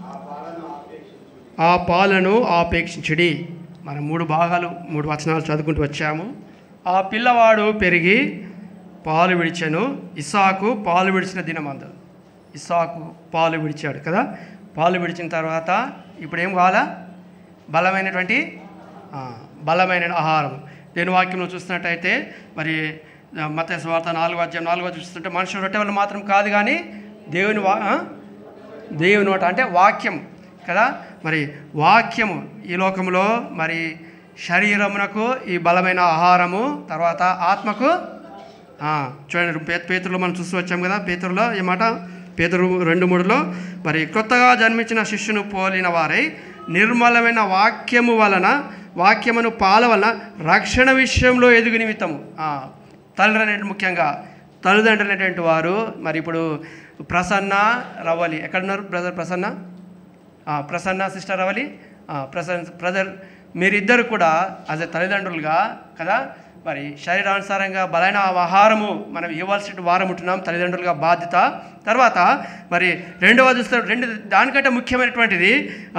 ఆ పాలను ఆపేక్షించుడి. మనం మూడు భాగాలు మూడు వచనాలు చదువుకుంటూ వచ్చాము. ఆ పిల్లవాడు పెరిగి పాలు విడిచెను. ఇస్సాకు పాలు విడిచిన దినమందు ఇస్సాకు పాలు విడిచాడు కదా. పాలు విడిచిన తర్వాత ఇప్పుడు ఏం కావాలా? బలమైనటువంటి బలమైన ఆహారం. దేని వాక్యంలో చూస్తున్నట్టయితే మరి మత్తయి సువార్త నాలుగో అధ్యాయం నాలుగో చూస్తుంటే మనుషులు రొట్టె వల్ల మాత్రం కాదు కానీ దేవుని వా దేవుని నోట అంటే వాక్యం కదా. మరి వాక్యము ఈ లోకంలో మరి శరీరమునకు ఈ బలమైన ఆహారము, తర్వాత ఆత్మకు చూడండి పే పేతురులో మనం చూస్తూ వచ్చాము కదా. పేతురులో ఏమాట పేతురు రెండు మూడులో మరి కొత్తగా జన్మించిన శిష్యును పోలిన వారై నిర్మలమైన వాక్యము వలన వాక్యమును పాల వలన రక్షణ విషయంలో ఎదుగు నిమిత్తము. తల్లి అనేటువంటి ముఖ్యంగా తల్లిదండ్రులు అనేటువంటి వారు మరి ఇప్పుడు ప్రసన్న రవలి ఎక్కడున్నారు brother? Prasanna Prasanna sister Ravali Prasanna brother మీరిద్దరు కూడా యాజ్ ఎ తల్లిదండ్రులుగా కదా మరి శరీరానుసారంగా బలైన ఆహారము మనం ఇవ్వాల్సిన వారం ఉంటున్నాం తల్లిదండ్రులుగా బాధ్యత. తర్వాత మరి రెండవ చూస్తే రెండు దానికంటే ముఖ్యమైనటువంటిది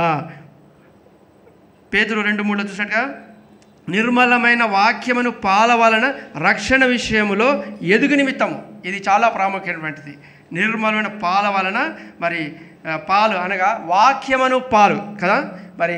పేతురు రెండు మూడులో చూసినట్టుగా నిర్మలమైన వాక్యమును పాల వలన రక్షణ విషయములో ఎదుగు నిమిత్తము. ఇది చాలా ప్రాముఖ్యమైనటువంటిది. నిర్మలమైన పాల వలన మరి పాలు అనగా వాక్యమును పాలు కదా. మరి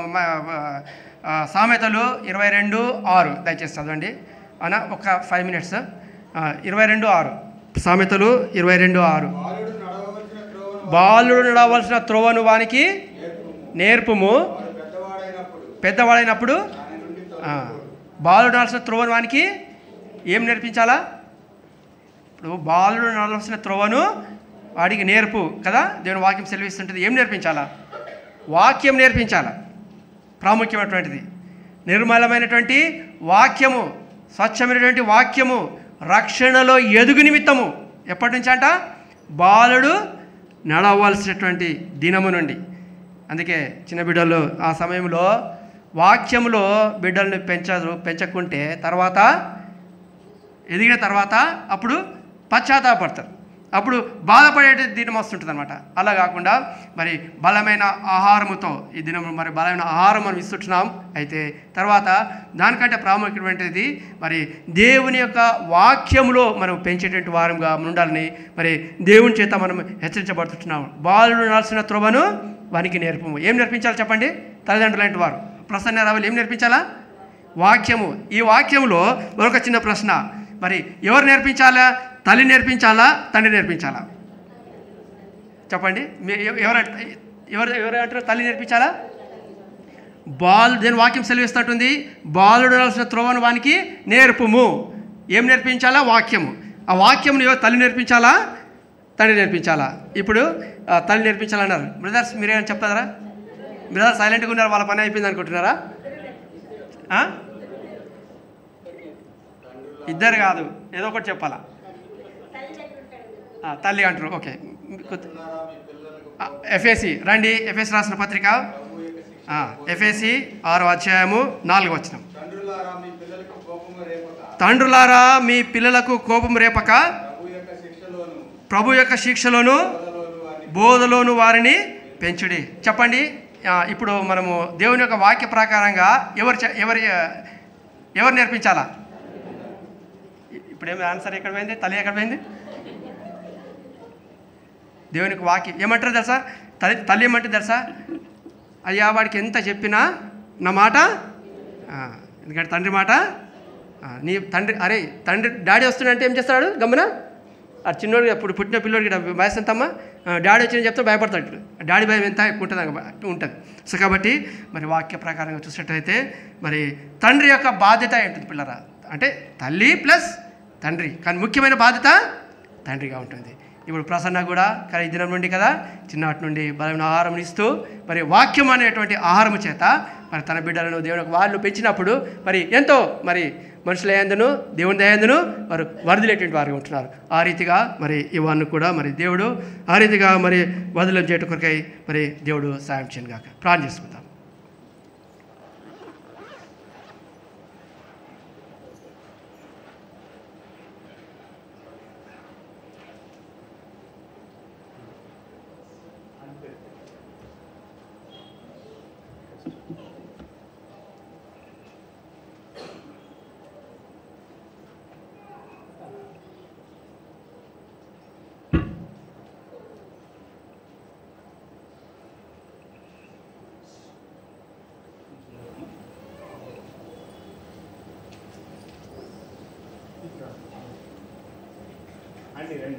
సామెతలు ఇరవై రెండు ఆరు దయచేసి చదవండి అన్న ఒక ఫైవ్ మినిట్స్. ఇరవై రెండు ఆరు సామెతలు ఇరవై రెండు ఆరు బాలుడు నడవలసిన త్రోవను వానికి నేర్పుము, పెద్దవాడైనప్పుడు బాలుడు నడవలసిన త్రోవను వానికి ఏం నేర్పించాలా? ఇప్పుడు బాలుడు నడవలసిన త్రోవను వాడికి నేర్పు కదా. దేవుని వాక్యం సెలవిస్తుంటుంది. ఏం నేర్పించాలా? వాక్యం నేర్పించాలా. ప్రాముఖ్యమైనటువంటిది నిర్మలమైనటువంటి వాక్యము, స్వచ్ఛమైనటువంటి వాక్యము రక్షణలో ఎదుగు నిమిత్తము. ఎప్పటి నుంచి అంట? బాలుడు నడవలసినటువంటి దినము నుండి. అందుకే చిన్న బిడ్డలు ఆ సమయంలో వాక్యములో బిడ్డల్ని పెంచరు పెంచకుంటే తర్వాత ఎదిగిన తర్వాత అప్పుడు పశ్చాత్తాపడతారు, అప్పుడు బాధపడే దినం వస్తుంటుంది అనమాట. అలా కాకుండా మరి బలమైన ఆహారముతో ఈ దినం మరి బలమైన ఆహారం మనం ఇస్తున్నాం. అయితే తర్వాత దానికంటే ప్రాముఖ్యమైనది మరి దేవుని యొక్క వాక్యములో మనం పెంచేటువంటి వారంగా ఉండాలని మరి దేవుని చేత మనం హెచ్చరించబడుతున్నాము. బాలుడు నడాల్సిన త్రోవను వానికి నేర్పము. ఏం నేర్పించాలి చెప్పండి? తల్లిదండ్రులంటి వారు ప్రసన్న రావాలి ఏం నేర్పించాలా? వాక్యము. ఈ వాక్యములో మరొక చిన్న ప్రశ్న, మరి ఎవరు నేర్పించాలా? తల్లి నేర్పించాలా? తండ్రి నేర్పించాలా? చెప్పండి. ఎవరు ఎవరు ఎవరు అంటారు? తల్లి నేర్పించాలా? బాలు దేని వాక్యం సెలవిస్తుంటుంది? బాలుడు నడవలసిన త్రోవను వానికి నేర్పుము. ఏం నేర్పించాలా? వాక్యము. ఆ వాక్యమును ఎవరు? తల్లి నేర్పించాలా? తండ్రి నేర్పించాలా? ఇప్పుడు తల్లి నేర్పించాలన్నారు. బ్రదర్స్ మీరేమైనా చెప్తారా? బ్రదర్ సైలెంట్గా ఉన్నారు, వాళ్ళ పని అయిపోయింది అనుకుంటున్నారా? ఇద్దరు కాదు, ఏదో ఒకటి చెప్పాలా? తల్లి అంటారు. ఓకే. ఎఫ్ఎసి రండి. ఎఫ్ఎసి రాసిన పత్రిక ఎఫ్ఎసి ఆరో అధ్యాయము నాలుగు వచనం. తండ్రులారా మీ పిల్లలకు కోపం రేపక ప్రభు యొక్క శిక్షలోను బోధలోను వారిని పెంచుడి. చెప్పండి. ఇప్పుడు మనము దేవుని యొక్క వాక్య ప్రకారంగా ఎవరు ఎవరి ఎవరు నేర్పించాలా? ఇప్పుడేమి ఆన్సర్ ఎక్కడ పోయింది? తల్లి ఎక్కడ పోయింది? దేవునికి వాక్యం ఏమంటారు తెలుసా? తల్లి తల్లి ఏమంటే తెలుసా? అయ్యా వాడికి ఎంత చెప్పినా నా మాట, ఎందుకంటే తండ్రి మాట నీ తండ్రి, అరే తండ్రి డాడీ వస్తున్నాడంటే ఏం చేస్తాడు గమ్మున? ఆ చిన్నోడు అప్పుడు పుట్టిన పిల్లోడికి వయసు ఎంతమ్మా, డాడీ వచ్చిన చెప్తే భయపడతాడు. డాడీ భయం ఎంత ఎక్కువ ఉంటుంది ఉంటుంది సో కాబట్టి మరి వాక్య ప్రకారంగా చూసినట్టయితే మరి తండ్రి యొక్క బాధ్యత ఏంటుంది పిల్లరా అంటే తల్లి ప్లస్ తండ్రి, కానీ ముఖ్యమైన బాధ్యత తండ్రిగా ఉంటుంది. ఇప్పుడు ప్రసన్న కూడా కానీ ఈ దినం నుండి కదా చిన్నటి నుండి బలమైన ఆహారం ఇస్తూ మరి వాక్యం అనేటువంటి ఆహారం చేత మరి తన బిడ్డలను దేవునికి వాళ్ళు పెంచినప్పుడు మరి ఎంతో మరి మనుషుల యందును దేవుని దయందును వారు వదిలేటువంటి వారు ఉంటున్నారు. ఆ రీతిగా మరి ఇవన్నీ కూడా మరి దేవుడు ఆ రీతిగా మరి వదిలేం చేయటం కొరకై మరి దేవుడు సాయం చేయను గాక. ప్రార్థన చేసుకుందాం. రండి రండి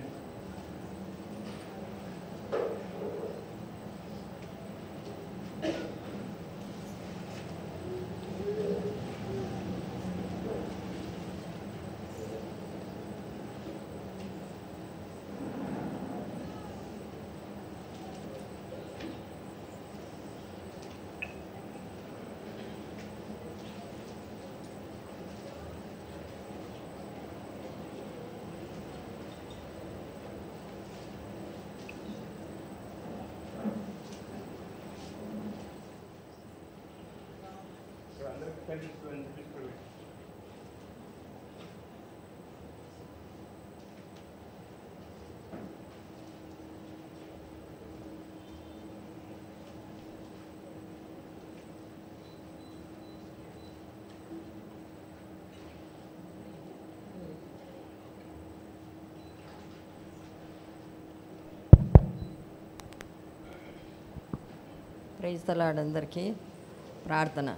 ప్రైజ్ ది లార్డ్. అందరికీ ప్రార్థన.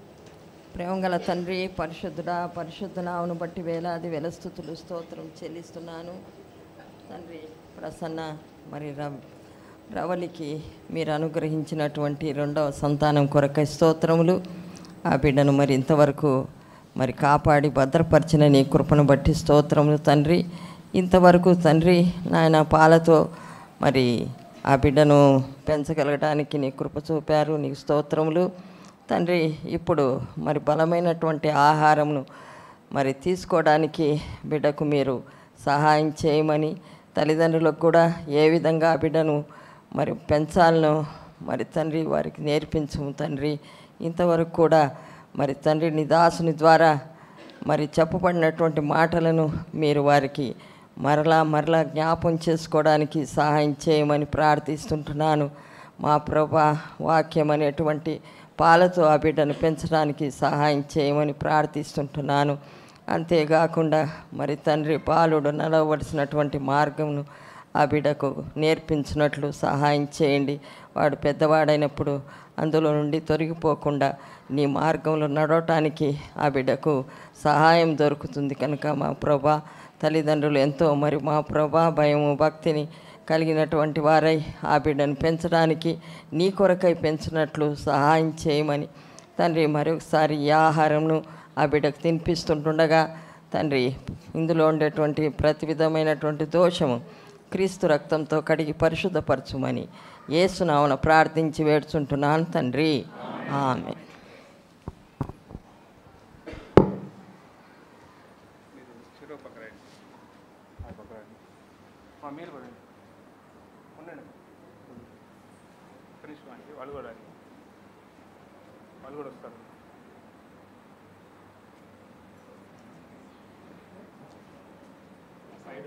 ప్రేమగల తండ్రి, పరిశుద్ధుడా, పరిశుద్ధ నామమును బట్టి వేలాది వెలస్తుతులు స్తోత్రం చెల్లిస్తున్నాను తండ్రి. ప్రసన్న మరి రవ్ రవలికి మీరు అనుగ్రహించినటువంటి రెండవ సంతానం కొరకై స్తోత్రములు. ఆ బిడ్డను మరి ఇంతవరకు మరి కాపాడి భద్రపరిచిన నీ కృపను బట్టి స్తోత్రములు తండ్రి. ఇంతవరకు తండ్రి నాయన పాలతో మరి ఆ బిడ్డను పెంచగలగడానికి నీ కృప చూపారు, నీకు స్తోత్రములు తండ్రి. ఇప్పుడు మరి బలమైనటువంటి ఆహారమును మరి తీసుకోవడానికి బిడ్డకు మీరు సహాయం చేయమని, తల్లిదండ్రులకు కూడా ఏ విధంగా ఆ బిడ్డను మరి పెంచాలనో మరి తండ్రి వారికి నేర్పించము తండ్రి. ఇంతవరకు కూడా మరి తండ్రి నీ దాసుని ద్వారా మరి చెప్పబడినటువంటి మాటలను మీరు వారికి మరలా మరలా జ్ఞాపం చేసుకోవడానికి సహాయం చేయమని ప్రార్థిస్తుంటున్నాను. మా ప్రభా వాక్యం అనేటువంటి పాలతో ఆ బిడ్డను పెంచడానికి సహాయం చేయమని ప్రార్థిస్తుంటున్నాను. అంతేకాకుండా మరి తండ్రి బాలుడు నడవలసినటువంటి మార్గమును ఆ బిడ్డకు నేర్పించినట్లు సహాయం చేయండి. వాడు పెద్దవాడైనప్పుడు అందులో నుండి తొలగిపోకుండా నీ మార్గంలో నడవటానికి ఆ బిడ్డకు సహాయం దొరుకుతుంది కనుక మా ప్రభా తల్లిదండ్రులు ఎంతో మరి మా ప్రభా భయము భక్తిని కలిగినటువంటి వారై ఆ బిడ్డను పెంచడానికి నీ కొరకై పెంచినట్లు సహాయం చేయమని తండ్రి మరొకసారి ఈ ఆహారంను ఆ బిడ్డకు తినిపిస్తుంటుండగా తండ్రి ఇందులో ఉండేటువంటి ప్రతి విధమైనటువంటి దోషము క్రీస్తు రక్తంతో కడిగి పరిశుద్ధపరచుమని యేసునామమున ప్రార్థించి వేడుచుంటున్నాను తండ్రి, ఆమేన్. మీరు కూడా ఉండండి, కనిష్మానికి వాళ్ళు కూడా వాళ్ళు కూడా వస్తారు. సైడ్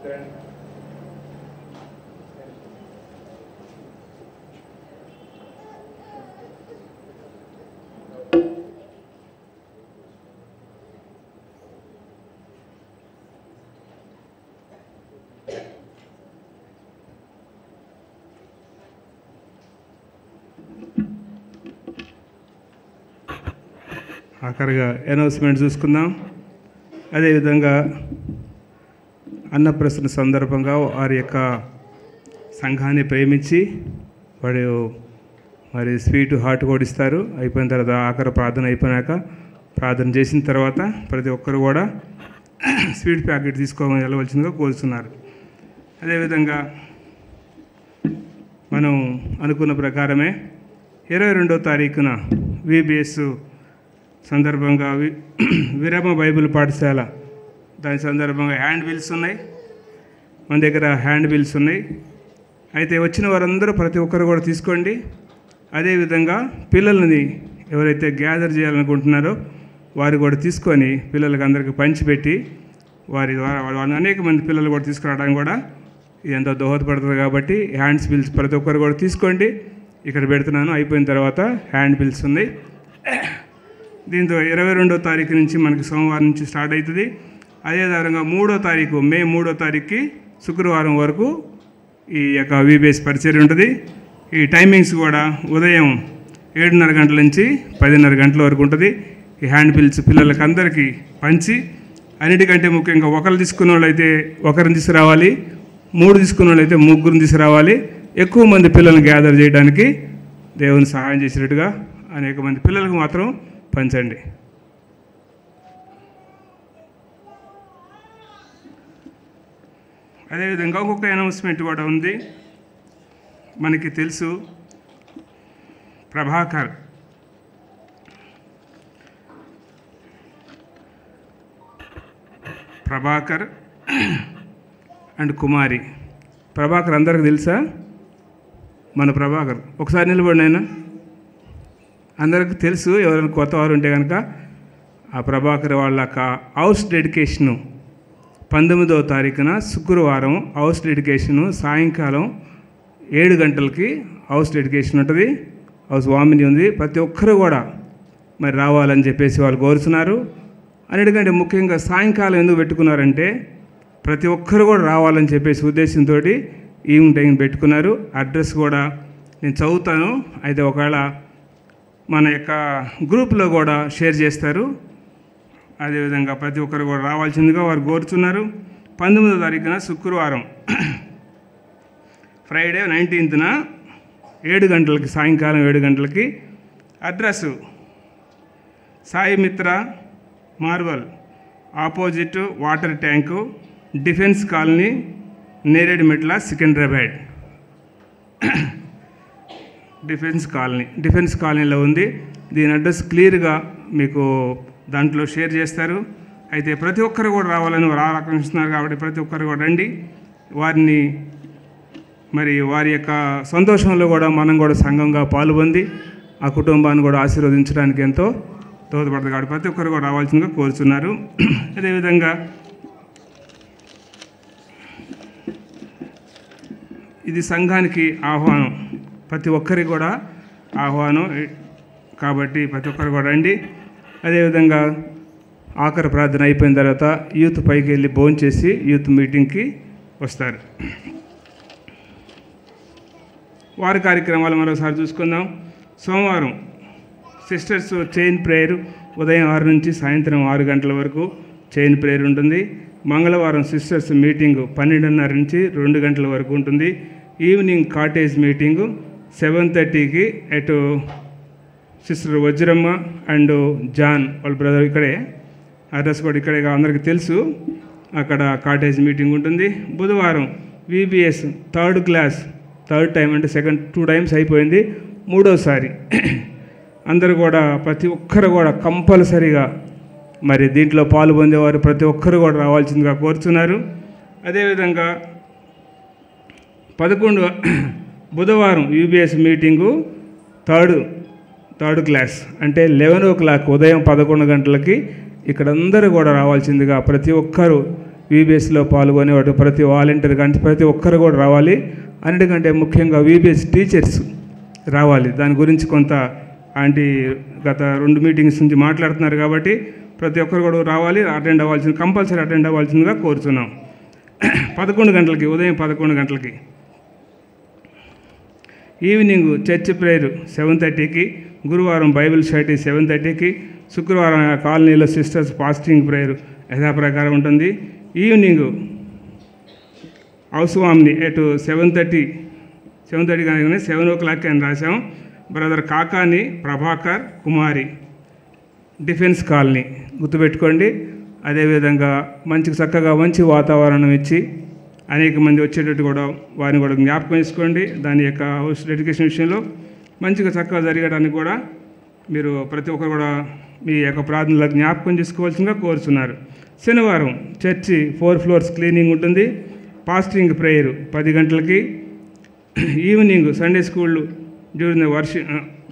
ఆఖరిగా అనౌన్స్మెంట్ చూసుకుందాం. అదేవిధంగా అన్నప్రసన్న సందర్భంగా వారి యొక్క సంఘాన్ని ప్రేమించి వాడు మరి స్వీట్ హాట్ కూడా ఇస్తారు. అయిపోయిన తర్వాత ఆఖరి ప్రార్థన అయిపోయాక ప్రార్థన చేసిన తర్వాత ప్రతి ఒక్కరు కూడా స్వీట్ ప్యాకెట్ తీసుకోమని వెళ్ళవలసిందిగా కోరుతున్నారు. అదేవిధంగా మనం అనుకున్న ప్రకారమే ఇరవై రెండో తారీఖున విబిఎస్ సందర్భంగా వి విరమ బైబిల్ పాఠశాల దాని సందర్భంగా హ్యాండ్ బిల్స్ ఉన్నాయి. మన దగ్గర హ్యాండ్ బిల్స్ ఉన్నాయి. అయితే వచ్చిన వారందరూ ప్రతి ఒక్కరు కూడా తీసుకోండి. అదేవిధంగా పిల్లల్ని ఎవరైతే గ్యాదర్ చేయాలనుకుంటున్నారో వారు కూడా తీసుకొని పిల్లలకి అందరికీ పంచిపెట్టి వారి ద్వారా వారు అనేక మంది పిల్లలు కూడా తీసుకురావడానికి కూడా ఇది ఎంతో దోహదపడుతుంది. కాబట్టి హ్యాండ్స్ బిల్స్ ప్రతి ఒక్కరు కూడా తీసుకోండి. ఇక్కడ పెడుతున్నాను. అయిపోయిన తర్వాత హ్యాండ్ బిల్స్ ఉన్నాయి. దీంతో ఇరవై రెండో తారీఖు నుంచి మనకి సోమవారం నుంచి స్టార్ట్ అవుతుంది. అదేవిధంగా మూడో తారీఖు మే మూడో తారీఖుకి శుక్రవారం వరకు ఈ యొక్క విబిఎస్ పరిచర్య ఉంటుంది. ఈ టైమింగ్స్ కూడా ఉదయం ఏడున్నర గంటల నుంచి పదిన్నర గంటల వరకు ఉంటుంది. ఈ హ్యాండ్ బిల్స్ పిల్లలకి అందరికీ పంచి అన్నిటికంటే ముఖ్యంగా ఒకరు తీసుకున్న వాళ్ళు అయితే ఒకరిని తీసుకురావాలి, మూడు తీసుకున్న వాళ్ళు అయితే ముగ్గురిని తీసుకురావాలి. ఎక్కువ మంది పిల్లల్ని గ్యాదర్ చేయడానికి దేవుని సహాయం చేసినట్టుగా అనేక మంది పిల్లలకు మాత్రం పంచండి. అదేవిధంగా ఇంకొక అనౌన్స్మెంట్ కూడా ఉంది. మనకి తెలుసు ప్రభాకర్ ప్రభాకర్ అండ్ కుమారి. ప్రభాకర్ అందరికి తెలుసా? మన ప్రభాకర్ ఒకసారి నిలబడినైనా అందరికి తెలుసు. ఎవరైనా కొత్త వారు ఉంటే కనుక ఆ ప్రభాకర్ వాళ్ళ హౌస్ డెడికేషను పంతొమ్మిదవ తారీఖున శుక్రవారం హౌస్ డెడికేషను సాయంకాలం ఏడు గంటలకి హౌస్ డెడికేషన్ ఉంటుంది. హౌస్ వామిని ఉంది. ప్రతి ఒక్కరు కూడా మరి రావాలని చెప్పేసి వాళ్ళు కోరుతున్నారు. అన్నిటికంటే ముఖ్యంగా సాయంకాలం ఎందుకు పెట్టుకున్నారంటే ప్రతి ఒక్కరు కూడా రావాలని చెప్పేసి ఉద్దేశంతో ఈవినింగ్ టైం పెట్టుకున్నారు. అడ్రస్ కూడా నేను చదువుతాను. అయితే ఒకవేళ మన యొక్క గ్రూప్లో కూడా షేర్ చేస్తారు. అదేవిధంగా ప్రతి ఒక్కరు కూడా రావాల్సిందిగా వారు కోరుతున్నారు. పంతొమ్మిదో తారీఖున శుక్రవారం ఫ్రైడే నైన్టీన్త్న ఏడు గంటలకి సాయంకాలం ఏడు గంటలకి address Saimitra Marvel opposite water tank defence colony నేరేడుమెట్ల సికింద్రాబాద్. డిఫెన్స్ కాలనీ డిఫెన్స్ కాలనీలో ఉంది. దీని అడ్రస్ క్లియర్గా మీకు దాంట్లో షేర్ చేస్తారు. అయితే ప్రతి ఒక్కరు కూడా రావాలని వారు ఆకాంక్షిస్తున్నారు. కాబట్టి ప్రతి ఒక్కరు కూడా రండి. వారిని మరి వారి యొక్క సంతోషంలో కూడా మనం కూడా సంఘంగా పాల్పొంది ఆ కుటుంబాన్ని కూడా ఆశీర్వదించడానికి ఎంతో దోహదపడుతుంది. కాబట్టి ప్రతి ఒక్కరు కూడా రావాల్సిందిగా కోరుతున్నారు. అదేవిధంగా ఇది సంఘానికి ఆహ్వానం, ప్రతి ఒక్కరికి కూడా ఆహ్వానం. కాబట్టి ప్రతి ఒక్కరు కూడా రండి. అదేవిధంగా ఆఖరి ప్రార్థన అయిపోయిన తర్వాత యూత్ పైకి వెళ్ళి భోంచేసి యూత్ మీటింగ్కి వస్తారు. వారి కార్యక్రమాలు మరోసారి చూసుకుందాం. సోమవారం సిస్టర్స్ చైన్ ప్రేయర్ ఉదయం ఆరు నుంచి సాయంత్రం ఆరు గంటల వరకు చైన్ ప్రేయర్ ఉంటుంది. మంగళవారం సిస్టర్స్ మీటింగు పన్నెండున్నర నుంచి రెండు గంటల వరకు ఉంటుంది. ఈవినింగ్ కాటేజ్ మీటింగు సెవెన్ థర్టీకి అటు సిస్టర్ వజ్రమ్మ అండ్ జాన్ వాళ్ళ బ్రదర్ ఇక్కడే, అడ్రస్ కూడా ఇక్కడే అందరికీ తెలుసు. అక్కడ కాటేజ్ మీటింగ్ ఉంటుంది. బుధవారం VBS third class third time అంటే సెకండ్ టూ టైమ్స్ అయిపోయింది, మూడోసారి అందరూ కూడా ప్రతి ఒక్కరు కూడా కంపల్సరీగా మరి దీంట్లో పాలు పొందేవారు ప్రతి ఒక్కరు కూడా రావాల్సిందిగా కోరుతున్నారు. అదేవిధంగా పదకొండు బుధవారం UBS meeting third third class అంటే లెవెన్ ఓ క్లాక్ ఉదయం పదకొండు గంటలకి ఇక్కడ అందరూ కూడా రావాల్సిందిగా ప్రతి ఒక్కరూ వీబీఎస్లో పాల్గొనే వాటి ప్రతి వాలంటీర్ కానీ ప్రతి ఒక్కరు కూడా రావాలి. అన్నిటికంటే ముఖ్యంగా వీబీఎస్ టీచర్స్ రావాలి. దాని గురించి కొంత ఆంటీ గత రెండు మీటింగ్స్ నుంచి మాట్లాడుతున్నారు కాబట్టి ప్రతి ఒక్కరు కూడా రావాలి, అటెండ్ అవ్వాల్సింది, కంపల్సరీ అటెండ్ అవ్వాల్సిందిగా కోరుతున్నాం. పదకొండు గంటలకి, ఉదయం పదకొండు గంటలకి. ఈవినింగ్ చర్చ్ ప్రేయర్ సెవెన్ థర్టీకి, గురువారం బైబిల్ స్టడీ సెవెన్ థర్టీకి, శుక్రవారం కాలనీలో సిస్టర్స్ ఫాస్టింగ్ ప్రేయర్ యథాప్రకారం ఉంటుంది. ఈవినింగ్ హౌస్ వామ్ని ఎటు సెవెన్ థర్టీ సెవెన్ థర్టీ కానీ సెవెన్ ఓ క్లాక్ అని రాసాం. Brother Kakani Prabhakar Kumari, defence colony గుర్తుపెట్టుకోండి. అదేవిధంగా మంచి చక్కగా మంచి వాతావరణం ఇచ్చి అనేక మంది వచ్చేటట్టు కూడా వారిని కూడా జ్ఞాపకం చేసుకోండి. దాని యొక్క హౌస్ డెడికేషన్ విషయంలో మంచిగా చక్కగా జరగడానికి కూడా మీరు ప్రతి ఒక్కరు కూడా మీ యొక్క ప్రార్థనలో జ్ఞాపకం చేసుకోవాల్సిందిగా కోరుతున్నారు. శనివారం చర్చి ఫోర్ ఫ్లోర్స్ క్లీనింగ్ ఉంటుంది. ఫాస్టింగ్ ప్రేయర్ పది గంటలకి. Evening Sunday school during the worship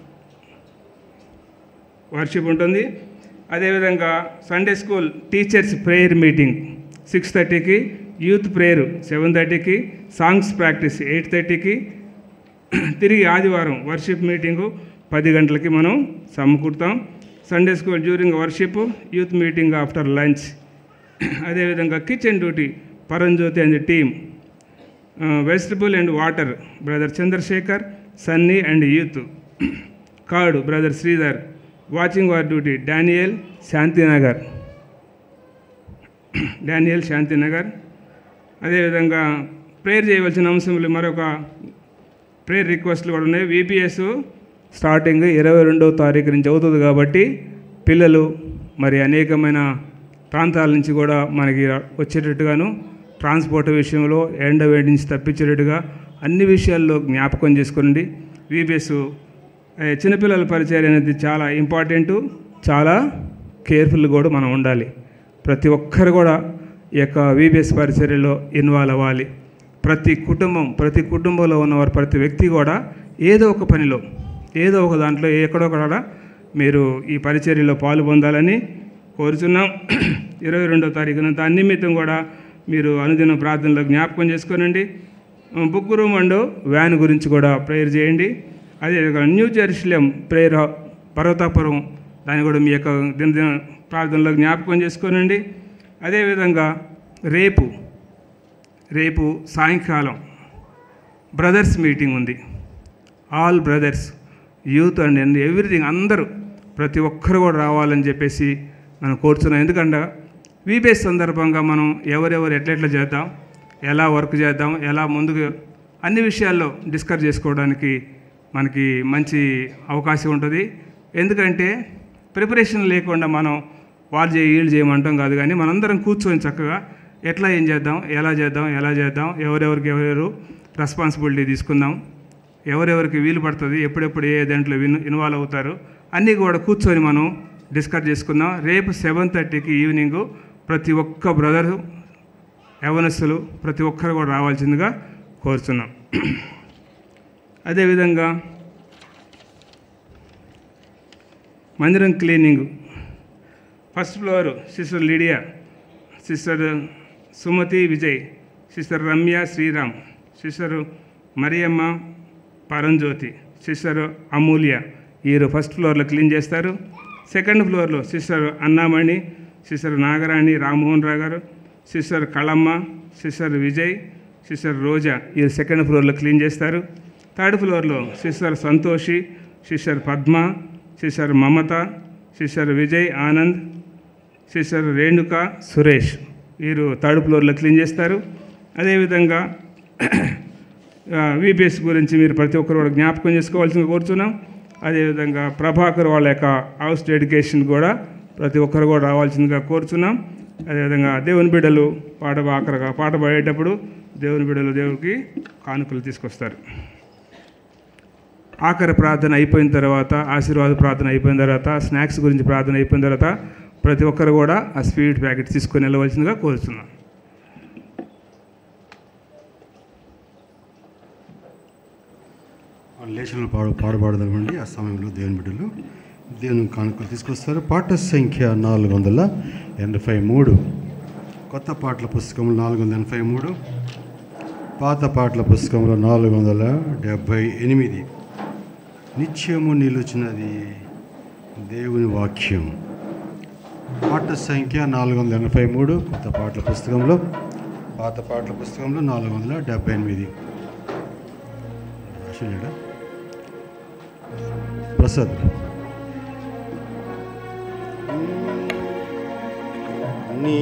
worship ఉంటుంది. అదేవిధంగా Sunday school teachers prayer meeting six థర్టీకి, యూత్ ప్రేయర్ సెవెన్ థర్టీకి, సాంగ్స్ ప్రాక్టీస్ ఎయిట్ థర్టీకి, తిరిగి ఆదివారం వర్షిప్ మీటింగు పది గంటలకి మనం సమకూరుతాం. Sunday school during worship, youth meeting after lunch. అదేవిధంగా kitchen duty Paramjyothi and team, vegetable and water brother Chandrasekhar, Sunny and youth. Card brother Sridhar. Watching war duty Daniel Shantinagar Daniel Shantinagar. అదేవిధంగా prayer చేయవలసిన అంశములు మరొక ప్రేయర్ రిక్వెస్ట్లు కూడా ఉన్నాయి. వీపీఎస్ స్టార్టింగ్ ఇరవై రెండవ తారీఖు నుంచి అవుతుంది కాబట్టి పిల్లలు మరి అనేకమైన ప్రాంతాల నుంచి కూడా మనకి వచ్చేటట్టుగాను, ట్రాన్స్పోర్ట్ విషయంలో ఎండ వేడి నుంచి తప్పించేటట్టుగా అన్ని విషయాల్లో జ్ఞాపకం చేసుకోండి. వీబీఎస్ చిన్నపిల్లల పరిచయం అనేది చాలా ఇంపార్టెంటు, చాలా కేర్ఫుల్ కూడా మనం ఉండాలి. ప్రతి ఒక్కరు కూడా ఈ యొక్క వీబీఎస్ పరిచర్యలో ఇన్వాల్వ్ అవ్వాలి. ప్రతి కుటుంబం ప్రతి కుటుంబంలో ఉన్నవారు ప్రతి వ్యక్తి కూడా ఏదో ఒక పనిలో ఏదో ఒక దాంట్లో ఎక్కడో కూడా మీరు ఈ పరిచర్యలో పాలు పొందాలని కోరుచున్నాం. ఇరవై రెండో తారీఖున దాని నిమిత్తం కూడా మీరు అనుదిన ప్రార్థనలో జ్ఞాపకం చేసుకోనండి. బుక్ రూమ్ అండ్ వ్యాన్ గురించి కూడా ప్రేయర్ చేయండి. అదే న్యూ జెరూసలేం ప్రేయర్ పర్వతాపురం, దాన్ని కూడా మీ యొక్క దినదిన ప్రార్థనలో జ్ఞాపకం చేసుకోనండి. అదేవిధంగా రేపు రేపు సాయంకాలం బ్రదర్స్ మీటింగ్ ఉంది. All brothers, youth and and everything అందరూ ప్రతి ఒక్కరు కూడా రావాలని చెప్పేసి మనం కోరుతున్నాం. ఎందుకంటే వీబీఎస్ సందర్భంగా మనం ఎవరెవరు ఎట్లెట్లా చేద్దాం, ఎలా వర్క్ చేద్దాం, ఎలా ముందుకు అన్ని విషయాల్లో డిస్కస్ చేసుకోవడానికి మనకి మంచి అవకాశం ఉంటుంది. ఎందుకంటే ప్రిపరేషన్ లేకుండా మనం వాళ్ళు చేయి వీళ్ళు చేయమంటాం కాదు, కానీ మనందరం కూర్చొని చక్కగా ఎట్లా ఏం చేద్దాం, ఎలా చేద్దాం ఎలా చేద్దాం ఎవరెవరికి ఎవరెవరు రెస్పాన్సిబిలిటీ తీసుకుందాం, ఎవరెవరికి వీలు పడుతుంది, ఎప్పుడెప్పుడు ఏ దాంట్లో విన్ ఇన్వాల్వ్ అవుతారు అన్నీ కూడా కూర్చొని మనం డిస్కస్ చేసుకుందాం. రేపు సెవెన్ థర్టీకి ఈవినింగు ప్రతి ఒక్క బ్రదరు యవనస్తులు ప్రతి ఒక్కరు కూడా రావాల్సిందిగా కోరుతున్నాం. అదేవిధంగా మందిరం cleaning first floor sister Lydia, sister Sumathi Vijay, sister Ramya Sriram, sister Mariyamma Paramjyothi, sister Amulya వీరు ఫస్ట్ ఫ్లోర్లో క్లీన్ చేస్తారు. సెకండ్ ఫ్లోర్లో సిస్టర్ అన్నామణి, సిస్టర్ నాగరాణి రామ్మోహన్ రావు గారు, sister Kalamma, sister Vijay, sister Roja వీరు సెకండ్ ఫ్లోర్లో క్లీన్ చేస్తారు. థర్డ్ ఫ్లోర్లో sister Santoshi, sister Padma, sister Mamatha, sister Vijay Anand, sister Renuka Suresh వీరు థర్డ్ ఫ్లోర్లో క్లీన్ చేస్తారు. అదేవిధంగా వీబీఎస్ గురించి మీరు ప్రతి ఒక్కరు కూడా జ్ఞాపకం చేసుకోవాల్సిందిగా కోరుతున్నాం. అదేవిధంగా ప్రభాకర్ వాళ్ళ యొక్క హౌస్ డెడికేషన్ కూడా ప్రతి ఒక్కరు కూడా రావాల్సిందిగా కోరుతున్నాం. అదేవిధంగా దేవుని బిడ్డలు పాట ఆఖరగా పాట పాడేటప్పుడు దేవుని బిడ్డలు దేవుడికి కానుకలు తీసుకొస్తారు. ఆఖరి ప్రార్థన అయిపోయిన తర్వాత, ఆశీర్వాద ప్రార్థన అయిపోయిన తర్వాత, స్నాక్స్ గురించి ప్రార్థన అయిపోయిన తర్వాత ప్రతి ఒక్కరు కూడా ఆ స్వీట్ ప్యాకెట్ తీసుకొని వెళ్ళవలసిందిగా కోరుతున్నాం. లేచనలు పాడు పాడబడదామండి. ఆ సమయంలో దేవుని బిడ్డలు దేవుని కానుకలు తీసుకొస్తారు. పాట సంఖ్య నాలుగు వందల ఎనభై మూడు కొత్త పాటల పుస్తకంలో నాలుగు వందల ఎనభై మూడు, పాత పాటల పుస్తకంలో నాలుగు వందల డెబ్భై ఎనిమిది. నిత్యము నిలుచున్నది దేవుని వాక్యం. పాట సంఖ్య నాలుగు వందల ఎనభై మూడు కొత్త పాటల పుస్తకంలో, పాత పాటల పుస్తకంలో నాలుగు వందల డెబ్భై ఎనిమిది. ప్రసాద్ నీ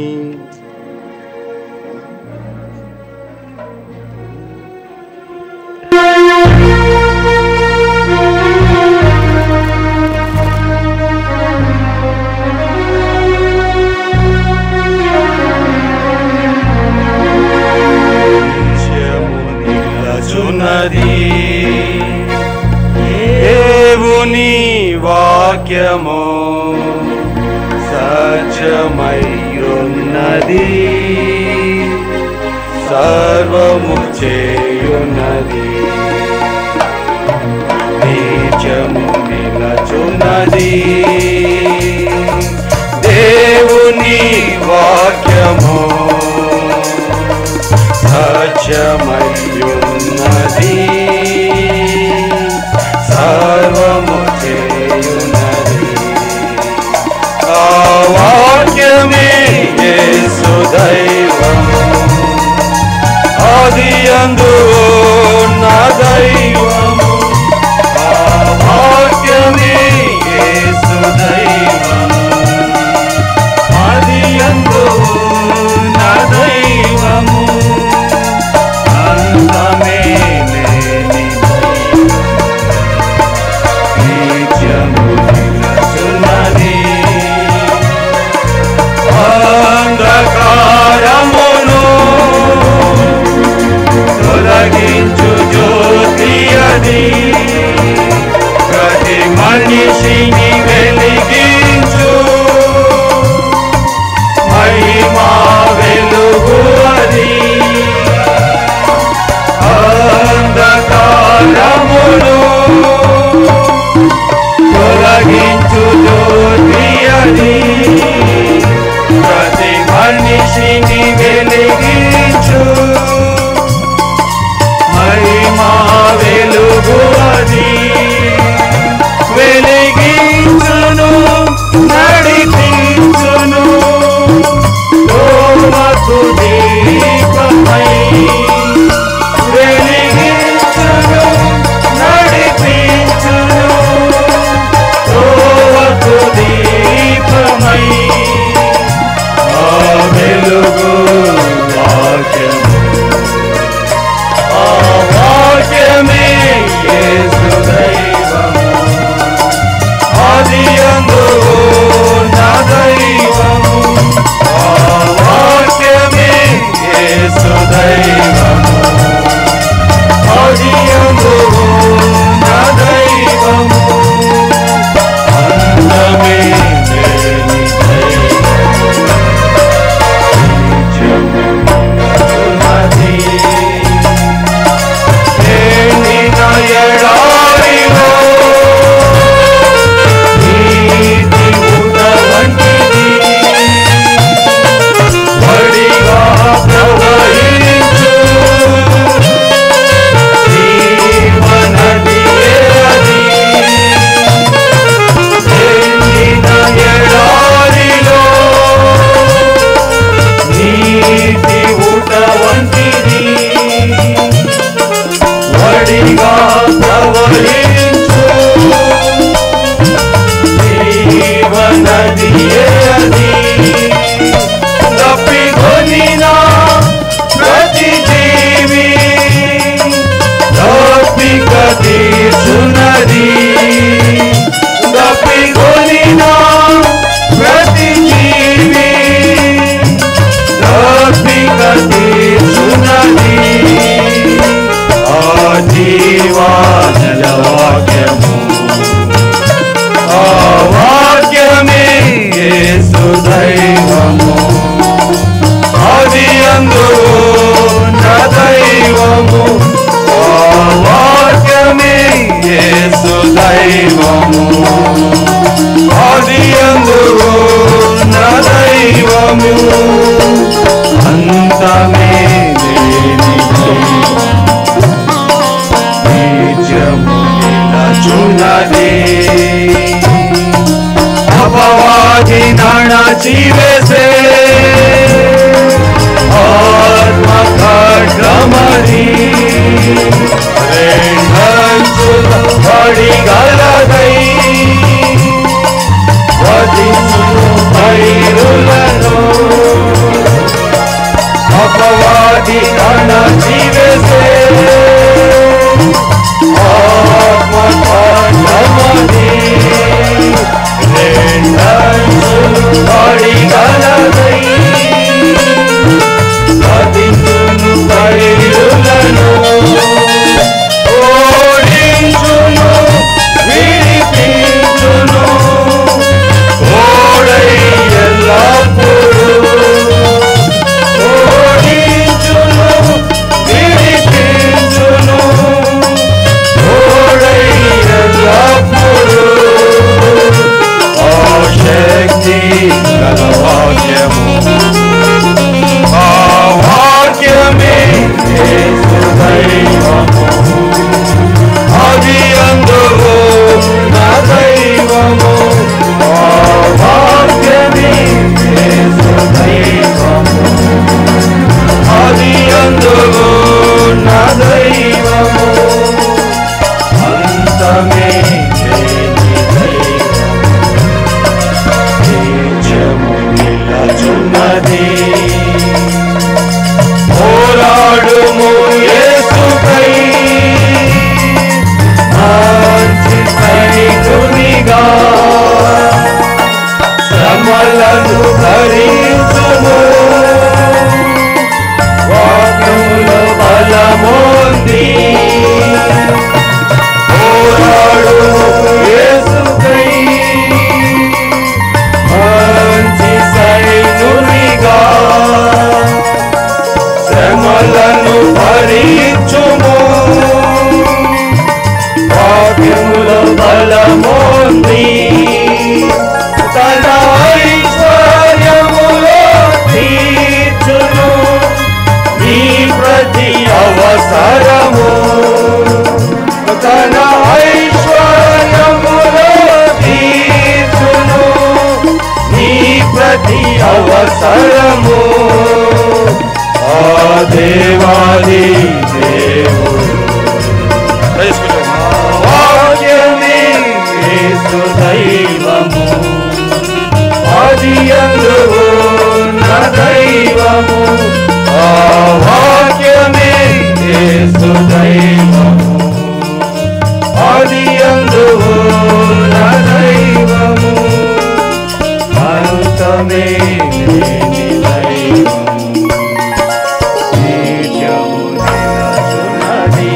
నిలచున్నది దేవుని వాక్యము, సత్యమయ్యున్నది, సర్వము చేయున్నది. నిత్యము నిలచున్నది దేవుని వాక్యము, సత్యమయ్యున్నది, సర్వము చేయున్నది. ఆ వాక్యమే యేసు దైవము, ఆదియందు నా దైవము. ఆ వాక్యమే యేసు దైవము, ఆదియందు నా దైవము. అంతమే ಅಪವಾದಿ ನಣಚಿವೆಸೆ ಆತ್ಮ ಖಡ್ಗಮರಿ రెండంచుల వడిగలదై వధించును పైరులను అపవాది అణచివేసే ఆత్మ ఖడ్గమరి రెండంచుల వడిగలదై వధించును పైరులను ఓడించును విడిపించును ఓడై ఎల్లప్పుడూ ఓడించును విడిపించును ఓడై ఎల్లప్పుడూ ఆ శక్తి గల వాక్యము ఆ వాక్యమే యేసు దైవము అది అందుకు నా దైవము ఆ వాక్యమే యేసు దైవము అది అందుకు నా దైవము అంతమే లేని దైవము నిత్యము నిలచున్నది పోరాడుము యేసుకై మంచి సైనికునిగా శ్రమలను భరించుము వాక్యములో బలమొంది పోరాడుము యేసుకై మంచి సైనికునిగా శ్రమలను భరించుము వాక్యములో బలమొంది తన ఐశ్వర్యములో తీర్చును నీ ప్రతి అవసరము తన ఐశ్వర్యములో తీర్చును నీ ప్రతి అవసరము ఆ దేవాది దేవుడు వాక్యమే యేసు దైవము అది అందుకు నా దైవము ఆ వాక్యమే యేసు దైవము అది అందుకు నా దైవము అంతమే లేని దైవము నిత్యము నిలచున్నది.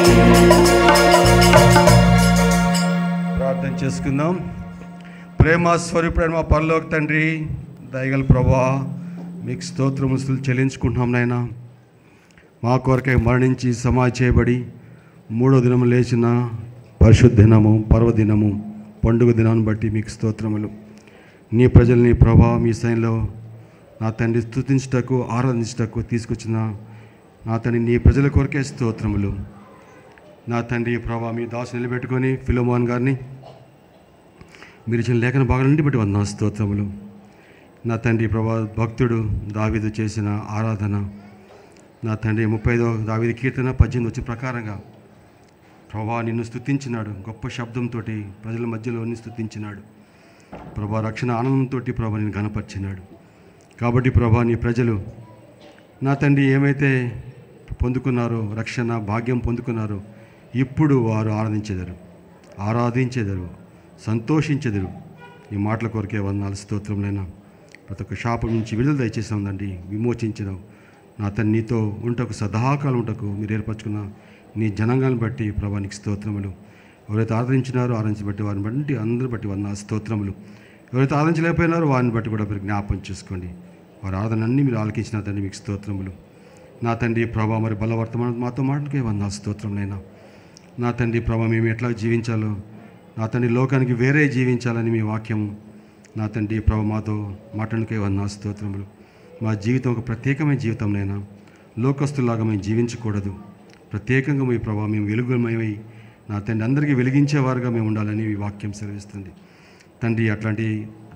ప్రార్థన చేసుకుందాం. ప్రేమ స్వరూపుడైన మా పరలోక తండ్రి, దయగల ప్రభా, మీకు స్తోత్రముస్తులు చెల్లించుకుంటున్నాం నాయన. మా కొరకై మరణించి సమాధి చేయబడి మూడో దినము లేచిన పరిశుద్ధ దినము, పర్వదినము, పండుగ దినాన్ని బట్టి మీకు స్తోత్రములు. నీ ప్రజల్ని ప్రభా మీ సైన్లో నా తండ్రి స్తుతించుటకు ఆరాధించుటకు తీసుకొచ్చిన నా తండ్రి నీ ప్రజల కొరకే స్తోత్రములు. నా తండ్రి ప్రభా మీ దాసు నిలబెట్టుకొని ఫిలోమోన్ గారిని మీరు ఇచ్చిన లేఖన భాగం నుండి బట్టి వందన స్తోత్రములు. నా తండ్రి ప్రభా భక్తుడు దావీదు చేసిన ఆరాధన, నా తండ్రి ముప్పై ఐదో దావీదు కీర్తన పద్దెనిమిది వచ్చిన ప్రకారంగా ప్రభా నిన్ను స్తుతించినాడు. గొప్ప శబ్దంతో ప్రజల మధ్యలో స్తుతించినాడు ప్రభా. రక్షణ ఆనందంతో ప్రభా నేను గణపరిచినాడు. కాబట్టి ప్రభా నీ ప్రజలు నా తండ్రి ఏమైతే పొందుకున్నారో, రక్షణ భాగ్యం పొందుకున్నారో, ఇప్పుడు వారు ఆరాధించెదరు ఆరాధించెదరు సంతోషించెదరు. ఈ మాటల కొరకే వందనాలు స్తోత్రములైనా. ప్రతి ఒక్క శాపం నుంచి విడుదల దయచేసాం తండ్రి, విమోచించడం నా తండ్రి నీతో ఉంటకు సదాకాలం ఉంటకు మీరు ఏర్పరచుకున్న నీ జనాంగాన్ని బట్టి ప్రభానికి స్తోత్రములు. ఎవరైతే ఆదరించినారో ఆదరించబట్టి వారిని బట్టి అందరిని బట్టి వందనాలు స్తోత్రములు. ఎవరైతే ఆదరించలేకపోయినారో వారిని బట్టి కూడా మీరు జ్ఞాపకం చేసుకోండి. వారి ఆదరణ అన్నీ మీరు ఆలకించిన తండ్రి మీకు స్తోత్రములు. నా తండ్రి ప్రభా మరి బలవర్తమానం మాతో మాటలకే వందనాలు స్తోత్రములైనా. నా తండ్రి ప్రభా మేము ఎట్లా జీవించాలో, నా తండ్రి లోకానికి వేరే జీవించాలని మీ వాక్యము నా తండ్రి ప్రభు మాతో మాటలకే వందనాలు స్తోత్రములు. మా జీవితం ఒక ప్రత్యేకమైన జీవితంనైనా లోకస్తులాగా మేము జీవించకూడదు. ప్రత్యేకంగా మీ ప్రభావ మేము వెలుగుమయమై నా తండ్రి అందరికీ వెలిగించేవారుగా మేము ఉండాలని ఈ వాక్యం సెలవిస్తుంది. తండ్రి అట్లాంటి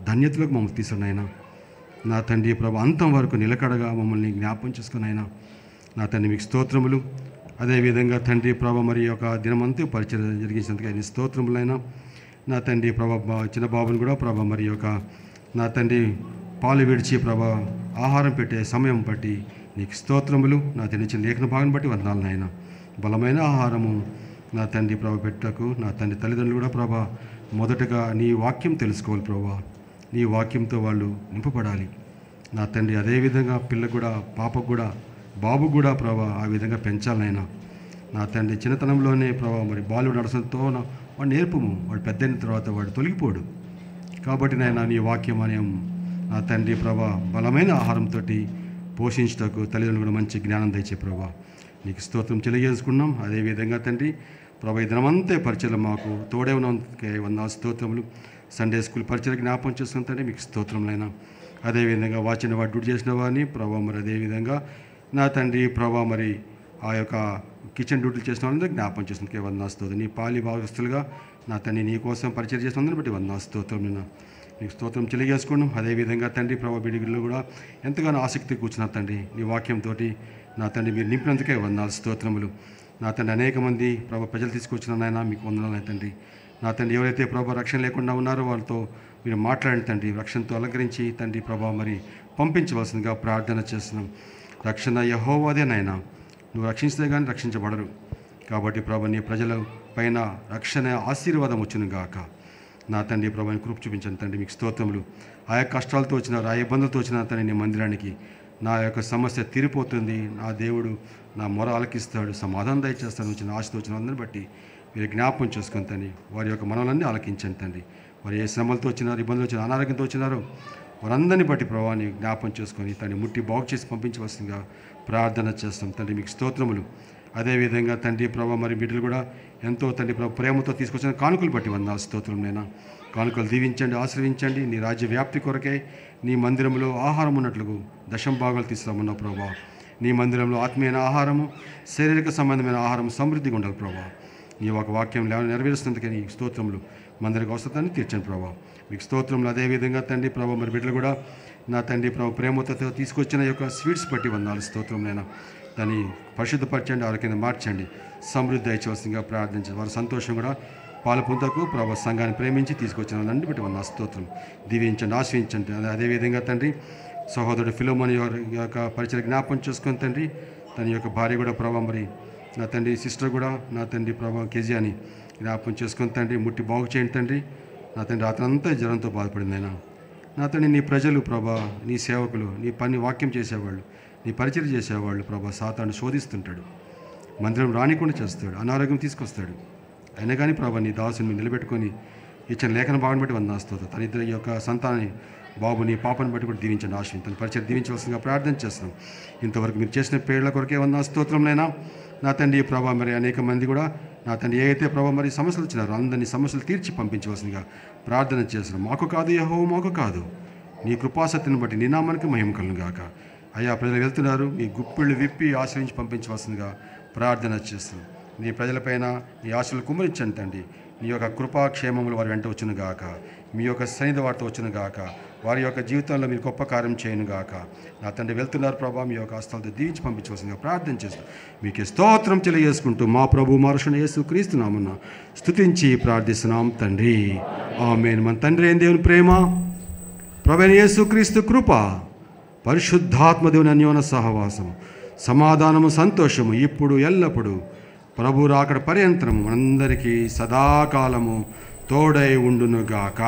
ధన్యతలోకి మమ్మల్ని తీసుకుని ఆయన నా తండ్రి ప్రభు అంతం వరకు నిలకడగా మమ్మల్ని జ్ఞాపం చేసుకుని ఆయన నా తండ్రి మీకు స్తోత్రములు. అదేవిధంగా తండ్రి ప్రభు మరి యొక్క దినమంతా పరిచయం జరిగించినందుకు ఆయన స్తోత్రములైనా నా తండ్రి ప్రభా చిన్న బాబుని కూడా ప్రభా మరి యొక్క నా తండ్రి పాలు విడిచి ప్రభా ఆహారం పెట్టే సమయం బట్టి నీకు స్తోత్రములు. నా తండ్రి చిన్న లేఖన భాగం బట్టి వందనాలు నాయన. బలమైన ఆహారము నా తండ్రి ప్రభ పెట్టకు నా తండ్రి తల్లిదండ్రులు కూడా ప్రభా మొదటగా నీ వాక్యం తెలుసుకోవాలి ప్రభా. నీ వాక్యంతో వాళ్ళు నింపబడాలి నా తండ్రి. అదేవిధంగా పిల్లకు కూడా పాపకు కూడా బాబు కూడా ప్రభా ఆ విధంగా పెంచాలనైనా నా తండ్రి. చిన్నతనంలోనే ప్రభా మరి బాలుడు నడసంతో వాడు నేర్పము, వాడు పెద్దయిన తర్వాత వాడు తొలగిపోడు. కాబట్టి నాయన నీ వాక్యం అనే నా తండ్రి ప్రభా బలమైన ఆహారంతో పోషించటకు తల్లిదండ్రులు కూడా మంచి జ్ఞానం తెచ్చే ప్రభా నీకు స్తోత్రం తెలియజేసుకున్నాం. అదేవిధంగా తండ్రి ప్రభా ఈ దినమంతే పరిచయం మాకు తోడే ఉన్నందుకే వంద స్తోత్రములు. సండే స్కూల్ పరిచయం జ్ఞాపం చేసుకున్న తండ్రి మీకు స్తోత్రములైనా. అదేవిధంగా వాచిన వాడు డ్యూటీ చేసిన వాడిని ప్రభా మరి అదేవిధంగా నా తండ్రి ప్రభా మరి ఆ యొక్క కిచెన్ డ్యూటీలు చేసిన వాళ్ళందరూ జ్ఞాపం చేసినందుకే వంద స్తోత్రం. నీ పాలి భాగస్తులుగా నా తండ్రి నీ కోసం పరిచయం చేసినందుని బట్టి వంద స్తోత్రం నిన్న నీకు స్తోత్రం తెలియజేసుకున్నాం. అదేవిధంగా తండ్రి ప్రభా బిడిగిల్లో కూడా ఎంతగానో ఆసక్తి కూర్చున్నారు తండ్రి. నీ వాక్యంతో నా తండ్రి మీరు నింపినందుకే వందనాలు స్తోత్రములు. నా తండ్రి అనేక మంది ప్రభా ప్రజలు తీసుకొచ్చిన నాయన మీకు వందనాలు తండ్రి. నా తండ్రి ఎవరైతే ప్రభా రక్షణ లేకుండా ఉన్నారో వాళ్ళతో మీరు మాట్లాడిన తండ్రి రక్షణతో అలంకరించి తండ్రి ప్రభా మరి పంపించవలసిందిగా ప్రార్థన చేస్తున్నాం. రక్షణ యెహోవాదే నాయన, నువ్వు రక్షించితే కానీ రక్షించబడరు. కాబట్టి ప్రభా నీ ప్రజల పైన రక్షణ ఆశీర్వాదం వచ్చును గాక. నా తండ్రి ప్రభాని కృప చూపించండి తండ్రి మీకు స్తోత్రములు. ఆ యొక్క కష్టాలతో వచ్చిన ఆ ఇబ్బందులతో వచ్చిన తండ్రి నీ మందిరానికి నా యొక్క సమస్య తీరిపోతుంది. నా దేవుడు నా మొర ఆలకిస్తాడు, సమాధానం దయచేస్తాడు. వచ్చిన ఆశతో వచ్చిన అందరిని బట్టి మీరు జ్ఞాపం చేసుకుని తండ్రి వారి యొక్క మనలన్నీ ఆలకించండి తండ్రి. వారు ఏ శ్రమలతో వచ్చినారు, ఇబ్బందులు వచ్చిన అనారోగ్యంతో వచ్చినారో వారందరినీ బట్టి ప్రభావాన్ని జ్ఞాపం చేసుకొని తండ్రి ముట్టి బాగు చేసి పంపించవలసిందిగా ప్రార్థన చేస్తాం తండ్రి మీకు స్తోత్రములు. అదేవిధంగా తండ్రి ప్రభా మరి బిడ్డలు కూడా ఎంతో తండ్రి ప్రభు ప్రేమతో తీసుకొచ్చిన కానుకలు బట్టి వందనాలు స్తోత్రం. నేను కానుకలు దీవించండి, ఆశ్రయించండి. నీ రాజ్య వ్యాప్తి కొరకే నీ మందిరంలో ఆహారం ఉన్నట్లుగా దశం భాగాలు తీసుకురామన్నావు ప్రభా. నీ మందిరంలో ఆత్మీయ ఆహారము, శారీరక సంబంధమైన ఆహారం సమృద్ధిగా ఉండాలి ప్రభా. నీ ఒక వాక్యం నెరవేరుస్తున్నందుకే నీ స్తోత్రములు. మందిరికి అవసరాన్ని తీర్చండి ప్రభా మీకు స్తోత్రములు. అదేవిధంగా తండ్రి ప్రభా మరి బిడ్డలు కూడా నా తండ్రి ప్రభు ప్రేమతో తీసుకొచ్చిన యొక్క స్వీట్స్ బట్టి వందనాలు స్తోత్రం. నేను దాన్ని పరిశుద్ధపరచండి, ఆరోగ్యంగా మార్చండి, సమృద్ధి ఇచ్చవలసిందిగా ప్రార్థించండి. వారి సంతోషం కూడా పాలు పొందకు ప్రభు సంఘాన్ని ప్రేమించి తీసుకొచ్చిన వాళ్ళందరి బట్టి వంద స్తోత్రం దీవించండి, ఆశ్రయించండి. అదేవిధంగా తండ్రి సహోదరుడు ఫిలోమోని యొక్క పరిచయ జ్ఞాపం చేసుకుని తండ్రి తన యొక్క భార్య కూడా ప్రభా మరి నా తండ్రి సిస్టర్ కూడా నా తండ్రి ప్రభా కేజీ అని జ్ఞాపం చేసుకుని తండ్రి ముట్టి బాగు చేయండి తండ్రి. నా తండ్రి రాత్రంతా జ్వరంతో బాధపడింది అయినా నా తండ్రి నీ ప్రజలు ప్రభా నీ సేవకులు నీ పని వాక్యం చేసేవాళ్ళు నీ పరిచయం చేసేవాళ్ళు ప్రభా సాతాను శోధిస్తుంటాడు, మందిరం రానికుండా చేస్తాడు, అనారోగ్యం తీసుకొస్తాడు. అయినా కానీ ప్రభా నీ దాసుని మీరు నిలబెట్టుకొని ఇచ్చిన లేఖన భాగం బట్టి వందాస్తుంది. తన ఇద్దరి యొక్క సంతానాన్ని బాబు నీ పాపను బట్టి కూడా దీవించండి, ఆశ్రయం తన పరిచయం దీవించవలసిందిగా ప్రార్థన చేస్తున్నాం. ఇంతవరకు మీరు చేసిన పేర్ల కొరకే వంద స్తోత్రంనైనా నా తండ్రి ప్రభా మరి అనేక మంది కూడా నా తండ్రి ఏ అయితే ప్రభా మరి సమస్యలు వచ్చినారో అందరినీ సమస్యలు తీర్చి పంపించవలసిందిగా ప్రార్థన చేస్తున్నాం. మాకు కాదు యెహోవా మాకు కాదు, నీ కృపాసక్తిని బట్టి నీ నామానికి మహిమ కలుగును గాక. అయ్యా ప్రజలు వెళ్తున్నారు, మీ గుప్పిళ్ళు విప్పి ఆశ్రయించి పంపించవలసిందిగా ప్రార్థన చేస్తున్నాం. నీ ప్రజలపైన నీ ఆశలు కుమ్మరించండి తండ్రి. నీ యొక్క కృపాక్షేమములు వారి వెంట వచ్చును గాక. మీ యొక్క సన్నిధి వారితో వచ్చును గాక. వారి యొక్క జీవితంలో మీరు గొప్ప కార్యం చేయను గాక. నా తండ్రి వెళ్తున్నారు ప్రభా, మీ యొక్క హస్తాలతో దీవించి పంపించవలసిందిగా ప్రార్థన చేస్తాం. మీకే స్తోత్రం తెలియజేసుకుంటూ మా ప్రభు మరుషుని యేసు క్రీస్తునామన్న స్తుతించి ప్రార్థిస్తున్నాం తండ్రి, ఆమేన్. మన తండ్రి అయిన దేవుని ప్రేమ, ప్రభువైన యేసు క్రీస్తు కృప, పరిశుద్ధాత్మ దేవుని అన్యోన్య సహవాసం, సమాధానము, సంతోషము ఇప్పుడు ఎల్లప్పుడు ప్రభు రాకడ పర్యంతరము మనందరికీ సదాకాలము తోడై ఉండునుగాక.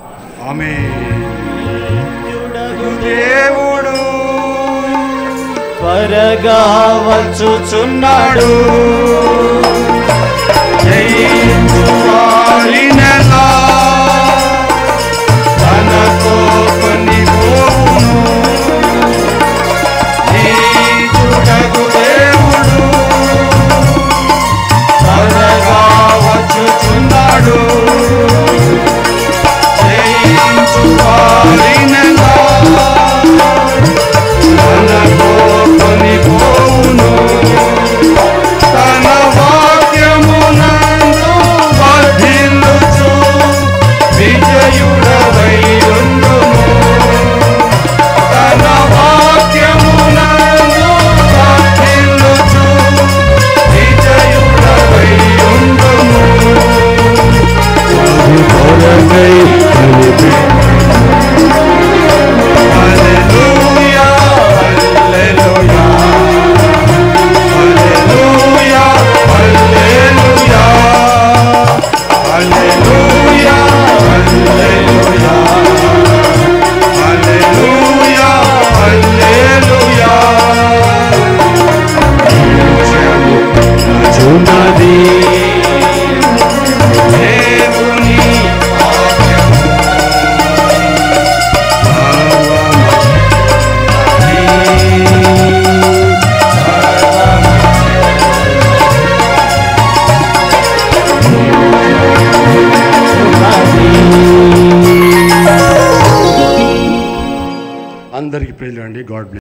ఆమేన్. దేవుడు త్వరగా వచ్చుచున్నాడు, జయించు వారినెలా తనతో కొనిపోవును. నీచుడగు దేవుడు త్వరగా వచ్చుచున్నాడు, జయించు వారినెలా తనతో కొనిపోవును. తన వాక్యమునందు వర్ధిల్లు అందరికీ ప్రేయలు అండి. God bless.